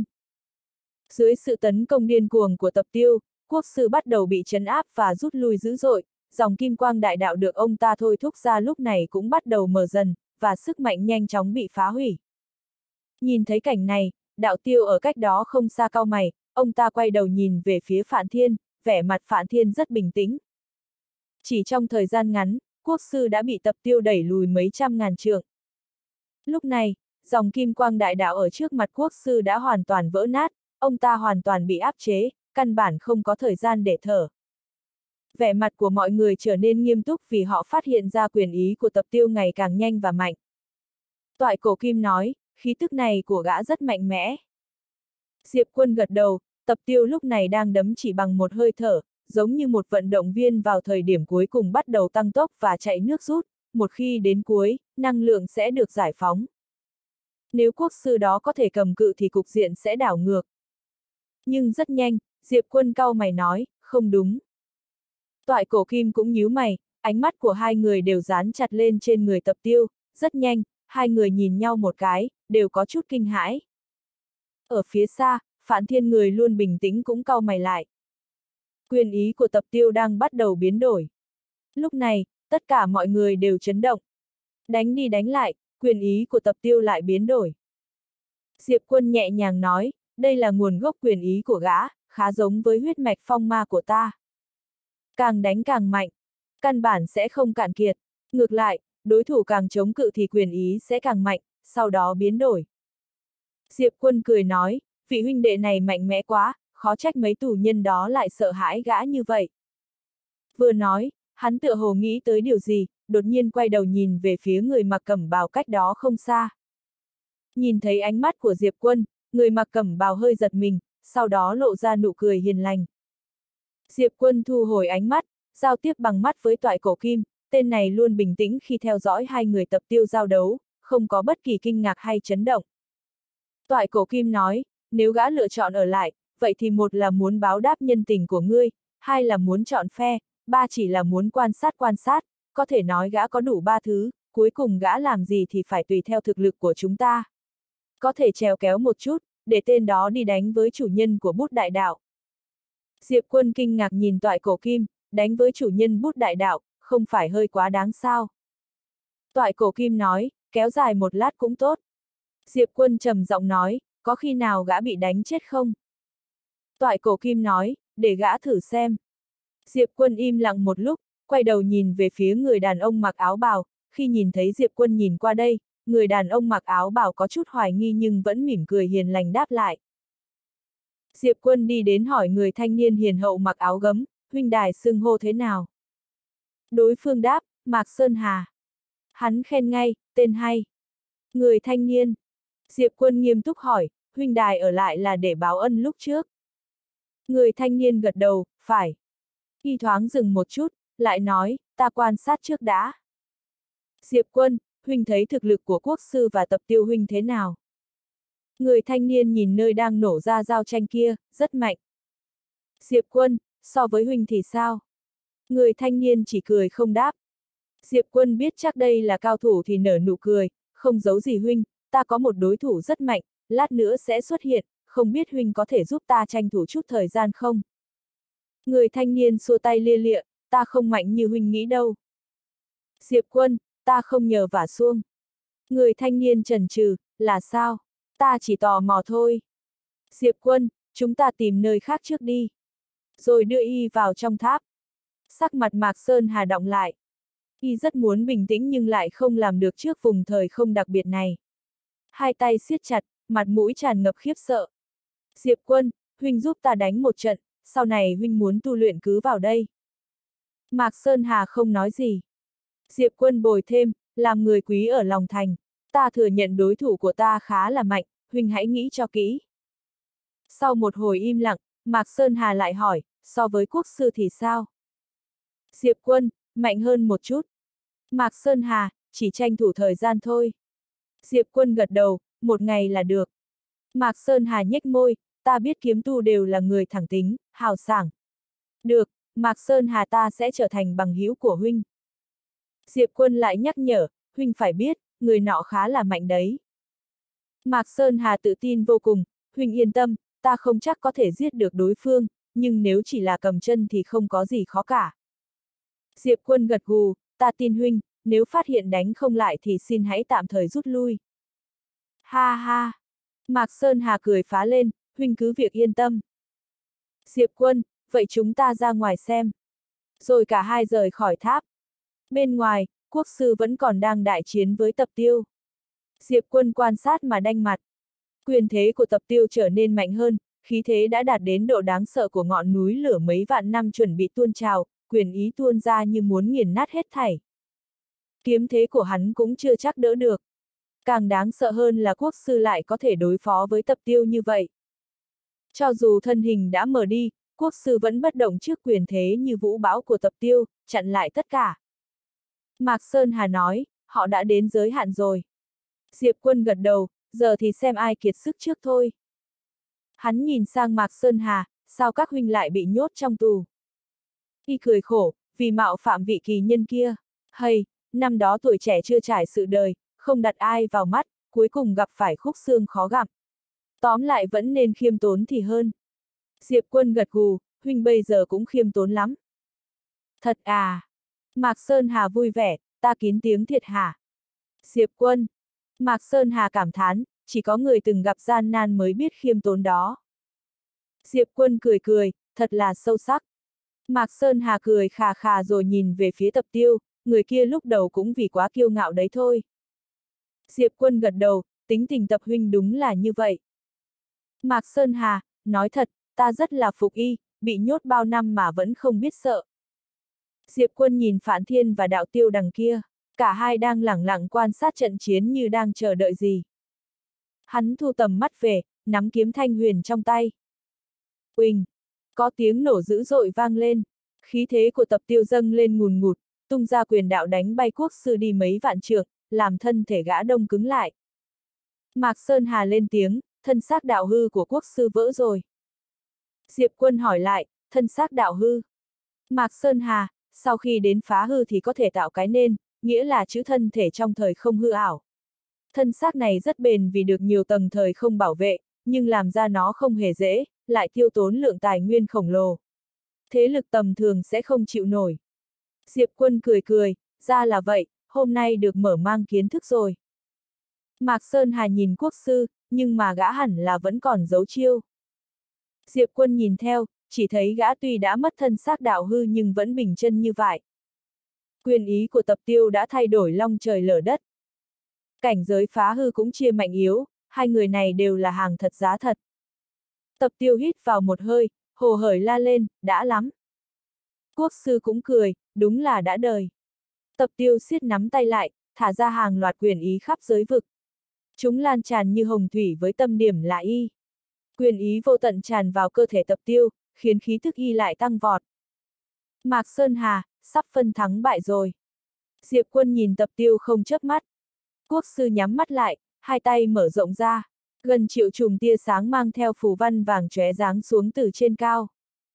Dưới sự tấn công điên cuồng của Tập Tiêu, quốc sư bắt đầu bị trấn áp và rút lui dữ dội, dòng kim quang đại đạo được ông ta thôi thúc ra lúc này cũng bắt đầu mờ dần, và sức mạnh nhanh chóng bị phá hủy. Nhìn thấy cảnh này, Đạo Tiêu ở cách đó không xa cau mày, ông ta quay đầu nhìn về phía Phạn Thiên, vẻ mặt Phạn Thiên rất bình tĩnh. Chỉ trong thời gian ngắn, quốc sư đã bị Tập Tiêu đẩy lùi mấy trăm ngàn trượng. Lúc này, dòng kim quang đại đạo ở trước mặt quốc sư đã hoàn toàn vỡ nát, ông ta hoàn toàn bị áp chế, căn bản không có thời gian để thở. Vẻ mặt của mọi người trở nên nghiêm túc vì họ phát hiện ra quyền ý của Tập Tiêu ngày càng nhanh và mạnh. Toại Cổ Kim nói, khí tức này của gã rất mạnh mẽ. Diệp Quân gật đầu, Tập Tiêu lúc này đang đấm chỉ bằng một hơi thở, giống như một vận động viên vào thời điểm cuối cùng bắt đầu tăng tốc và chạy nước rút, một khi đến cuối, năng lượng sẽ được giải phóng. Nếu quốc sư đó có thể cầm cự thì cục diện sẽ đảo ngược. Nhưng rất nhanh, Diệp Quân cau mày nói, không đúng. Toại Cổ Kim cũng nhíu mày, ánh mắt của hai người đều dán chặt lên trên người Tập Tiêu, rất nhanh, hai người nhìn nhau một cái, đều có chút kinh hãi. Ở phía xa, Phạn Thiên người luôn bình tĩnh cũng cau mày lại. Quyền ý của Tập Tiêu đang bắt đầu biến đổi. Lúc này, tất cả mọi người đều chấn động. Đánh đi đánh lại, quyền ý của Tập Tiêu lại biến đổi. Diệp Quân nhẹ nhàng nói, đây là nguồn gốc quyền ý của gã, khá giống với huyết mạch phong ma của ta. Càng đánh càng mạnh, căn bản sẽ không cạn kiệt. Ngược lại, đối thủ càng chống cự thì quyền ý sẽ càng mạnh, sau đó biến đổi. Diệp Quân cười nói, vị huynh đệ này mạnh mẽ quá, khó trách mấy tù nhân đó lại sợ hãi gã như vậy. Vừa nói, hắn tựa hồ nghĩ tới điều gì, đột nhiên quay đầu nhìn về phía người mặc cẩm bào cách đó không xa. Nhìn thấy ánh mắt của Diệp Quân, người mặc cẩm bào hơi giật mình, sau đó lộ ra nụ cười hiền lành. Diệp Quân thu hồi ánh mắt, giao tiếp bằng mắt với Toại Cổ Kim, tên này luôn bình tĩnh khi theo dõi hai người Tập Tiêu giao đấu, không có bất kỳ kinh ngạc hay chấn động. Toại Cổ Kim nói, nếu gã lựa chọn ở lại, vậy thì một là muốn báo đáp nhân tình của ngươi, hai là muốn chọn phe, ba chỉ là muốn quan sát quan sát, có thể nói gã có đủ ba thứ, cuối cùng gã làm gì thì phải tùy theo thực lực của chúng ta. Có thể trèo kéo một chút, để tên đó đi đánh với chủ nhân của bút đại đạo. Diệp Quân kinh ngạc nhìn Toại Cổ Kim, đánh với chủ nhân bút đại đạo, không phải hơi quá đáng sao? Toại Cổ Kim nói, kéo dài một lát cũng tốt. Diệp Quân trầm giọng nói, có khi nào gã bị đánh chết không? Toại Cổ Kim nói, để gã thử xem. Diệp Quân im lặng một lúc, quay đầu nhìn về phía người đàn ông mặc áo bào, khi nhìn thấy Diệp Quân nhìn qua đây, người đàn ông mặc áo bào có chút hoài nghi nhưng vẫn mỉm cười hiền lành đáp lại. Diệp Quân đi đến hỏi người thanh niên hiền hậu mặc áo gấm, huynh đài xưng hô thế nào? Đối phương đáp, Mạc Sơn Hà. Hắn khen ngay, tên hay. Người thanh niên. Diệp Quân nghiêm túc hỏi, huynh đài ở lại là để báo ân lúc trước. Người thanh niên gật đầu, phải. Y thoáng dừng một chút, lại nói, ta quan sát trước đã. Diệp Quân, huynh thấy thực lực của quốc sư và Tập Tiêu huynh thế nào? Người thanh niên nhìn nơi đang nổ ra giao tranh kia, rất mạnh. Diệp Quân, so với huynh thì sao? Người thanh niên chỉ cười không đáp. Diệp Quân biết chắc đây là cao thủ thì nở nụ cười, không giấu gì huynh, ta có một đối thủ rất mạnh, lát nữa sẽ xuất hiện, không biết huynh có thể giúp ta tranh thủ chút thời gian không? Người thanh niên xua tay lia lịa, ta không mạnh như huynh nghĩ đâu. Diệp Quân, ta không nhờ vả xuông. Người thanh niên chần chừ, là sao? Ta chỉ tò mò thôi. Diệp Quân, chúng ta tìm nơi khác trước đi. Rồi đưa y vào trong tháp. Sắc mặt Mạc Sơn Hà đọng lại. Y rất muốn bình tĩnh nhưng lại không làm được trước vùng thời không đặc biệt này. Hai tay siết chặt, mặt mũi tràn ngập khiếp sợ. Diệp Quân, huynh giúp ta đánh một trận, sau này huynh muốn tu luyện cứ vào đây. Mạc Sơn Hà không nói gì. Diệp Quân bồi thêm, làm người quý ở lòng thành. Ta thừa nhận đối thủ của ta khá là mạnh, huynh hãy nghĩ cho kỹ. Sau một hồi im lặng, Mạc Sơn Hà lại hỏi, so với quốc sư thì sao? Diệp Quân, mạnh hơn một chút. Mạc Sơn Hà, chỉ tranh thủ thời gian thôi. Diệp Quân gật đầu, một ngày là được. Mạc Sơn Hà nhếch môi, ta biết kiếm tu đều là người thẳng tính, hào sảng. Được, Mạc Sơn Hà ta sẽ trở thành bằng hữu của huynh. Diệp Quân lại nhắc nhở, huynh phải biết, người nọ khá là mạnh đấy. Mạc Sơn Hà tự tin vô cùng, huynh yên tâm, ta không chắc có thể giết được đối phương, nhưng nếu chỉ là cầm chân thì không có gì khó cả. Diệp Quân gật gù, ta tin huynh, nếu phát hiện đánh không lại thì xin hãy tạm thời rút lui. Ha ha! Mạc Sơn Hà cười phá lên, huynh cứ việc yên tâm. Diệp Quân, vậy chúng ta ra ngoài xem. Rồi cả hai rời khỏi tháp. Bên ngoài, quốc sư vẫn còn đang đại chiến với Tập Tiêu. Diệp Quân quan sát mà đanh mặt. Quyền thế của Tập Tiêu trở nên mạnh hơn, khí thế đã đạt đến độ đáng sợ của ngọn núi lửa mấy vạn năm chuẩn bị tuôn trào, quyền ý tuôn ra như muốn nghiền nát hết thảy. Kiếm thế của hắn cũng chưa chắc đỡ được. Càng đáng sợ hơn là quốc sư lại có thể đối phó với Tập Tiêu như vậy. Cho dù thân hình đã mờ đi, quốc sư vẫn bất động trước quyền thế như vũ bão của Tập Tiêu, chặn lại tất cả. Mạc Sơn Hà nói, họ đã đến giới hạn rồi. Diệp Quân gật đầu, giờ thì xem ai kiệt sức trước thôi. Hắn nhìn sang Mạc Sơn Hà, sao các huynh lại bị nhốt trong tù? Y cười khổ, vì mạo phạm vị kỳ nhân kia. Hay, năm đó tuổi trẻ chưa trải sự đời, không đặt ai vào mắt, cuối cùng gặp phải khúc xương khó gặm. Tóm lại vẫn nên khiêm tốn thì hơn. Diệp Quân gật gù, huynh bây giờ cũng khiêm tốn lắm. Thật à? Mạc Sơn Hà vui vẻ, ta kín tiếng thiệt hả? Diệp Quân. Mạc Sơn Hà cảm thán, chỉ có người từng gặp gian nan mới biết khiêm tốn đó. Diệp Quân cười cười, thật là sâu sắc. Mạc Sơn Hà cười khà khà rồi nhìn về phía Tập Tiêu, người kia lúc đầu cũng vì quá kiêu ngạo đấy thôi. Diệp Quân gật đầu, tính tình Tập huynh đúng là như vậy. Mạc Sơn Hà, nói thật, ta rất là phục y, bị nhốt bao năm mà vẫn không biết sợ. Diệp Quân nhìn Phản Thiên và Đạo Tiêu đằng kia, cả hai đang lẳng lặng quan sát trận chiến như đang chờ đợi gì. Hắn thu tầm mắt về, nắm kiếm thanh huyền trong tay. Uỳnh! Có tiếng nổ dữ dội vang lên, khí thế của Tập Tiêu dâng lên ngùn ngụt, tung ra quyền đạo đánh bay quốc sư đi mấy vạn trượng, làm thân thể gã đông cứng lại. Mạc Sơn Hà lên tiếng, thân xác đạo hư của quốc sư vỡ rồi. Diệp Quân hỏi lại, thân xác đạo hư. Mạc Sơn Hà, sau khi đến phá hư thì có thể tạo cái nên, nghĩa là chữ thân thể trong thời không hư ảo. Thân xác này rất bền vì được nhiều tầng thời không bảo vệ, nhưng làm ra nó không hề dễ, lại tiêu tốn lượng tài nguyên khổng lồ. Thế lực tầm thường sẽ không chịu nổi. Diệp Quân cười cười, ra là vậy, hôm nay được mở mang kiến thức rồi. Mạc Sơn Hà nhìn quốc sư, nhưng mà gã hẳn là vẫn còn giấu chiêu. Diệp Quân nhìn theo, chỉ thấy gã tuy đã mất thân xác đạo hư nhưng vẫn bình chân như vậy. Quyền ý của Tập Tiêu đã thay đổi long trời lở đất. Cảnh giới phá hư cũng chia mạnh yếu, hai người này đều là hàng thật giá thật. Tập Tiêu hít vào một hơi, hồ hởi la lên, đã lắm. Quốc sư cũng cười, đúng là đã đời. Tập Tiêu siết nắm tay lại, thả ra hàng loạt quyền ý khắp giới vực. Chúng lan tràn như hồng thủy với tâm điểm là y. Quyền ý vô tận tràn vào cơ thể Tập Tiêu, khiến khí thức y lại tăng vọt. Mạc Sơn Hà, sắp phân thắng bại rồi. Diệp Quân nhìn Tập Tiêu không chớp mắt. Quốc sư nhắm mắt lại, hai tay mở rộng ra. Gần triệu chùm tia sáng mang theo phù văn vàng chóe giáng xuống từ trên cao.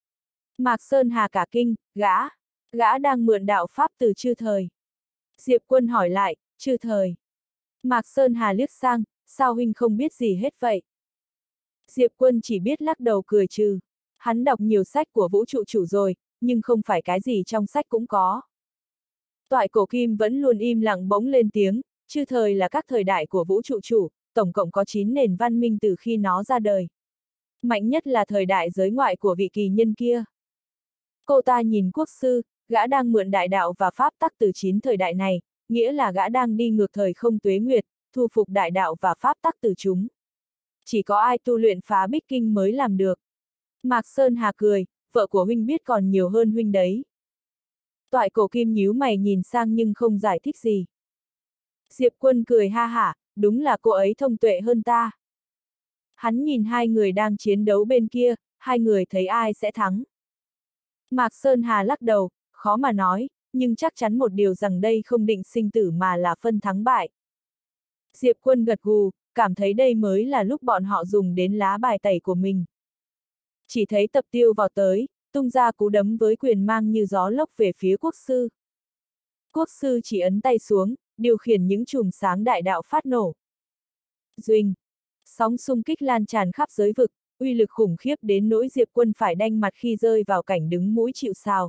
Mạc Sơn Hà cả kinh, gã, gã đang mượn đạo pháp từ chư thời. Diệp Quân hỏi lại, chư thời. Mạc Sơn Hà liếc sang, sao huynh không biết gì hết vậy? Diệp Quân chỉ biết lắc đầu cười trừ. Hắn đọc nhiều sách của vũ trụ chủ rồi, nhưng không phải cái gì trong sách cũng có. Toại Cổ Kim vẫn luôn im lặng bỗng lên tiếng, chư thời là các thời đại của vũ trụ chủ, tổng cộng có chín nền văn minh từ khi nó ra đời. Mạnh nhất là thời đại giới ngoại của vị kỳ nhân kia. Cô ta nhìn quốc sư, gã đang mượn đại đạo và pháp tắc từ chín thời đại này, nghĩa là gã đang đi ngược thời không tuế nguyệt, thu phục đại đạo và pháp tắc từ chúng. Chỉ có ai tu luyện phá bích kinh mới làm được. Mạc Sơn Hà cười, vợ của huynh biết còn nhiều hơn huynh đấy. Toại Cổ Kim nhíu mày nhìn sang nhưng không giải thích gì. Diệp Quân cười ha hả, đúng là cô ấy thông tuệ hơn ta. Hắn nhìn hai người đang chiến đấu bên kia, hai người thấy ai sẽ thắng. Mạc Sơn Hà lắc đầu, khó mà nói, nhưng chắc chắn một điều rằng đây không định sinh tử mà là phân thắng bại. Diệp Quân gật gù, cảm thấy đây mới là lúc bọn họ dùng đến lá bài tẩy của mình. Chỉ thấy Tập Tiêu vào tới, tung ra cú đấm với quyền mang như gió lốc về phía quốc sư. Quốc sư chỉ ấn tay xuống, điều khiển những chùm sáng đại đạo phát nổ. Duỳnh! Sóng xung kích lan tràn khắp giới vực, uy lực khủng khiếp đến nỗi Diệp Quân phải đanh mặt khi rơi vào cảnh đứng mũi chịu sào.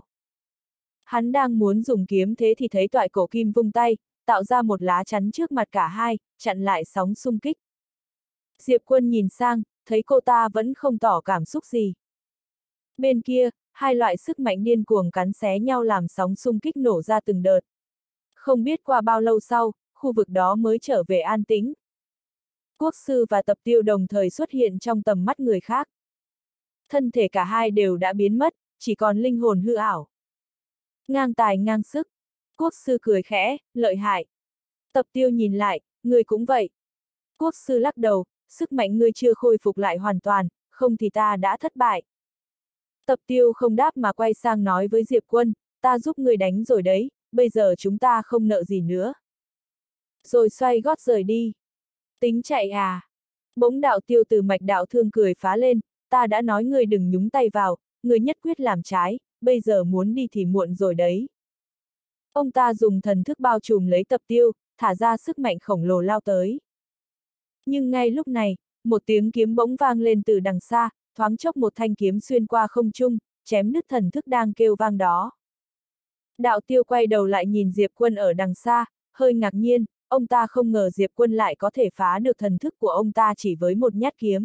Hắn đang muốn dùng kiếm thế thì thấy Toại Cổ Kim vung tay, tạo ra một lá chắn trước mặt cả hai, chặn lại sóng xung kích. Diệp Quân nhìn sang, thấy cô ta vẫn không tỏ cảm xúc gì. Bên kia, hai loại sức mạnh điên cuồng cắn xé nhau làm sóng xung kích nổ ra từng đợt. Không biết qua bao lâu sau, khu vực đó mới trở về an tĩnh. Quốc sư và Tập Tiêu đồng thời xuất hiện trong tầm mắt người khác. Thân thể cả hai đều đã biến mất, chỉ còn linh hồn hư ảo. Ngang tài ngang sức. Quốc sư cười khẽ, lợi hại. Tập Tiêu nhìn lại, người cũng vậy. Quốc sư lắc đầu, sức mạnh ngươi chưa khôi phục lại hoàn toàn, không thì ta đã thất bại. Tập Tiêu không đáp mà quay sang nói với Diệp Quân, ta giúp ngươi đánh rồi đấy, bây giờ chúng ta không nợ gì nữa. Rồi xoay gót rời đi. Tính chạy à? Bỗng Đạo Tiêu từ mạch đạo thương cười phá lên, ta đã nói ngươi đừng nhúng tay vào, ngươi nhất quyết làm trái, bây giờ muốn đi thì muộn rồi đấy. Ông ta dùng thần thức bao trùm lấy Tập Tiêu, thả ra sức mạnh khổng lồ lao tới. Nhưng ngay lúc này, một tiếng kiếm bỗng vang lên từ đằng xa, thoáng chốc một thanh kiếm xuyên qua không trung, chém đứt thần thức đang kêu vang đó. Đạo Tiêu quay đầu lại nhìn Diệp Quân ở đằng xa, hơi ngạc nhiên, ông ta không ngờ Diệp Quân lại có thể phá được thần thức của ông ta chỉ với một nhát kiếm.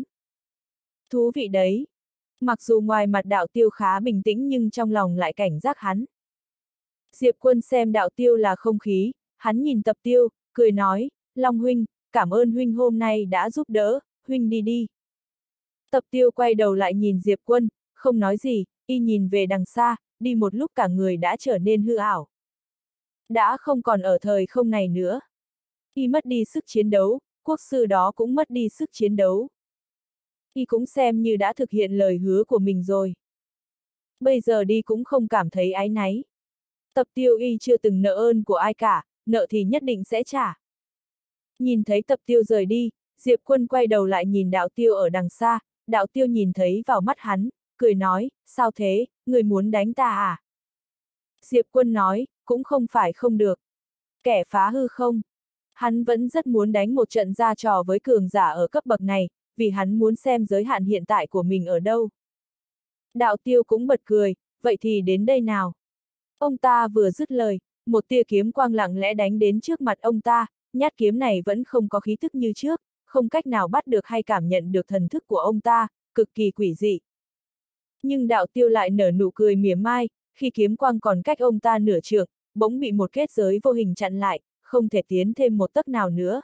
Thú vị đấy. Mặc dù ngoài mặt Đạo Tiêu khá bình tĩnh nhưng trong lòng lại cảnh giác hắn. Diệp Quân xem Đạo Tiêu là không khí, hắn nhìn Tập Tiêu, cười nói, Long huynh, cảm ơn huynh hôm nay đã giúp đỡ, huynh đi đi. Tập Tiêu quay đầu lại nhìn Diệp Quân, không nói gì, y nhìn về đằng xa, đi một lúc cả người đã trở nên hư ảo. Đã không còn ở thời không này nữa. Y mất đi sức chiến đấu, quốc sư đó cũng mất đi sức chiến đấu. Y cũng xem như đã thực hiện lời hứa của mình rồi. Bây giờ đi cũng không cảm thấy áy náy. Tập Tiêu y chưa từng nợ ơn của ai cả, nợ thì nhất định sẽ trả. Nhìn thấy Tập Tiêu rời đi, Diệp Quân quay đầu lại nhìn Đạo Tiêu ở đằng xa, Đạo Tiêu nhìn thấy vào mắt hắn, cười nói, sao thế, người muốn đánh ta à? Diệp Quân nói, cũng không phải không được. Kẻ phá hư không? Hắn vẫn rất muốn đánh một trận ra trò với cường giả ở cấp bậc này, vì hắn muốn xem giới hạn hiện tại của mình ở đâu. Đạo Tiêu cũng bật cười, vậy thì đến đây nào. Ông ta vừa dứt lời, một tia kiếm quang lặng lẽ đánh đến trước mặt ông ta, nhát kiếm này vẫn không có khí thức như trước, không cách nào bắt được hay cảm nhận được thần thức của ông ta, cực kỳ quỷ dị. Nhưng Đạo Tiêu lại nở nụ cười mỉa mai, khi kiếm quang còn cách ông ta nửa trượng, bỗng bị một kết giới vô hình chặn lại, không thể tiến thêm một tấc nào nữa.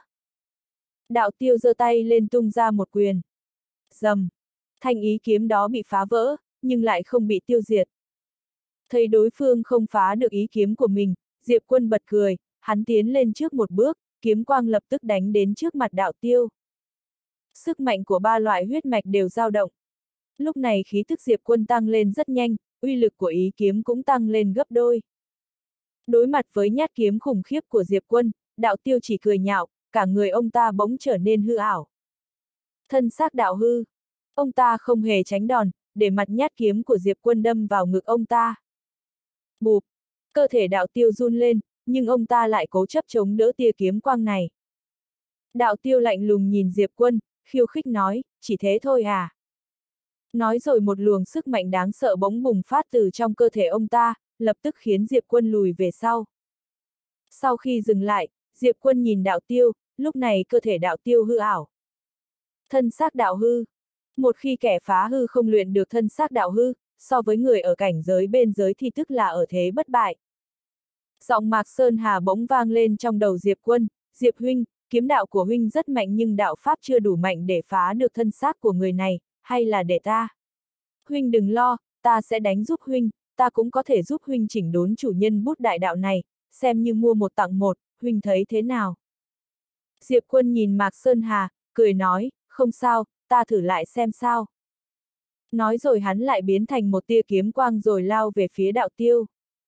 Đạo Tiêu giơ tay lên tung ra một quyền. Rầm, thanh ý kiếm đó bị phá vỡ, nhưng lại không bị tiêu diệt. Thấy đối phương không phá được ý kiếm của mình, Diệp Quân bật cười, hắn tiến lên trước một bước, kiếm quang lập tức đánh đến trước mặt Đạo Tiêu. Sức mạnh của ba loại huyết mạch đều dao động. Lúc này khí tức Diệp Quân tăng lên rất nhanh, uy lực của ý kiếm cũng tăng lên gấp đôi. Đối mặt với nhát kiếm khủng khiếp của Diệp Quân, Đạo Tiêu chỉ cười nhạo, cả người ông ta bỗng trở nên hư ảo. Thân xác đạo hư. Ông ta không hề tránh đòn, để mặt nhát kiếm của Diệp Quân đâm vào ngực ông ta. Bụp, cơ thể Đạo Tiêu run lên, nhưng ông ta lại cố chấp chống đỡ tia kiếm quang này. Đạo Tiêu lạnh lùng nhìn Diệp Quân, khiêu khích nói, chỉ thế thôi à? Nói rồi một luồng sức mạnh đáng sợ bỗng bùng phát từ trong cơ thể ông ta, lập tức khiến Diệp Quân lùi về sau. Sau khi dừng lại, Diệp Quân nhìn Đạo Tiêu, lúc này cơ thể Đạo Tiêu hư ảo. Thân xác đạo hư. Một khi kẻ phá hư không luyện được thân xác đạo hư, so với người ở cảnh giới bên giới thì tức là ở thế bất bại. Giọng Mạc Sơn Hà bỗng vang lên trong đầu Diệp Quân, Diệp huynh, kiếm đạo của huynh rất mạnh nhưng đạo pháp chưa đủ mạnh để phá được thân xác của người này, hay là để ta? Huynh đừng lo, ta sẽ đánh giúp huynh, ta cũng có thể giúp huynh chỉnh đốn chủ nhân bút đại đạo này, xem như mua một tặng một, huynh thấy thế nào? Diệp Quân nhìn Mạc Sơn Hà, cười nói, không sao, ta thử lại xem sao. Nói rồi hắn lại biến thành một tia kiếm quang rồi lao về phía Đạo Tiêu.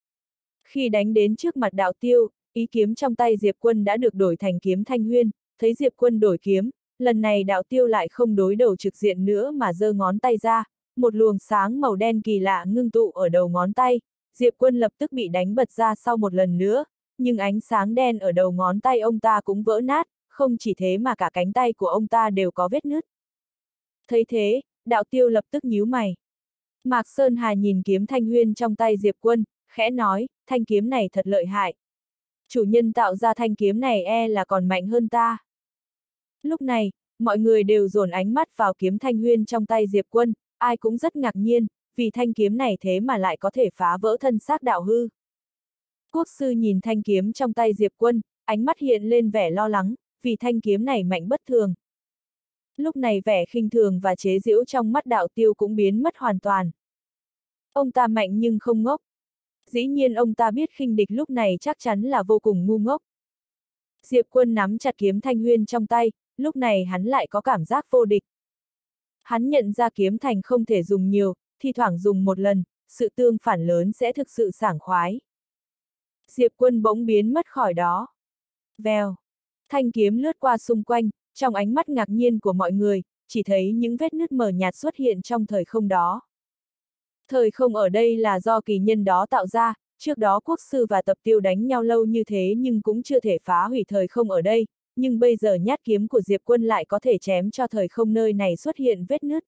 Khi đánh đến trước mặt Đạo Tiêu, ý kiếm trong tay Diệp Quân đã được đổi thành kiếm Thanh Huyên, thấy Diệp Quân đổi kiếm, lần này Đạo Tiêu lại không đối đầu trực diện nữa mà giơ ngón tay ra, một luồng sáng màu đen kỳ lạ ngưng tụ ở đầu ngón tay, Diệp Quân lập tức bị đánh bật ra sau một lần nữa, nhưng ánh sáng đen ở đầu ngón tay ông ta cũng vỡ nát, không chỉ thế mà cả cánh tay của ông ta đều có vết nứt. Thấy thế, Đạo Tiêu lập tức nhíu mày. Mạc Sơn Hà nhìn kiếm Thanh Huyên trong tay Diệp Quân, khẽ nói, thanh kiếm này thật lợi hại. Chủ nhân tạo ra thanh kiếm này e là còn mạnh hơn ta. Lúc này, mọi người đều dồn ánh mắt vào kiếm Thanh Huyên trong tay Diệp Quân, ai cũng rất ngạc nhiên, vì thanh kiếm này thế mà lại có thể phá vỡ thân xác đạo hư. Quốc sư nhìn thanh kiếm trong tay Diệp Quân, ánh mắt hiện lên vẻ lo lắng, vì thanh kiếm này mạnh bất thường. Lúc này vẻ khinh thường và chế giễu trong mắt Đạo Tiêu cũng biến mất hoàn toàn. Ông ta mạnh nhưng không ngốc. Dĩ nhiên ông ta biết khinh địch lúc này chắc chắn là vô cùng ngu ngốc. Diệp Quân nắm chặt kiếm Thanh Huyên trong tay, lúc này hắn lại có cảm giác vô địch. Hắn nhận ra kiếm thành không thể dùng nhiều, thi thoảng dùng một lần, sự tương phản lớn sẽ thực sự sảng khoái. Diệp Quân bỗng biến mất khỏi đó. Vèo, thanh kiếm lướt qua xung quanh, trong ánh mắt ngạc nhiên của mọi người, chỉ thấy những vết nứt mờ nhạt xuất hiện trong thời không đó. Thời không ở đây là do kỳ nhân đó tạo ra, trước đó Quốc sư và Tập Tiêu đánh nhau lâu như thế nhưng cũng chưa thể phá hủy thời không ở đây, nhưng bây giờ nhát kiếm của Diệp Quân lại có thể chém cho thời không nơi này xuất hiện vết nứt.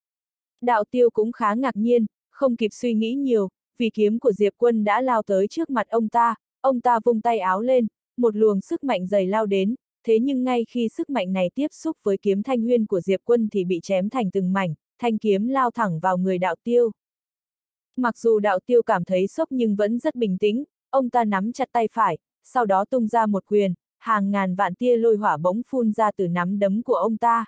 Đạo Tiêu cũng khá ngạc nhiên, không kịp suy nghĩ nhiều, vì kiếm của Diệp Quân đã lao tới trước mặt ông ta, ông ta vung tay áo lên, một luồng sức mạnh dày lao đến, thế nhưng ngay khi sức mạnh này tiếp xúc với kiếm Thanh Huyên của Diệp Quân thì bị chém thành từng mảnh, thanh kiếm lao thẳng vào người Đạo Tiêu. Mặc dù Đạo Tiêu cảm thấy sốc nhưng vẫn rất bình tĩnh, ông ta nắm chặt tay phải, sau đó tung ra một quyền, hàng ngàn vạn tia lôi hỏa bỗng phun ra từ nắm đấm của ông ta.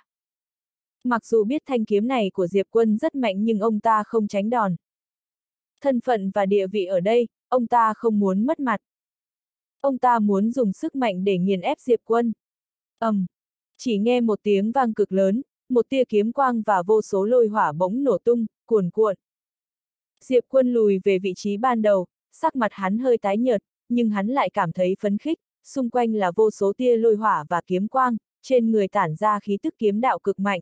Mặc dù biết thanh kiếm này của Diệp Quân rất mạnh nhưng ông ta không tránh đòn. Thân phận và địa vị ở đây, ông ta không muốn mất mặt. Ông ta muốn dùng sức mạnh để nghiền ép Diệp Quân. ầm, um, chỉ nghe một tiếng vang cực lớn, một tia kiếm quang và vô số lôi hỏa bỗng nổ tung, cuồn cuộn. Diệp Quân lùi về vị trí ban đầu, sắc mặt hắn hơi tái nhợt, nhưng hắn lại cảm thấy phấn khích, xung quanh là vô số tia lôi hỏa và kiếm quang, trên người tản ra khí tức kiếm đạo cực mạnh.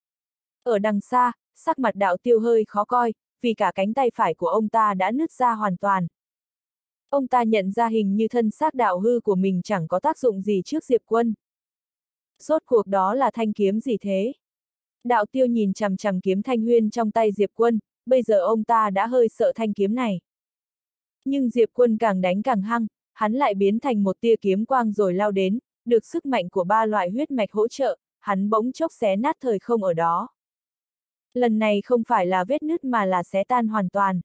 Ở đằng xa, sắc mặt đạo tiêu hơi khó coi, vì cả cánh tay phải của ông ta đã nứt ra hoàn toàn. Ông ta nhận ra hình như thân xác đạo hư của mình chẳng có tác dụng gì trước Diệp Quân. Rốt cuộc đó là thanh kiếm gì thế? Đạo tiêu nhìn chằm chằm kiếm thanh huyên trong tay Diệp Quân, bây giờ ông ta đã hơi sợ thanh kiếm này. Nhưng Diệp Quân càng đánh càng hăng, hắn lại biến thành một tia kiếm quang rồi lao đến, được sức mạnh của ba loại huyết mạch hỗ trợ, hắn bỗng chốc xé nát thời không ở đó. Lần này không phải là vết nứt mà là xé tan hoàn toàn.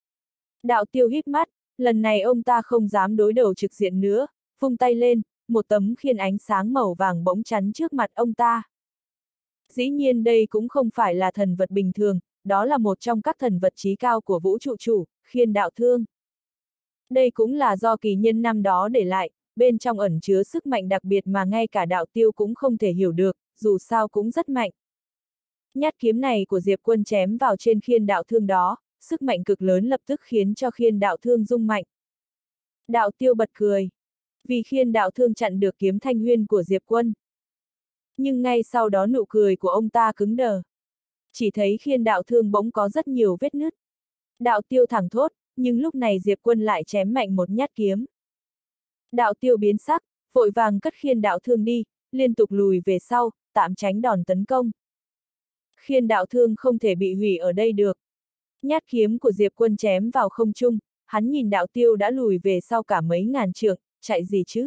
Đạo tiêu híp mắt, lần này ông ta không dám đối đầu trực diện nữa, vung tay lên, một tấm khiên ánh sáng màu vàng bỗng chắn trước mặt ông ta. Dĩ nhiên đây cũng không phải là thần vật bình thường, đó là một trong các thần vật chí cao của vũ trụ chủ, khiên đạo thương. Đây cũng là do kỳ nhân năm đó để lại, bên trong ẩn chứa sức mạnh đặc biệt mà ngay cả đạo tiêu cũng không thể hiểu được, dù sao cũng rất mạnh. Nhát kiếm này của Diệp Quân chém vào trên khiên đạo thương đó, sức mạnh cực lớn lập tức khiến cho khiên đạo thương rung mạnh. Đạo tiêu bật cười, vì khiên đạo thương chặn được kiếm thanh huyên của Diệp Quân. Nhưng ngay sau đó nụ cười của ông ta cứng đờ. Chỉ thấy khiên đạo thương bỗng có rất nhiều vết nứt. Đạo tiêu thẳng thốt, nhưng lúc này Diệp Quân lại chém mạnh một nhát kiếm. Đạo tiêu biến sắc, vội vàng cất khiên đạo thương đi, liên tục lùi về sau, tạm tránh đòn tấn công. Khiên đạo thương không thể bị hủy ở đây được. Nhát kiếm của Diệp Quân chém vào không trung, hắn nhìn đạo tiêu đã lùi về sau cả mấy ngàn trượng, chạy gì chứ?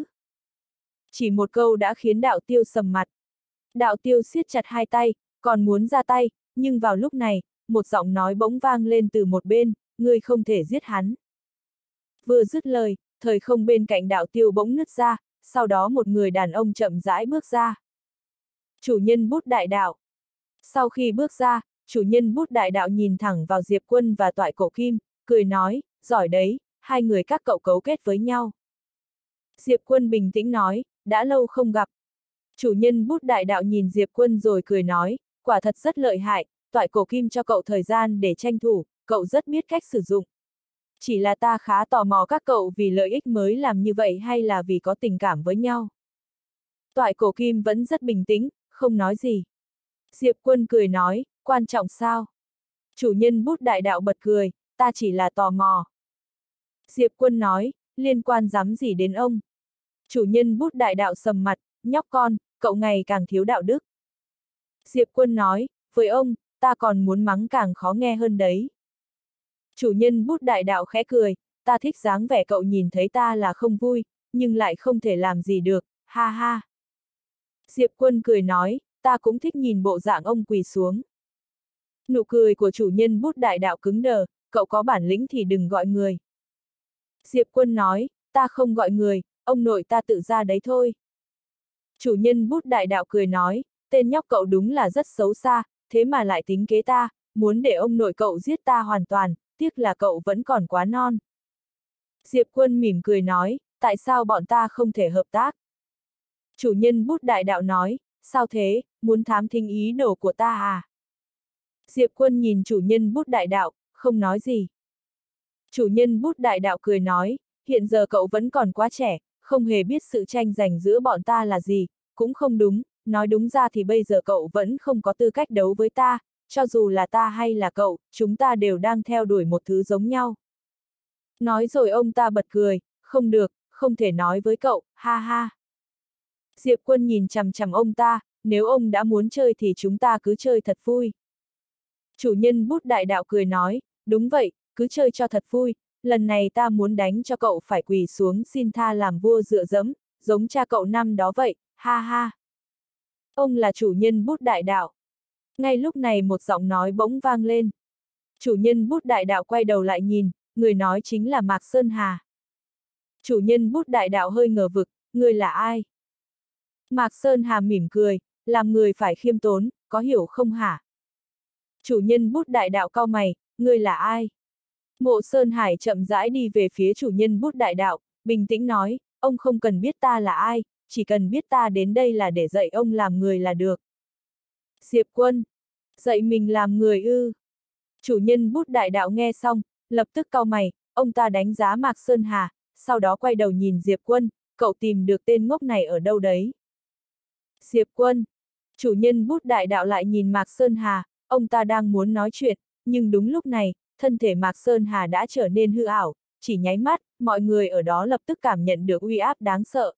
Chỉ một câu đã khiến đạo tiêu sầm mặt. Đạo tiêu siết chặt hai tay, còn muốn ra tay, nhưng vào lúc này, một giọng nói bỗng vang lên từ một bên, ngươi không thể giết hắn. Vừa dứt lời, thời không bên cạnh đạo tiêu bỗng nứt ra, sau đó một người đàn ông chậm rãi bước ra. Chủ nhân bút đại đạo. Sau khi bước ra, chủ nhân bút đại đạo nhìn thẳng vào Diệp Quân và Toại Cổ Kim, cười nói, giỏi đấy, hai người các cậu cấu kết với nhau. Diệp Quân bình tĩnh nói, đã lâu không gặp. Chủ nhân bút đại đạo nhìn Diệp Quân rồi cười nói, quả thật rất lợi hại, Toại Cổ Kim cho cậu thời gian để tranh thủ, cậu rất biết cách sử dụng. Chỉ là ta khá tò mò các cậu vì lợi ích mới làm như vậy hay là vì có tình cảm với nhau. Toại Cổ Kim vẫn rất bình tĩnh, không nói gì. Diệp Quân cười nói, quan trọng sao? Chủ nhân bút đại đạo bật cười, ta chỉ là tò mò. Diệp Quân nói, liên quan dám gì đến ông? Chủ nhân bút đại đạo sầm mặt, nhóc con, cậu ngày càng thiếu đạo đức. Diệp Quân nói, với ông, ta còn muốn mắng càng khó nghe hơn đấy. Chủ nhân bút đại đạo khẽ cười, ta thích dáng vẻ cậu nhìn thấy ta là không vui, nhưng lại không thể làm gì được, ha ha. Diệp Quân cười nói, ta cũng thích nhìn bộ dạng ông quỳ xuống. Nụ cười của chủ nhân bút đại đạo cứng đờ, cậu có bản lĩnh thì đừng gọi người. Diệp Quân nói, ta không gọi người, ông nội ta tự ra đấy thôi. Chủ nhân bút đại đạo cười nói, tên nhóc cậu đúng là rất xấu xa, thế mà lại tính kế ta, muốn để ông nội cậu giết ta hoàn toàn, tiếc là cậu vẫn còn quá non. Diệp Quân mỉm cười nói, tại sao bọn ta không thể hợp tác? Chủ nhân bút đại đạo nói, sao thế, muốn thám thính ý đồ của ta à? Diệp Quân nhìn chủ nhân bút đại đạo, không nói gì. Chủ nhân bút đại đạo cười nói, hiện giờ cậu vẫn còn quá trẻ, không hề biết sự tranh giành giữa bọn ta là gì, cũng không đúng, nói đúng ra thì bây giờ cậu vẫn không có tư cách đấu với ta, cho dù là ta hay là cậu, chúng ta đều đang theo đuổi một thứ giống nhau. Nói rồi ông ta bật cười, không được, không thể nói với cậu, ha ha. Diệp Quân nhìn chằm chằm ông ta, nếu ông đã muốn chơi thì chúng ta cứ chơi thật vui. Chủ nhân bút đại đạo cười nói, đúng vậy, cứ chơi cho thật vui, lần này ta muốn đánh cho cậu phải quỳ xuống xin tha làm vua dựa dẫm, giống cha cậu năm đó vậy, ha ha. Ông là chủ nhân bút đại đạo. Ngay lúc này một giọng nói bỗng vang lên. Chủ nhân bút đại đạo quay đầu lại nhìn, người nói chính là Mạc Sơn Hà. Chủ nhân bút đại đạo hơi ngờ vực, người là ai? Mạc Sơn Hà mỉm cười, làm người phải khiêm tốn, có hiểu không hả? Chủ nhân bút đại đạo cau mày, người là ai? Mộ Sơn Hải chậm rãi đi về phía chủ nhân bút đại đạo, bình tĩnh nói, ông không cần biết ta là ai, chỉ cần biết ta đến đây là để dạy ông làm người là được. Diệp Quân, dạy mình làm người ư? Chủ nhân bút đại đạo nghe xong, lập tức cau mày, ông ta đánh giá Mạc Sơn Hà, sau đó quay đầu nhìn Diệp Quân, cậu tìm được tên ngốc này ở đâu đấy? Diệp Quân, chủ nhân bút đại đạo lại nhìn Mạc Sơn Hà, ông ta đang muốn nói chuyện, nhưng đúng lúc này, thân thể Mạc Sơn Hà đã trở nên hư ảo, chỉ nháy mắt, mọi người ở đó lập tức cảm nhận được uy áp đáng sợ.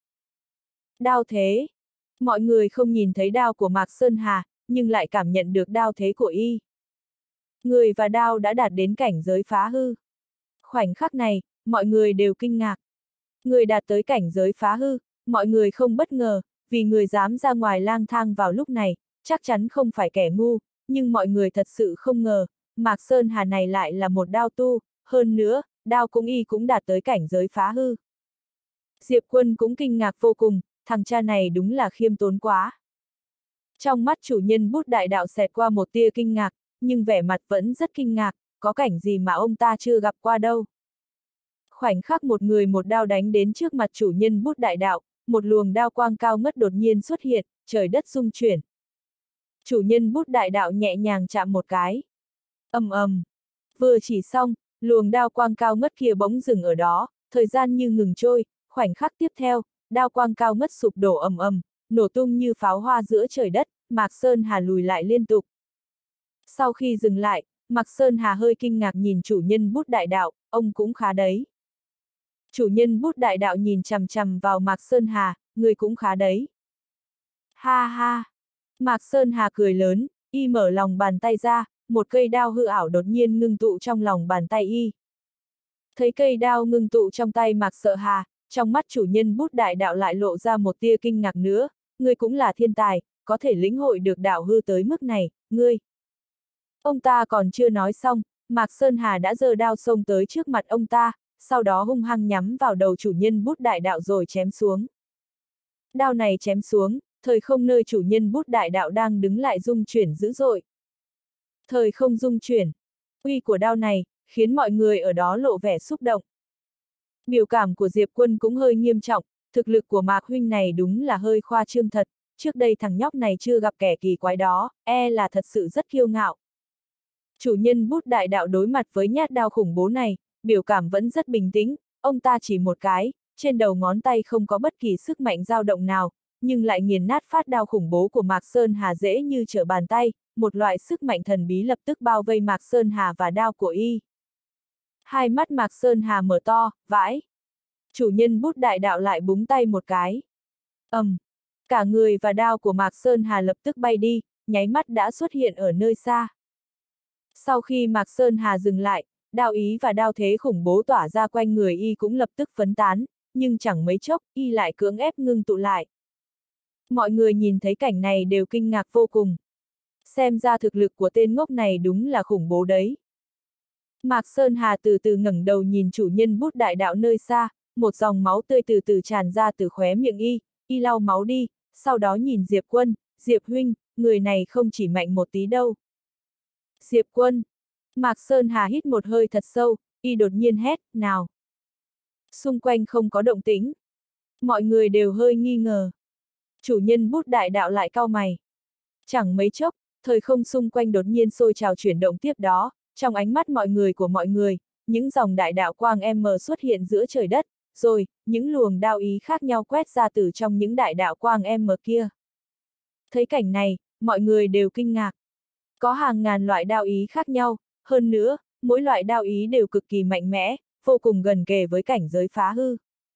Đao thế. Mọi người không nhìn thấy đao của Mạc Sơn Hà, nhưng lại cảm nhận được đao thế của y. Người và đao đã đạt đến cảnh giới phá hư. Khoảnh khắc này, mọi người đều kinh ngạc. Người đạt tới cảnh giới phá hư, mọi người không bất ngờ, vì người dám ra ngoài lang thang vào lúc này, chắc chắn không phải kẻ ngu, nhưng mọi người thật sự không ngờ, Mạc Sơn Hà này lại là một đao tu, hơn nữa, đao cũng y cũng đạt tới cảnh giới phá hư. Diệp Quân cũng kinh ngạc vô cùng, thằng cha này đúng là khiêm tốn quá. Trong mắt chủ nhân bút đại đạo xẹt qua một tia kinh ngạc, nhưng vẻ mặt vẫn rất kinh ngạc, có cảnh gì mà ông ta chưa gặp qua đâu. Khoảnh khắc một người một đao đánh đến trước mặt chủ nhân bút đại đạo, một luồng đao quang cao ngất đột nhiên xuất hiện, trời đất rung chuyển. Chủ nhân bút đại đạo nhẹ nhàng chạm một cái. Ầm ầm. Vừa chỉ xong, luồng đao quang cao ngất kia bỗng dừng ở đó, thời gian như ngừng trôi, khoảnh khắc tiếp theo, đao quang cao ngất sụp đổ ầm ầm, nổ tung như pháo hoa giữa trời đất, Mạc Sơn Hà lùi lại liên tục. Sau khi dừng lại, Mạc Sơn Hà hơi kinh ngạc nhìn chủ nhân bút đại đạo, ông cũng khá đấy. Chủ nhân bút đại đạo nhìn chằm chằm vào Mạc Sơn Hà, người cũng khá đấy. Ha ha! Mạc Sơn Hà cười lớn, y mở lòng bàn tay ra, một cây đao hư ảo đột nhiên ngưng tụ trong lòng bàn tay y. Thấy cây đao ngưng tụ trong tay Mạc Sợ Hà, trong mắt chủ nhân bút đại đạo lại lộ ra một tia kinh ngạc nữa, ngươi cũng là thiên tài, có thể lĩnh hội được đạo hư tới mức này, ngươi. Ông ta còn chưa nói xong, Mạc Sơn Hà đã giơ đao xông tới trước mặt ông ta, sau đó hung hăng nhắm vào đầu chủ nhân bút đại đạo rồi chém xuống. Đao này chém xuống, thời không nơi chủ nhân bút đại đạo đang đứng lại rung chuyển dữ dội. Thời không rung chuyển, uy của đao này, khiến mọi người ở đó lộ vẻ xúc động. Biểu cảm của Diệp Quân cũng hơi nghiêm trọng, thực lực của Mạc huynh này đúng là hơi khoa trương thật, trước đây thằng nhóc này chưa gặp kẻ kỳ quái đó, e là thật sự rất kiêu ngạo. Chủ nhân bút đại đạo đối mặt với nhát đao khủng bố này, biểu cảm vẫn rất bình tĩnh, ông ta chỉ một cái, trên đầu ngón tay không có bất kỳ sức mạnh dao động nào, nhưng lại nghiền nát phát đao khủng bố của Mạc Sơn Hà dễ như trở bàn tay, một loại sức mạnh thần bí lập tức bao vây Mạc Sơn Hà và đao của y. Hai mắt Mạc Sơn Hà mở to, vãi. Chủ nhân bút đại đạo lại búng tay một cái. ầm, um, cả người và đao của Mạc Sơn Hà lập tức bay đi, nháy mắt đã xuất hiện ở nơi xa. Sau khi Mạc Sơn Hà dừng lại, đao ý và đao thế khủng bố tỏa ra quanh người y cũng lập tức phấn tán, nhưng chẳng mấy chốc, y lại cưỡng ép ngưng tụ lại. Mọi người nhìn thấy cảnh này đều kinh ngạc vô cùng. Xem ra thực lực của tên ngốc này đúng là khủng bố đấy. Mạc Sơn Hà từ từ ngẩng đầu nhìn chủ nhân bút đại đạo nơi xa, một dòng máu tươi từ từ tràn ra từ khóe miệng y, y lau máu đi, sau đó nhìn Diệp Quân, Diệp huynh, người này không chỉ mạnh một tí đâu. Diệp Quân. Mạc Sơn Hà hít một hơi thật sâu, y đột nhiên hét, nào. Xung quanh không có động tĩnh. Mọi người đều hơi nghi ngờ. Chủ nhân bút đại đạo lại cau mày. Chẳng mấy chốc, thời không xung quanh đột nhiên sôi trào chuyển động tiếp đó, trong ánh mắt mọi người của mọi người, những dòng đại đạo quang M xuất hiện giữa trời đất, rồi, những luồng đao ý khác nhau quét ra từ trong những đại đạo quang M kia. Thấy cảnh này, mọi người đều kinh ngạc. Có hàng ngàn loại đao ý khác nhau, hơn nữa, mỗi loại đao ý đều cực kỳ mạnh mẽ, vô cùng gần kề với cảnh giới phá hư.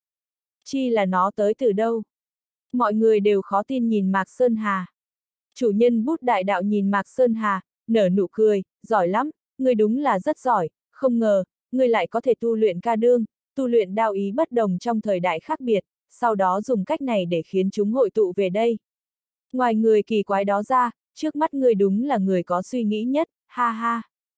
Chi là nó tới từ đâu? Mọi người đều khó tin nhìn Mạc Sơn Hà. Chủ nhân bút đại đạo nhìn Mạc Sơn Hà, nở nụ cười, giỏi lắm, ngươi đúng là rất giỏi, không ngờ, ngươi lại có thể tu luyện ca đương, tu luyện đao ý bất đồng trong thời đại khác biệt, sau đó dùng cách này để khiến chúng hội tụ về đây. Ngoài người kỳ quái đó ra, trước mắt ngươi đúng là người có suy nghĩ nhất, ha ha.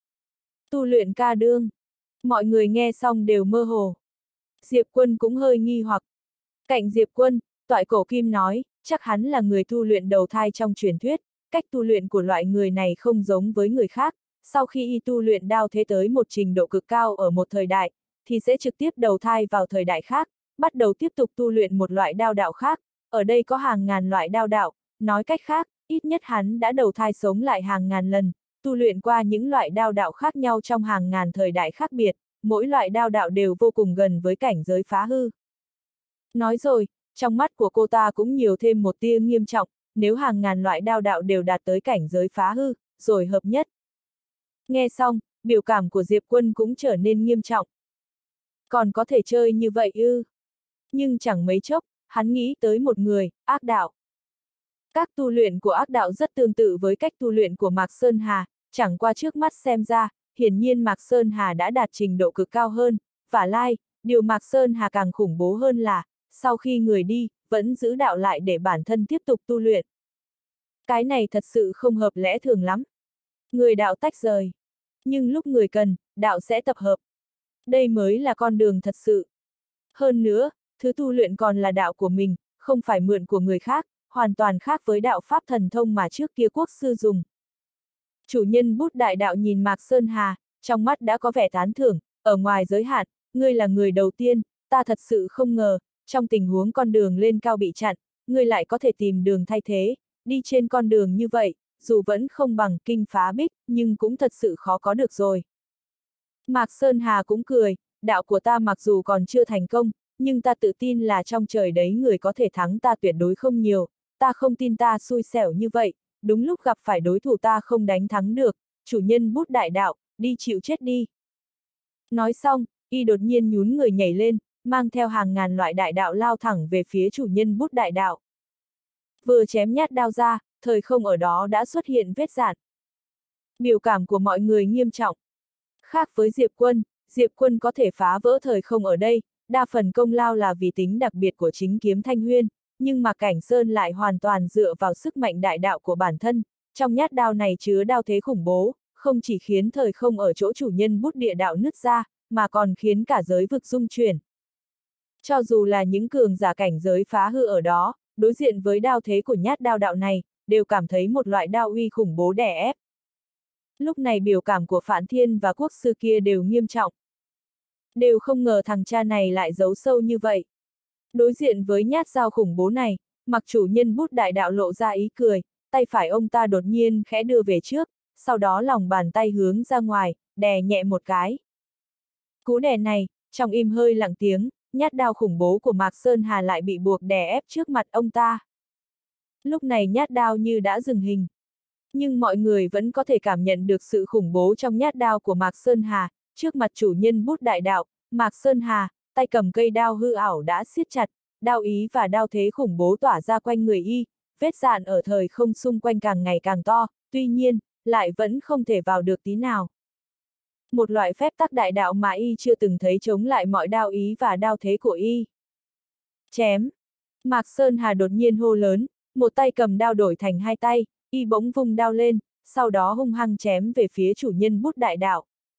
Tu luyện ca đương. Mọi người nghe xong đều mơ hồ. Diệp Quân cũng hơi nghi hoặc. Cạnh Diệp Quân, Toại Cổ Kim nói, chắc hắn là người tu luyện đầu thai trong truyền thuyết, cách tu luyện của loại người này không giống với người khác, sau khi y tu luyện đao thế tới một trình độ cực cao ở một thời đại, thì sẽ trực tiếp đầu thai vào thời đại khác, bắt đầu tiếp tục tu luyện một loại đao đạo khác, ở đây có hàng ngàn loại đao đạo, nói cách khác, ít nhất hắn đã đầu thai sống lại hàng ngàn lần, tu luyện qua những loại đao đạo khác nhau trong hàng ngàn thời đại khác biệt, mỗi loại đao đạo đều vô cùng gần với cảnh giới phá hư. Nói rồi, trong mắt của cô ta cũng nhiều thêm một tia nghiêm trọng, nếu hàng ngàn loại đao đạo đều đạt tới cảnh giới phá hư, rồi hợp nhất. Nghe xong, biểu cảm của Diệp Quân cũng trở nên nghiêm trọng. Còn có thể chơi như vậy ư? Nhưng chẳng mấy chốc, hắn nghĩ tới một người, ác đạo. Các tu luyện của ác đạo rất tương tự với cách tu luyện của Mạc Sơn Hà, chẳng qua trước mắt xem ra, hiển nhiên Mạc Sơn Hà đã đạt trình độ cực cao hơn, vả lai, điều Mạc Sơn Hà càng khủng bố hơn là, sau khi người đi, vẫn giữ đạo lại để bản thân tiếp tục tu luyện. Cái này thật sự không hợp lẽ thường lắm. Người đạo tách rời. Nhưng lúc người cần, đạo sẽ tập hợp. Đây mới là con đường thật sự. Hơn nữa, thứ tu luyện còn là đạo của mình, không phải mượn của người khác, hoàn toàn khác với đạo pháp thần thông mà trước kia quốc sư dùng. Chủ nhân bút đại đạo nhìn Mạc Sơn Hà, trong mắt đã có vẻ tán thưởng, ở ngoài giới hạn, ngươi là người đầu tiên, ta thật sự không ngờ, trong tình huống con đường lên cao bị chặn, ngươi lại có thể tìm đường thay thế, đi trên con đường như vậy, dù vẫn không bằng kinh phá bích, nhưng cũng thật sự khó có được rồi. Mạc Sơn Hà cũng cười, đạo của ta mặc dù còn chưa thành công, nhưng ta tự tin là trong trời đấy người có thể thắng ta tuyệt đối không nhiều, ta không tin ta xui xẻo như vậy, đúng lúc gặp phải đối thủ ta không đánh thắng được, chủ nhân bút đại đạo, đi chịu chết đi. Nói xong, y đột nhiên nhún người nhảy lên, mang theo hàng ngàn loại đại đạo lao thẳng về phía chủ nhân bút đại đạo. Vừa chém nhát đao ra, thời không ở đó đã xuất hiện vết rạn. Biểu cảm của mọi người nghiêm trọng. Khác với Diệp Quân, Diệp Quân có thể phá vỡ thời không ở đây, đa phần công lao là vì tính đặc biệt của chính kiếm Thanh Huyên, nhưng mà Cảnh Sơn lại hoàn toàn dựa vào sức mạnh đại đạo của bản thân, trong nhát đao này chứa đao thế khủng bố, không chỉ khiến thời không ở chỗ chủ nhân bút địa đạo nứt ra, mà còn khiến cả giới vực rung chuyển. Cho dù là những cường giả cảnh giới phá hư ở đó, đối diện với đao thế của nhát đao đạo này, đều cảm thấy một loại đao uy khủng bố đè ép. Lúc này biểu cảm của Phạn Thiên và quốc sư kia đều nghiêm trọng. Đều không ngờ thằng cha này lại giấu sâu như vậy. Đối diện với nhát dao khủng bố này, mặc chủ nhân bút đại đạo lộ ra ý cười, tay phải ông ta đột nhiên khẽ đưa về trước, sau đó lòng bàn tay hướng ra ngoài, đè nhẹ một cái. Cú đè này, trong im hơi lặng tiếng, nhát đao khủng bố của Mạc Sơn Hà lại bị buộc đè ép trước mặt ông ta. Lúc này nhát đao như đã dừng hình. Nhưng mọi người vẫn có thể cảm nhận được sự khủng bố trong nhát đao của Mạc Sơn Hà, trước mặt chủ nhân bút đại đạo, Mạc Sơn Hà, tay cầm cây đao hư ảo đã siết chặt, đao ý và đao thế khủng bố tỏa ra quanh người y, vết rạn ở thời không xung quanh càng ngày càng to, tuy nhiên, lại vẫn không thể vào được tí nào. Một loại phép tắc đại đạo mà y chưa từng thấy chống lại mọi đao ý và đao thế của y. Chém! Mạc Sơn Hà đột nhiên hô lớn, một tay cầm đao đổi thành hai tay, y bỗng vung đao lên, sau đó hung hăng chém về phía chủ nhân bút đại đạo.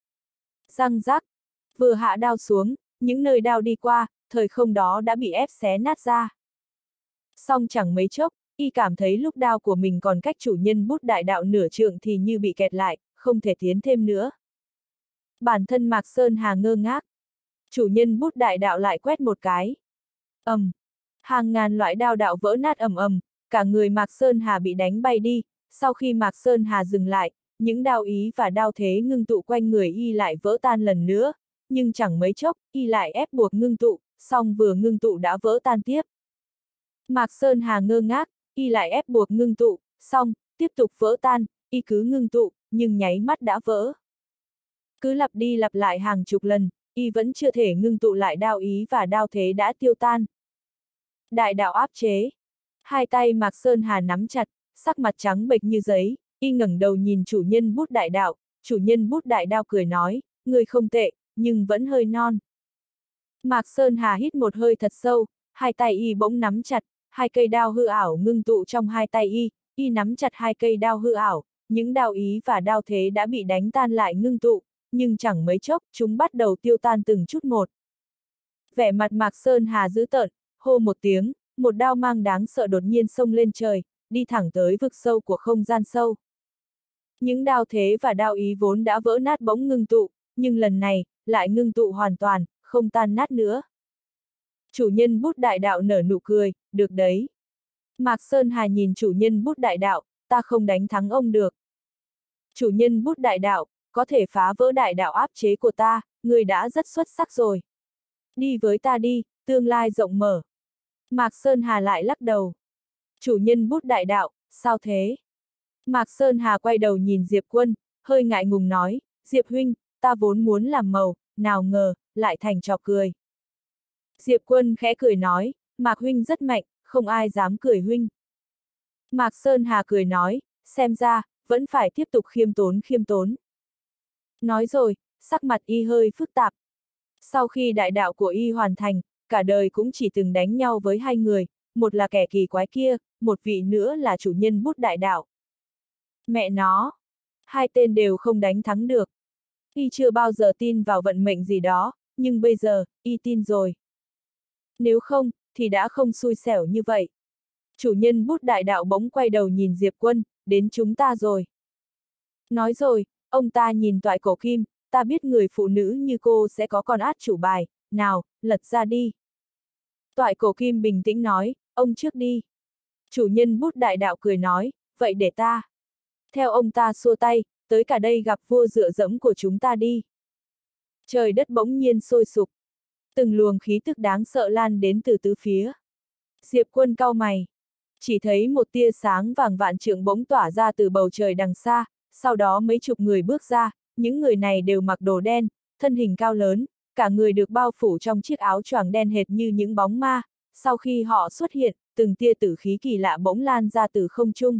Răng rắc! Vừa hạ đao xuống, những nơi đao đi qua, thời không đó đã bị ép xé nát ra. Song chẳng mấy chốc, y cảm thấy lúc đao của mình còn cách chủ nhân bút đại đạo nửa trượng thì như bị kẹt lại, không thể tiến thêm nữa. Bản thân Mạc Sơn Hà ngơ ngác. Chủ nhân bút đại đạo lại quét một cái. ầm, um, hàng ngàn loại đao đạo vỡ nát ầm ầm, cả người Mạc Sơn Hà bị đánh bay đi. Sau khi Mạc Sơn Hà dừng lại, những đao ý và đao thế ngưng tụ quanh người y lại vỡ tan lần nữa, nhưng chẳng mấy chốc, y lại ép buộc ngưng tụ, song vừa ngưng tụ đã vỡ tan tiếp. Mạc Sơn Hà ngơ ngác, y lại ép buộc ngưng tụ, xong, tiếp tục vỡ tan, y cứ ngưng tụ, nhưng nháy mắt đã vỡ. Cứ lặp đi lặp lại hàng chục lần, y vẫn chưa thể ngưng tụ lại đao ý và đao thế đã tiêu tan. Đại đạo áp chế. Hai tay Mạc Sơn Hà nắm chặt, sắc mặt trắng bệch như giấy, y ngẩng đầu nhìn chủ nhân bút đại đạo, chủ nhân bút đại đạo cười nói, người không tệ, nhưng vẫn hơi non. Mạc Sơn Hà hít một hơi thật sâu, hai tay y bỗng nắm chặt, hai cây đao hư ảo ngưng tụ trong hai tay y, y nắm chặt hai cây đao hư ảo, những đao ý và đao thế đã bị đánh tan lại ngưng tụ, nhưng chẳng mấy chốc, chúng bắt đầu tiêu tan từng chút một. Vẻ mặt Mạc Sơn Hà dữ tợn, hô một tiếng, một đao mang đáng sợ đột nhiên xông lên trời, đi thẳng tới vực sâu của không gian sâu. Những đao thế và đao ý vốn đã vỡ nát bỗng ngưng tụ, nhưng lần này, lại ngưng tụ hoàn toàn, không tan nát nữa. Chủ nhân bút đại đạo nở nụ cười, được đấy. Mạc Sơn Hà nhìn chủ nhân bút đại đạo, ta không đánh thắng ông được. Chủ nhân bút đại đạo, có thể phá vỡ đại đạo áp chế của ta, người đã rất xuất sắc rồi. Đi với ta đi, tương lai rộng mở. Mạc Sơn Hà lại lắc đầu. Chủ nhân bút đại đạo, sao thế? Mạc Sơn Hà quay đầu nhìn Diệp Quân, hơi ngại ngùng nói, Diệp huynh, ta vốn muốn làm màu, nào ngờ, lại thành trò cười. Diệp Quân khẽ cười nói, Mạc huynh rất mạnh, không ai dám cười huynh. Mạc Sơn Hà cười nói, xem ra, vẫn phải tiếp tục khiêm tốn khiêm tốn. Nói rồi, sắc mặt y hơi phức tạp. Sau khi đại đạo của y hoàn thành, cả đời cũng chỉ từng đánh nhau với hai người, một là kẻ kỳ quái kia, một vị nữa là chủ nhân bút đại đạo. Mẹ nó! Hai tên đều không đánh thắng được. Y chưa bao giờ tin vào vận mệnh gì đó, nhưng bây giờ, y tin rồi. Nếu không, thì đã không xui xẻo như vậy. Chủ nhân bút đại đạo bỗng quay đầu nhìn Diệp Quân, đến chúng ta rồi. Nói rồi, ông ta nhìn toại cổ kim, ta biết người phụ nữ như cô sẽ có con át chủ bài, nào, lật ra đi. Toại cổ kim bình tĩnh nói, ông trước đi. Chủ nhân bút đại đạo cười nói, vậy để ta. Theo ông ta xua tay, tới cả đây gặp vua dựa dẫm của chúng ta đi. Trời đất bỗng nhiên sôi sục. Từng luồng khí tức đáng sợ lan đến từ tứ phía. Diệp Quân cau mày. Chỉ thấy một tia sáng vàng vạn trượng bỗng tỏa ra từ bầu trời đằng xa, sau đó mấy chục người bước ra, những người này đều mặc đồ đen, thân hình cao lớn, cả người được bao phủ trong chiếc áo choàng đen hệt như những bóng ma, sau khi họ xuất hiện, từng tia tử khí kỳ lạ bỗng lan ra từ không trung.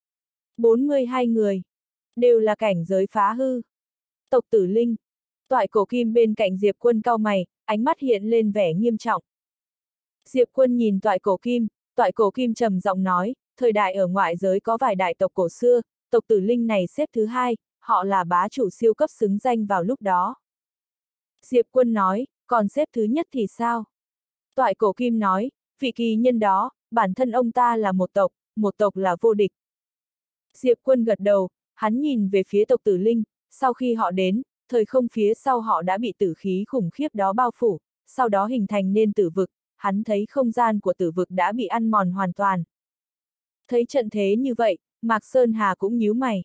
bốn mươi hai người, đều là cảnh giới phá hư. Tộc Tử Linh, toại cổ kim bên cạnh Diệp Quân cau mày, ánh mắt hiện lên vẻ nghiêm trọng. Diệp Quân nhìn toại cổ kim, toại cổ kim trầm giọng nói, thời đại ở ngoại giới có vài đại tộc cổ xưa, tộc Tử Linh này xếp thứ hai, họ là bá chủ siêu cấp xứng danh vào lúc đó. Diệp Quân nói, còn xếp thứ nhất thì sao? Toại cổ kim nói, vị kỳ nhân đó, bản thân ông ta là một tộc, một tộc là vô địch. Diệp Quân gật đầu, hắn nhìn về phía tộc Tử Linh, sau khi họ đến, thời không phía sau họ đã bị tử khí khủng khiếp đó bao phủ, sau đó hình thành nên tử vực, hắn thấy không gian của tử vực đã bị ăn mòn hoàn toàn. Thấy trận thế như vậy, Mạc Sơn Hà cũng nhíu mày.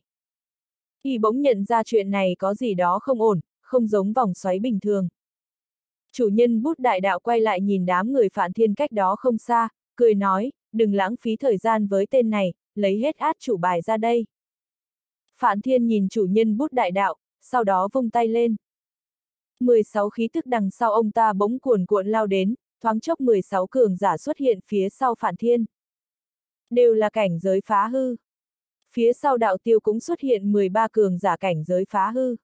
Y bỗng nhận ra chuyện này có gì đó không ổn, không giống vòng xoáy bình thường. Chủ nhân bút đại đạo quay lại nhìn đám người Phạn Thiên cách đó không xa, cười nói, đừng lãng phí thời gian với tên này, lấy hết át chủ bài ra đây. Phạn Thiên nhìn chủ nhân bút đại đạo, sau đó vung tay lên. mười sáu khí tức đằng sau ông ta bỗng cuồn cuộn lao đến, thoáng chốc mười sáu cường giả xuất hiện phía sau Phạn Thiên. Đều là cảnh giới phá hư. Phía sau đạo tiêu cũng xuất hiện mười ba cường giả cảnh giới phá hư.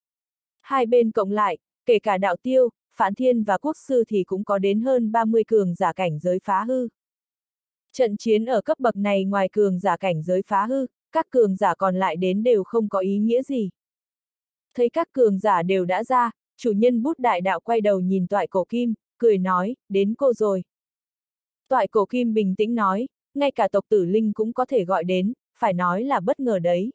Hai bên cộng lại, kể cả đạo tiêu, Phạn Thiên và quốc sư thì cũng có đến hơn ba mươi cường giả cảnh giới phá hư. Trận chiến ở cấp bậc này ngoài cường giả cảnh giới phá hư, các cường giả còn lại đến đều không có ý nghĩa gì. Thấy các cường giả đều đã ra, chủ nhân bút đại đạo quay đầu nhìn toại cổ kim, cười nói, đến cô rồi. Toại cổ kim bình tĩnh nói, ngay cả tộc Tử Linh cũng có thể gọi đến, phải nói là bất ngờ đấy.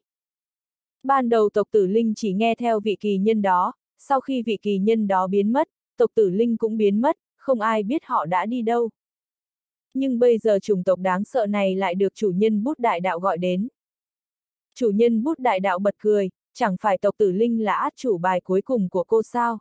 Ban đầu tộc Tử Linh chỉ nghe theo vị kỳ nhân đó, sau khi vị kỳ nhân đó biến mất, tộc Tử Linh cũng biến mất, không ai biết họ đã đi đâu. Nhưng bây giờ chủng tộc đáng sợ này lại được chủ nhân bút đại đạo gọi đến. Chủ nhân bút đại đạo bật cười, chẳng phải tộc Tử Linh là át chủ bài cuối cùng của cô sao?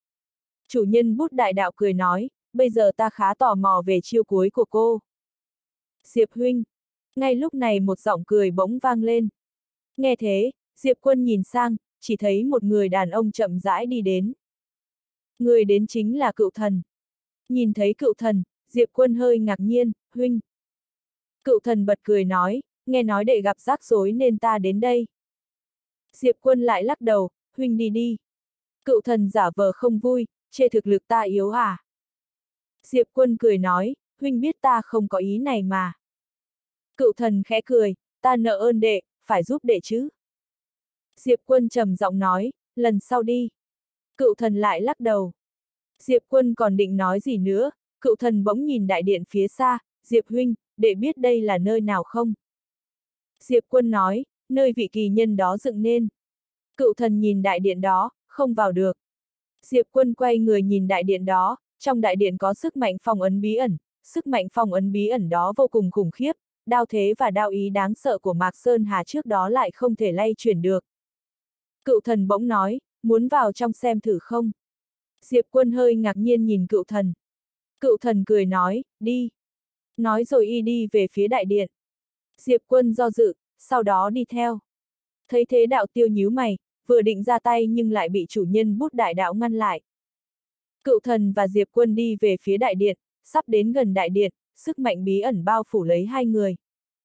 Chủ nhân bút đại đạo cười nói, bây giờ ta khá tò mò về chiêu cuối của cô. Diệp huynh. Ngay lúc này một giọng cười bỗng vang lên. Nghe thế, Diệp Quân nhìn sang, chỉ thấy một người đàn ông chậm rãi đi đến. Người đến chính là Cựu Thần. Nhìn thấy Cựu Thần, Diệp Quân hơi ngạc nhiên, huynh. Cựu Thần bật cười nói, nghe nói đệ gặp rắc rối nên ta đến đây. Diệp Quân lại lắc đầu, huynh đi đi. Cựu Thần giả vờ không vui, chê thực lực ta yếu à? Diệp Quân cười nói, huynh biết ta không có ý này mà. Cựu Thần khẽ cười, ta nợ ơn đệ, phải giúp đệ chứ. Diệp Quân trầm giọng nói, lần sau đi. Cựu Thần lại lắc đầu. Diệp Quân còn định nói gì nữa, Cựu Thần bỗng nhìn đại điện phía xa, Diệp huynh, đệ biết đây là nơi nào không? Diệp Quân nói, nơi vị kỳ nhân đó dựng nên. Cựu Thần nhìn đại điện đó, không vào được. Diệp Quân quay người nhìn đại điện đó, trong đại điện có sức mạnh phong ấn bí ẩn, sức mạnh phong ấn bí ẩn đó vô cùng khủng khiếp, đao thế và đao ý đáng sợ của Mạc Sơn Hà trước đó lại không thể lay chuyển được. Cựu thần bỗng nói, muốn vào trong xem thử không? Diệp Quân hơi ngạc nhiên nhìn cựu thần. Cựu thần cười nói, đi. Nói rồi y đi về phía đại điện. Diệp Quân do dự, sau đó đi theo. Thấy thế Đạo Tiêu nhíu mày, vừa định ra tay nhưng lại bị chủ nhân bút đại đạo ngăn lại. Cựu thần và Diệp Quân đi về phía đại điện, sắp đến gần đại điện, sức mạnh bí ẩn bao phủ lấy hai người.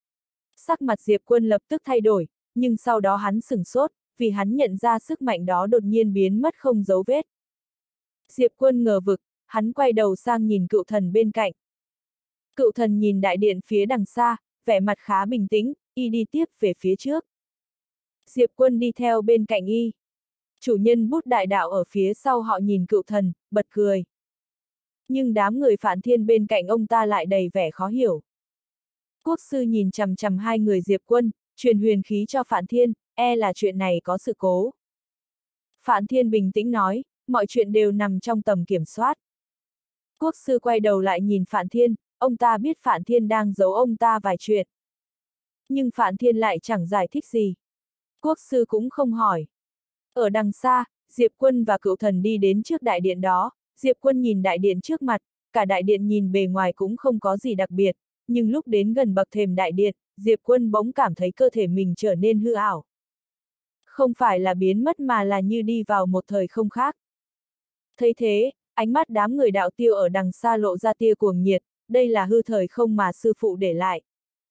Sắc mặt Diệp Quân lập tức thay đổi, nhưng sau đó hắn sửng sốt, vì hắn nhận ra sức mạnh đó đột nhiên biến mất không dấu vết. Diệp Quân ngờ vực, hắn quay đầu sang nhìn cựu thần bên cạnh. Cựu thần nhìn đại điện phía đằng xa, vẻ mặt khá bình tĩnh, y đi tiếp về phía trước. Diệp Quân đi theo bên cạnh y. Chủ nhân bút đại đạo ở phía sau họ nhìn cựu thần, bật cười. Nhưng đám người Phản Thiên bên cạnh ông ta lại đầy vẻ khó hiểu. Quốc sư nhìn chằm chằm hai người Diệp Quân, truyền huyền khí cho Phản Thiên, e là chuyện này có sự cố. Phản Thiên bình tĩnh nói, mọi chuyện đều nằm trong tầm kiểm soát. Quốc sư quay đầu lại nhìn Phản Thiên, ông ta biết Phản Thiên đang giấu ông ta vài chuyện. Nhưng Phản Thiên lại chẳng giải thích gì. Quốc sư cũng không hỏi. Ở đằng xa, Diệp Quân và cựu thần đi đến trước đại điện đó, Diệp Quân nhìn đại điện trước mặt, cả đại điện nhìn bề ngoài cũng không có gì đặc biệt, nhưng lúc đến gần bậc thềm đại điện, Diệp Quân bỗng cảm thấy cơ thể mình trở nên hư ảo. Không phải là biến mất mà là như đi vào một thời không khác. Thấy thế, ánh mắt đám người Đạo Tiêu ở đằng xa lộ ra tia cuồng nhiệt, đây là hư thời không mà sư phụ để lại.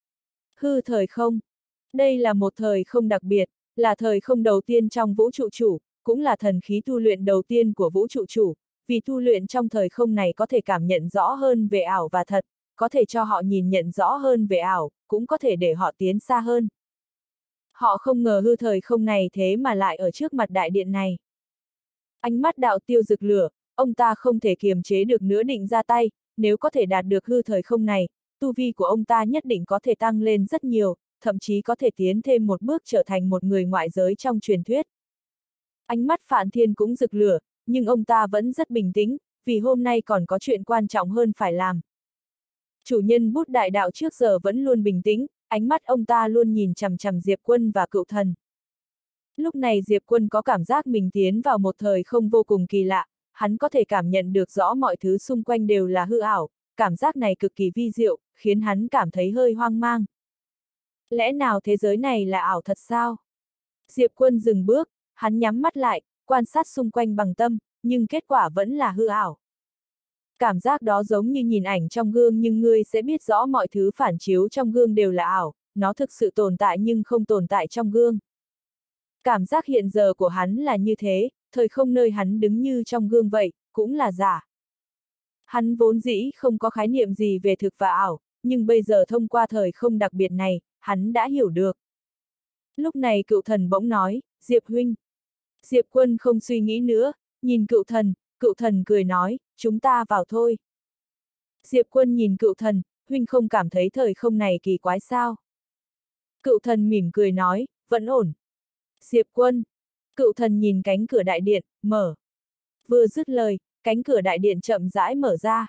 Hư thời không? Đây là một thời không đặc biệt, là thời không đầu tiên trong vũ trụ chủ, cũng là thần khí tu luyện đầu tiên của vũ trụ chủ, vì tu luyện trong thời không này có thể cảm nhận rõ hơn về ảo và thật, có thể cho họ nhìn nhận rõ hơn về ảo, cũng có thể để họ tiến xa hơn. Họ không ngờ hư thời không này thế mà lại ở trước mặt đại điện này. Ánh mắt Đạo Tiêu rực lửa, ông ta không thể kiềm chế được nữa định ra tay, nếu có thể đạt được hư thời không này, tu vi của ông ta nhất định có thể tăng lên rất nhiều, thậm chí có thể tiến thêm một bước trở thành một người ngoại giới trong truyền thuyết. Ánh mắt Phản Thiên cũng rực lửa, nhưng ông ta vẫn rất bình tĩnh, vì hôm nay còn có chuyện quan trọng hơn phải làm. Chủ nhân bút đại đạo trước giờ vẫn luôn bình tĩnh, ánh mắt ông ta luôn nhìn chằm chằm Diệp Quân và cựu thần. Lúc này Diệp Quân có cảm giác mình tiến vào một thời không vô cùng kỳ lạ, hắn có thể cảm nhận được rõ mọi thứ xung quanh đều là hư ảo, cảm giác này cực kỳ vi diệu, khiến hắn cảm thấy hơi hoang mang. Lẽ nào thế giới này là ảo thật sao? Diệp Quân dừng bước, hắn nhắm mắt lại, quan sát xung quanh bằng tâm, nhưng kết quả vẫn là hư ảo. Cảm giác đó giống như nhìn ảnh trong gương nhưng ngươi sẽ biết rõ mọi thứ phản chiếu trong gương đều là ảo, nó thực sự tồn tại nhưng không tồn tại trong gương. Cảm giác hiện giờ của hắn là như thế, thời không nơi hắn đứng như trong gương vậy, cũng là giả. Hắn vốn dĩ không có khái niệm gì về thực và ảo, nhưng bây giờ thông qua thời không đặc biệt này, hắn đã hiểu được. Lúc này cựu thần bỗng nói, Diệp huynh. Diệp Quân không suy nghĩ nữa, nhìn cựu thần, cựu thần cười nói, chúng ta vào thôi. Diệp Quân nhìn cựu thần, huynh không cảm thấy thời không này kỳ quái sao? Cựu thần mỉm cười nói, vẫn ổn. Diệp Quân. Cựu thần nhìn cánh cửa đại điện, mở. Vừa dứt lời, cánh cửa đại điện chậm rãi mở ra.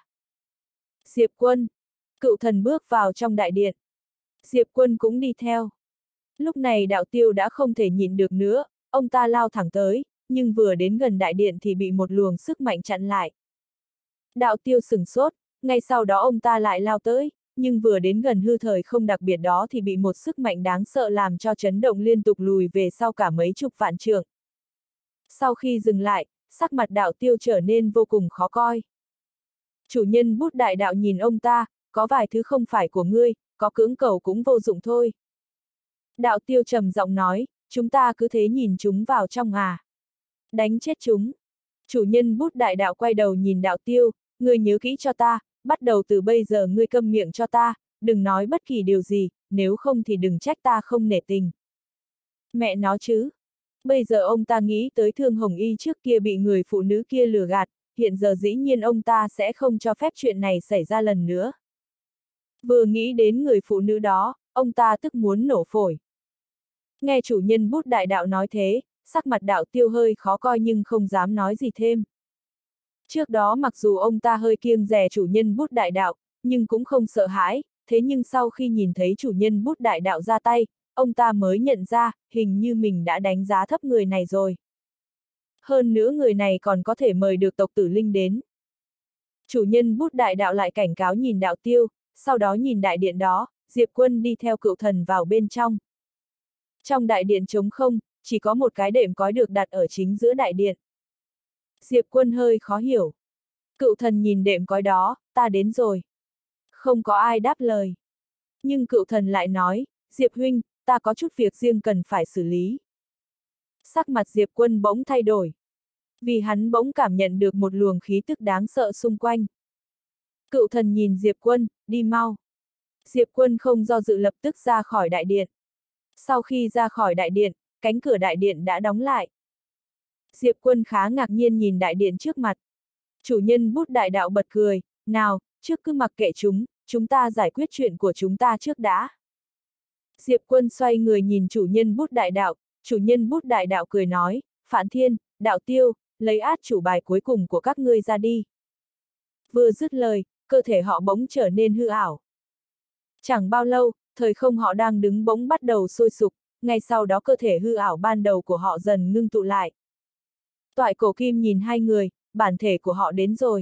Diệp Quân. Cựu thần bước vào trong đại điện. Diệp Quân cũng đi theo. Lúc này Đạo Tiêu đã không thể nhịn được nữa, ông ta lao thẳng tới, nhưng vừa đến gần đại điện thì bị một luồng sức mạnh chặn lại. Đạo Tiêu sửng sốt, ngay sau đó ông ta lại lao tới, nhưng vừa đến gần hư thời không đặc biệt đó thì bị một sức mạnh đáng sợ làm cho chấn động liên tục lùi về sau cả mấy chục vạn trượng. Sau khi dừng lại, sắc mặt Đạo Tiêu trở nên vô cùng khó coi. Chủ nhân bút đại đạo nhìn ông ta, có vài thứ không phải của ngươi, có cưỡng cầu cũng vô dụng thôi. Đạo Tiêu trầm giọng nói, chúng ta cứ thế nhìn chúng vào trong à. Đánh chết chúng. Chủ nhân bút đại đạo quay đầu nhìn Đạo Tiêu, ngươi nhớ kỹ cho ta, bắt đầu từ bây giờ ngươi câm miệng cho ta, đừng nói bất kỳ điều gì, nếu không thì đừng trách ta không nể tình. Mẹ nó chứ. Bây giờ ông ta nghĩ tới Thương Hồng Y trước kia bị người phụ nữ kia lừa gạt, hiện giờ dĩ nhiên ông ta sẽ không cho phép chuyện này xảy ra lần nữa. Vừa nghĩ đến người phụ nữ đó, ông ta tức muốn nổ phổi. Nghe chủ nhân bút đại đạo nói thế, sắc mặt Đạo Tiêu hơi khó coi nhưng không dám nói gì thêm. Trước đó mặc dù ông ta hơi kiêng dè chủ nhân bút đại đạo, nhưng cũng không sợ hãi, thế nhưng sau khi nhìn thấy chủ nhân bút đại đạo ra tay, ông ta mới nhận ra, hình như mình đã đánh giá thấp người này rồi. Hơn nữa người này còn có thể mời được tộc tử linh đến. Chủ nhân bút đại đạo lại cảnh cáo nhìn đạo tiêu, sau đó nhìn đại điện đó, Diệp Quân đi theo cựu thần vào bên trong. Trong đại điện trống không, chỉ có một cái đệm cói được đặt ở chính giữa đại điện. Diệp Quân hơi khó hiểu. Cựu thần nhìn đệm cói đó, ta đến rồi. Không có ai đáp lời. Nhưng cựu thần lại nói, Diệp huynh, ta có chút việc riêng cần phải xử lý. Sắc mặt Diệp Quân bỗng thay đổi. Vì hắn bỗng cảm nhận được một luồng khí tức đáng sợ xung quanh. Cựu thần nhìn Diệp Quân, đi mau. Diệp Quân không do dự lập tức ra khỏi đại điện. Sau khi ra khỏi đại điện, cánh cửa đại điện đã đóng lại. Diệp Quân khá ngạc nhiên nhìn đại điện trước mặt. Chủ nhân bút đại đạo bật cười, nào, trước cứ mặc kệ chúng, chúng ta giải quyết chuyện của chúng ta trước đã. Diệp Quân xoay người nhìn chủ nhân bút đại đạo, chủ nhân bút đại đạo cười nói, Phản Thiên, Đạo Tiêu, lấy át chủ bài cuối cùng của các ngươi ra đi. Vừa dứt lời, cơ thể họ bỗng trở nên hư ảo. Chẳng bao lâu, thời không họ đang đứng bỗng bắt đầu sôi sục, ngay sau đó cơ thể hư ảo ban đầu của họ dần ngưng tụ lại. Toại Cổ Kim nhìn hai người, bản thể của họ đến rồi.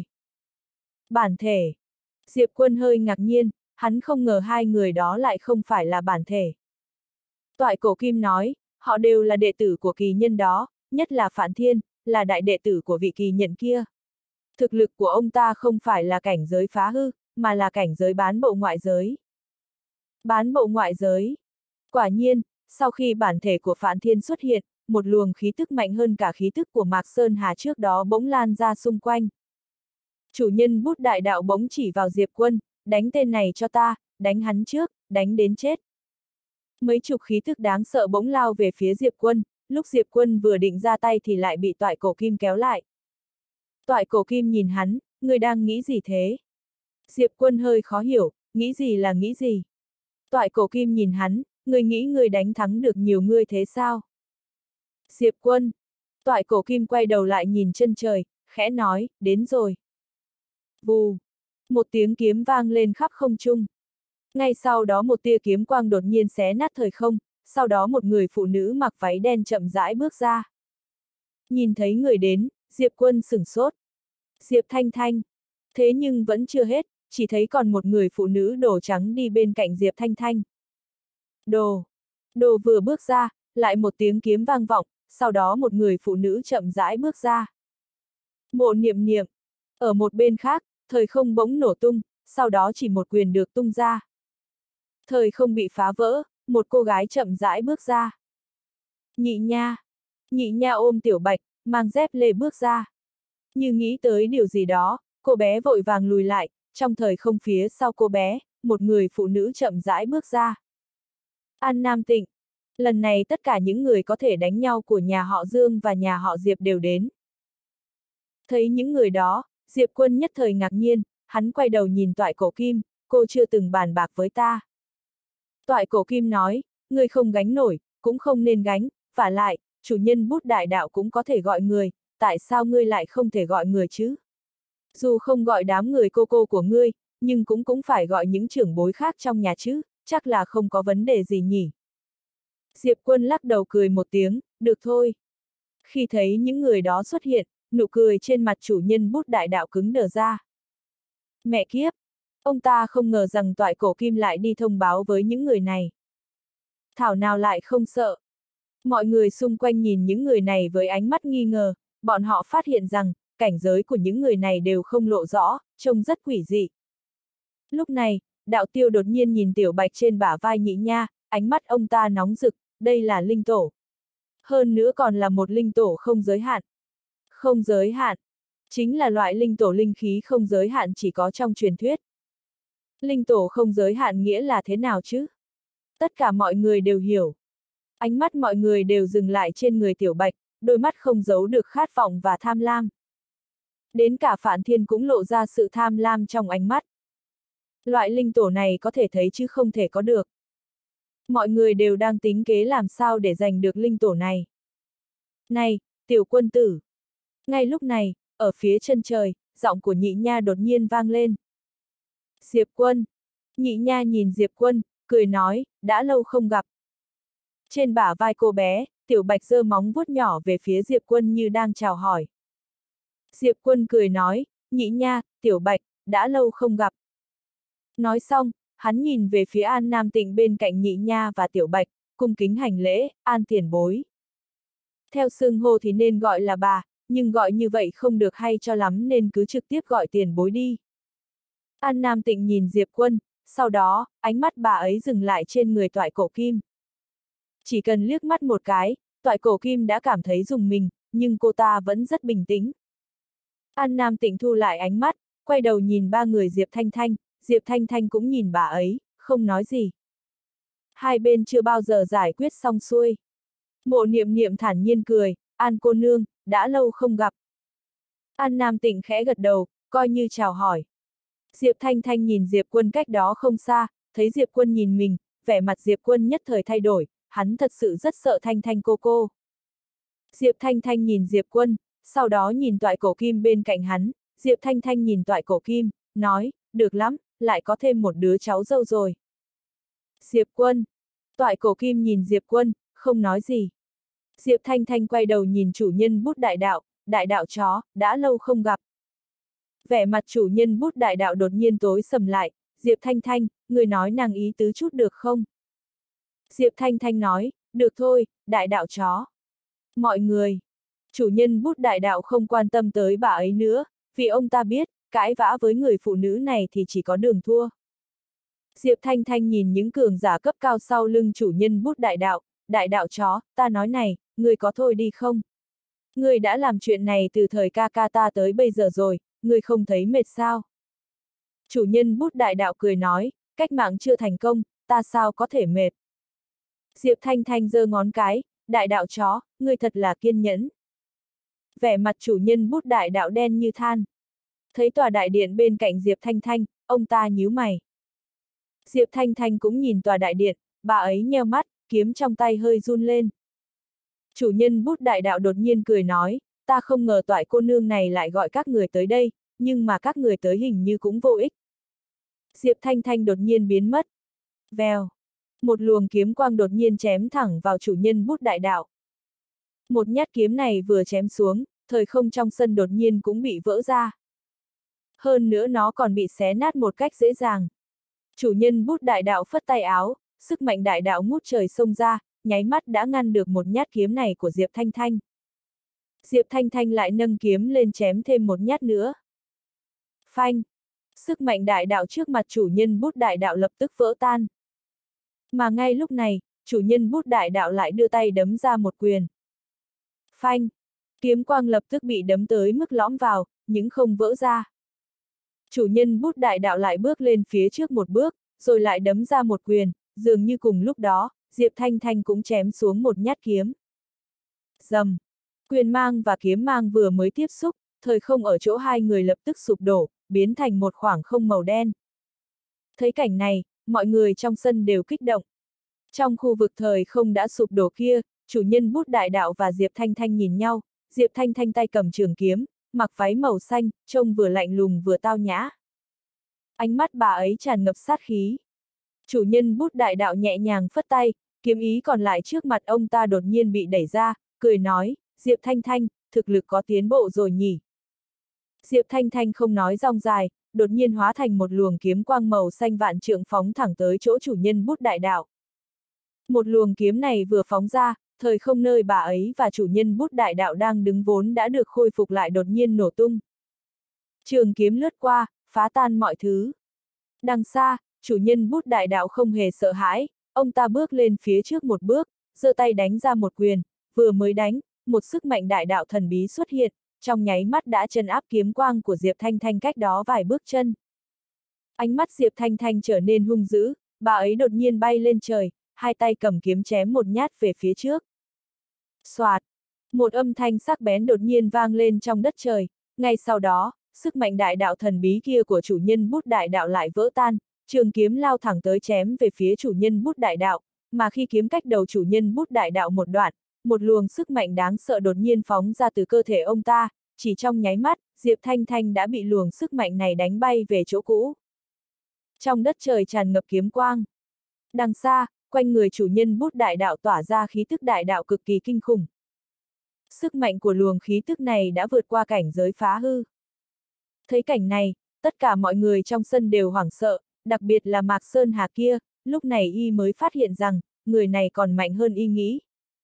Bản thể. Diệp Quân hơi ngạc nhiên, hắn không ngờ hai người đó lại không phải là bản thể. Toại Cổ Kim nói, họ đều là đệ tử của kỳ nhân đó, nhất là Phản Thiên, là đại đệ tử của vị kỳ nhân kia. Thực lực của ông ta không phải là cảnh giới phá hư, mà là cảnh giới bán bộ ngoại giới. Bán bộ ngoại giới. Quả nhiên, sau khi bản thể của Phản Thiên xuất hiện, một luồng khí tức mạnh hơn cả khí tức của Mạc Sơn Hà trước đó bỗng lan ra xung quanh. Chủ nhân bút đại đạo bỗng chỉ vào Diệp Quân, đánh tên này cho ta, đánh hắn trước, đánh đến chết. Mấy chục khí tức đáng sợ bỗng lao về phía Diệp Quân, lúc Diệp Quân vừa định ra tay thì lại bị Toại Cổ Kim kéo lại. Toại Cổ Kim nhìn hắn, ngươi đang nghĩ gì thế? Diệp Quân hơi khó hiểu, nghĩ gì là nghĩ gì? Toại Cổ Kim nhìn hắn, ngươi nghĩ ngươi đánh thắng được nhiều ngươi thế sao? Diệp Quân. Toại Cổ Kim quay đầu lại nhìn chân trời, khẽ nói, đến rồi. Vù. Một tiếng kiếm vang lên khắp không trung. Ngay sau đó một tia kiếm quang đột nhiên xé nát thời không, sau đó một người phụ nữ mặc váy đen chậm rãi bước ra. Nhìn thấy người đến, Diệp Quân sửng sốt. Diệp Thanh Thanh. Thế nhưng vẫn chưa hết, chỉ thấy còn một người phụ nữ đồ trắng đi bên cạnh Diệp Thanh Thanh. Đồ. Đồ vừa bước ra, lại một tiếng kiếm vang vọng, sau đó một người phụ nữ chậm rãi bước ra. Mộ Niệm Niệm. Ở một bên khác, thời không bỗng nổ tung, sau đó chỉ một quyền được tung ra. Thời không bị phá vỡ, một cô gái chậm rãi bước ra. Nhị Nha. Nhị Nha ôm Tiểu Bạch, mang dép lê bước ra. Như nghĩ tới điều gì đó, cô bé vội vàng lùi lại, trong thời không phía sau cô bé, một người phụ nữ chậm rãi bước ra. An Nam Tịnh. Lần này tất cả những người có thể đánh nhau của nhà họ Dương và nhà họ Diệp đều đến. Thấy những người đó, Diệp Quân nhất thời ngạc nhiên, hắn quay đầu nhìn Toại Cổ Kim, cô chưa từng bàn bạc với ta. Toại Cổ Kim nói, ngươi không gánh nổi, cũng không nên gánh, vả lại, chủ nhân bút đại đạo cũng có thể gọi người, tại sao ngươi lại không thể gọi người chứ? Dù không gọi đám người cô cô của ngươi, nhưng cũng cũng phải gọi những trưởng bối khác trong nhà chứ, chắc là không có vấn đề gì nhỉ. Diệp Quân lắc đầu cười một tiếng, được thôi. Khi thấy những người đó xuất hiện, nụ cười trên mặt chủ nhân bút đại đạo cứng đờ ra. Mẹ kiếp! Ông ta không ngờ rằng Toại Cổ Kim lại đi thông báo với những người này. Thảo nào lại không sợ. Mọi người xung quanh nhìn những người này với ánh mắt nghi ngờ, bọn họ phát hiện rằng, cảnh giới của những người này đều không lộ rõ, trông rất quỷ dị. Lúc này, Đạo Tiêu đột nhiên nhìn Tiểu Bạch trên bả vai Nhị Nha, ánh mắt ông ta nóng rực, đây là linh tổ. Hơn nữa còn là một linh tổ không giới hạn. Không giới hạn. Chính là loại linh tổ linh khí không giới hạn chỉ có trong truyền thuyết. Linh tổ không giới hạn nghĩa là thế nào chứ? Tất cả mọi người đều hiểu. Ánh mắt mọi người đều dừng lại trên người Tiểu Bạch, đôi mắt không giấu được khát vọng và tham lam. Đến cả Phản Thiên cũng lộ ra sự tham lam trong ánh mắt. Loại linh tổ này có thể thấy chứ không thể có được. Mọi người đều đang tính kế làm sao để giành được linh tổ này. Này, Tiểu Quân tử! Ngay lúc này, ở phía chân trời, giọng của Nhị Nha đột nhiên vang lên. Diệp Quân! Nhị Nha nhìn Diệp Quân, cười nói, đã lâu không gặp. Trên bả vai cô bé, Tiểu Bạch giơ móng vuốt nhỏ về phía Diệp Quân như đang chào hỏi. Diệp Quân cười nói, Nhị nha, Tiểu Bạch, đã lâu không gặp. Nói xong, hắn nhìn về phía An Nam Tịnh bên cạnh Nhị nha và Tiểu Bạch, cung kính hành lễ, An tiền bối. Theo xưng hô thì nên gọi là bà, nhưng gọi như vậy không được hay cho lắm nên cứ trực tiếp gọi tiền bối đi. An Nam Tịnh nhìn Diệp Quân, sau đó, ánh mắt bà ấy dừng lại trên người Toại Cổ Kim. Chỉ cần liếc mắt một cái, Toại Cổ Kim đã cảm thấy rùng mình, nhưng cô ta vẫn rất bình tĩnh. An Nam Tịnh thu lại ánh mắt, quay đầu nhìn ba người Diệp Thanh Thanh, Diệp Thanh Thanh cũng nhìn bà ấy, không nói gì. Hai bên chưa bao giờ giải quyết xong xuôi. Mộ Niệm Niệm thản nhiên cười, An cô nương, đã lâu không gặp. An Nam Tịnh khẽ gật đầu, coi như chào hỏi. Diệp Thanh Thanh nhìn Diệp Quân cách đó không xa, thấy Diệp Quân nhìn mình, vẻ mặt Diệp Quân nhất thời thay đổi, hắn thật sự rất sợ Thanh Thanh cô cô. Diệp Thanh Thanh nhìn Diệp Quân, sau đó nhìn Toại Cổ Kim bên cạnh hắn, Diệp Thanh Thanh nhìn Toại Cổ Kim, nói, được lắm, lại có thêm một đứa cháu dâu rồi. Diệp Quân. Toại Cổ Kim nhìn Diệp Quân, không nói gì. Diệp Thanh Thanh quay đầu nhìn chủ nhân bút đại đạo, đại đạo chó, đã lâu không gặp. Vẻ mặt chủ nhân bút đại đạo đột nhiên tối sầm lại, Diệp Thanh Thanh, người nói nàng ý tứ chút được không? Diệp Thanh Thanh nói, được thôi, đại đạo chó. Mọi người. Chủ nhân bút đại đạo không quan tâm tới bà ấy nữa, vì ông ta biết, cãi vã với người phụ nữ này thì chỉ có đường thua. Diệp Thanh Thanh nhìn những cường giả cấp cao sau lưng chủ nhân bút đại đạo, đại đạo chó, ta nói này, người có thôi đi không? Người đã làm chuyện này từ thời ca ca ta tới bây giờ rồi, người không thấy mệt sao? Chủ nhân bút đại đạo cười nói, cách mạng chưa thành công, ta sao có thể mệt? Diệp Thanh Thanh giơ ngón cái, đại đạo chó, người thật là kiên nhẫn. Vẻ mặt chủ nhân bút đại đạo đen như than. Thấy tòa đại điện bên cạnh Diệp Thanh Thanh, ông ta nhíu mày. Diệp Thanh Thanh cũng nhìn tòa đại điện, bà ấy nheo mắt, kiếm trong tay hơi run lên. Chủ nhân bút đại đạo đột nhiên cười nói, ta không ngờ Toại cô nương này lại gọi các người tới đây, nhưng mà các người tới hình như cũng vô ích. Diệp Thanh Thanh đột nhiên biến mất. Vèo. Một luồng kiếm quang đột nhiên chém thẳng vào chủ nhân bút đại đạo. Một nhát kiếm này vừa chém xuống, thời không trong sân đột nhiên cũng bị vỡ ra. Hơn nữa nó còn bị xé nát một cách dễ dàng. Chủ nhân bút đại đạo phất tay áo, sức mạnh đại đạo ngút trời xông ra, nháy mắt đã ngăn được một nhát kiếm này của Diệp Thanh Thanh. Diệp Thanh Thanh lại nâng kiếm lên chém thêm một nhát nữa. Phanh! Sức mạnh đại đạo trước mặt chủ nhân bút đại đạo lập tức vỡ tan. Mà ngay lúc này, chủ nhân bút đại đạo lại đưa tay đấm ra một quyền. Phanh! Kiếm quang lập tức bị đấm tới mức lõm vào, nhưng không vỡ ra. Chủ nhân bút đại đạo lại bước lên phía trước một bước, rồi lại đấm ra một quyền, dường như cùng lúc đó, Diệp Thanh Thanh cũng chém xuống một nhát kiếm. Rầm! Quyền mang và kiếm mang vừa mới tiếp xúc, thời không ở chỗ hai người lập tức sụp đổ, biến thành một khoảng không màu đen. Thấy cảnh này, mọi người trong sân đều kích động. Trong khu vực thời không đã sụp đổ kia, chủ nhân bút đại đạo và Diệp Thanh Thanh nhìn nhau, Diệp Thanh Thanh tay cầm trường kiếm, mặc váy màu xanh, trông vừa lạnh lùng vừa tao nhã. Ánh mắt bà ấy tràn ngập sát khí. Chủ nhân bút đại đạo nhẹ nhàng phất tay, kiếm ý còn lại trước mặt ông ta đột nhiên bị đẩy ra, cười nói, Diệp Thanh Thanh, thực lực có tiến bộ rồi nhỉ. Diệp Thanh Thanh không nói rong dài, đột nhiên hóa thành một luồng kiếm quang màu xanh vạn trượng phóng thẳng tới chỗ chủ nhân bút đại đạo. Một luồng kiếm này vừa phóng ra, thời không nơi bà ấy và chủ nhân bút đại đạo đang đứng vốn đã được khôi phục lại đột nhiên nổ tung. Trường kiếm lướt qua, phá tan mọi thứ. Đằng xa, chủ nhân bút đại đạo không hề sợ hãi, ông ta bước lên phía trước một bước, giơ tay đánh ra một quyền, vừa mới đánh, một sức mạnh đại đạo thần bí xuất hiện, trong nháy mắt đã trấn áp kiếm quang của Diệp Thanh Thanh cách đó vài bước chân. Ánh mắt Diệp Thanh Thanh trở nên hung dữ, bà ấy đột nhiên bay lên trời, hai tay cầm kiếm chém một nhát về phía trước. Soạt! Một âm thanh sắc bén đột nhiên vang lên trong đất trời, ngay sau đó, sức mạnh đại đạo thần bí kia của chủ nhân bút đại đạo lại vỡ tan, trường kiếm lao thẳng tới chém về phía chủ nhân bút đại đạo, mà khi kiếm cách đầu chủ nhân bút đại đạo một đoạn, một luồng sức mạnh đáng sợ đột nhiên phóng ra từ cơ thể ông ta, chỉ trong nháy mắt, Diệp Thanh Thanh đã bị luồng sức mạnh này đánh bay về chỗ cũ. Trong đất trời tràn ngập kiếm quang. Đằng xa, quanh người chủ nhân bút đại đạo tỏa ra khí tức đại đạo cực kỳ kinh khủng. Sức mạnh của luồng khí tức này đã vượt qua cảnh giới phá hư. Thấy cảnh này, tất cả mọi người trong sân đều hoảng sợ, đặc biệt là Mạc Sơn Hà kia, lúc này y mới phát hiện rằng, người này còn mạnh hơn y nghĩ.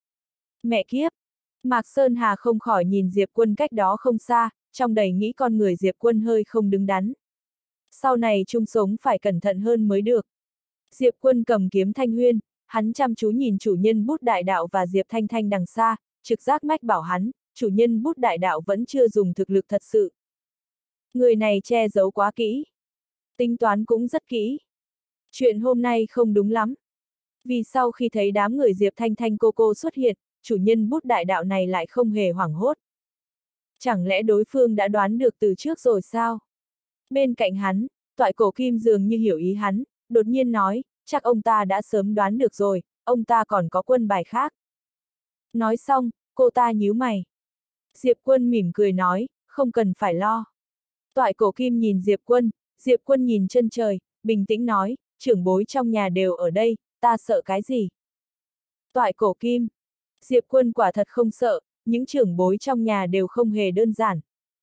Mẹ kiếp! Mạc Sơn Hà không khỏi nhìn Diệp Quân cách đó không xa, trong đầy nghĩ con người Diệp Quân hơi không đứng đắn. Sau này chung sống phải cẩn thận hơn mới được. Diệp Quân cầm kiếm thanh huyên, hắn chăm chú nhìn chủ nhân bút đại đạo và Diệp Thanh Thanh đằng xa, trực giác mách bảo hắn, chủ nhân bút đại đạo vẫn chưa dùng thực lực thật sự. Người này che giấu quá kỹ. Tính toán cũng rất kỹ. Chuyện hôm nay không đúng lắm. Vì sau khi thấy đám người Diệp Thanh Thanh cô cô xuất hiện, chủ nhân bút đại đạo này lại không hề hoảng hốt. Chẳng lẽ đối phương đã đoán được từ trước rồi sao? Bên cạnh hắn, Toại Cổ Kim dường như hiểu ý hắn, đột nhiên nói, chắc ông ta đã sớm đoán được rồi, ông ta còn có quân bài khác. Nói xong, cô ta nhíu mày. Diệp Quân mỉm cười nói, không cần phải lo. Toại Cổ Kim nhìn Diệp Quân, Diệp Quân nhìn chân trời, bình tĩnh nói, trưởng bối trong nhà đều ở đây, ta sợ cái gì? Toại Cổ Kim. Diệp Quân quả thật không sợ, những trưởng bối trong nhà đều không hề đơn giản.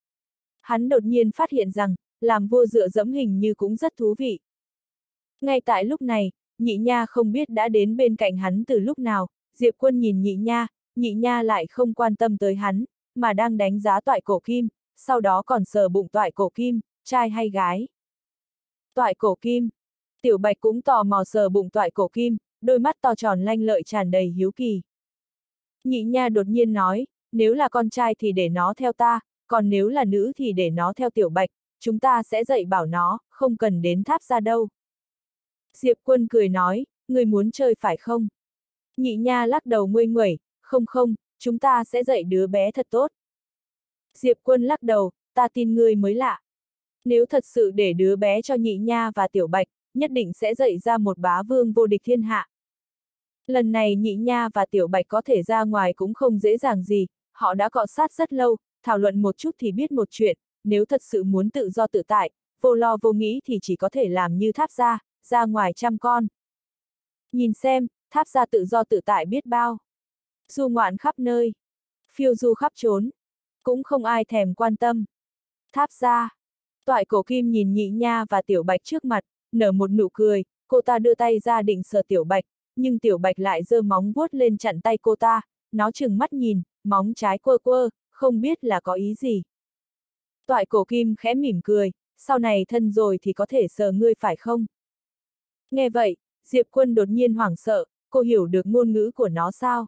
Hắn đột nhiên phát hiện rằng, làm vua dựa dẫm hình như cũng rất thú vị. Ngay tại lúc này, Nhị Nha không biết đã đến bên cạnh hắn từ lúc nào, Diệp Quân nhìn Nhị Nha, Nhị Nha lại không quan tâm tới hắn, mà đang đánh giá Toại Cổ Kim, sau đó còn sờ bụng Toại Cổ Kim, trai hay gái. Toại Cổ Kim. Tiểu Bạch cũng tò mò sờ bụng Toại Cổ Kim, đôi mắt to tròn lanh lợi tràn đầy hiếu kỳ. Nhị Nha đột nhiên nói, nếu là con trai thì để nó theo ta, còn nếu là nữ thì để nó theo Tiểu Bạch, chúng ta sẽ dạy bảo nó, không cần đến tháp ra đâu. Diệp Quân cười nói, người muốn chơi phải không? Nhị Nha lắc đầu nguây nguẩy, không không, chúng ta sẽ dạy đứa bé thật tốt. Diệp Quân lắc đầu, ta tin ngươi mới lạ. Nếu thật sự để đứa bé cho Nhị Nha và Tiểu Bạch, nhất định sẽ dạy ra một bá vương vô địch thiên hạ. Lần này Nhị Nha và Tiểu Bạch có thể ra ngoài cũng không dễ dàng gì, họ đã cọ sát rất lâu, thảo luận một chút thì biết một chuyện, nếu thật sự muốn tự do tự tại, vô lo vô nghĩ thì chỉ có thể làm như Tháp Gia, ra ngoài chăm con. Nhìn xem, Tháp Gia tự do tự tại biết bao. Du ngoạn khắp nơi, phiêu du khắp trốn, cũng không ai thèm quan tâm. Tháp Gia. Toại Cổ Kim nhìn Nhị Nha và Tiểu Bạch trước mặt, nở một nụ cười, cô ta đưa tay ra định sờ Tiểu Bạch, nhưng Tiểu Bạch lại giơ móng vuốt lên chặn tay cô ta, nó trừng mắt nhìn, móng trái quơ quơ, không biết là có ý gì. Toại Cổ Kim khẽ mỉm cười, sau này thân rồi thì có thể sờ ngươi phải không? Nghe vậy, Diệp Quân đột nhiên hoảng sợ, cô hiểu được ngôn ngữ của nó sao?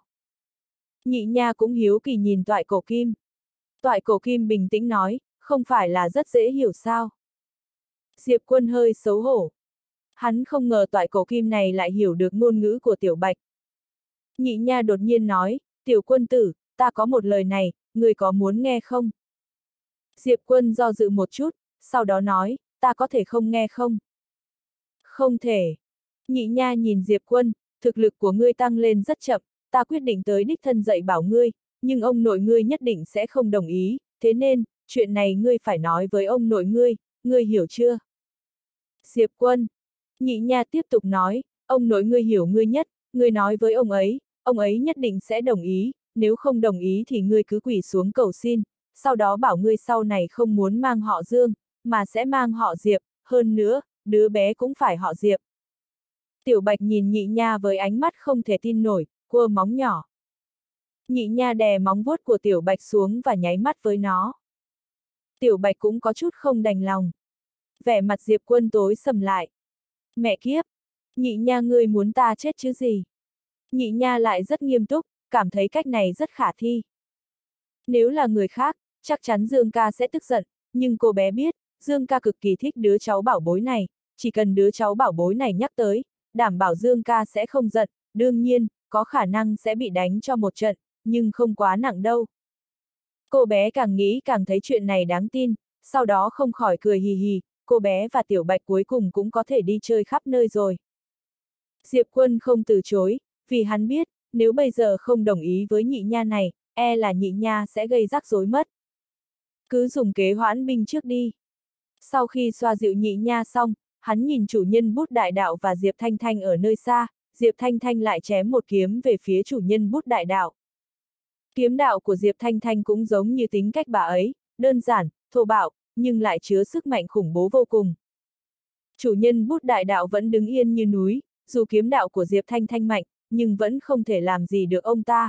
Nhị Nha cũng hiếu kỳ nhìn Toại Cổ Kim. Toại Cổ Kim bình tĩnh nói, không phải là rất dễ hiểu sao? Diệp Quân hơi xấu hổ. Hắn không ngờ Toại Cổ Kim này lại hiểu được ngôn ngữ của Tiểu Bạch. Nhị Nha đột nhiên nói, Tiểu Quân tử, ta có một lời này, người có muốn nghe không? Diệp Quân do dự một chút, sau đó nói, ta có thể không nghe không? Không thể. Nhị Nha nhìn Diệp Quân, thực lực của ngươi tăng lên rất chậm, ta quyết định tới đích thân dạy bảo ngươi, nhưng ông nội ngươi nhất định sẽ không đồng ý, thế nên, chuyện này ngươi phải nói với ông nội ngươi, ngươi hiểu chưa? Diệp Quân. Nhị Nha tiếp tục nói, ông nội ngươi hiểu ngươi nhất, ngươi nói với ông ấy, ông ấy nhất định sẽ đồng ý, nếu không đồng ý thì ngươi cứ quỳ xuống cầu xin, sau đó bảo ngươi sau này không muốn mang họ Dương, mà sẽ mang họ Diệp, hơn nữa, đứa bé cũng phải họ Diệp. Tiểu Bạch nhìn Nhị Nha với ánh mắt không thể tin nổi, quơ móng nhỏ. Nhị Nha đè móng vuốt của Tiểu Bạch xuống và nháy mắt với nó. Tiểu Bạch cũng có chút không đành lòng. Vẻ mặt Diệp Quân tối sầm lại. Mẹ kiếp! Nhị Nha ngươi muốn ta chết chứ gì? Nhị Nha lại rất nghiêm túc, cảm thấy cách này rất khả thi. Nếu là người khác, chắc chắn Dương ca sẽ tức giận, nhưng cô bé biết, Dương ca cực kỳ thích đứa cháu bảo bối này, chỉ cần đứa cháu bảo bối này nhắc tới, đảm bảo Dương ca sẽ không giận, đương nhiên, có khả năng sẽ bị đánh cho một trận, nhưng không quá nặng đâu. Cô bé càng nghĩ càng thấy chuyện này đáng tin, sau đó không khỏi cười hì hì, cô bé và Tiểu Bạch cuối cùng cũng có thể đi chơi khắp nơi rồi. Diệp Quân không từ chối, vì hắn biết, nếu bây giờ không đồng ý với Nhị Nha này, e là Nhị Nha sẽ gây rắc rối mất. Cứ dùng kế hoãn binh trước đi. Sau khi xoa dịu Nhị Nha xong, hắn nhìn chủ nhân bút đại đạo và Diệp Thanh Thanh ở nơi xa, Diệp Thanh Thanh lại chém một kiếm về phía chủ nhân bút đại đạo. Kiếm đạo của Diệp Thanh Thanh cũng giống như tính cách bà ấy, đơn giản, thô bạo, nhưng lại chứa sức mạnh khủng bố vô cùng. Chủ nhân bút đại đạo vẫn đứng yên như núi, dù kiếm đạo của Diệp Thanh Thanh mạnh, nhưng vẫn không thể làm gì được ông ta.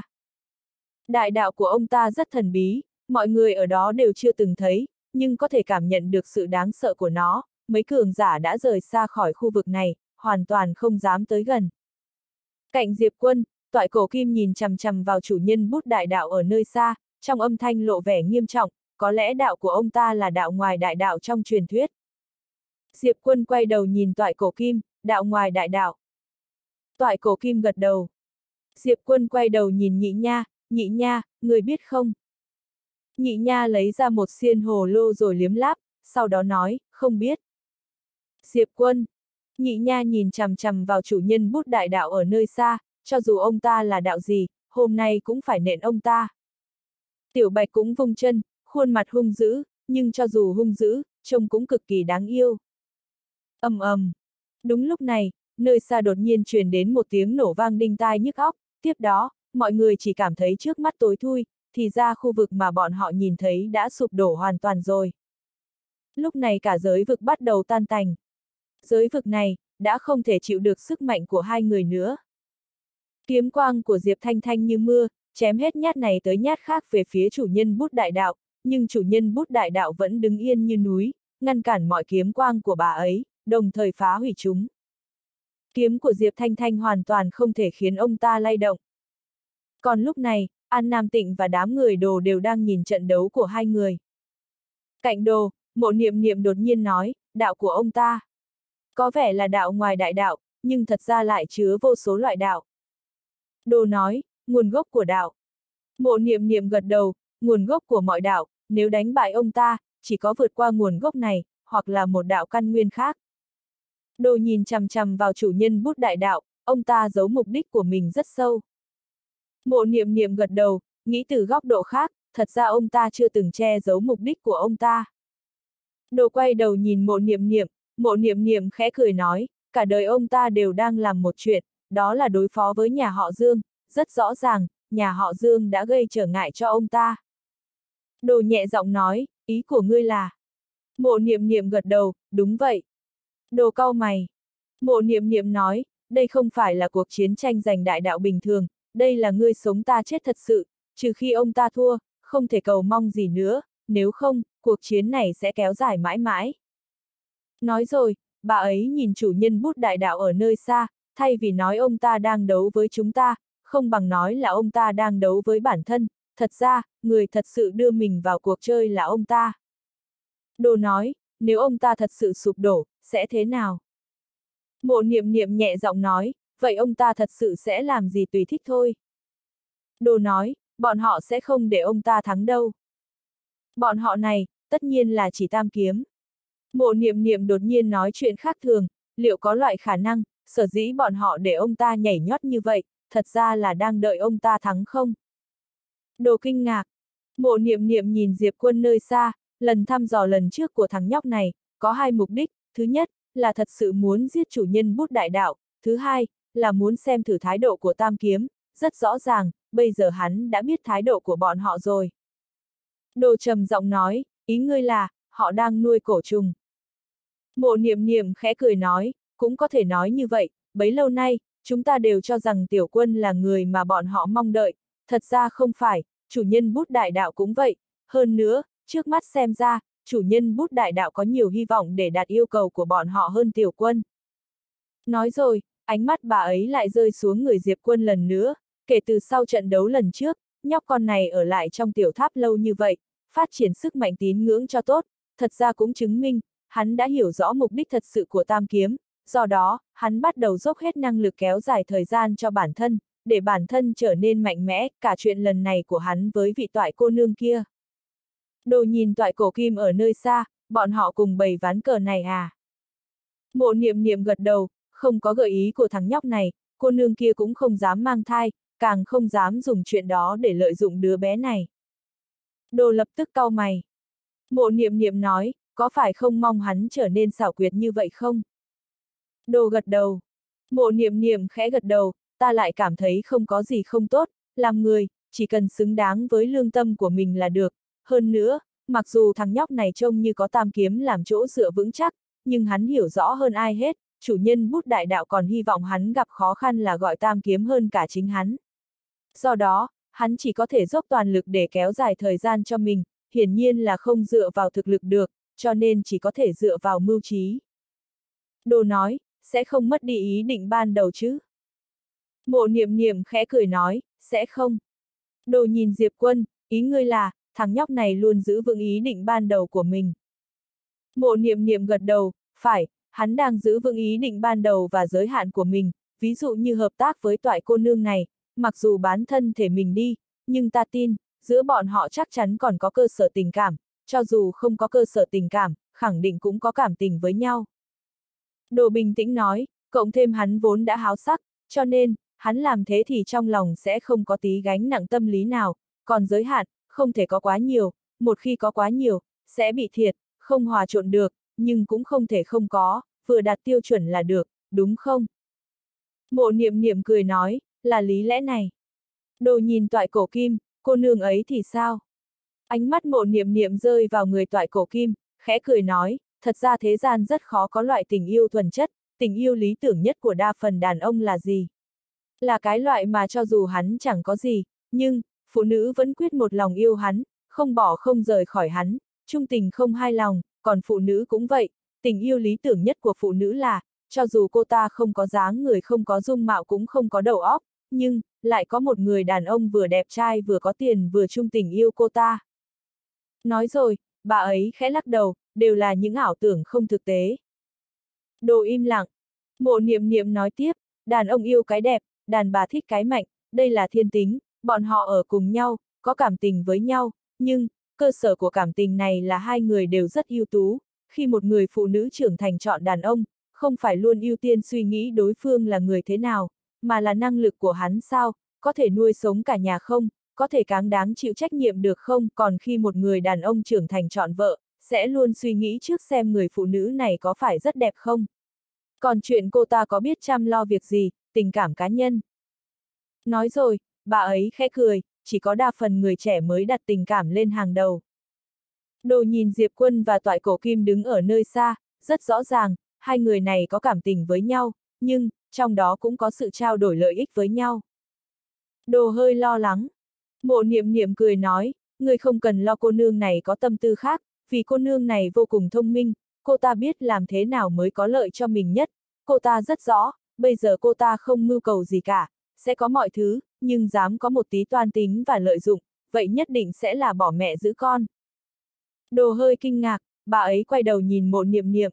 Đại đạo của ông ta rất thần bí, mọi người ở đó đều chưa từng thấy, nhưng có thể cảm nhận được sự đáng sợ của nó, mấy cường giả đã rời xa khỏi khu vực này, hoàn toàn không dám tới gần. Cạnh Diệp Quân, Toại Cổ Kim nhìn chằm chằm vào chủ nhân bút đại đạo ở nơi xa, trong âm thanh lộ vẻ nghiêm trọng, có lẽ đạo của ông ta là đạo ngoài đại đạo trong truyền thuyết. Diệp Quân quay đầu nhìn Toại Cổ Kim, đạo ngoài đại đạo. Toại Cổ Kim gật đầu. Diệp Quân quay đầu nhìn Nhị Nha, Nhị Nha, người biết không? Nhị Nha lấy ra một xiên hồ lô rồi liếm láp, sau đó nói, không biết. Diệp Quân. Nhị Nha nhìn chằm chằm vào chủ nhân bút đại đạo ở nơi xa, cho dù ông ta là đạo gì, hôm nay cũng phải nện ông ta. Tiểu Bạch cũng vung chân, khuôn mặt hung dữ, nhưng cho dù hung dữ, trông cũng cực kỳ đáng yêu. Ầm ầm. Đúng lúc này, nơi xa đột nhiên truyền đến một tiếng nổ vang đinh tai nhức óc, tiếp đó, mọi người chỉ cảm thấy trước mắt tối thui, thì ra khu vực mà bọn họ nhìn thấy đã sụp đổ hoàn toàn rồi. Lúc này cả giới vực bắt đầu tan tành. Giới vực này, đã không thể chịu được sức mạnh của hai người nữa. Kiếm quang của Diệp Thanh Thanh như mưa, chém hết nhát này tới nhát khác về phía chủ nhân bút đại đạo, nhưng chủ nhân bút đại đạo vẫn đứng yên như núi, ngăn cản mọi kiếm quang của bà ấy, đồng thời phá hủy chúng. Kiếm của Diệp Thanh Thanh hoàn toàn không thể khiến ông ta lay động. Còn lúc này, An Nam Tịnh và đám người Đồ đều đang nhìn trận đấu của hai người. Cạnh Đồ, Mộ Niệm Niệm đột nhiên nói, đạo của ông ta có vẻ là đạo ngoài đại đạo, nhưng thật ra lại chứa vô số loại đạo. Đồ nói, nguồn gốc của đạo. Mộ Niệm Niệm gật đầu, nguồn gốc của mọi đạo, nếu đánh bại ông ta, chỉ có vượt qua nguồn gốc này, hoặc là một đạo căn nguyên khác. Đồ nhìn chằm chằm vào chủ nhân bút đại đạo, ông ta giấu mục đích của mình rất sâu. Mộ Niệm Niệm gật đầu, nghĩ từ góc độ khác, thật ra ông ta chưa từng che giấu mục đích của ông ta. Đồ quay đầu nhìn Mộ Niệm Niệm, Mộ Niệm Niệm khẽ cười nói, cả đời ông ta đều đang làm một chuyện, đó là đối phó với nhà họ Dương, rất rõ ràng, nhà họ Dương đã gây trở ngại cho ông ta. Đồ nhẹ giọng nói, ý của ngươi là? Mộ Niệm Niệm gật đầu, đúng vậy. Đồ cau mày. Mộ Niệm Niệm nói, đây không phải là cuộc chiến tranh giành đại đạo bình thường, đây là ngươi sống ta chết thật sự, trừ khi ông ta thua, không thể cầu mong gì nữa, nếu không, cuộc chiến này sẽ kéo dài mãi mãi. Nói rồi, bà ấy nhìn chủ nhân bút đại đạo ở nơi xa, thay vì nói ông ta đang đấu với chúng ta, không bằng nói là ông ta đang đấu với bản thân, thật ra, người thật sự đưa mình vào cuộc chơi là ông ta. Đồ nói, nếu ông ta thật sự sụp đổ, sẽ thế nào? Mộ Niệm Niệm nhẹ giọng nói, vậy ông ta thật sự sẽ làm gì tùy thích thôi. Đồ nói, bọn họ sẽ không để ông ta thắng đâu. Bọn họ này, tất nhiên là chỉ tam kiếm. Mộ Niệm Niệm đột nhiên nói chuyện khác thường, liệu có loại khả năng, sở dĩ bọn họ để ông ta nhảy nhót như vậy, thật ra là đang đợi ông ta thắng không? Đồ kinh ngạc. Mộ Niệm Niệm nhìn Diệp Quân nơi xa, lần thăm dò lần trước của thằng nhóc này, có hai mục đích, thứ nhất, là thật sự muốn giết chủ nhân bút đại đạo, thứ hai, là muốn xem thử thái độ của tam kiếm, rất rõ ràng, bây giờ hắn đã biết thái độ của bọn họ rồi. Đồ trầm giọng nói, ý ngươi là, họ đang nuôi cổ trùng. Mộ Niệm Niệm khẽ cười nói, cũng có thể nói như vậy, bấy lâu nay, chúng ta đều cho rằng Tiểu Quân là người mà bọn họ mong đợi, thật ra không phải, chủ nhân bút đại đạo cũng vậy, hơn nữa, trước mắt xem ra, chủ nhân bút đại đạo có nhiều hy vọng để đạt yêu cầu của bọn họ hơn Tiểu Quân. Nói rồi, ánh mắt bà ấy lại rơi xuống người Diệp Quân lần nữa, kể từ sau trận đấu lần trước, nhóc con này ở lại trong tiểu tháp lâu như vậy, phát triển sức mạnh tín ngưỡng cho tốt, thật ra cũng chứng minh, hắn đã hiểu rõ mục đích thật sự của tam kiếm, do đó, hắn bắt đầu dốc hết năng lực kéo dài thời gian cho bản thân, để bản thân trở nên mạnh mẽ, cả chuyện lần này của hắn với vị Toại cô nương kia. Đồ nhìn Toại Cổ Kim ở nơi xa, bọn họ cùng bày ván cờ này à? Mộ Niệm Niệm gật đầu, không có gợi ý của thằng nhóc này, cô nương kia cũng không dám mang thai, càng không dám dùng chuyện đó để lợi dụng đứa bé này. Đồ lập tức cau mày. Mộ Niệm Niệm nói, có phải không mong hắn trở nên xảo quyệt như vậy không? Đồ gật đầu. Mộ niệm niệm khẽ gật đầu, ta lại cảm thấy không có gì không tốt, làm người, chỉ cần xứng đáng với lương tâm của mình là được. Hơn nữa, mặc dù thằng nhóc này trông như có tam kiếm làm chỗ dựa vững chắc, nhưng hắn hiểu rõ hơn ai hết, chủ nhân bút đại đạo còn hy vọng hắn gặp khó khăn là gọi tam kiếm hơn cả chính hắn. Do đó, hắn chỉ có thể dốc toàn lực để kéo dài thời gian cho mình, hiển nhiên là không dựa vào thực lực được, cho nên chỉ có thể dựa vào mưu trí. Đồ nói, sẽ không mất đi ý định ban đầu chứ? Mộ niệm niệm khẽ cười nói, sẽ không. Đồ nhìn Diệp Quân, ý ngươi là, thằng nhóc này luôn giữ vững ý định ban đầu của mình. Mộ niệm niệm gật đầu, phải, hắn đang giữ vững ý định ban đầu và giới hạn của mình, ví dụ như hợp tác với toại cô nương này, mặc dù bán thân thể mình đi, nhưng ta tin, giữa bọn họ chắc chắn còn có cơ sở tình cảm, cho dù không có cơ sở tình cảm, khẳng định cũng có cảm tình với nhau. Đồ bình tĩnh nói, cộng thêm hắn vốn đã háo sắc, cho nên, hắn làm thế thì trong lòng sẽ không có tí gánh nặng tâm lý nào, còn giới hạn, không thể có quá nhiều, một khi có quá nhiều, sẽ bị thiệt, không hòa trộn được, nhưng cũng không thể không có, vừa đạt tiêu chuẩn là được, đúng không? Mộ niệm niệm cười nói, là lý lẽ này. Đồ nhìn toại cổ kim, cô nương ấy thì sao? Ánh mắt mộ niệm niệm rơi vào người toại cổ kim, khẽ cười nói, thật ra thế gian rất khó có loại tình yêu thuần chất, tình yêu lý tưởng nhất của đa phần đàn ông là gì? Là cái loại mà cho dù hắn chẳng có gì, nhưng, phụ nữ vẫn quyết một lòng yêu hắn, không bỏ không rời khỏi hắn, chung tình không hai lòng, còn phụ nữ cũng vậy, tình yêu lý tưởng nhất của phụ nữ là, cho dù cô ta không có dáng người không có dung mạo cũng không có đầu óc, nhưng, lại có một người đàn ông vừa đẹp trai vừa có tiền vừa chung tình yêu cô ta. Nói rồi, bà ấy khẽ lắc đầu, đều là những ảo tưởng không thực tế. Đồ im lặng. Mộ niệm niệm nói tiếp, đàn ông yêu cái đẹp, đàn bà thích cái mạnh, đây là thiên tính, bọn họ ở cùng nhau, có cảm tình với nhau, nhưng, cơ sở của cảm tình này là hai người đều rất ưu tú, khi một người phụ nữ trưởng thành chọn đàn ông, không phải luôn ưu tiên suy nghĩ đối phương là người thế nào, mà là năng lực của hắn sao, có thể nuôi sống cả nhà không, có thể cáng đáng chịu trách nhiệm được không, còn khi một người đàn ông trưởng thành chọn vợ, sẽ luôn suy nghĩ trước xem người phụ nữ này có phải rất đẹp không. Còn chuyện cô ta có biết chăm lo việc gì, tình cảm cá nhân. Nói rồi, bà ấy khẽ cười, chỉ có đa phần người trẻ mới đặt tình cảm lên hàng đầu. Đồ nhìn Diệp Quân và toại cổ kim đứng ở nơi xa, rất rõ ràng, hai người này có cảm tình với nhau, nhưng, trong đó cũng có sự trao đổi lợi ích với nhau. Đồ hơi lo lắng. Mộ niệm niệm cười nói, người không cần lo cô nương này có tâm tư khác, vì cô nương này vô cùng thông minh, cô ta biết làm thế nào mới có lợi cho mình nhất, cô ta rất rõ, bây giờ cô ta không mưu cầu gì cả, sẽ có mọi thứ, nhưng dám có một tí toan tính và lợi dụng, vậy nhất định sẽ là bỏ mẹ giữ con. Đồ hơi kinh ngạc, bà ấy quay đầu nhìn mộ niệm niệm.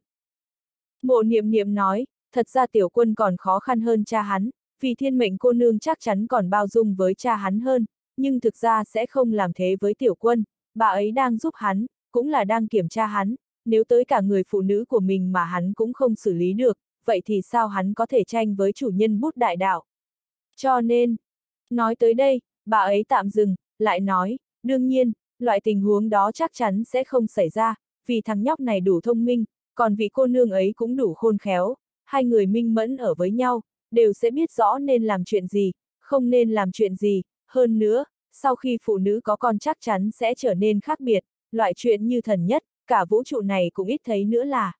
Mộ niệm niệm nói, thật ra tiểu quân còn khó khăn hơn cha hắn, vì thiên mệnh cô nương chắc chắn còn bao dung với cha hắn hơn, nhưng thực ra sẽ không làm thế với tiểu quân, bà ấy đang giúp hắn, cũng là đang kiểm tra hắn, nếu tới cả người phụ nữ của mình mà hắn cũng không xử lý được, vậy thì sao hắn có thể tranh với chủ nhân bút đại đạo? Cho nên, nói tới đây, bà ấy tạm dừng, lại nói, đương nhiên, loại tình huống đó chắc chắn sẽ không xảy ra, vì thằng nhóc này đủ thông minh, còn vị cô nương ấy cũng đủ khôn khéo, hai người minh mẫn ở với nhau, đều sẽ biết rõ nên làm chuyện gì, không nên làm chuyện gì, hơn nữa, sau khi phụ nữ có con chắc chắn sẽ trở nên khác biệt, loại chuyện như thần nhất, cả vũ trụ này cũng ít thấy nữa là.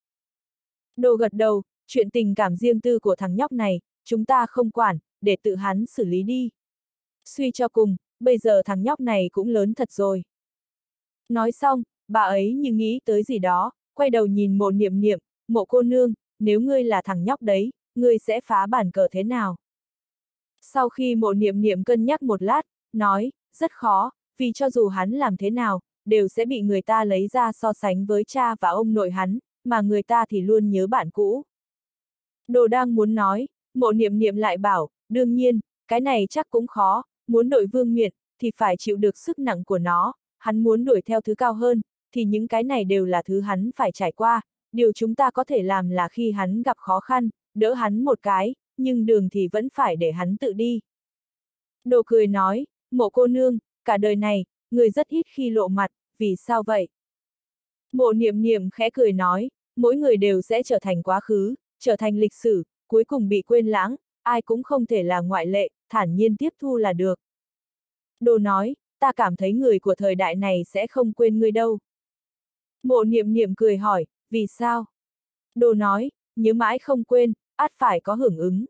Đồ gật đầu, chuyện tình cảm riêng tư của thằng nhóc này, chúng ta không quản, để tự hắn xử lý đi. Suy cho cùng, bây giờ thằng nhóc này cũng lớn thật rồi. Nói xong, bà ấy như nghĩ tới gì đó, quay đầu nhìn mộ niệm niệm, mộ cô nương, nếu ngươi là thằng nhóc đấy, ngươi sẽ phá bản cờ thế nào? Sau khi mộ niệm niệm cân nhắc một lát, nói, rất khó, vì cho dù hắn làm thế nào, đều sẽ bị người ta lấy ra so sánh với cha và ông nội hắn, mà người ta thì luôn nhớ bạn cũ. Đồ đang muốn nói, mộ niệm niệm lại bảo, đương nhiên, cái này chắc cũng khó, muốn đội vương miện, thì phải chịu được sức nặng của nó, hắn muốn đuổi theo thứ cao hơn, thì những cái này đều là thứ hắn phải trải qua, điều chúng ta có thể làm là khi hắn gặp khó khăn, đỡ hắn một cái, nhưng đường thì vẫn phải để hắn tự đi. Đồ cười nói, mộ cô nương, cả đời này, người rất ít khi lộ mặt, vì sao vậy? Mộ niệm niệm khẽ cười nói, mỗi người đều sẽ trở thành quá khứ, trở thành lịch sử, cuối cùng bị quên lãng, ai cũng không thể là ngoại lệ, thản nhiên tiếp thu là được. Đồ nói, ta cảm thấy người của thời đại này sẽ không quên ngươi đâu. Mộ Niệm Niệm cười hỏi, vì sao? Đồ nói, nhớ mãi không quên, ắt phải có hưởng ứng.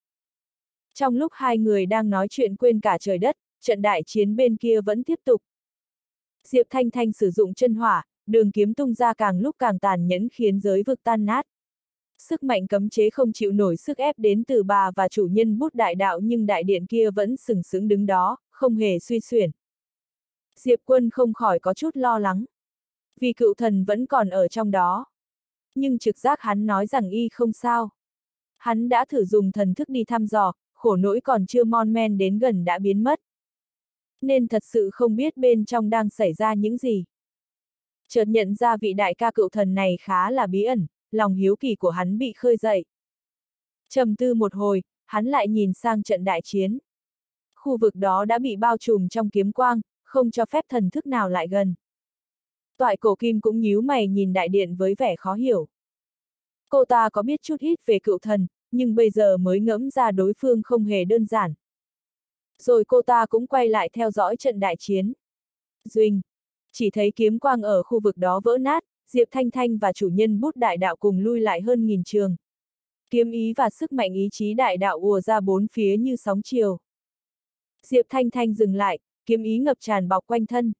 Trong lúc hai người đang nói chuyện quên cả trời đất, trận đại chiến bên kia vẫn tiếp tục. Diệp Thanh Thanh sử dụng chân hỏa, đường kiếm tung ra càng lúc càng tàn nhẫn khiến giới vực tan nát. Sức mạnh cấm chế không chịu nổi sức ép đến từ bà và chủ nhân bút đại đạo, nhưng đại điện kia vẫn sừng sững đứng đó, không hề suy xuyển. Diệp Quân không khỏi có chút lo lắng. Vì cựu thần vẫn còn ở trong đó. Nhưng trực giác hắn nói rằng y không sao. Hắn đã thử dùng thần thức đi thăm dò, khổ nỗi còn chưa mon men đến gần đã biến mất. Nên thật sự không biết bên trong đang xảy ra những gì. Chợt nhận ra vị đại ca cựu thần này khá là bí ẩn, lòng hiếu kỳ của hắn bị khơi dậy. Trầm tư một hồi, hắn lại nhìn sang trận đại chiến. Khu vực đó đã bị bao trùm trong kiếm quang, không cho phép thần thức nào lại gần. Toại Cổ Kim cũng nhíu mày nhìn đại điện với vẻ khó hiểu. Cô ta có biết chút ít về cựu thần, nhưng bây giờ mới ngẫm ra đối phương không hề đơn giản. Rồi cô ta cũng quay lại theo dõi trận đại chiến. Duỳnh! Chỉ thấy kiếm quang ở khu vực đó vỡ nát, Diệp Thanh Thanh và chủ nhân bút đại đạo cùng lui lại hơn nghìn trường. Kiếm ý và sức mạnh ý chí đại đạo ùa ra bốn phía như sóng chiều. Diệp Thanh Thanh dừng lại, kiếm ý ngập tràn bọc quanh thân.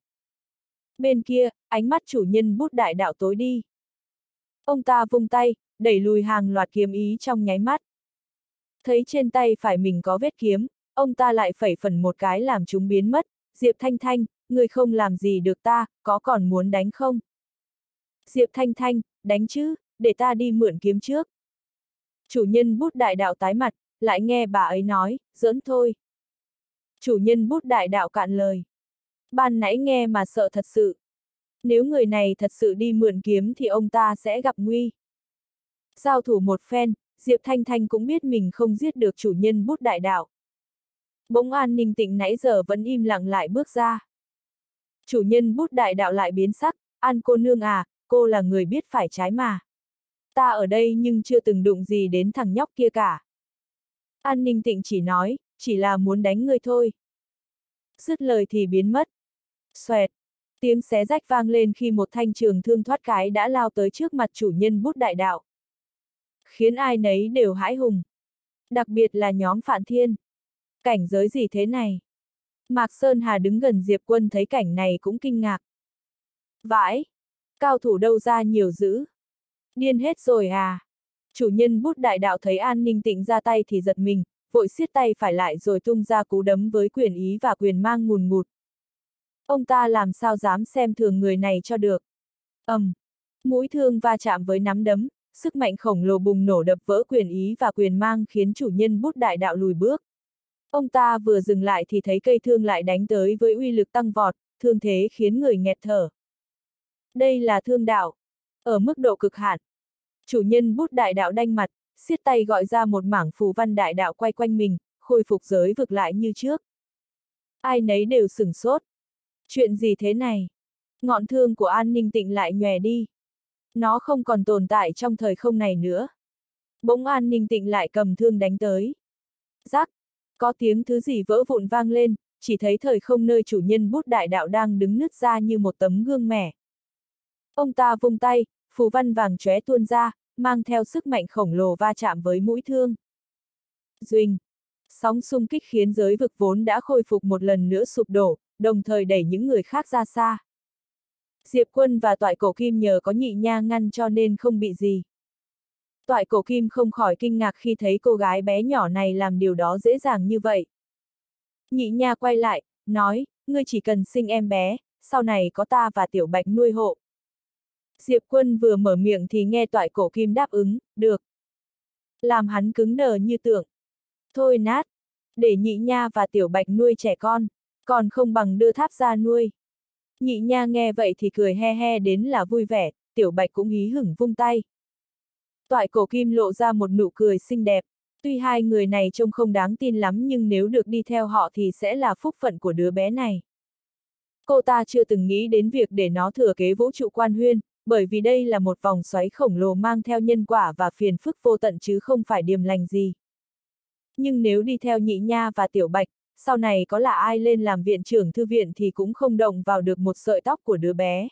Bên kia, ánh mắt chủ nhân bút đại đạo tối đi. Ông ta vung tay, đẩy lùi hàng loạt kiếm ý trong nháy mắt. Thấy trên tay phải mình có vết kiếm, ông ta lại phẩy phần một cái làm chúng biến mất. Diệp Thanh Thanh, người không làm gì được ta, có còn muốn đánh không? Diệp Thanh Thanh, đánh chứ, để ta đi mượn kiếm trước. Chủ nhân bút đại đạo tái mặt, lại nghe bà ấy nói, giỡn thôi. Chủ nhân bút đại đạo cạn lời. Ban nãy nghe mà sợ thật sự. Nếu người này thật sự đi mượn kiếm thì ông ta sẽ gặp nguy. Giao thủ một phen, Diệp Thanh Thanh cũng biết mình không giết được chủ nhân bút đại đạo. Bỗng An Ninh Tịnh nãy giờ vẫn im lặng lại bước ra. Chủ nhân bút đại đạo lại biến sắc, An cô nương à, cô là người biết phải trái mà. Ta ở đây nhưng chưa từng đụng gì đến thằng nhóc kia cả. An Ninh Tịnh chỉ nói, chỉ là muốn đánh ngươi thôi. Dứt lời thì biến mất. Xoẹt, tiếng xé rách vang lên khi một thanh trường thương thoát cái đã lao tới trước mặt chủ nhân bút đại đạo. Khiến ai nấy đều hãi hùng. Đặc biệt là nhóm Phạn Thiên. Cảnh giới gì thế này? Mạc Sơn Hà đứng gần Diệp Quân thấy cảnh này cũng kinh ngạc. Vãi! Cao thủ đâu ra nhiều dữ? Điên hết rồi à? Chủ nhân bút đại đạo thấy An Ninh Tịnh ra tay thì giật mình, vội siết tay phải lại rồi tung ra cú đấm với quyền ý và quyền mang ngùn ngụt. Ông ta làm sao dám xem thường người này cho được. Ầm! Um, mũi thương va chạm với nắm đấm, sức mạnh khổng lồ bùng nổ đập vỡ quyền ý và quyền mang khiến chủ nhân bút đại đạo lùi bước. Ông ta vừa dừng lại thì thấy cây thương lại đánh tới với uy lực tăng vọt, thương thế khiến người nghẹt thở. Đây là thương đạo. Ở mức độ cực hạn. Chủ nhân bút đại đạo đanh mặt, siết tay gọi ra một mảng phù văn đại đạo quay quanh mình, khôi phục giới vực lại như trước. Ai nấy đều sửng sốt. Chuyện gì thế này? Ngọn thương của An Ninh Tịnh lại nhòe đi. Nó không còn tồn tại trong thời không này nữa. Bỗng An Ninh Tịnh lại cầm thương đánh tới. Rắc! Có tiếng thứ gì vỡ vụn vang lên, chỉ thấy thời không nơi chủ nhân bút đại đạo đang đứng nứt ra như một tấm gương mẻ. Ông ta vung tay, phù văn vàng chóe tuôn ra, mang theo sức mạnh khổng lồ va chạm với mũi thương. Duỳnh! Sóng xung kích khiến giới vực vốn đã khôi phục một lần nữa sụp đổ, đồng thời đẩy những người khác ra xa. Diệp Quân và Toại Cổ Kim nhờ có Nhị Nha ngăn cho nên không bị gì. Toại Cổ Kim không khỏi kinh ngạc khi thấy cô gái bé nhỏ này làm điều đó dễ dàng như vậy. Nhị Nha quay lại, nói, ngươi chỉ cần sinh em bé, sau này có ta và Tiểu Bạch nuôi hộ. Diệp Quân vừa mở miệng thì nghe Toại Cổ Kim đáp ứng, được. Làm hắn cứng đờ như tượng. Thôi nát, để Nhị Nha và Tiểu Bạch nuôi trẻ con, còn không bằng đưa Tháp ra nuôi. Nhị Nha nghe vậy thì cười he he đến là vui vẻ, Tiểu Bạch cũng hí hửng vung tay. Toại Cổ Kim lộ ra một nụ cười xinh đẹp, tuy hai người này trông không đáng tin lắm nhưng nếu được đi theo họ thì sẽ là phúc phận của đứa bé này. Cô ta chưa từng nghĩ đến việc để nó thừa kế vũ trụ quan huyên, bởi vì đây là một vòng xoáy khổng lồ mang theo nhân quả và phiền phức vô tận chứ không phải điềm lành gì. Nhưng nếu đi theo Nhị Nha và Tiểu Bạch, sau này có là ai lên làm viện trưởng thư viện thì cũng không động vào được một sợi tóc của đứa bé.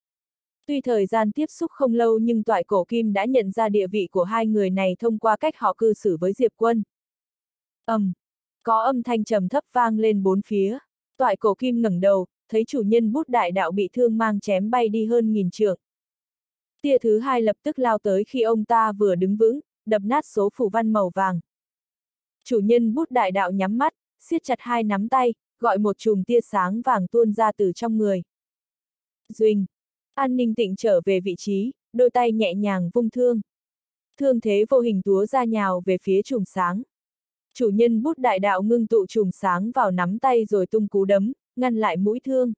Tuy thời gian tiếp xúc không lâu nhưng Toại Cổ Kim đã nhận ra địa vị của hai người này thông qua cách họ cư xử với Diệp Quân. ầm, um, có âm thanh trầm thấp vang lên bốn phía. Toại Cổ Kim ngẩng đầu, thấy chủ nhân bút đại đạo bị thương mang chém bay đi hơn nghìn trượng. Tia thứ hai lập tức lao tới khi ông ta vừa đứng vững, đập nát số phù văn màu vàng. Chủ nhân bút đại đạo nhắm mắt, siết chặt hai nắm tay, gọi một chùm tia sáng vàng tuôn ra từ trong người. Duỳnh! An Ninh Tịnh trở về vị trí, đôi tay nhẹ nhàng vung thương. Thương thế vô hình túa ra nhào về phía chùm sáng. Chủ nhân bút đại đạo ngưng tụ chùm sáng vào nắm tay rồi tung cú đấm, ngăn lại mũi thương.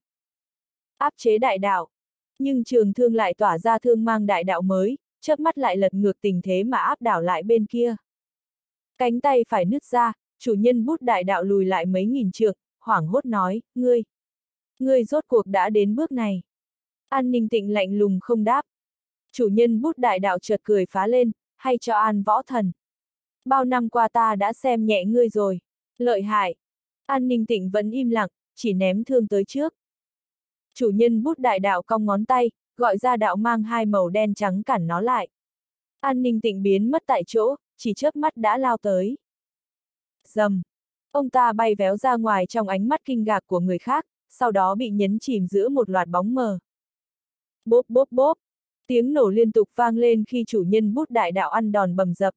Áp chế đại đạo. Nhưng trường thương lại tỏa ra thương mang đại đạo mới, chớp mắt lại lật ngược tình thế mà áp đảo lại bên kia. Cánh tay phải nứt ra, chủ nhân bút đại đạo lùi lại mấy nghìn trượng, hoảng hốt nói, ngươi. Ngươi rốt cuộc đã đến bước này. An Ninh Tịnh lạnh lùng không đáp. Chủ nhân bút đại đạo chợt cười phá lên, hay cho An Võ Thần. Bao năm qua ta đã xem nhẹ ngươi rồi. Lợi hại. An Ninh Tịnh vẫn im lặng, chỉ ném thương tới trước. Chủ nhân bút đại đạo cong ngón tay, gọi ra đạo mang hai màu đen trắng cản nó lại. An Ninh Tịnh biến mất tại chỗ, chỉ chớp mắt đã lao tới. Rầm. Ông ta bay véo ra ngoài trong ánh mắt kinh ngạc của người khác, sau đó bị nhấn chìm giữa một loạt bóng mờ. Bốp bốp bốp. Tiếng nổ liên tục vang lên khi chủ nhân bút đại đạo ăn đòn bầm dập.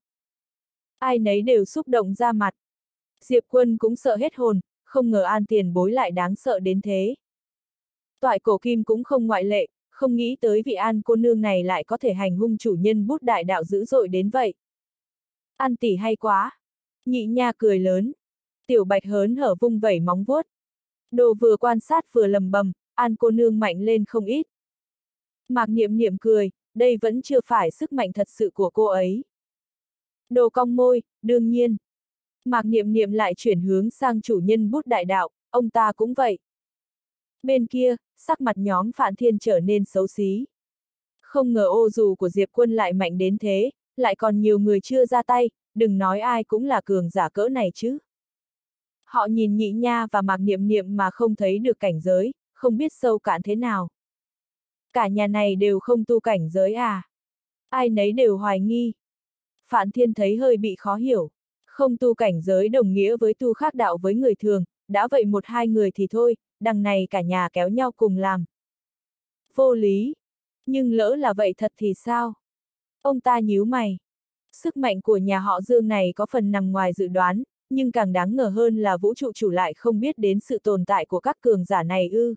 Ai nấy đều xúc động ra mặt. Diệp Quân cũng sợ hết hồn, không ngờ An tiền bối lại đáng sợ đến thế. Toại Cổ Kim cũng không ngoại lệ, không nghĩ tới vị An cô nương này lại có thể hành hung chủ nhân bút đại đạo dữ dội đến vậy. An tỷ hay quá. Nhị Nha cười lớn. Tiểu Bạch hớn hở vung vẩy móng vuốt. Đồ vừa quan sát vừa lầm bầm, An cô nương mạnh lên không ít. Mạc Niệm Niệm cười, đây vẫn chưa phải sức mạnh thật sự của cô ấy. Đồ cong môi, đương nhiên. Mạc Niệm Niệm lại chuyển hướng sang chủ nhân bút đại đạo, ông ta cũng vậy. Bên kia, sắc mặt nhóm Phạn Thiên trở nên xấu xí. Không ngờ ô dù của Diệp Quân lại mạnh đến thế, lại còn nhiều người chưa ra tay, đừng nói ai cũng là cường giả cỡ này chứ. Họ nhìn Nhị Nha và Mạc Niệm Niệm mà không thấy được cảnh giới, không biết sâu cạn thế nào. Cả nhà này đều không tu cảnh giới à? Ai nấy đều hoài nghi. Phạn Thiên thấy hơi bị khó hiểu. Không tu cảnh giới đồng nghĩa với tu khác đạo với người thường, đã vậy một hai người thì thôi, đằng này cả nhà kéo nhau cùng làm. Vô lý. Nhưng lỡ là vậy thật thì sao? Ông ta nhíu mày. Sức mạnh của nhà họ Dương này có phần nằm ngoài dự đoán, nhưng càng đáng ngờ hơn là vũ trụ chủ lại không biết đến sự tồn tại của các cường giả này ư.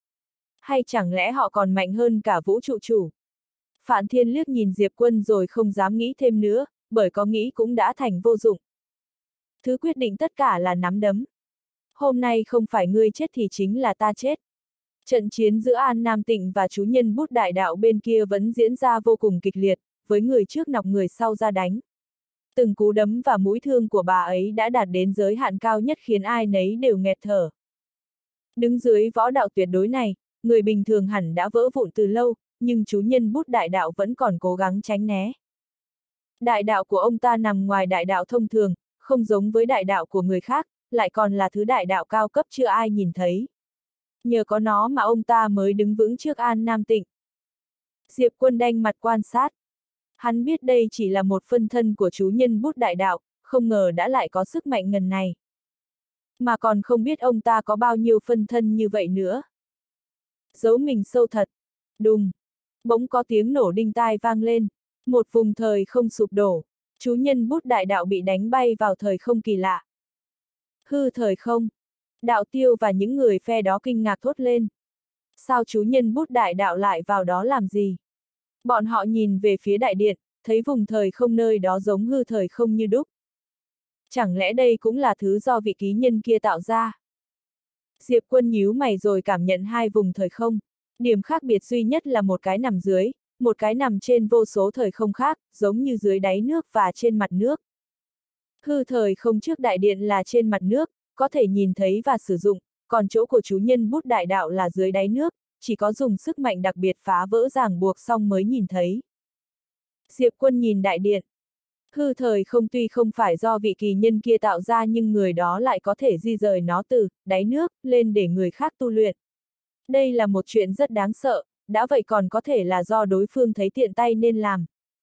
Hay chẳng lẽ họ còn mạnh hơn cả vũ trụ chủ? Phạn Thiên liếc nhìn Diệp Quân rồi không dám nghĩ thêm nữa, bởi có nghĩ cũng đã thành vô dụng. Thứ quyết định tất cả là nắm đấm. Hôm nay không phải ngươi chết thì chính là ta chết. Trận chiến giữa An Nam Tịnh và chú nhân bút đại đạo bên kia vẫn diễn ra vô cùng kịch liệt, với người trước nọc người sau ra đánh. Từng cú đấm và mũi thương của bà ấy đã đạt đến giới hạn cao nhất khiến ai nấy đều nghẹt thở. Đứng dưới võ đạo tuyệt đối này, người bình thường hẳn đã vỡ vụn từ lâu, nhưng chú nhân bút đại đạo vẫn còn cố gắng tránh né. Đại đạo của ông ta nằm ngoài đại đạo thông thường, không giống với đại đạo của người khác, lại còn là thứ đại đạo cao cấp chưa ai nhìn thấy. Nhờ có nó mà ông ta mới đứng vững trước An Nam Tịnh. Diệp Quân đanh mặt quan sát. Hắn biết đây chỉ là một phân thân của chú nhân bút đại đạo, không ngờ đã lại có sức mạnh ngần này. Mà còn không biết ông ta có bao nhiêu phân thân như vậy nữa. Giấu mình sâu thật. Đùng. Bỗng có tiếng nổ đinh tai vang lên. Một vùng thời không sụp đổ. Chú nhân bút đại đạo bị đánh bay vào thời không kỳ lạ. Hư thời không. Đạo Tiêu và những người phe đó kinh ngạc thốt lên. Sao chú nhân bút đại đạo lại vào đó làm gì? Bọn họ nhìn về phía đại điện, thấy vùng thời không nơi đó giống hư thời không như đúc. Chẳng lẽ đây cũng là thứ do vị ký nhân kia tạo ra? Diệp Quân nhíu mày rồi cảm nhận hai vùng thời không. Điểm khác biệt duy nhất là một cái nằm dưới, một cái nằm trên vô số thời không khác, giống như dưới đáy nước và trên mặt nước. Hư thời không trước đại điện là trên mặt nước, có thể nhìn thấy và sử dụng, còn chỗ của chú nhân bút đại đạo là dưới đáy nước, chỉ có dùng sức mạnh đặc biệt phá vỡ ràng buộc xong mới nhìn thấy. Diệp Quân nhìn đại điện. Hư thời không tuy không phải do vị kỳ nhân kia tạo ra nhưng người đó lại có thể di rời nó từ đáy nước lên để người khác tu luyện. Đây là một chuyện rất đáng sợ, đã vậy còn có thể là do đối phương thấy tiện tay nên làm.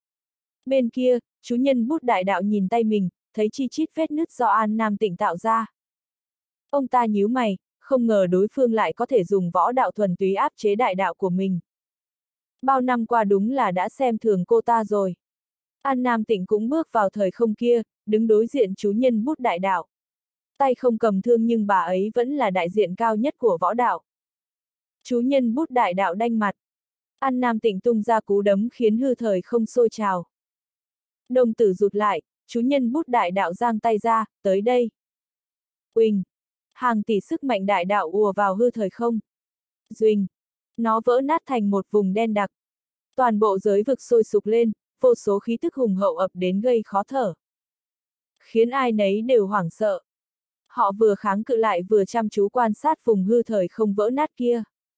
Bên kia, chú nhân bút đại đạo nhìn tay mình, thấy chi chít vết nứt do An Nam Tịnh tạo ra. Ông ta nhíu mày, không ngờ đối phương lại có thể dùng võ đạo thuần túy áp chế đại đạo của mình. Bao năm qua đúng là đã xem thường cô ta rồi. An Nam Tịnh cũng bước vào thời không kia, đứng đối diện chú nhân bút đại đạo. Tay không cầm thương nhưng bà ấy vẫn là đại diện cao nhất của võ đạo. Chú nhân bút đại đạo đanh mặt. An Nam Tịnh tung ra cú đấm khiến hư thời không sôi trào. Đồng tử rụt lại, chú nhân bút đại đạo giang tay ra, tới đây. Uỳnh! Hàng tỷ sức mạnh đại đạo ùa vào hư thời không. Duỳnh! Nó vỡ nát thành một vùng đen đặc. Toàn bộ giới vực sôi sục lên, vô số khí tức hùng hậu ập đến gây khó thở. Khiến ai nấy đều hoảng sợ. Họ vừa kháng cự lại vừa chăm chú quan sát vùng hư thời không vỡ nát kia.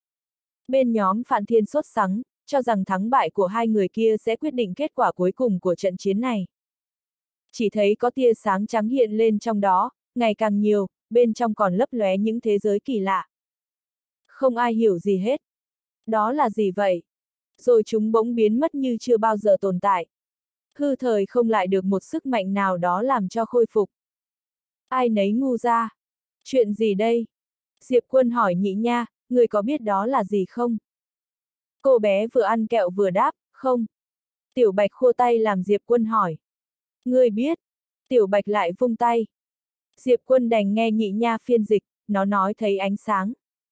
Bên nhóm Phạn Thiên sốt sắng, cho rằng thắng bại của hai người kia sẽ quyết định kết quả cuối cùng của trận chiến này. Chỉ thấy có tia sáng trắng hiện lên trong đó, ngày càng nhiều, bên trong còn lấp lóe những thế giới kỳ lạ. Không ai hiểu gì hết. Đó là gì vậy? Rồi chúng bỗng biến mất như chưa bao giờ tồn tại. Hư thời không lại được một sức mạnh nào đó làm cho khôi phục. Ai nấy ngu ra. Chuyện gì đây? Diệp Quân hỏi Nhị Nha, người có biết đó là gì không? Cô bé vừa ăn kẹo vừa đáp, không. Tiểu Bạch khua tay làm Diệp Quân hỏi. Ngươi biết. Tiểu Bạch lại vung tay. Diệp Quân đành nghe Nhị Nha phiên dịch, nó nói thấy ánh sáng.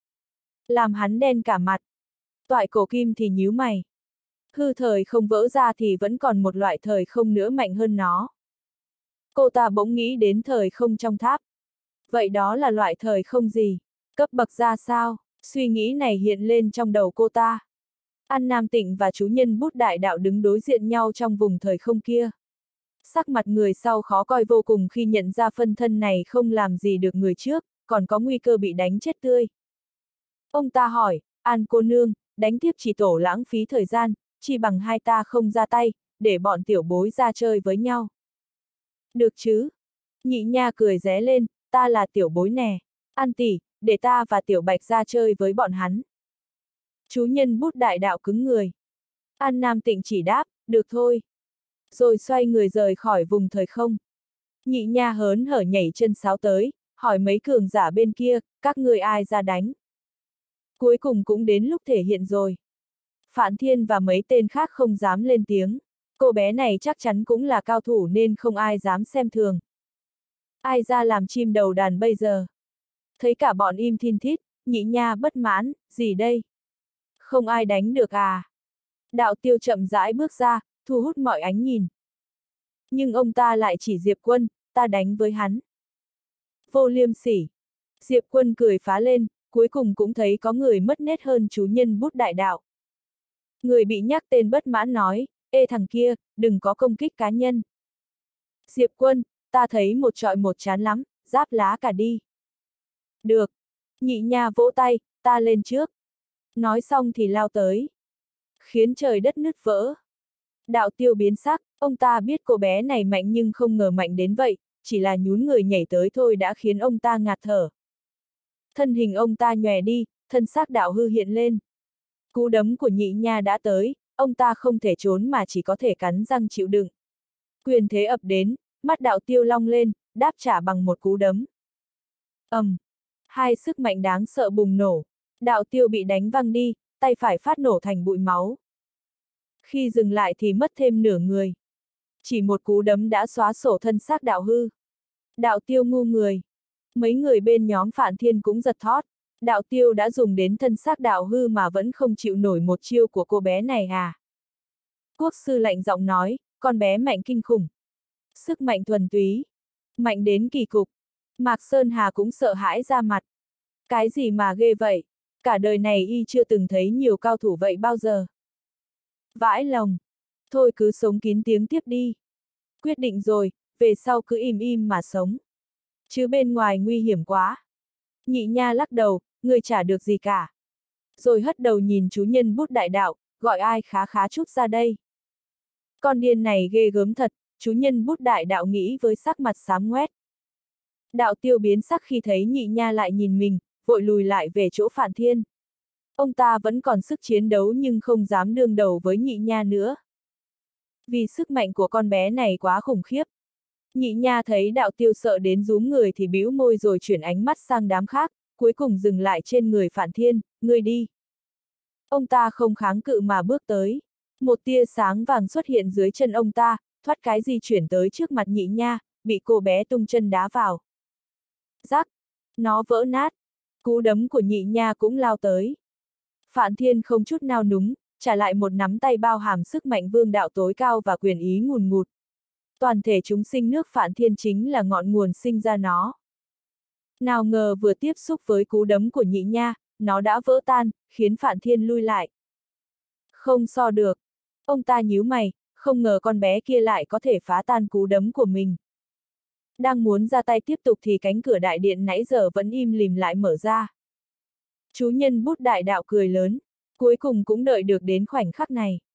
Làm hắn đen cả mặt. Toại Cổ Kim thì nhíu mày. Hư thời không vỡ ra thì vẫn còn một loại thời không nữa mạnh hơn nó. Cô ta bỗng nghĩ đến thời không trong tháp. Vậy đó là loại thời không gì? Cấp bậc ra sao? Suy nghĩ này hiện lên trong đầu cô ta. An Nam Tịnh và chú nhân bút đại đạo đứng đối diện nhau trong vùng thời không kia. Sắc mặt người sau khó coi vô cùng khi nhận ra phân thân này không làm gì được người trước, còn có nguy cơ bị đánh chết tươi. Ông ta hỏi, An cô nương, đánh tiếp chỉ tổ lãng phí thời gian, chỉ bằng hai ta không ra tay, để bọn tiểu bối ra chơi với nhau. Được chứ? Nhị Nha cười ré lên, ta là tiểu bối nè. An tỷ, để ta và Tiểu Bạch ra chơi với bọn hắn. Chú nhân bút đại đạo cứng người. An Nam Tịnh chỉ đáp, được thôi. Rồi xoay người rời khỏi vùng thời không. Nhị Nha hớn hở nhảy chân sáo tới, hỏi mấy cường giả bên kia, các người ai ra đánh. Cuối cùng cũng đến lúc thể hiện rồi. Phạn Thiên và mấy tên khác không dám lên tiếng. Cô bé này chắc chắn cũng là cao thủ nên không ai dám xem thường. Ai ra làm chim đầu đàn bây giờ? Thấy cả bọn im thin thít, Nhị Nha bất mãn, gì đây? Không ai đánh được à? Đạo Tiêu chậm rãi bước ra, thu hút mọi ánh nhìn. Nhưng ông ta lại chỉ Diệp Quân, ta đánh với hắn. Vô liêm sỉ. Diệp Quân cười phá lên, cuối cùng cũng thấy có người mất nét hơn chú nhân bút đại đạo. Người bị nhắc tên bất mãn nói, ê thằng kia, đừng có công kích cá nhân. Diệp Quân, ta thấy một trọi một chán lắm, giáp lá cả đi. Được. Nhị Nha vỗ tay, ta lên trước. Nói xong thì lao tới. Khiến trời đất nứt vỡ. Đạo Tiêu biến sắc, ông ta biết cô bé này mạnh nhưng không ngờ mạnh đến vậy, chỉ là nhún người nhảy tới thôi đã khiến ông ta ngạt thở. Thân hình ông ta nhòe đi, thân xác đạo hư hiện lên. Cú đấm của Nhị Nha đã tới, ông ta không thể trốn mà chỉ có thể cắn răng chịu đựng. Quyền thế ập đến, mắt đạo Tiêu long lên, đáp trả bằng một cú đấm. ầm, um, hai sức mạnh đáng sợ bùng nổ. Đạo Tiêu bị đánh văng đi, tay phải phát nổ thành bụi máu. Khi dừng lại thì mất thêm nửa người. Chỉ một cú đấm đã xóa sổ thân xác đạo hư. Đạo Tiêu ngu người. Mấy người bên nhóm Phạn Thiên cũng giật thót. Đạo Tiêu đã dùng đến thân xác đạo hư mà vẫn không chịu nổi một chiêu của cô bé này à? Quốc sư lạnh giọng nói, con bé mạnh kinh khủng. Sức mạnh thuần túy. Mạnh đến kỳ cục. Mạc Sơn Hà cũng sợ hãi ra mặt. Cái gì mà ghê vậy? Cả đời này y chưa từng thấy nhiều cao thủ vậy bao giờ. Vãi lòng. Thôi cứ sống kín tiếng tiếp đi. Quyết định rồi, về sau cứ im im mà sống. Chứ bên ngoài nguy hiểm quá. Nhị Nha lắc đầu, người chả được gì cả. Rồi hất đầu nhìn chú nhân bút đại đạo, gọi ai khá khá chút ra đây. Con điên này ghê gớm thật, chú nhân bút đại đạo nghĩ với sắc mặt xám ngoét. Đạo Tiêu biến sắc khi thấy nhị nha lại nhìn mình, vội lùi lại về chỗ Phản Thiên. Ông ta vẫn còn sức chiến đấu nhưng không dám đương đầu với nhị nha nữa. Vì sức mạnh của con bé này quá khủng khiếp. Nhị nha thấy Đạo Tiêu sợ đến rúm người thì bĩu môi rồi chuyển ánh mắt sang đám khác, cuối cùng dừng lại trên người Phản Thiên, ngươi đi. Ông ta không kháng cự mà bước tới. Một tia sáng vàng xuất hiện dưới chân ông ta, thoát cái di chuyển tới trước mặt nhị nha, bị cô bé tung chân đá vào. Rắc! Nó vỡ nát. Cú đấm của nhị nha cũng lao tới. Phản Thiên không chút nào núng, trả lại một nắm tay bao hàm sức mạnh vương đạo tối cao và quyền ý ngùn ngụt. Toàn thể chúng sinh nước Phản Thiên chính là ngọn nguồn sinh ra nó. Nào ngờ vừa tiếp xúc với cú đấm của nhị nha, nó đã vỡ tan, khiến Phản Thiên lui lại. Không so được. Ông ta nhíu mày, không ngờ con bé kia lại có thể phá tan cú đấm của mình. Đang muốn ra tay tiếp tục thì cánh cửa đại điện nãy giờ vẫn im lìm lại mở ra. Chú nhân bút đại đạo cười lớn, cuối cùng cũng đợi được đến khoảnh khắc này.